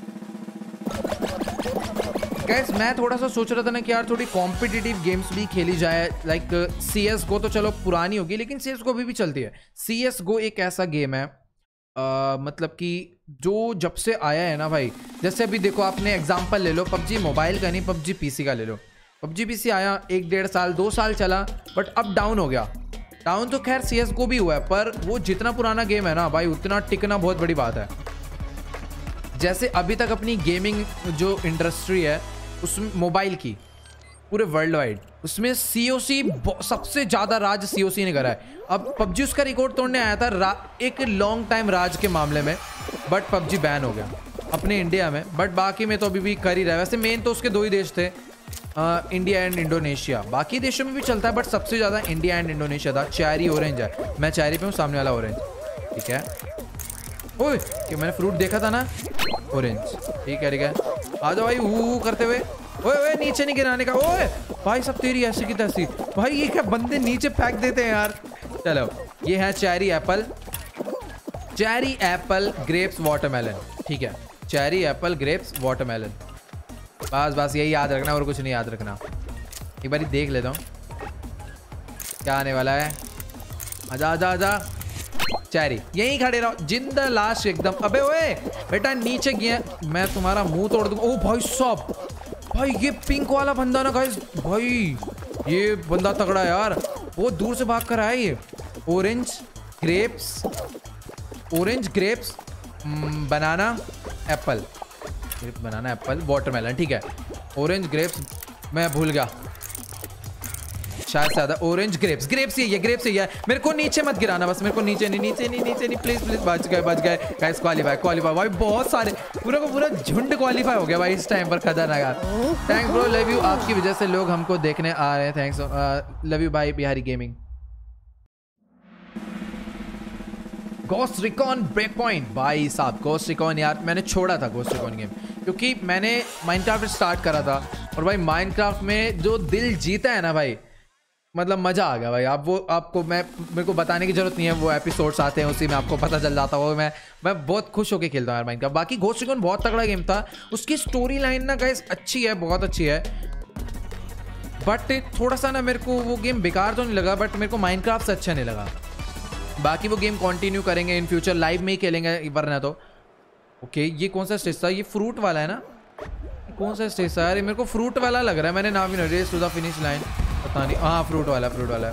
Guys मैं थोड़ा सा सोच रहा था ना कि यार थोड़ी कॉम्पिटिटिव गेम्स भी खेली जाए। लाइक CSGO तो चलो पुरानी होगी, लेकिन CSGO अभी भी चलती है। CSGO एक ऐसा गेम है मतलब कि जो जब से आया है ना भाई, जैसे अभी देखो आपने एग्जांपल ले लो PUBG मोबाइल का नहीं, PUBG PC का ले लो। PUBG PC आया 1-1.5 साल 2 साल चला, बट अब डाउन हो गया। डाउन तो खैर CSGO भी हुआ है, पर वो जितना पुराना गेम है ना भाई, उतना टिकना बहुत बड़ी बात है। जैसे अभी तक अपनी गेमिंग जो इंडस्ट्री है उस मोबाइल की पूरे वर्ल्ड वाइड, उसमें COC सबसे ज़्यादा राज COC ने करा है। अब PUBG उसका रिकॉर्ड तोड़ने आया था एक लॉन्ग टाइम राज के मामले में, बट PUBG बैन हो गया अपने इंडिया में, बट बाकी में तो अभी भी कर ही रहा है। वैसे मेन तो उसके 2 ही देश थे, इंडिया एंड इंडोनेशिया। बाकी देशों में भी चलता है, बट सबसे ज़्यादा इंडिया एंड इंडोनेशिया था। चेरी ऑरेंज है, मैं चेरी पे हूँ, सामने वाला ऑरेंज। ठीक है, ओए कि मैंने फ्रूट देखा था ना, ऑरेंज। ठीक है आ जाओ भाई, हु करते हुए। ओए ओए नीचे नहीं गिराने का। ओए भाई सब तेरी ऐसी की तैसी। भाई ये क्या बंदे नीचे फेंक देते हैं यार। चलो ये है चेरी एप्पल ग्रेप्स वाटरमेलन। ठीक है, चेरी एप्पल ग्रेप्स वाटरमेलन, बस यही याद रखना और कुछ नहीं याद रखना। एक बार देख लेता हूँ क्या आने वाला है। आजा चेरी, यहीं खड़े रहो, जिंदा लाश एकदम। अबे ओए बेटा नीचे गया, मैं तुम्हारा मुंह तोड़ दूंगा। ओ भाई साहब, भाई ये पिंक वाला बंदा ना गाइस, भाई ये बंदा तगड़ा है यार, बहुत दूर से भाग कर आया ये। Orange grapes banana apple watermelon. ठीक है, ऑरेंज ग्रेप्स मैं भूल गया शायद से ज्यादा। ऑरेंज ग्रेप्स ही है। मेरे को नीचे मत गिराना, बस मेरे को नीचे नहीं प्लीज। बच गए गाइस। क्वालीफाई भाई, बहुत सारे पूरा का पूरा झुंड क्वालीफाई हो गया भाई इस टाइम पर। खतरनाक। थैंक्स ब्रो, लव यू, आपकी वजह से लोग हमको देखने आ रहे हैं। थैंक्स, लव यू भाई Bihari gaming. Ghost recon break point भाई साहब, गोस्ट रिकॉन यार मैंने छोड़ा था गोस्ट रिकॉन गेम, क्योंकि मैंने माइनक्राफ्ट स्टार्ट करा था, और भाई माइनक्राफ्ट में जो दिल जीता है ना भाई, मतलब मज़ा आ गया भाई। आप वो आपको मेरे को बताने की जरूरत नहीं है, वो एपिसोड्स आते हैं उसी में आपको पता चल जाता है। मैं बहुत खुश होकर खेलता हूँ यार माइनक्राफ्ट। बाकी गोस्ट रिकॉन बहुत तगड़ा गेम था, उसकी स्टोरी लाइन ना गाइस अच्छी है, बहुत अच्छी है, बट थोड़ा सा ना मेरे को वो गेम बेकार तो नहीं लगा, बट मेरे को माइनक्राफ्ट से अच्छा नहीं लगा। बाकी वो गेम कंटिन्यू करेंगे इन फ्यूचर, लाइव में ही खेलेंगे वरना तो। ओके ये कौन सा स्टेज था? ये फ्रूट वाला है ना? कौन सा स्टेज था यार? मेरे को फ्रूट वाला लग रहा है, मैंने नाम ही नहीं, race to the finish line, पता नहीं। हाँ फ्रूट वाला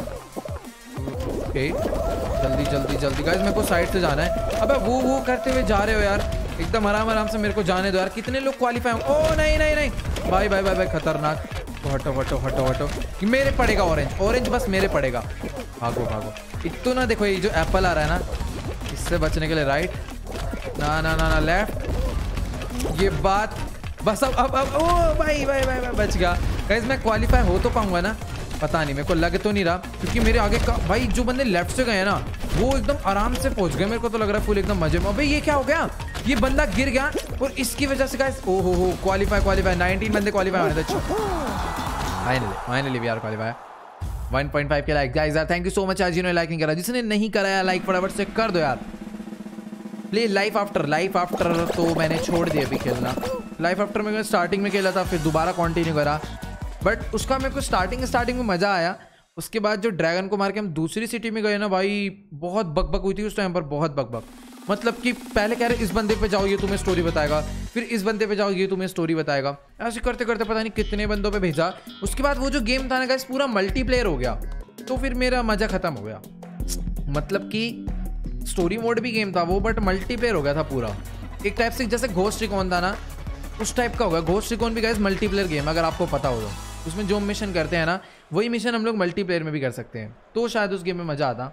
ओके जल्दी गाइस, मेरे को साइड से जाना है। अबे वो करते हुए जा रहे हो यार, एकदम आराम से मेरे को जाने दो यार। कितने लोग क्वालिफाई होंगे? ओ नहीं भाई खतरनाक। हटो मेरे पड़ेगा ऑरेंज बस मेरे पड़ेगा। भागो एक तो ना देखो, ये जो एप्पल आ रहा है ना, इससे बचने के लिए राइट, ना लेफ्ट, ये बात बस। अब ओ भाई बच गया गाइस। मैं क्वालिफाई हो तो पाऊंगा ना, पता नहीं, मेरे को लग तो नहीं रहा, क्योंकि मेरे आगे का भाई जो बंदे लेफ्ट से गए हैं ना, वो एकदम आराम से पहुंच गए। मेरे को तो लग रहा है फुल एकदम मजे में। अबे ये क्या हो गया? ये बंदा गिर गया और इसकी वजह से गाइस ओ हो क्वालिफाई 19 बंदे क्वालिफाई होने थे। Finally we are qualify. 1.5 के लाइक गाइस यार, थैंक यू सो मच। आज जिन्होंने लाइक नहीं करा, जिसने नहीं कराया लाइक फटाफट से कर दो यार प्लीज। लाइफ आफ्टर तो मैंने छोड़ दिया अभी खेलना। लाइफ आफ्टर में स्टार्टिंग में खेला था, फिर दोबारा कंटिन्यू करा, बट उसका मेरे को स्टार्टिंग में मज़ा आया। उसके बाद जो ड्रैगन को मार के हम दूसरी सिटी में गए ना भाई, बहुत बकबक हुई थी उस टाइम पर, बहुत बकबक। मतलब कि पहले कह रहे इस बंदे पे जाओ ये तुम्हें स्टोरी बताएगा, फिर इस बंदे पे जाओ ये तुम्हें स्टोरी बताएगा, ऐसे करते करते पता नहीं कितने बंदों पे भेजा। उसके बाद वो जो गेम था ना गाइस, पूरा मल्टीप्लेयर हो गया, तो फिर मेरा मज़ा ख़त्म हो गया। मतलब कि स्टोरी मोड भी गेम था वो, बट मल्टीप्लेयर हो गया था पूरा, एक टाइप से जैसे घोस्ट रिकॉन था ना, उस टाइप का होगा। घोस्ट रिकॉन भी गाइस मल्टीप्लेयर गेम, अगर आपको पता हो तो। उसमें जो मिशन करते हैं ना, वही मिशन हम लोग मल्टीप्लेयर में भी कर सकते हैं, तो शायद उस गेम में मज़ा आता।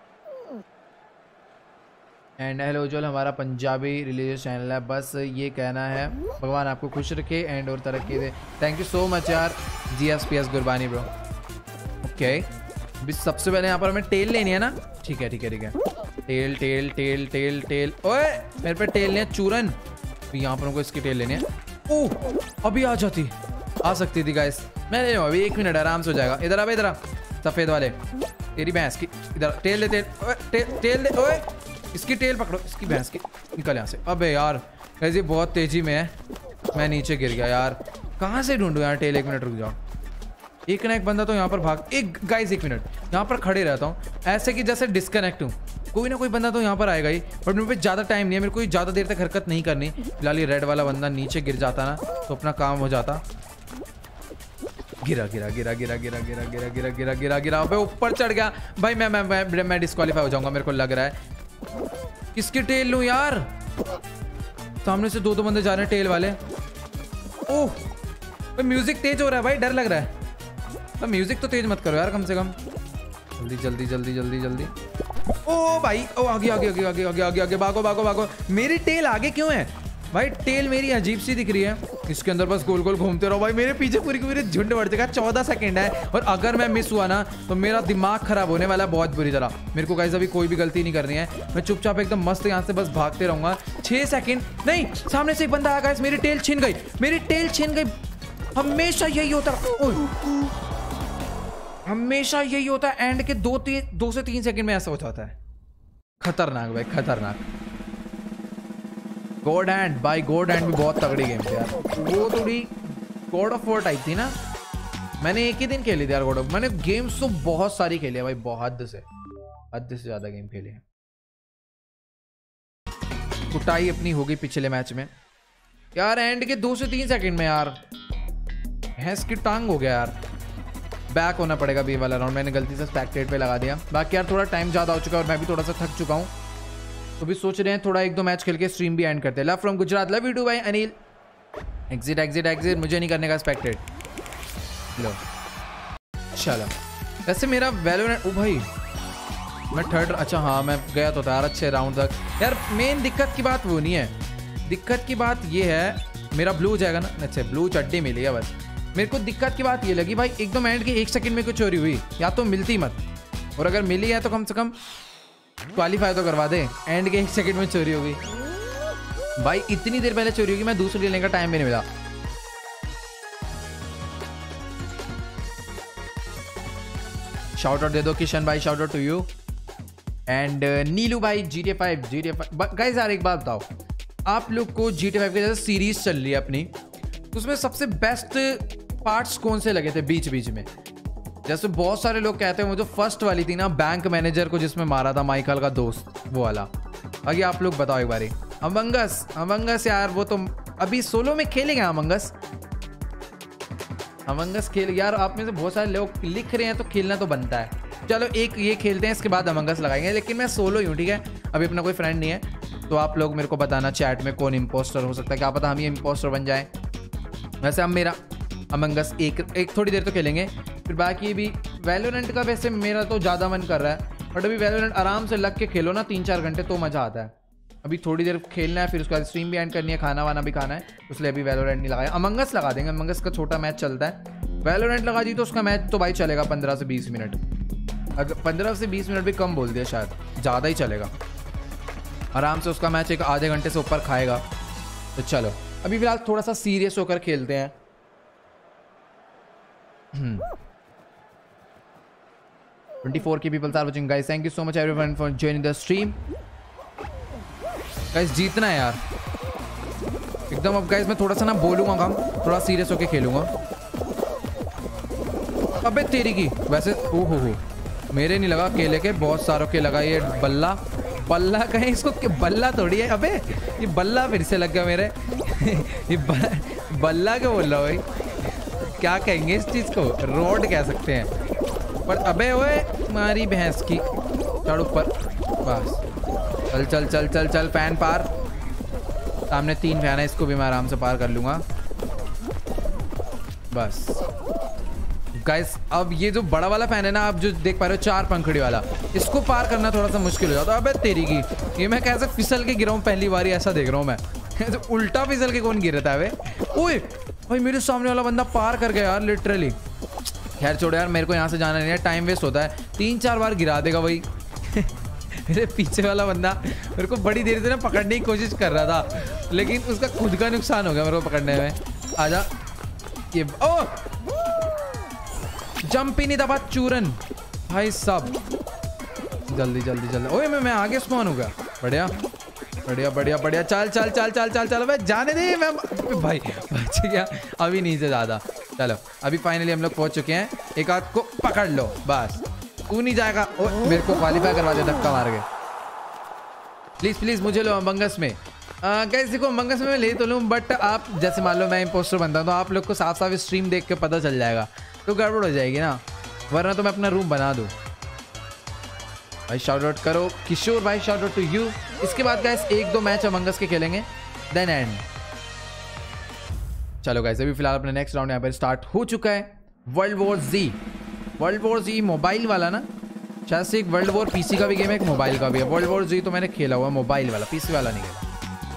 एंड हेलो उज्जवल, हमारा पंजाबी रिलीजियस चैनल है, बस ये कहना है भगवान आपको खुश रखे एंड और तरक्की दे। थैंक यू सो मच यार GSPS गुरबानी ब्रो। ओके अभी सबसे पहले यहाँ पर हमें टेल लेनी है ना, ठीक है टेल। ओए मेरे पे टेल नहीं है चूरन, तो यहाँ पर हमको इसकी टेल लेनी है। ओह अभी आ सकती थी गाइस, मैं ले लूँ अभी, 1 मिनट आराम से हो जाएगा। इधर अब, इधर सफेद वाले, तेरी भैंस की, इधर टेल दे, टेल दे, ओए इसकी टेल पकड़ो, इसकी भैंस की, निकल यहाँ से। अबे यार ऐसे बहुत तेजी में है, मैं नीचे गिर गया यार, कहाँ से ढूंढूं यार टेल। 1 मिनट रुक जाओ, एक ना एक बंदा तो यहाँ पर भाग, एक गाइस 1 मिनट यहाँ पर खड़े रहता हूँ ऐसे कि जैसे डिस्कनेक्ट हूँ, कोई ना कोई बंदा तो यहाँ पर आएगा ही, बट मेरे पे ज़्यादा टाइम नहीं है, मेरे को ज़्यादा देर तक हरकत नहीं करनी। फिलहाल ये रेड वाला बंदा नीचे गिर जाता ना तो अपना काम हो जाता। गिरा गिरा गिरा गिरा गिरा गिरा गिरा गिरा गिरा गिरा गिरा, अबे ऊपर चढ़ गया भाई, मैं डिस्क्वालीफाई हो जाऊंगा मेरे को लग रहा है। किसकी टेल लूं यार, सामने से 2 बंदे जा रहे हैं टेल वाले। ओह म्यूजिक तेज हो रहा है भाई, डर लग रहा है। तो म्यूजिक तो तेज मत करो यार कम से कम, जल्दी जल्दी जल्दी जल्दी जल्दी। ओ भाई ओ आगे आगे आगे आगे आगे आगे आगे, भागो भागो भागो। मेरी टेल आगे क्यों है भाई, टेल मेरी अजीब सी दिख रही है, इसके अंदर बस गोल गोल घूमते रहो भाई। मेरे पीछे पूरी की पूरी झुंड बढ़ जाएगा, 14 सेकंड है, और अगर मैं मिस हुआ ना तो मेरा दिमाग खराब होने वाला है बहुत बुरी तरह। मेरे को गाइस अभी कोई भी गलती नहीं करनी है, मैं चुपचाप एकदम मस्त यहाँ से बस भागते रहूंगा। 6 सेकंड नहीं, सामने से एक बंदा आया गाइस, मेरी टेल छिन गई, मेरी टेल छिन गई। हमेशा यही होता है, हमेशा यही होता है, एंड के 2 से 3 सेकंड में ऐसा हो जाता है। खतरनाक भाई खतरनाक। गॉड हैंड भाई, गॉड हैंड भी बहुत तगड़ी गेम थी यार, वो थोड़ी गॉड ऑफ वॉर टाइप थी ना। मैंने एक ही दिन खेली थी यार गॉड ऑफ, मैंने गेम्स तो बहुत सारी खेली है भाई, बहुत हद से ज्यादा गेम खेली है। कुटाई अपनी हो गई पिछले मैच में यार, एंड के 2 से 3 सेकंड में यार भैंस की टांग हो गया यार। बैक होना पड़ेगा बी वाला राउंड, मैंने गलती से स्पेक्टेट पे लगा दिया। बाकी यार थोड़ा टाइम ज़्यादा हो चुका है और मैं भी थोड़ा सा थक चुका हूँ, तो भी सोच रहे हैं थोड़ा 1-2 मैच खेल के स्ट्रीम भी एंड करते हैं। Love from Gujarat, love you too भाई अनिल। एग्जिट एग्जिट एग्जिट, मुझे नहीं करने का स्पेक्टेट। लो चलो, वैसे मेरा वैलोरेंट, ओ भाई मैं थर्ड, अच्छा हाँ मैं गया तो था यार अच्छे राउंड तक यार। मेन दिक्कत की बात वो नहीं है, दिक्कत की बात ये है मेरा ब्लू हो जाएगा ना, अच्छा ब्लू चड्डी मिली है बस। मेरे को दिक्कत की बात ये लगी भाई, एकदम एंड के 1 सेकंड में कुछ चोरी हुई, या तो मिलती मत, और अगर मिली है तो कम से कम क्वालिफाई तो करवा दे। एंड के 1 सेकंड में चोरी हो गई भाई, इतनी देर पहले चोरी होगी, मैं दूसरी लेने का टाइम भी नहीं मिला। शाउट आउट दे दो किशन भाई, shout out to you. And Neelu भाई GTA 5 गाइस यार एक बात बताओ, आप लोग को GTA 5 की जैसे सीरीज चल रही है अपनी, तो उसमें सबसे बेस्ट पार्ट्स कौन से लगे थे बीच बीच में? जैसे बहुत सारे लोग कहते हैं वो जो फर्स्ट वाली थी ना, बैंक मैनेजर को जिसमें मारा था माइकल का दोस्त, वो वाला। आगे आप लोग बताओ एक बारी। अमंगस यार वो तो अभी सोलो में खेलेंगे। अमंगस खेल यार, आप में से बहुत सारे लोग लिख रहे हैं तो खेलना तो बनता है। चलो एक ये खेलते हैं, इसके बाद अमंगस लगाएंगे, लेकिन मैं सोलो ही हूँ ठीक है, अभी अपना कोई फ्रेंड नहीं है। तो आप लोग मेरे को बताना चैट में कौन इम्पोस्टर हो सकता है, क्या पता हम ये इम्पोस्टर बन जाए। वैसे हम मेरा अमंगस एक थोड़ी देर तो खेलेंगे, फिर बाकी भी वैलोरेंट का वैसे मेरा तो ज़्यादा मन कर रहा है, बट अभी वैलोरेंट आराम से लग के खेलो ना 3-4 घंटे तो मज़ा आता है। अभी थोड़ी देर खेलना है, फिर उसके बाद स्ट्रीम भी एंड करनी है, खाना वाना भी खाना है, इसलिए अभी वैलोरेंट नहीं लगाया। अमंगस लगा देंगे, अमंगस का छोटा मैच चलता है। वैलोरेंट लगा दी तो उसका मैच तो भाई चलेगा 15 से 20 मिनट, अगर 15 से 20 मिनट भी कम बोल दिया, शायद ज़्यादा ही चलेगा। आराम से उसका मैच एक आधे घंटे से ऊपर खाएगा। तो चलो अभी फिलहाल थोड़ा सा सीरियस होकर खेलते हैं। 24 की peoples are watching guys, thank you so much everyone for joining the stream. Guys जीतना है यार एकदम। अब गाइस मैं थोड़ा सा ना बोलूंगा कम, थोड़ा सीरियस होकर खेलूंगा। अबे तेरी की, वैसे ओहो हो मेरे नहीं लगा, अकेले के बहुत सारों के लगा। ये बल्ला कहें इसको, बल्ला थोड़ी है, अबे ये बल्ला फिर से लग गया मेरे। ये बल्ला क्यों बोल रहा भाई, क्या कहेंगे इस चीज़ को, रोड कह सकते हैं। पर अबे ओए मारी भैंस की, चढ़ ऊपर बस। चल चल चल चल चल, फैन पार। सामने 3 फैन है, इसको भी मैं आराम से पार कर लूँगा बस। गाइस अब ये जो बड़ा वाला फैन है ना, आप जो देख पा रहे हो 4 पंखड़ी वाला, इसको पार करना थोड़ा सा मुश्किल हो जाता है। अबे तेरी की, ये मैं कैसे फिसल के गिरा हूँ पहली बार, ऐसा देख रहा हूँ मैं। तो उल्टा फिसल के कौन गिरता है वे। ओए भाई मेरे सामने वाला बंदा पार कर गया यार लिटरली। खैर छोड़ो यार, मेरे को यहाँ से जाना नहीं है, टाइम वेस्ट होता है। 3-4 बार गिरा देगा भाई। मेरे पीछे वाला बंदा मेरे को बड़ी देर से ना पकड़ने की कोशिश कर रहा था, लेकिन उसका खुद का नुकसान हो गया मेरे को पकड़ने में। आजा ये, ओ जंप ही नहीं दबा चूरन भाई साहब। जल्दी जल्दी जल्दी। ओए मैं आगे स्पॉन हो गया। बढ़िया बढ़िया बढ़िया बढ़िया। चल चल चल चल चल चल भाई जाने दे। मैं भाई बच गया अभी नीचे ज़्यादा। चलो अभी फाइनली हम लोग पहुंच चुके हैं। एक हाथ को पकड़ लो बस, तू नहीं जाएगा। ओ मेरे को क्वालिफाई करवा दे धक्का मार के प्लीज़ प्लीज़। मुझे लो अमंगस में। कैसे को अमंगस में मैं ले तो लूँ, बट आप जैसे मान लो मैं इंपोस्टर बनता हूँ तो आप लोग को साफ साफ स्ट्रीम देख के पता चल जाएगा, तो गड़बड़ हो जाएगी ना, वरना तो मैं अपना रूम बना दूँ। भाई शाउट आउट करो किशोर भाई, शाउट आउट टू यू। इसके बाद गाइस 1-2 मैच अमंगस के खेलेंगे देन एंड। चलो गाइस अभी फिलहाल अपना नेक्स्ट राउंड यहाँ पर स्टार्ट हो चुका है। World war Z, world war Z mobile वाला ना, शायद से एक वर्ल्ड वॉर पीसी का भी गेम है, एक मोबाइल का भी है। वर्ल्ड वॉर जी तो मैंने खेला हुआ मोबाइल वाला, पीसी वाला नहीं खेला।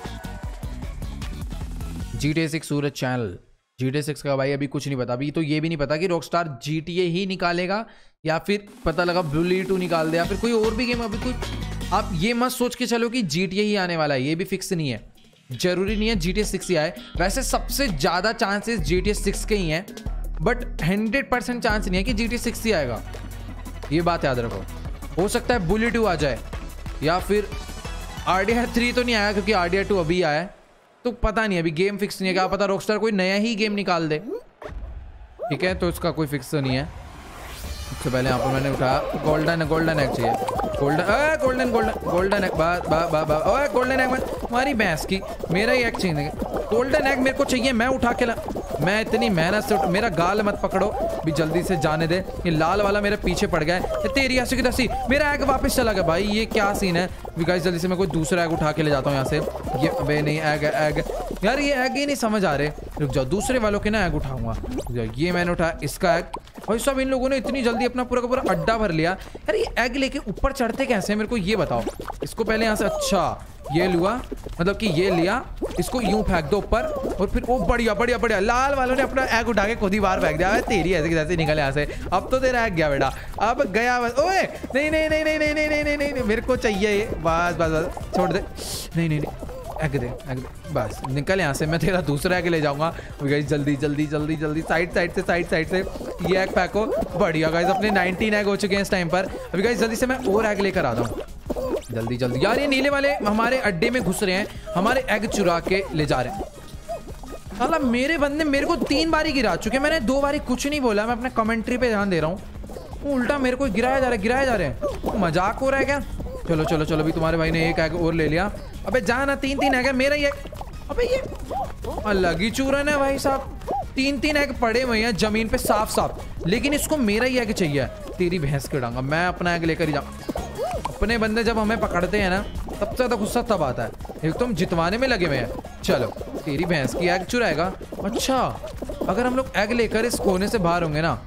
GTA 6 सूरज चैनल। GTA 6 का भाई अभी कुछ नहीं पता। अभी तो ये भी नहीं पता कि रॉकस्टार GTA ही निकालेगा या फिर पता लगा Bully 2 निकाल दे या फिर कोई और भी गेम। अभी कुछ आप ये मत सोच के चलो कि GTA ही आने वाला है, ये भी फिक्स नहीं है। जरूरी नहीं है GTA 6 ही आए। वैसे सबसे ज़्यादा चांसेस GTA 6 के ही हैं, बट 100% चांस नहीं है कि GTA 6 ही आएगा। ये बात याद रखो। हो सकता है Bully 2 आ जाए या फिर RDR 3 तो नहीं आया क्योंकि RDR 2 अभी आया है, तो पता नहीं, अभी गेम फिक्स नहीं है। क्या पता रॉकस्टार कोई नया ही गेम निकाल दे, ठीक है, तो इसका कोई फिक्स तो नहीं है। सबसे पहले यहाँ पर मैंने उठाया गोल्डन एग चाहिए। गोल्डन गोल्डन एग हमारी भैंस की, मेरा ही एग चाहिए। गोल्डन एग मेरे को चाहिए, मैं उठा के मैं इतनी मेहनत से मेरा गाल मत पकड़ो भी, जल्दी से जाने दे। ये लाल वाला मेरे पीछे पड़ गया है, तेरी ऐसी की तैसी मेरा एग वापस चला गया। भाई ये क्या सीन है गाइस, जल्दी से मैं कोई दूसरा एग उठा के ले जाता हूँ यहाँ से। ये अबे नहीं एग यार, ये एग ही नहीं समझ आ रहे। रुक जाओ, दूसरे वालों के ना एग उठाऊंगा। ये मैंने उठाया इसका एग। भाई सब इन लोगों ने इतनी जल्दी अपना पूरा का पूरा अड्डा भर लिया। यार ये एग लेके ऊपर चढ़ते कैसे हैं मेरे को ये बताओ। इसको पहले यहाँ से, अच्छा ये लुआ, मतलब कि ये लिया, इसको यूं फेंक दो ऊपर और फिर वो बढ़िया बढ़िया बढ़िया। लाल वालों ने अपना एग उठा के खुद ही बाहर फेंक दिया। तेरी ऐसे कैसे निकले यहाँ से, अब तो तेरा एग गया बेटा, अब गया बस। ओए नहीं नहीं नहीं नहीं नहीं नहीं नहीं नहीं नहीं, मेरे को चाहिए ये, बस बस बस छोड़ दे। नहीं नहीं नहीं, एग दे बस, निकल यहाँ से। मैं तेरा दूसरा एग ले जाऊंगा। जल्दी जल्दी जल्दी जल्दी साइड साइड से ये एग फेंको। बढ़िया गाइस, अपने 19 एग हो चुके हैं इस टाइम पर। अभी गाइस जल्दी से मैं और एग लेकर आता हूँ, जल्दी जल्दी। यार ये नीले वाले हमारे अड्डे में घुस रहे हैं, हमारे एग चुरा के ले जा रहे हैं। साला मेरे बंदे मेरे को 3 बारी गिरा चुके, मैंने 2 बारी कुछ नहीं बोला। मैं अपने कमेंट्री पे ध्यान दे रहा हूँ, उल्टा मेरे को गिराया जा रहे हैं। मजाक हो रहा है क्या? चलो चलो चलो, अभी तुम्हारे भाई ने एक एग और ले लिया। अबे जाना, 3 एग है मेरा ही। अबे ये अलग ही चूरन है भाई साहब, 3 एग पड़े हुए हैं जमीन पे साफ साफ, लेकिन इसको मेरा ही एग चाहिए। तेरी भैंस के डांगा, मैं अपना एग लेकर ही जाऊँ। अपने बंदे जब हमें पकड़ते हैं ना, सबसे ज्यादा गुस्सा तब आता है, एक तो हम जितवाने में लगे हुए हैं। चलो तेरी भैंस की एग चुराएगा। अच्छा अगर हम लोग एग लेकर इस कोने से बाहर होंगे ना,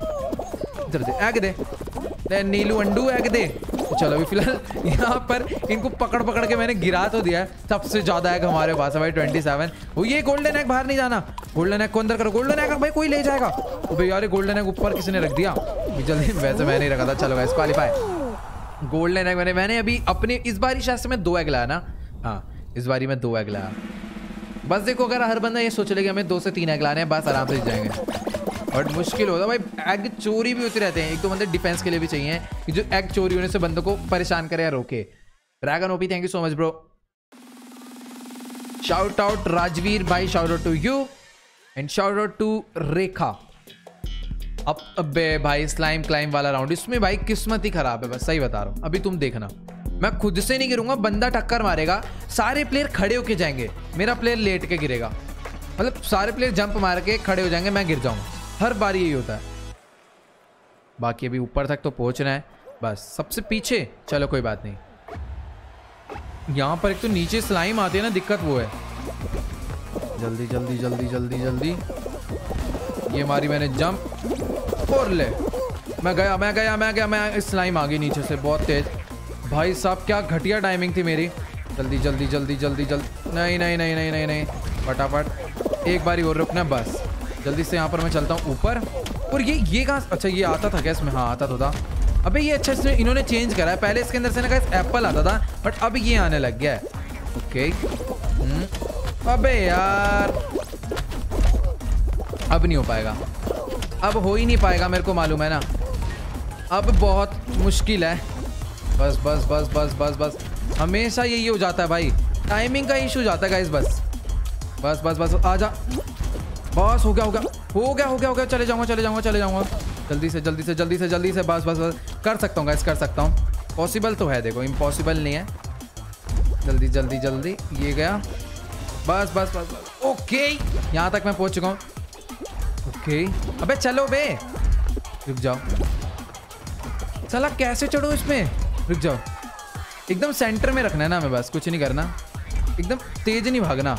इधर दे एग दे, नीलू अंडू एग दे। तो चलो अभी फिलहाल यहाँ पर इनको पकड़ पकड़ के मैंने गिरा तो दिया है। सबसे ज्यादा एग हमारे पास है भाई 27। वो ये गोल्डन एग बाहर नहीं जाना, गोल्डन एग को अंदर करो। गोल्डन एग भाई कोई ले जाएगा। भाई यार गोल्डन एग ऊपर किसी ने रख दिया जल्दी, वैसे मैं नहीं रखा था। चलो गाइस क्वालिफाई। गोल्डन एग मैंने अभी अपने इस बारी शायद से मैं 2 एग लाया ना, हाँ इस बारी मैं 2 एग लाया। बस देखो अगर हर बंदा ये सोच ले कि हमें 2 से 3 एग लाने हैं, बस आराम से जीत जाएंगे। बट मुश्किल होता भाई, एग चोरी भी होते रहते हैं। 1-2 बंदे डिफेंस के लिए भी चाहिए कि जो एग चोरी होने से बंदों को परेशान करे या रोके। Dragon OP thank you so much bro. Shout out Rajveer भाई, shout out to you and shout out to Rekha. अब अबे भाई स्लाइम क्लाइम वाला राउंड, इसमें भाई किस्मत ही खराब है, बस सही बता रहा हूँ। अभी तुम देखना, मैं खुद से नहीं गिरूंगा, बंदा टक्कर मारेगा, सारे प्लेयर खड़े होके जाएंगे, मेरा प्लेयर लेट के गिरेगा। मतलब सारे प्लेयर जंप मार के खड़े हो जाएंगे, मैं गिर जाऊंगा। हर बार यही होता है। बाकी अभी ऊपर तक तो पहुंचना है, बस सबसे पीछे। चलो कोई बात नहीं। यहाँ पर एक तो नीचे स्लाइम आती है ना, दिक्कत वो है। जल्दी जल्दी जल्दी जल्दी जल्दी, ये मारी मैंने जंप और ले, मैं स्लाइम आ गई नीचे से बहुत तेज। भाई साहब क्या घटिया टाइमिंग थी मेरी। जल्दी जल्दी जल्दी जल्दी जल्दी, नहीं नहीं नहीं नहीं नहीं नहीं, फटाफट एक बारी और रुकना बस। जल्दी से यहाँ पर मैं चलता हूँ ऊपर। और ये कहाँ, अच्छा ये आता था क्या इसमें? हाँ आता तो था। अबे ये अच्छा इसमें इन्होंने चेंज करा है, पहले इसके अंदर से ना गाइस एप्पल आता था, बट अब ये आने लग गया है। ओके अबे यार अब नहीं हो पाएगा, अब हो ही नहीं पाएगा, मेरे को मालूम है ना। अब बहुत मुश्किल है। बस बस बस बस बस बस, हमेशा यही हो जाता है भाई, टाइमिंग का इशू जाता है गाइस। बस बस बस बस, आजा। बस हो गया हो गया हो गया हो गया हो गया, चले जाऊंगा चले जाऊंगा चले जाऊंगा, जल्दी से जल्दी से जल्दी से जल्दी से। बस बस बस, कर सकता हूँ गाइस, कर सकता हूँ। पॉसिबल तो है, देखो इम्पॉसिबल नहीं है। जल्दी जल्दी जल्दी, ये गया। बस बस बस, बस। ओके, यहाँ तक मैं पहुँच चुका हूँ। ओके, अबे चलो बे, रुक जाओ। साला कैसे चढ़ो इसमें, रुक जाओ। एकदम सेंटर में रखना है ना, हमें बस कुछ नहीं करना, एकदम तेज नहीं भागना।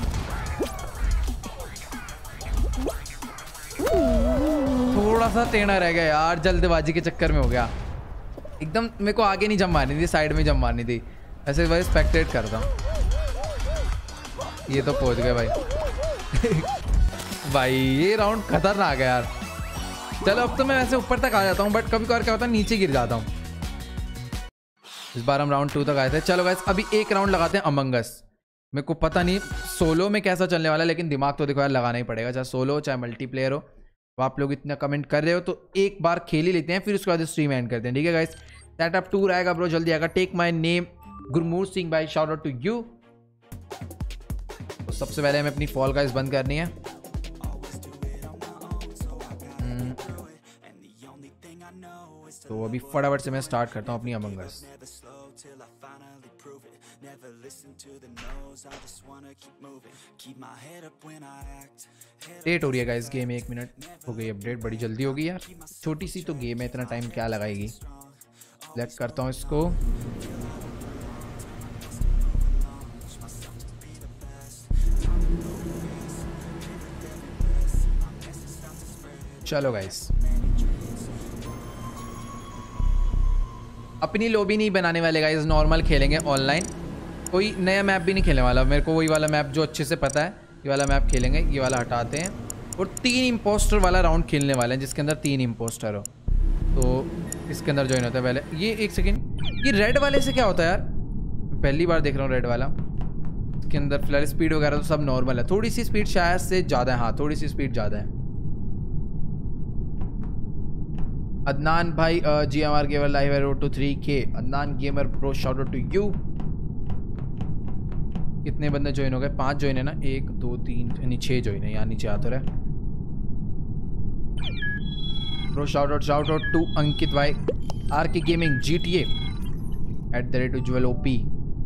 थोड़ा सा टेढ़ा रह गया यार, जल्दबाजी के चक्कर में हो गया। एकदम मेरे को आगे नहीं जंप मारनी थी, साइड में जंप मारनी थी। ऐसे भाई स्पेक्टेट करता हूँ। ये तो पहुंच गए भाई। भाई ये राउंड खतरनाक है यार। चलो अब तो मैं वैसे ऊपर तक आ जाता हूँ, बट कभी कभार क्या होता है नीचे गिर जाता हूँ। इस बार हम राउंड 2 तक आए थे। चलो गाइस, अभी एक राउंड लगाते हैं अमंग अस। मेरे को पता नहीं सोलो में कैसा चलने वाला है, लेकिन दिमाग तो देखो यार लगाना ही पड़ेगा, चाहे सोलो चाहे मल्टीप्लेयर हो। तो आप लोग इतना कमेंट कर रहे हो तो एक बार खेल ही लेते हैं, फिर उसके बाद स्ट्रीम एंड करते हैं, ठीक है गाइस। सेटअप टूर आएगा ब्रो, जल्दी आएगा। Take my name Gurmoor Singh भाई, शाउट आउट टू यू। तो सबसे पहले हमें अपनी फॉल गाइस बंद करनी है। तो अभी फटाफट से मैं स्टार्ट करता हूँ अपनी अमंग अस। लेट हो रही है गाइस गेम, 1 मिनट हो गई अपडेट, बड़ी जल्दी होगी यार। छोटी सी तो गेम है, इतना टाइम क्या लगाएगी। सेलेक्ट करता हूँ इसको। चलो गाइस, अपनी लॉबी नहीं बनाने वाले गाइस, नॉर्मल खेलेंगे ऑनलाइन। कोई नया मैप भी नहीं खेलने वाला, मेरे को वही वाला मैप जो अच्छे से पता है, ये वाला मैप खेलेंगे। ये वाला हटाते हैं और 3 इम्पोस्टर वाला राउंड खेलने वाले हैं, जिसके अंदर 3 इम्पोस्टर हो। तो इसके अंदर ज्वाइन होता है पहले। ये एक सेकेंड, ये रेड वाले से क्या होता है यार, पहली बार देख रहा हूँ रेड वाला। इसके अंदर फिलहाल स्पीड वगैरह तो सब नॉर्मल है, थोड़ी सी स्पीड शायद से ज़्यादा है। हाँ, थोड़ी सी स्पीड ज़्यादा है। अदनान भाई, GMR गेमर लाइव है, road to 3K। Adnan gamer pro, shout out to you. कितने बंदे ज्वाइन हो गए? 5 ज्वाइन है ना, 1 2 3 यानी 6 ज्वाइन है। यहाँ नीचे आता रहे pro, shout out to Ankit भाई। RK gaming GTA @Ujjwal OP।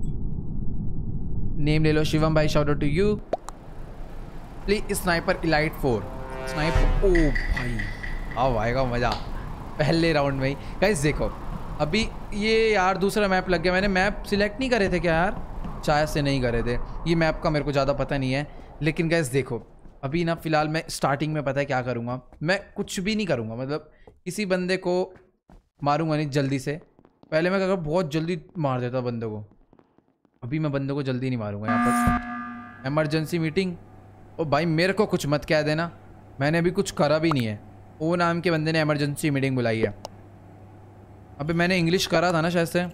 Name ले लो शिवम भाई, shout out to you. Play sniper elite 4 sniper. ओ भाई, अब आएगा मजा पहले राउंड में ही। गाइस देखो, अभी ये यार दूसरा मैप लग गया। मैंने मैप सिलेक्ट नहीं करे थे क्या यार, शायद से नहीं करे थे। ये मैप का मेरे को ज़्यादा पता नहीं है, लेकिन गाइस देखो अभी ना फ़िलहाल मैं स्टार्टिंग में पता है क्या करूँगा, मैं कुछ भी नहीं करूँगा। मतलब किसी बंदे को मारूँगा नहीं जल्दी से। पहले मैं अगर बहुत जल्दी मार देता बंदे को, अभी मैं बंदे को जल्दी नहीं मारूँगा। यहाँ पर एमरजेंसी मीटिंग। ओ भाई मेरे को कुछ मत कह देना, मैंने अभी कुछ करा भी नहीं है। ओ नाम के बंदे ने एमरजेंसी मीटिंग बुलाई है। अबे मैंने इंग्लिश करा था ना शायद से,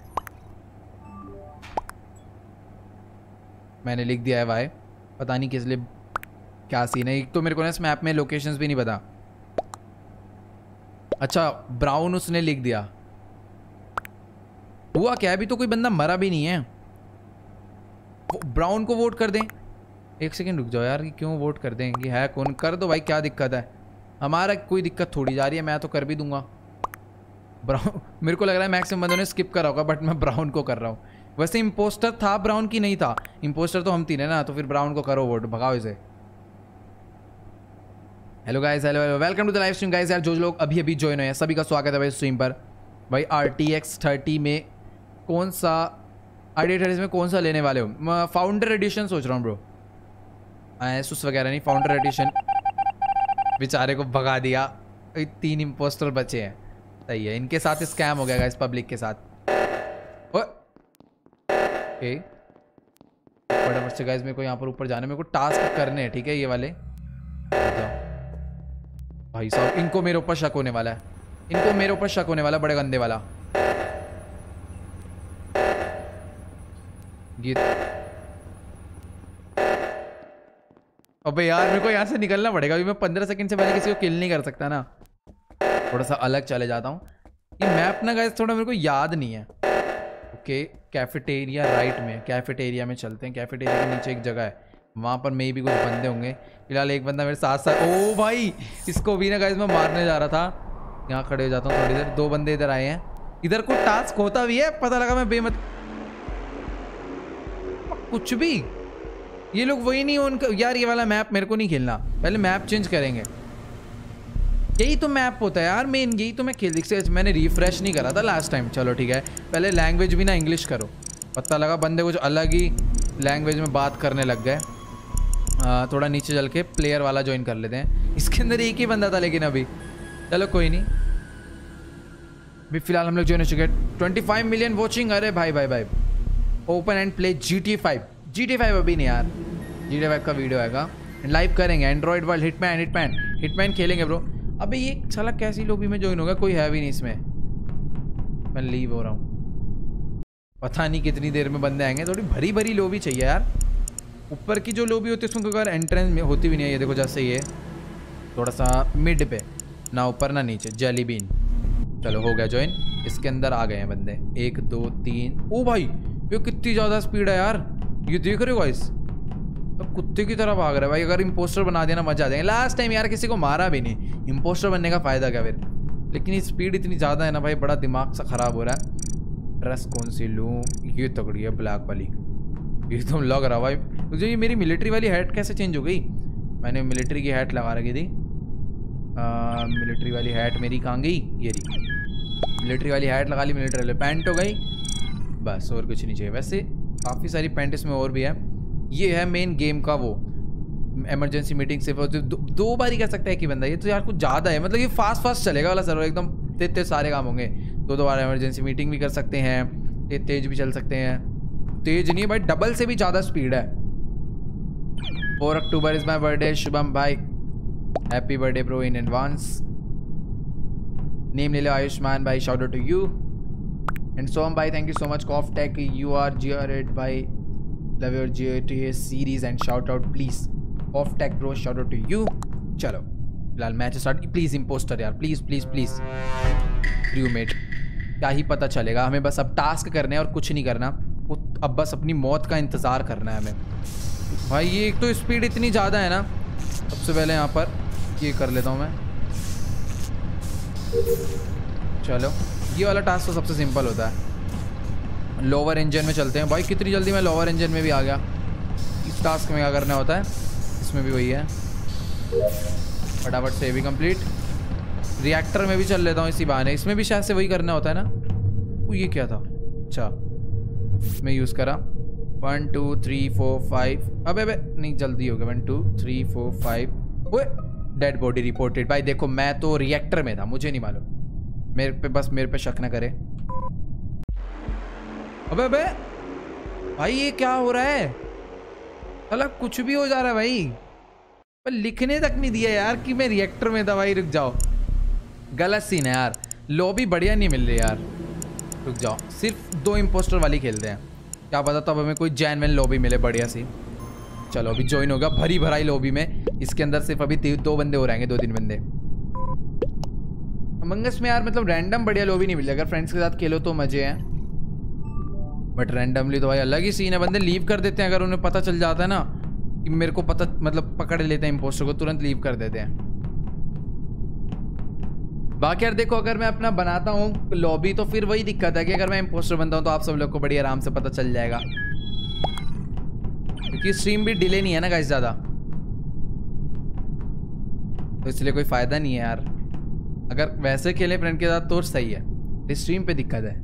मैंने लिख दिया है भाई, पता नहीं किस लिए, क्या सीन है। एक तो मेरे को ना इस मैप में लोकेशंस भी नहीं पता। अच्छा, ब्राउन उसने लिख दिया। हुआ क्या है, अभी तो कोई बंदा मरा भी नहीं है। ब्राउन को वोट कर दें। एक सेकंड रुक जाओ यार, कि क्यों वोट कर दें, कि है कौन, कर दो भाई, क्या दिक्कत है। हमारा कोई दिक्कत थोड़ी जा रही है, मैं तो कर भी दूंगा। ब्राउन मेरे को लग रहा है मैक्सिमम बंदों ने स्किप करा होगा, बट मैं ब्राउन को कर रहा हूँ। वैसे इम्पोस्टर था ब्राउन की नहीं था, इम्पोस्टर तो हम 3 है ना, तो फिर ब्राउन को करो वोट, भगाओ इसे। Hello guys, hello welcome to the live stream guys. यार जो लोग अभी अभी ज्वाइन हुए हैं सभी का स्वागत है भाई स्ट्रीम पर। भाई RTX 30 में कौन सा, RTX 30 में कौन सा लेने वाले हो? फाउंडर एडिशन सोच रहा हूँ ब्रो, एसुस वगैरह नहीं, फाउंडर एडिशन। बेचारे को भगा दिया, 3 इम्पोस्टर बचे हैं। सही है, इनके साथ स्कैम हो गया गाइस, पब्लिक के साथ। ओके फटाफट से गाइस, मेरे को यहाँ पर ऊपर जाना है, मेरे को टास्क करने हैं, ठीक है। ये वाले भाई साहब, इनको मेरे ऊपर शक होने वाला है, इनको मेरे ऊपर शक होने वाला, बड़े गंदे वाला। ये अबे यार मेरे को यहाँ से निकलना पड़ेगा, अभी मैं 15 सेकंड से पहले किसी को किल नहीं कर सकता ना। थोड़ा सा अलग चले जाता हूँ। ये मैप ना गाइस थोड़ा मेरे को याद नहीं है। ओके कैफेटेरिया राइट में, कैफेटेरिया में चलते हैं। कैफेटेरिया के नीचे एक जगह है, वहाँ पर मे भी कुछ बंदे होंगे। फिलहाल एक बंदा मेरे साथ साथ, ओ भाई इसको भी ना गाइस मैं मारने जा रहा था। यहाँ खड़े हो जाता हूँ थोड़ी देर। 2 बंदे इधर आए हैं। इधर कुछ टास्क होता भी है, पता लगा मैं बेमत कुछ भी। ये लोग वही नहीं उनका यार। ये वाला मैप मेरे को नहीं खेलना, पहले मैप चेंज करेंगे। यही तो मैप होता है यार मेन, यही तो मैं खेल से मैंने रिफ्रेश नहीं करा था लास्ट टाइम। चलो ठीक है, पहले लैंग्वेज भी ना इंग्लिश करो। पता लगा बंदे कुछ अलग ही लैंग्वेज में बात करने लग गए। थोड़ा नीचे चल के प्लेयर वाला ज्वाइन कर लेते हैं। इसके अंदर एक ही बंदा था लेकिन अभी, चलो कोई नहीं। अभी फिलहाल हम लोग ज्वाइन हो चुके हैं। 25 मिलियन वॉचिंग। अरे भाई भाई भाई, open and play GTA 5। GTA 5 अभी नहीं यार, GTA 5 का वीडियो आएगा, लाइव करेंगे। एंड्रॉइड वर्ल्ड हिटमैन खेलेंगे ब्रो। अबे ये साला कैसी लॉबी में ज्वाइन होगा, कोई है भी नहीं इसमें। मैं लीव हो रहा हूँ, पता नहीं कितनी देर में बंदे आएंगे। थोड़ी भरी भरी लॉबी चाहिए यार। ऊपर की जो लॉबी होती है उसमें अगर एंट्रेंस में होती भी नहीं है। ये देखो जैसे ये थोड़ा सा मिड पे, ना ऊपर ना नीचे, जेली बीन। चलो हो गया ज्वाइन। इसके अंदर आ गए हैं बंदे, 1 2 3। ओ भाई ये कितनी ज़्यादा स्पीड है यार, ये देख रहे हो गाइस, अब कुत्ते की तरह भाग रहा है भाई। अगर इंपोस्टर बना देना मजा आ जाएगा। लास्ट टाइम यार किसी को मारा भी नहीं, इंपोस्टर बनने का फ़ायदा क्या फिर। लेकिन स्पीड इतनी ज़्यादा है ना भाई, बड़ा दिमाग सा ख़राब हो रहा है। ड्रेस कौन सी लूँ, ये तगड़ी है ब्लैक वाली, ये तो लग रहा भाई मुझे। ये मेरी मिलिट्री वाली हैट कैसे चेंज हो गई? मैंने मिलिट्री की हैट लगा रखी थी। मिलिट्री वाली हैट मेरी कहाँ गई? ये रही, मिलिट्री वाली हैट लगा ली, मिलिट्री वाली पैंट हो गई, बस और कुछ नहीं चाहिए। वैसे काफ़ी सारी पैंट इसमें और भी है। ये है मेन गेम का वो इमरजेंसी मीटिंग। सिर्फ 2 बार ही कर सकता है कि बंदा, ये तो यार कुछ ज़्यादा है। मतलब ये फास्ट चलेगा वाला सर्वर, एकदम तेज सारे काम होंगे। 2 बार इमरजेंसी मीटिंग भी कर सकते हैं, तेज भी चल सकते हैं। तेज नहीं है भाई, डबल से भी ज़्यादा स्पीड है। 4 October is my birthday. Shubham भाई happy birthday bro in advance. Name ले लो आयुष्मान भाई, shout out to you. And Som भाई थैंक यू सो मच। कॉफ टेक यू आर GR8 भाई, love your GTA series and shout out please. कॉफ tech bro shout out to you. चलो फिलहाल match start. Please imposter यार, please please please. Crewmate क्या ही पता चलेगा हमें, बस अब टास्क करने हैं और कुछ नहीं करना। अब बस अपनी मौत का इंतज़ार करना है हमें भाई। ये एक तो स्पीड इतनी ज़्यादा है ना। सबसे पहले यहाँ पर ये कर लेता हूँ मैं। चलो ये वाला टास्क तो सबसे सिंपल होता है। लोअर इंजन में चलते हैं भाई। कितनी जल्दी मैं लोअर इंजन में भी आ गया। इस टास्क में क्या करना होता है, इसमें भी वही है। फटाफट से ये भी कंप्लीट। रिएक्टर में भी चल लेता हूँ इसी बहाने, इसमें भी शायद से वही करना होता है ना। वो ये क्या था, अच्छा मैं यूज़ करा। 1 2 3 4 5। अबे नहीं जल्दी हो गया। 1 2 3 4 5। ओए डेड बॉडी रिपोर्टेड। भाई देखो मैं तो रिएक्टर में था, मुझे नहीं मालूम। मेरे पे शक ना करे। अबे भाई ये क्या हो रहा है, अलग कुछ भी हो जा रहा है भाई। पर लिखने तक नहीं दिया यार कि मैं रिएक्टर में था भाई। रुक जाओ, गलत सीन है यार। लॉबी बढ़िया नहीं मिल रही यार। रुक जाओ, सिर्फ 2 इंपोस्टर वाली खेलते हैं, क्या पता तब हमें कोई जेन्युइन लॉबी मिले बढ़िया सी। चलो अभी ज्वाइन होगा भरी भराई लॉबी में। इसके अंदर सिर्फ अभी 2 बंदे हो रहेंगे, 2-3 बंदे। अमंग अस में यार मतलब रैंडम बढ़िया लॉबी नहीं मिली। अगर फ्रेंड्स के साथ खेलो तो मजे हैं, बट रैंडमली तो भाई अलग ही सीन है। बंदे लीव कर देते हैं, अगर उन्हें पता चल जाता है ना कि मेरे को पता, मतलब पकड़ लेते हैं इंपोस्टर को, तुरंत लीव कर देते हैं। बाकी यार देखो अगर मैं अपना बनाता हूँ लॉबी तो फिर वही दिक्कत है कि अगर मैं इंपोस्टर बनता हूँ तो आप सब लोग को बड़ी आराम से पता चल जाएगा, क्योंकि स्ट्रीम भी डिले नहीं है ना गाइस ज़्यादा, तो इसलिए कोई फ़ायदा नहीं है यार। अगर वैसे खेले फ्रेंड के साथ तो सही है, स्ट्रीम पे दिक्कत है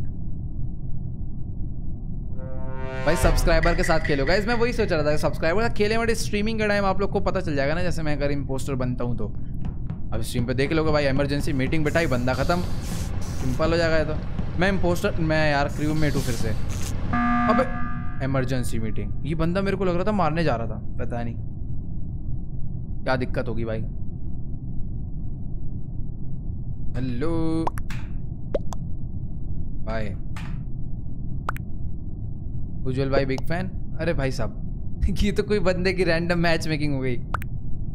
भाई। सब्सक्राइबर के साथ खेलो गाइस, मैं वही सोच रहा था सब्सक्राइबर के साथ खेले, बट स्ट्रीमिंग का टाइम आप लोग को पता चल जाएगा ना। जैसे मैं अगर इंपोस्टर बनता हूँ तो अब स्ट्रीम पे देख लोगे भाई, इमरजेंसी मीटिंग बिठाई, बंदा ख़त्म, सिंपल हो जाएगा ये तो। मैं इंपोस्टर, मैं यार क्रू में हूँ फिर से। अब इमरजेंसी मीटिंग, ये बंदा मेरे को लग रहा था मारने जा रहा था, पता नहीं क्या दिक्कत होगी भाई। हेलो भाई, उज्जवल भाई बिग फैन। अरे भाई साहब ये तो कोई बंदे की रैंडम मैच मेकिंग हो गई।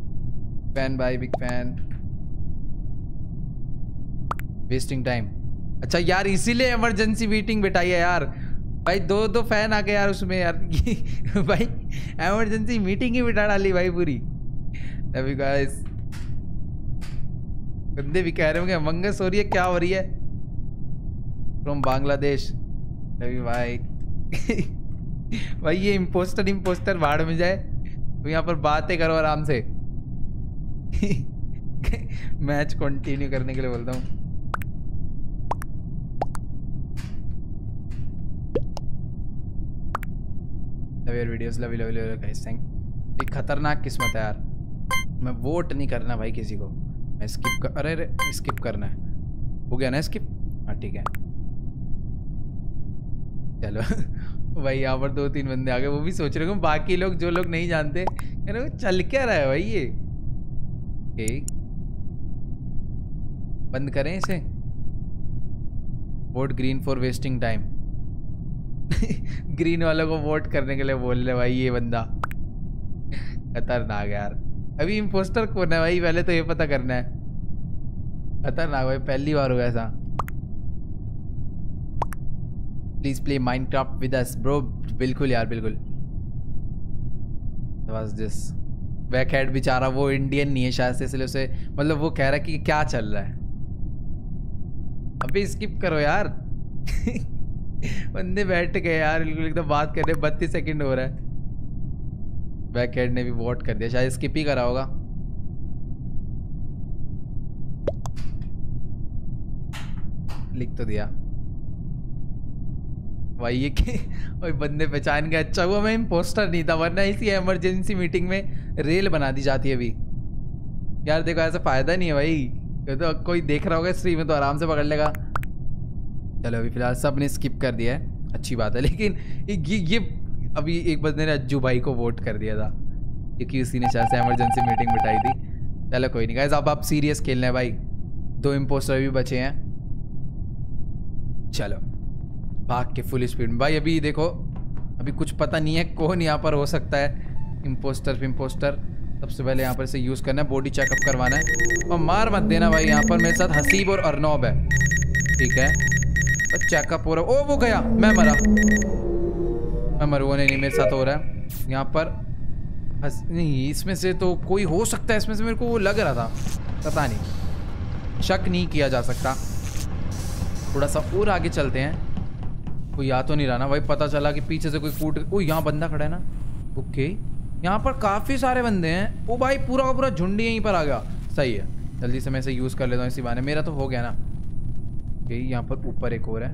फैन भाई, बिग फैन, वेस्टिंग टाइम। अच्छा यार इसीलिए इमरजेंसी मीटिंग बिठाई है यार भाई। दो फैन आ गए यार उसमें यार भाई इमरजेंसी मीटिंग ही बिठा डाली भाई पूरी। अभी गाइस बंदे भी कह रहे होंगे मंगस हो रही है, क्या हो रही है फ्रॉम बांग्लादेश। अभी भाई भाई ये इम्पोस्टर बाढ़ में जाए तो यहाँ पर बातें करो आराम से मैच कंटिन्यू करने के लिए बोलता हूँ। Videos love guys thank. एक खतरनाक किस्मत है यार। मैं वोट नहीं करना भाई किसी को, मैं स्किप कर, अरे स्किप करना है। हो गया ना स्किप? हाँ ठीक है चलो भाई यहाँ पर 2-3 बंदे आ गए, वो भी सोच रहे होंगे बाकी लोग जो लोग नहीं जानते यार चल क्या रहा है भाई ये। बंद करें इसे। Vote green for wasting time green वालों को वोट करने के लिए बोल रहे भाई ये बंदा खतरनाक यार। अभी इम्पोस्टर कौन है भाई पहले तो ये पता करना है। खतरनाक भाई पहली बार हुआ ऐसा। Please play minecraft with us bro. बिल्कुल यार बिल्कुल। दिस बैकहेड बेचारा वो इंडियन नहीं है शायद से, इसलिए उसे मतलब वो कह रहा है कि क्या चल रहा है। अभी स्किप करो यार बंदे बैठ गए यार बिल्कुल एकदम बात कर रहे। 32 सेकंड हो रहा है। बैकहेड ने भी वोट कर दिया, शायद स्किप ही करा होगा। लिख तो दिया भाई ये भाई बंदे पहचान गए। अच्छा हुआ मैं इम्पोस्टर नहीं था, वरना इसी इमरजेंसी मीटिंग में रेल बना दी जाती है अभी। यार देखो ऐसा फायदा नहीं है भाई, तो कोई देख रहा होगा स्ट्रीम में तो आराम से पकड़ लेगा। चलो अभी फिलहाल सब ने स्किप कर दिया है, अच्छी बात है। लेकिन ये अभी एक बंदे ने अज्जू भाई को वोट कर दिया था क्योंकि उसी ने शायद से इमरजेंसी मीटिंग बिठाई थी। चलो कोई नहीं गाइस, अब आप सीरियस खेलना है भाई। 2 इम्पोस्टर भी बचे हैं। चलो भाग के फुल स्पीड में भाई। अभी देखो अभी कुछ पता नहीं है कौन यहाँ पर हो सकता है इम्पोस्टर। सबसे पहले यहाँ पर इसे यूज़ करना है, बॉडी चेकअप करवाना है। और मार मत देना भाई, यहाँ पर मेरे साथ हसीब और अर्नब है ठीक है। चेकअप हो रहा है। ओ वो गया, मैं मरा। मैं मरूँ नहीं, मेरे साथ हो रहा है यहाँ पर। नहीं इसमें से तो कोई हो सकता है, इसमें से मेरे को वो लग रहा था, पता नहीं, शक नहीं किया जा सकता। थोड़ा सा और आगे चलते हैं। कोई आ तो नहीं रहा ना भाई? पता चला कि पीछे से कोई कूट। ओ यहाँ बंदा खड़ा है ना। ओके यहाँ पर काफ़ी सारे बंदे हैं। ओ भाई पूरा का पूरा झुंड यहीं पर आ गया। सही है, जल्दी से मैं इसे यूज़ कर लेता हूँ इसी बहाने। मेरा तो हो गया ना। ओके यहाँ पर ऊपर एक और है।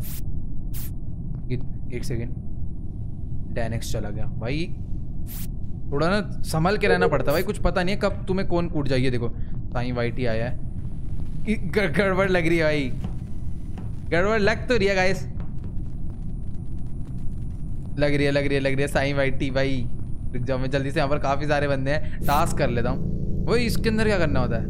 एक सेकेंड, डैनेक्स चला गया भाई। थोड़ा ना संभल के रहना पड़ता है भाई, कुछ पता नहीं है कब तुम्हें कौन कूट जाइए। देखो साईं वाइटी आया है। गड़बड़ लग रही है भाई, गड़बड़ लग तो रही है गाइस, लग रही है साईं वाइटी भाई। रुक जाओ मैं जल्दी से, यहाँ पर काफी सारे बंदे हैं, टास्क कर लेता हूँ। वही इसके अंदर क्या करना होता है?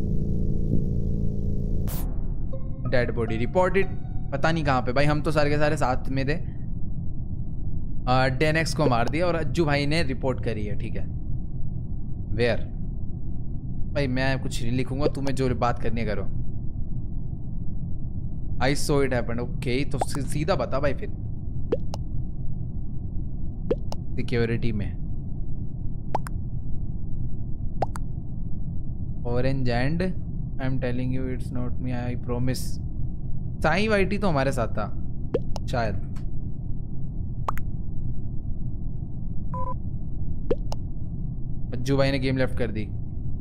डेड बॉडी रिपोर्टेड, पता नहीं कहाँ पे भाई। हम तो सारे के सारे साथ में थे। डेनेक्स को मार दिया और अज्जू भाई ने रिपोर्ट करी है ठीक है। वेयर भाई मैं कुछ नहीं लिखूंगा, तुम्हें जो बात करनी है करो। I so it happened. Okay तो सीधा बता भाई फिर। सिक्योरिटी में orange and I am telling you it's not me, I promise. साईं वाइटी तो हमारे साथ था शायद। अज्जू भाई ने गेम लेफ्ट कर दी।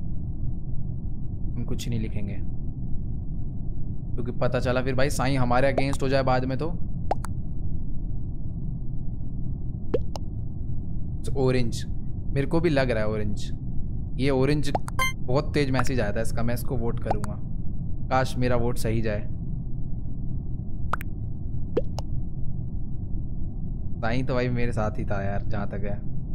हम कुछ नहीं लिखेंगे क्योंकि पता चला फिर भाई साईं हमारे अगेंस्ट हो जाए बाद में तो। ऑरेंज मेरे को भी लग रहा है ऑरेंज। ये ऑरेंज बहुत तेज मैसेज आया था इसका, मैं इसको वोट करूंगा। काश मेरा वोट सही जाए। साईं तो भाई मेरे साथ ही था यार जहां तक है,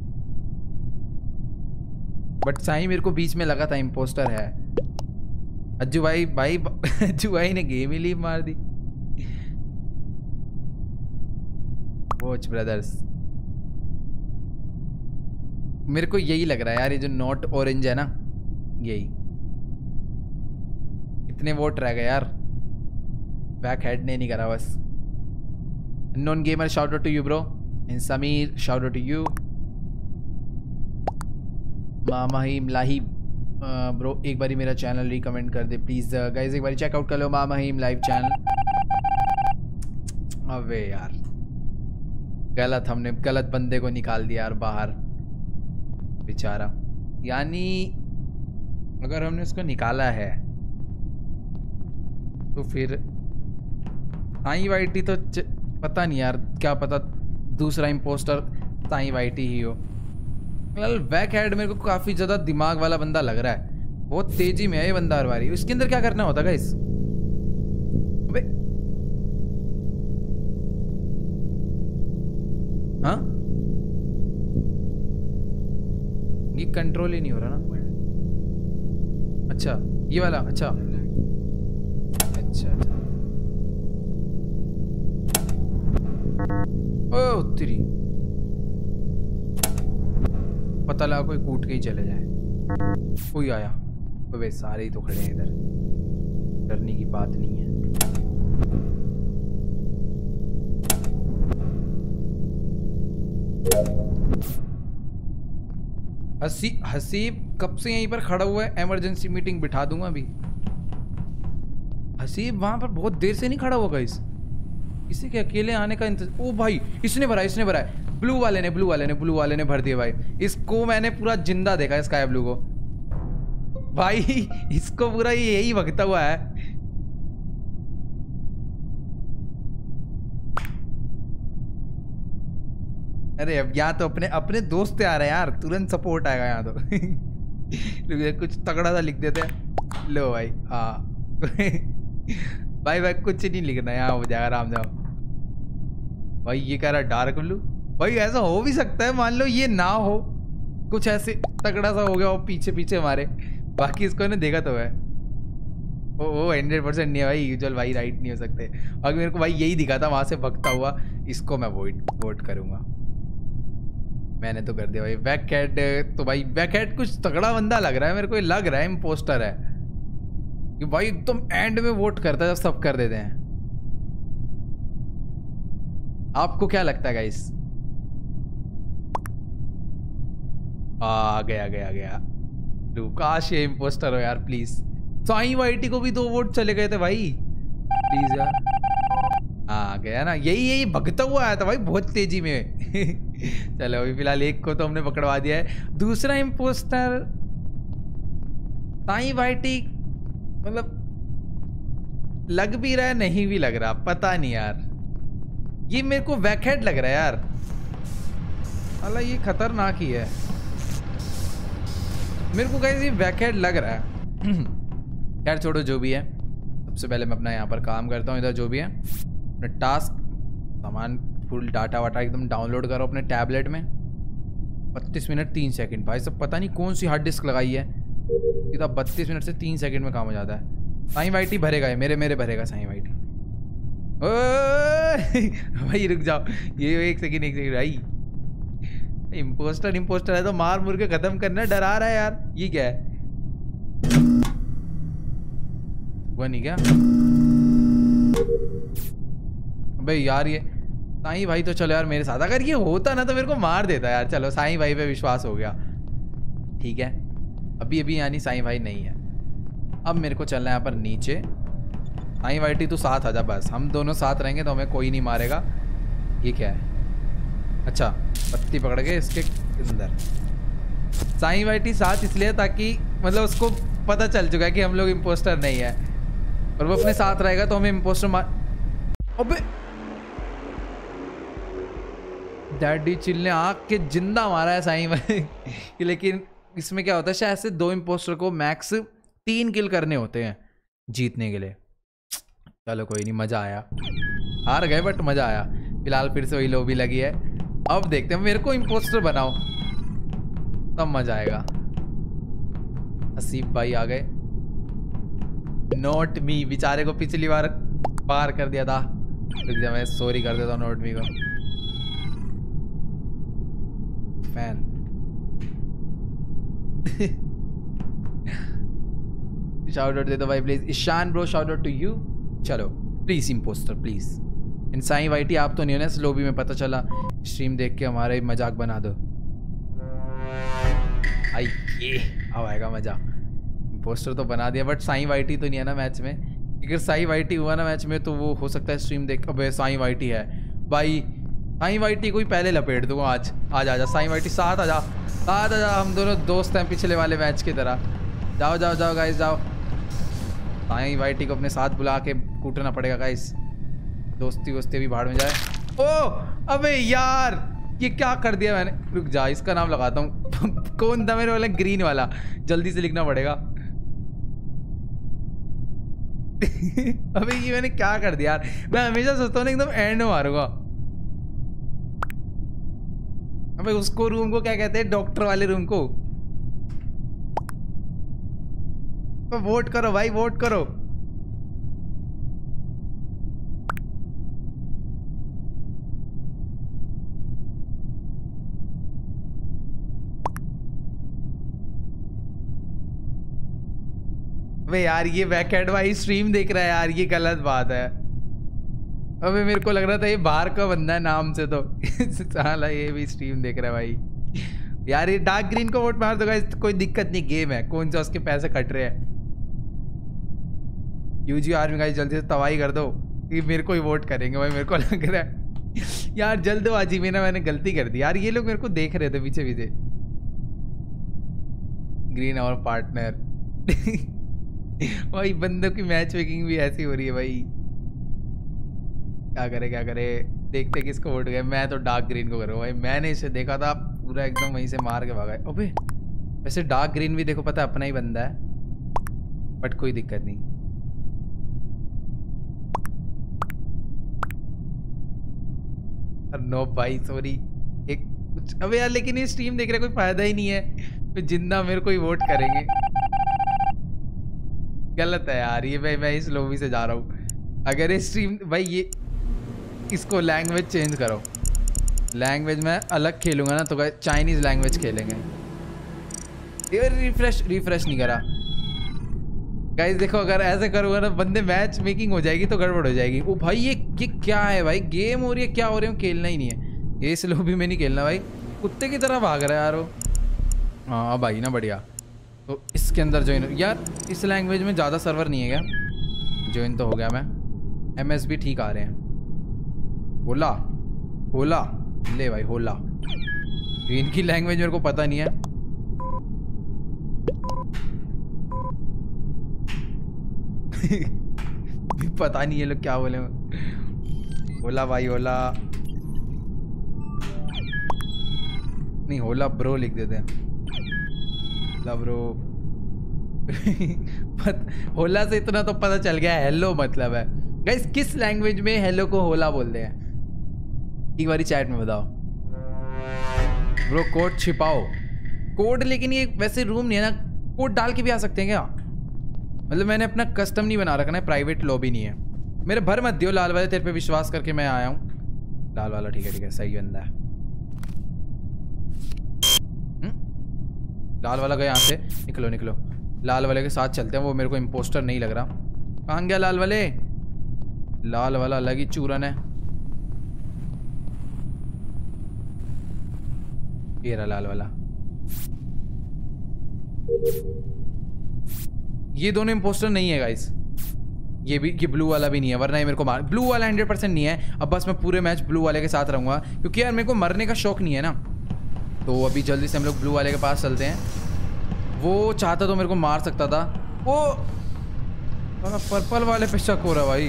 बट साईं मेरे को बीच में लगा था इम्पोस्टर है। अज्जू भाई अज्जू भाई ने गेम ही लीव मार दी। वॉच ब्रदर्स, मेरे को यही लग रहा है यार, ये जो नॉट ऑरेंज है ना यही। कितने वोट रह गए यार? बैक हेड ने नहीं करा बस। Non gamer shout out to you bro, and Sameer shout out to you. मामाहिम लाहिब ब्रो एक बारी मेरा चैनल रिकमेंड कर दे प्लीज गाइस, एक बारी चेकआउट कर लो मामाहिम लाइव चैनल। अबे यार गलत, हमने गलत बंदे को निकाल दिया यार बाहर बेचारा। यानी अगर हमने उसको निकाला है तो फिर साई वाइटी तो पता नहीं यार, क्या पता दूसरा इम्पोस्टर साई वाइटी ही हो। फिलहाल बैक हेड मेरे को काफ़ी ज़्यादा दिमाग वाला बंदा लग रहा है, बहुत तेजी में है ये बंदा हर बारी। इसके अंदर क्या करना होता है गाइस? अबे हाँ ये कंट्रोल ही नहीं हो रहा ना। अच्छा ये वाला, अच्छा अच्छा अच्छा ओ तेरी, पता लगा कोई कूट के ही चले जाए। कोई आया तो वे सारे ही तो खड़े हैं इधर, डरने की बात नहीं है। हसीब कब से यहीं पर खड़ा हुआ है? इमरजेंसी मीटिंग बिठा दूंगा अभी। हसीब वहां पर बहुत देर से नहीं खड़ा होगा, इसे क्या अकेले आने का इंतजार? ओ भाई इसने भरा, इसने भरा है। ब्लू वाले ने भर दिया भाई। इसको मैंने पूरा जिंदा देखा, स्काई ब्लू को भाई। इसको पूरा यही भगता हुआ है। अरे अब यहाँ तो अपने दोस्त आ रहे हैं यार, तुरंत सपोर्ट आएगा यहाँ तो। कुछ तगड़ा सा लिख देते हैं। लो भाई हाँ भाई कुछ नहीं लिखना, यहाँ हो जाएगा आराम जाओ भाई। ये कह रहा डार्क ब्लू भाई, ऐसा हो भी सकता है, मान लो ये ना हो, कुछ ऐसे तगड़ा सा हो गया वो पीछे पीछे हमारे। बाकी इसको ने देखा तो है वो 100% नहीं है भाई। चल भाई राइट नहीं हो सकते। अगर मेरे को भाई यही दिखा था वहां से भगता हुआ, इसको मैं वोट करूंगा। मैंने तो कर दिया भाई। बैक हेड तो भाई बैक हेड कुछ तगड़ा बंदा लग रहा है मेरे को, लग रहा है इम्पोस्टर है कि भाई एकदम एंड में वोट करता है जब सब कर देते हैं। आपको क्या लगता है गाइस? आ गया काश ये इम्पोस्टर हो यार प्लीज। साई वाइटी को भी 2 वोट चले गए थे भाई, प्लीज यार। आ गया ना, यही भगता हुआ आया था भाई बहुत तेजी में। चलो अभी फिलहाल एक को तो हमने पकड़वा दिया है। दूसरा इम्पोस्टर साई वाइटी, मतलब लग भी रहा है नहीं भी लग रहा, पता नहीं यार। ये मेरे को बैकहेड लग रहा है यार, अल्लाह ये खतरनाक ही है मेरे को गाइस, ये बैकहेड लग रहा है। यार छोड़ो जो भी है, सबसे पहले मैं अपना यहाँ पर काम करता हूँ। इधर जो भी है अपने टास्क सामान फुल डाटा वाटा एकदम डाउनलोड करो अपने टैबलेट में। 32 मिनट 3 सेकंड भाई सब, पता नहीं कौन सी हार्ड डिस्क लगाई है, सीधा 32 मिनट से 3 सेकंड में काम हो जाता है। साई वाइटी भरेगा ये, मेरे भरेगा साई वाइटी। भाई रुक जाओ, ये एक सेकंड भाई। इम्पोस्टर है तो मार मुर के खत्म करना, डरा रहा है यार। ये क्या है? वो नहीं क्या भाई यार, ये साई भाई तो चलो यार मेरे साथ, अगर ये होता ना तो मेरे को मार देता यार। चलो साई भाई पे विश्वास हो गया, ठीक है। अभी यानी साई भाई नहीं है। अब मेरे को चलना है यहाँ पर नीचे। साई वाइटी तू साथ आजा बस, हम दोनों साथ रहेंगे तो हमें कोई नहीं मारेगा। ये क्या है? अच्छा पत्ती पकड़ के इसके अंदर। साई वाइटी साथ इसलिए ताकि मतलब उसको पता चल चुका है कि हम लोग इम्पोस्टर नहीं है, और वो अपने साथ रहेगा तो हमें इम्पोस्टर मार। अबे डैडी चिल ने आग के जिंदा मारा है साई भाई। लेकिन इसमें क्या होता है, शायद से 2 इम्पोस्टर को मैक्स 3 किल करने होते हैं जीतने के लिए। चलो कोई नहीं, मजा आया। हार गए बट मजा आया। फिलहाल फिर से वही लॉबी लगी है। अब देखते हैं, मेरे को इम्पोस्टर बनाओ तब मजा आएगा। हसीब भाई आ गए। नोट मी, बेचारे को पिछली बार पार कर दिया था। मैं सॉरी कर देता हूँ नोट मी को। फैन शाउट आउट दे दो भाई please. Ishan bro shout out to you. चलो प्लीज इम्पोस्टर प्लीज। इन साई वाइटी आप तो नहीं हो ना इस लॉबी में, पता चला स्ट्रीम देख के हमारे मजाक बना दो। आई ये अब आएगा मजा। इम्पोस्टर तो बना दिया बट साई वाइटी तो नहीं है ना मैच में। अगर साई वाइटी हुआ ना मैच में तो वो हो सकता है स्ट्रीम देख। अबे साई वाइटी है भाई, साई वाइटी को ही पहले लपेट दूंगा आज। आ जा साई वाइटी, साथ आ जा, हम दोनों दोस्त हैं पिछले वाले मैच की तरह। जाओ जाओ जाओ गाइस जाओ। साई वाइटी को अपने साथ बुला के कूटना पड़ेगा गाइस। दोस्ती वोस्ती भी भाड़ में जाए। ओ अबे यार ये क्या कर दिया मैंने। रुक जा इसका नाम लगाता हूँ। कौन था मेरे वाला ग्रीन वाला, जल्दी से लिखना पड़ेगा। अबे ये मैंने क्या कर दिया यार। मैं हमेशा सोचता हूँ एकदम एंड में मारूंगा। अबे उसको रूम को क्या कहते हैं, डॉक्टर वाले रूम को। तो वोट करो भाई, वोट करो। अबे यार ये बैकहेड भाई स्ट्रीम देख रहा है यार, ये गलत बात है। अबे मेरे को लग रहा था ये बाहर का बंदा है नाम से, तो साला ये भी स्ट्रीम देख रहा है भाई। यार ये डार्क ग्रीन को वोट मार दो गाइस, कोई दिक्कत नहीं, गेम है। कौन सा उसके पैसे कट रहे हैं। यूजी आर्मी गाइस जल्दी से तबाही कर दो, ये मेरे को ही वोट करेंगे भाई। मेरे को लग रहा है यार जल्दबाजी में ना मैंने गलती कर दी यार। ये लोग मेरे को देख रहे थे पीछे पीछे। ग्रीन और पार्टनर। भाई बंदों की मैच मेकिंग भी ऐसी हो रही है भाई। क्या करे देखते किसको वोट गए। मैं तो डार्क ग्रीन को करूँगा भाई। मैंने इसे देखा था पूरा एकदम वहीं से मार के भागा। अबे वैसे डार्क ग्रीन भी देखो पता है अपना ही बंदा है, बट कोई दिक्कत नहीं। नो भाई सॉरी एक कुछ। अबे यार लेकिन ये स्ट्रीम देख रहे कोई फायदा ही नहीं है, तो जिंदा मेरे को ही वोट करेंगे। गलत है यार ये। मैं इस लॉबी से जा रहा हूँ। अगर ये स्ट्रीम भाई ये इसको लैंग्वेज चेंज करो। लैंग्वेज में अलग खेलूंगा ना तो चाइनीज लैंग्वेज खेलेंगे। ये रिफ्रेश नहीं करा गाइस। देखो अगर ऐसे करूँगा ना बंदे मैच मेकिंग हो जाएगी तो गड़बड़ हो जाएगी। ओ भाई ये क्या है भाई, गेम हो रही है क्या हो रही है, खेलना ही नहीं है। ये इस लॉबी में नहीं खेलना भाई। कुत्ते की तरह भाग रहा है यार वो। हाँ भाई ना बढ़िया। तो इसके अंदर ज्वाइन यार। इस लैंग्वेज में ज़्यादा सर्वर नहीं है क्या। ज्वाइन तो हो गया मैं। MS भी ठीक आ रहे हैं। होला होला ले भाई होला। इनकी लैंग्वेज मेरे को पता नहीं है। पता नहीं ये लोग क्या बोले। होला भाई होला नहीं, होला ब्रो लिख देते हैं। होला ब्रो। होला से इतना तो पता चल गया हेलो मतलब है गाइस। किस लैंग्वेज में हेलो को होला बोलते हैं एक बारी चैट में बताओ ब्रो। कोड छिपाओ कोड, लेकिन ये वैसे रूम नहीं है ना, कोड डाल के भी आ सकते हैं क्या। मतलब मैंने अपना कस्टम नहीं बना रखा है, प्राइवेट लॉबी नहीं है। मेरे भर मत दियो लाल वाले, तेरे पे विश्वास करके मैं आया हूँ। लाल वाला ठीक है सही बंदा है। लाल वाला गया यहाँ से। निकलो निकलो, लाल वाले के साथ चलते हैं। वो मेरे को इम्पोस्टर नहीं लग रहा। कहाँ गया लाल वाले। लाल वाला अलग ही चूरन है। ये रहा लाल वाला। ये दोनों इम्पोस्टर नहीं है गाइस। ये ब्लू वाला भी नहीं है, वरना ये मेरे को मार। ब्लू वाला 100% नहीं है। अब बस मैं पूरे मैच ब्लू वाले के साथ रहूंगा, क्योंकि यार मेरे को मरने का शौक नहीं है ना। तो अभी जल्दी से हम लोग ब्लू वाले के पास चलते हैं। वो चाहता तो मेरे को मार सकता था। वो पर्पल वाले पे शक हो रहा भाई।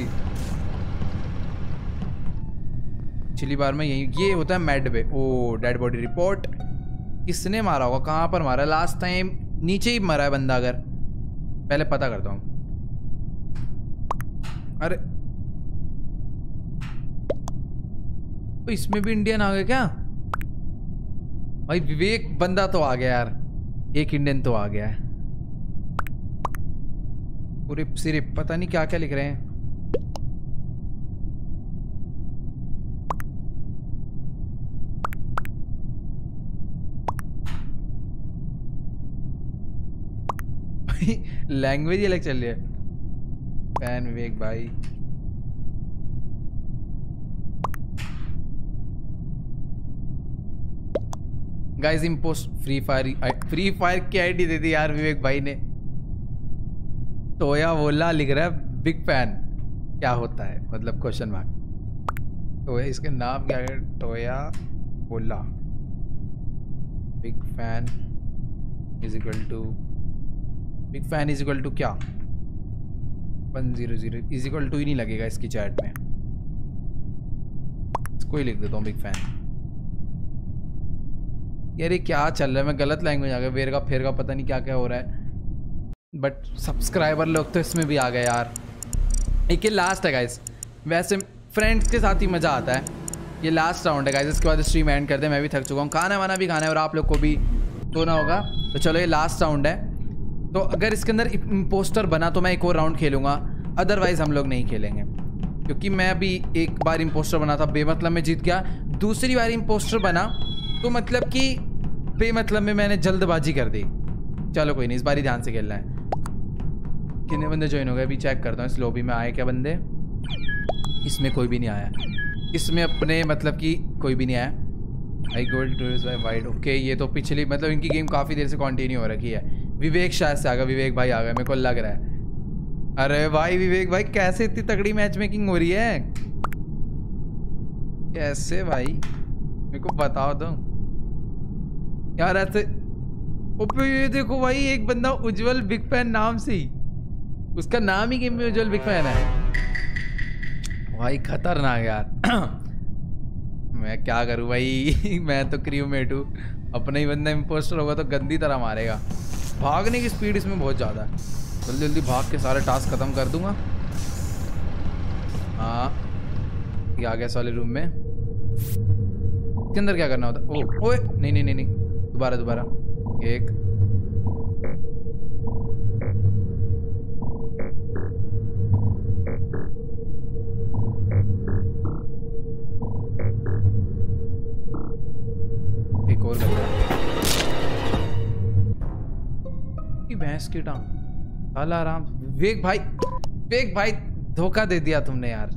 पिछली बार में ये होता है मैड पे। ओ डेड बॉडी रिपोर्ट। किसने मारा होगा, कहाँ पर मारा। लास्ट टाइम नीचे ही मरा है बंदा। अगर पहले पता करता हूँ। अरे तो इसमें भी इंडियन आ गए क्या भाई। विवेक बंदा तो आ गया यार, एक इंडियन तो आ गया है। पूरे सिर्फ पता नहीं क्या क्या लिख रहे हैं। लैंग्वेज ही अलग चल रही है। फैन विवेक भाई गाइस इम्पोस्ट फ्री फायर की आईडी दे दी यार विवेक भाई ने। टोया वोला लिख रहा है बिग फैन, क्या होता है मतलब क्वेश्चन मार्क। तो इसके नाम क्या है? टोया वोला big fan is equal to क्या 100 इज इक्वल टू ही नहीं लगेगा इसकी चैट में, इसको ही लिख देता हूँ बिग फैन। यार ये क्या चल रहा है? मैं गलत लैंग्वेज आ गया, वेर का फेर का पता नहीं क्या क्या हो रहा है। बट सब्सक्राइबर लोग तो इसमें भी आ गए यार। एक ये लास्ट है गाइस, वैसे फ्रेंड्स के साथ ही मज़ा आता है। ये लास्ट राउंड है गाइस, इसके बाद स्ट्रीम एंड करते हैं। मैं भी थक चुका हूँ, खाना वाना भी खाना है और आप लोग को भी सोना होगा। तो चलो ये लास्ट राउंड है, तो अगर इसके अंदर इम्पोस्टर बना तो मैं एक और राउंड खेलूँगा, अदरवाइज़ हम लोग नहीं खेलेंगे। क्योंकि मैं अभी एक बार इम्पोस्टर बना था, बेमतलब में जीत गया। दूसरी बार इम्पोस्टर बना तो मतलब कि बेमतलब में मैंने जल्दबाजी कर दी। चलो कोई नहीं, इस बार ही ध्यान से खेलना है। कितने बंदे ज्वाइन हो गए अभी चेक करता हूँ। इस लॉबी में आए क्या बंदे? इसमें कोई भी नहीं आया, इसमें अपने मतलब कि कोई भी नहीं आया। I gold tourist by wide. Okay, ये तो पिछली मतलब इनकी गेम काफ़ी देर से कंटिन्यू हो रखी है। विवेक शायद से आ गया, विवेक भाई आ गए मेरे को लग रहा है। अरे भाई विवेक भाई कैसे इतनी तगड़ी मैच मेकिंग हो रही है? कैसे भाई मेरे को बताओ तो यार ऐसे। ओपे ये देखो भाई, एक बंदा उज्जवल बिग फैन नाम से ही, उसका नाम ही गेम में उज्जवल बिग फैन है भाई। खतरनाक यार। मैं क्या करूं भाई मैं तो क्रूमेट हूँ, अपना ही बंदा इम्पोस्टर होगा तो गंदी तरह मारेगा। भागने की स्पीड इसमें बहुत ज़्यादा है, जल्दी जल्दी भाग के सारे टास्क खत्म कर दूंगा। हाँ ये आ गया साले रूम में। इसके अंदर क्या करना होता? ओ ओए नहीं नहीं नहीं नहीं, दोबारा एक और कर भैंस की टांग साला आराम। विवेक भाई धोखा दे दिया तुमने यार।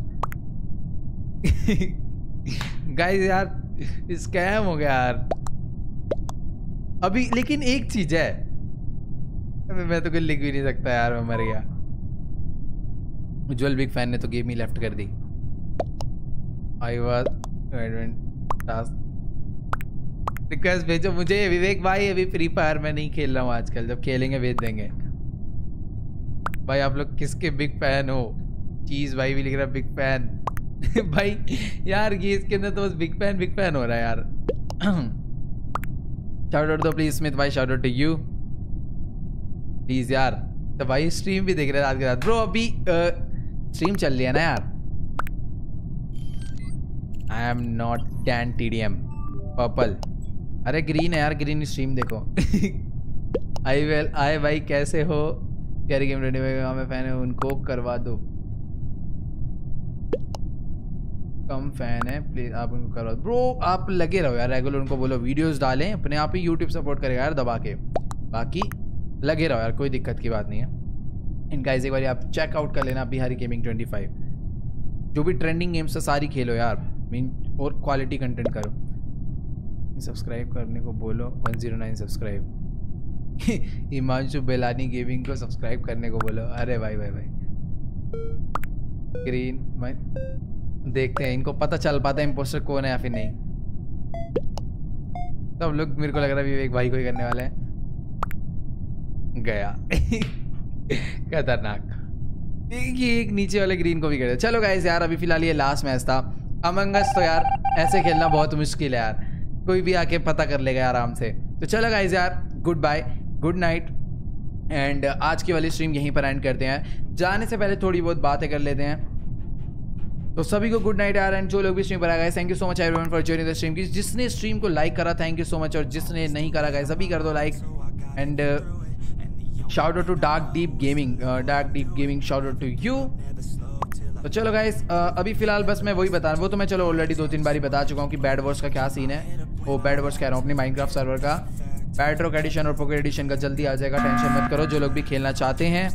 गाइस यार स्कैम हो गया यार अभी। लेकिन एक चीज है, मैं तो कुछ लिख भी नहीं सकता यार, मैं मर गया। उज्जवल बिग फैन ने तो गेम ही लेफ्ट कर दी। आई वाज टास्क रिक्वेस्ट भेजो मुझे। विवेक भाई अभी फ्री फायर में नहीं खेल रहा हूँ आजकल, जब खेलेंगे भेज देंगे। भाई आप लोग किसके बिग फैन हो? चीज भाई भी लिख रहा है बिग फैन। भाई यार ये इसके अंदर तो बस बिग फैन हो रहा है यार। शाउट आउट दो प्लीज स्मिथ भाई, shout out to you please यार। तो भाई स्ट्रीम भी देख रहे हैं रात के रात। ब्रो अभी स्ट्रीम चल रही है ना यार। I am not Dan TDM purple. अरे ग्रीन है यार, ग्रीन स्ट्रीम देखो। आए भाई कैसे हो? प्यारी गेम रेडी में फैन है, उनको करवा दो। कम फैन है प्लीज आप उनको करवा दो। ब्रो आप लगे रहो यार, रेगुलर उनको बोलो वीडियोस डालें, अपने आप ही यूट्यूब सपोर्ट करेगा यार दबा के। बाकी लगे रहो यार, कोई दिक्कत की बात नहीं है। इन गाइस एक बार आप चेकआउट कर लेना बिहारी गेमिंग 25। जो भी ट्रेंडिंग गेम्स है सारी खेलो यार, मीन और क्वालिटी कंटेंट करो। सब्सक्राइब करने को बोलो 109 सब्सक्राइब। हिमांशु बेलानी गेमिंग को सब्सक्राइब करने को बोलो। अरे भाई ग्रीन मैं देखते हैं, इनको पता चल पाता है इम्पोस्टर कौन है या फिर नहीं। सब लोग मेरे को लग रहा है विवेक भाई को ही करने वाले हैं। गया खतरनाक। ये एक नीचे वाले ग्रीन को भी कर दिया। चलो गाइस यार अभी फिलहाल ये लास्ट मैच था। अमंग अस तो यार ऐसे खेलना बहुत मुश्किल है यार, कोई भी आके पता कर लेगा आराम से। तो चलो गाइस यार good bye, good night and आज की वाली स्ट्रीम यहीं पर एंड करते हैं। जाने से पहले थोड़ी बहुत बातें कर लेते हैं। तो सभी को गुड नाइट यार। एंड जो लोग भी स्ट्रीम पर आ गए thank you so much everyone for joining the stream. जिसने स्ट्रीम को लाइक करा थैंक यू सो मच, और जिसने नहीं करा गाइस अभी कर दो like. And shout out to dark deep gaming shout out to you. तो चलो गाइस अभी फिलहाल बस मैं वही बता रहा हूँ, वो तो मैं चलो ऑलरेडी 2-3 बार बता चुका हूँ कि बैड वर्स का क्या सीन है। वो बैड वर्स कह रहा हूँ अपनी माइनक्राफ्ट सर्वर का। बैड्रॉक एडिशन और पोकेट एडिशन का जल्दी आ जाएगा, टेंशन मत करो जो लोग भी खेलना चाहते हैं।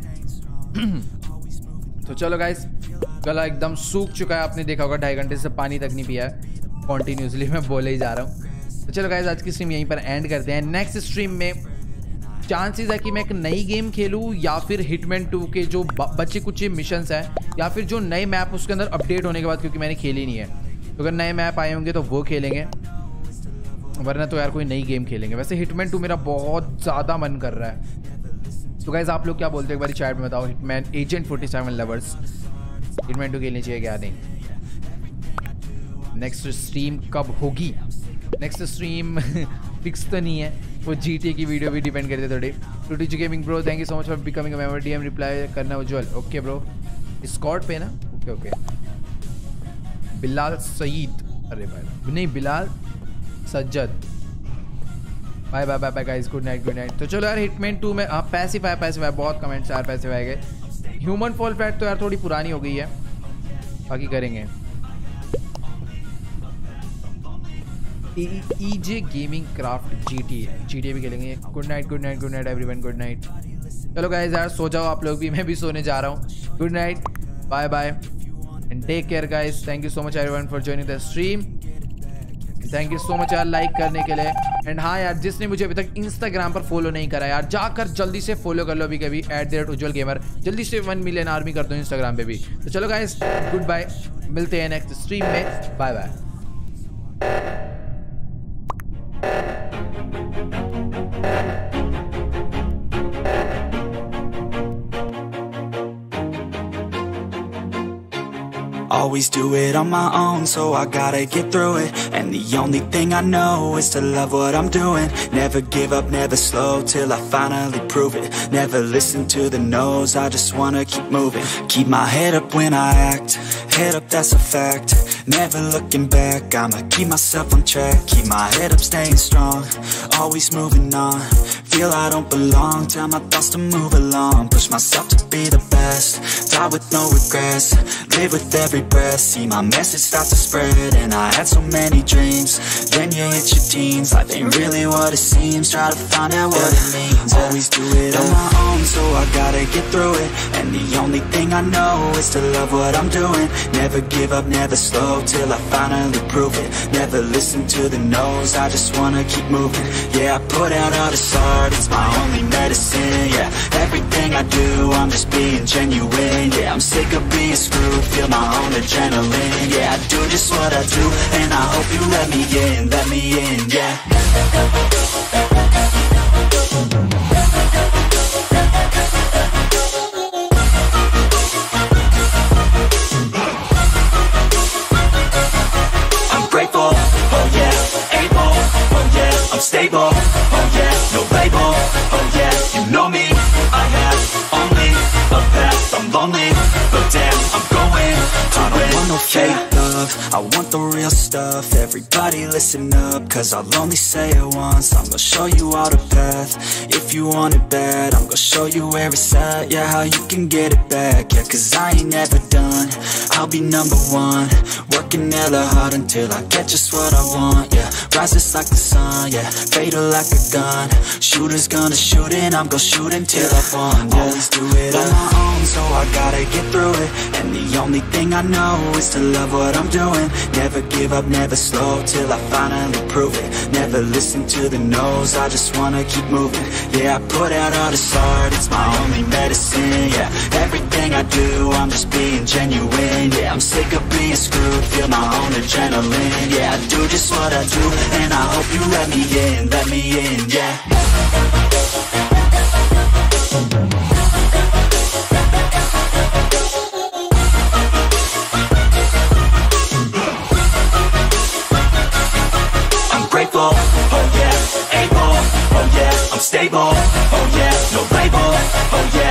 तो चलो गाइस गला एकदम सूख चुका है, आपने देखा होगा 2.5 घंटे से पानी तक नहीं पिया है कॉन्टिन्यूसली, मैं बोले ही जा रहा हूँ। तो चलो गाइस आज की स्ट्रीम यहीं पर एंड करते हैं। नेक्स्ट स्ट्रीम में चांसेस है कि मैं एक नई गेम खेलूँ या फिर हिटमैन 2 के जो बच्चे कुछ मिशंस हैं या फिर जो नए मैप उसके अंदर अपडेट होने के बाद, क्योंकि मैंने खेली नहीं है, तो अगर नए मैप आए होंगे तो वो खेलेंगे, वरना तो यार कोई नई गेम खेलेंगे। वैसे हिटमैन 2 मेरा बहुत ज़्यादा मन कर रहा है। तो गाइस आप लोग क्या बोलते हैं एक बार चैट में बताओ। हिटमैन एजेंट 47 लवर्स हिटमैन 2 खेलनी चाहिए क्या नहीं? नेक्स्ट स्ट्रीम कब होगी? नेक्स्ट स्ट्रीम फिक्स तो नहीं है, वो GTA की वीडियो भी डिपेंड करते थोड़ी। टूटी gaming bro thank you so much for becoming a member. DM reply करना उज्जवल। ओके ब्रो, स्कॉट पे ना? Okay okay. बिलाल सईद, अरे भाई नहीं Bilal Sajjad. Bye bye bye bye guys, good night good night. तो चलो यार हिटमैन 2 में पैसिफाई बहुत कमेंट्स यार पैसिफाई गए। ह्यूमन फॉल फ्लैट तो यार थोड़ी पुरानी हो गई है, बाकी करेंगे। EJ गेमिंग क्राफ्ट GTA भी खेलेंगे। Good night everyone, good night. चलो गाइस यार सो जाओ आप लोग भी, मैं भी सोने जा रहा हूँ। Good night, bye bye and take care guys. Thank you so much everyone for joining the stream. Thank you so much यार लाइक करने के लिए। एंड हाँ यार जिसने मुझे अभी तक इंस्टाग्राम पर फॉलो नहीं करा यार, जाकर जल्दी से फॉलो कर लो अभी कभी @ujwalgamer। जल्दी से 1 मिलियन आर्मी कर दो इंस्टाग्राम पे भी। तो चलो गाइस गुड बाय, मिलते हैं नेक्स्ट स्ट्रीम में। Bye bye. Always do it on my own, so I gotta get through it. And the only thing I know is to love what I'm doing. Never give up, never slow, till I finally prove it. Never listen to the no's, I just wanna keep moving. Keep my head up when I act, head up that's a fact. Never looking back, I'ma keep myself on track. Keep my head up, staying strong, always moving on. Feel I don't belong, tell my thoughts to move along. Push myself to be the best, die with no regrets. Live with every breath, see my message start to spread. And I had so many dreams, then you hit your teens. Life ain't really what it seems, try to find out what it means. Always do it on my own, so I gotta get through it. And the only thing I know is to love what I'm doing. Never give up, never slow, till I finally prove it. Never listen to the no's, I just wanna keep moving. Yeah, I put out all this art, it's my only medicine. Yeah, everything I do, I'm just being genuine. Yeah, I'm sick of being screwed, feel my own adrenaline. Yeah, I do just what I do, and I hope you let me in, yeah. I'm grateful, oh yeah, able, oh yeah, I'm stable, oh yeah, no label, oh yeah, you know me, I have only a path, I'm lonely, but damn, I'm going to win. I don't want no fake love, I want the real stuff. Everybody listen up, cause I'll only say it once. I'm gonna show you all the path, if you want it bad. I'm gonna show you where it's at, yeah, how you can get it back. Yeah, cause I ain't never done, I'll be #1. Working hella hard until I get just what I want. Yeah, rises like the sun, yeah, fatal like a gun. Shooters gonna shoot and I'm gonna shoot until I won. Yeah. Always do it on my own, so I gotta get through it. And the only thing I know is to love what I'm doing. Never give up, never slow, till I finally prove it. Never listen to the no's, I just wanna keep moving. Yeah, I put out all this art, it's my only medicine. Yeah, everything I do, I'm just being genuine. Yeah, I'm sick of being screwed, feel my own adrenaline. Yeah, I do just what I do, and I hope you let me in, yeah. Grateful, oh yeah, able, oh yeah, I'm stable, oh yeah, no label, oh yeah.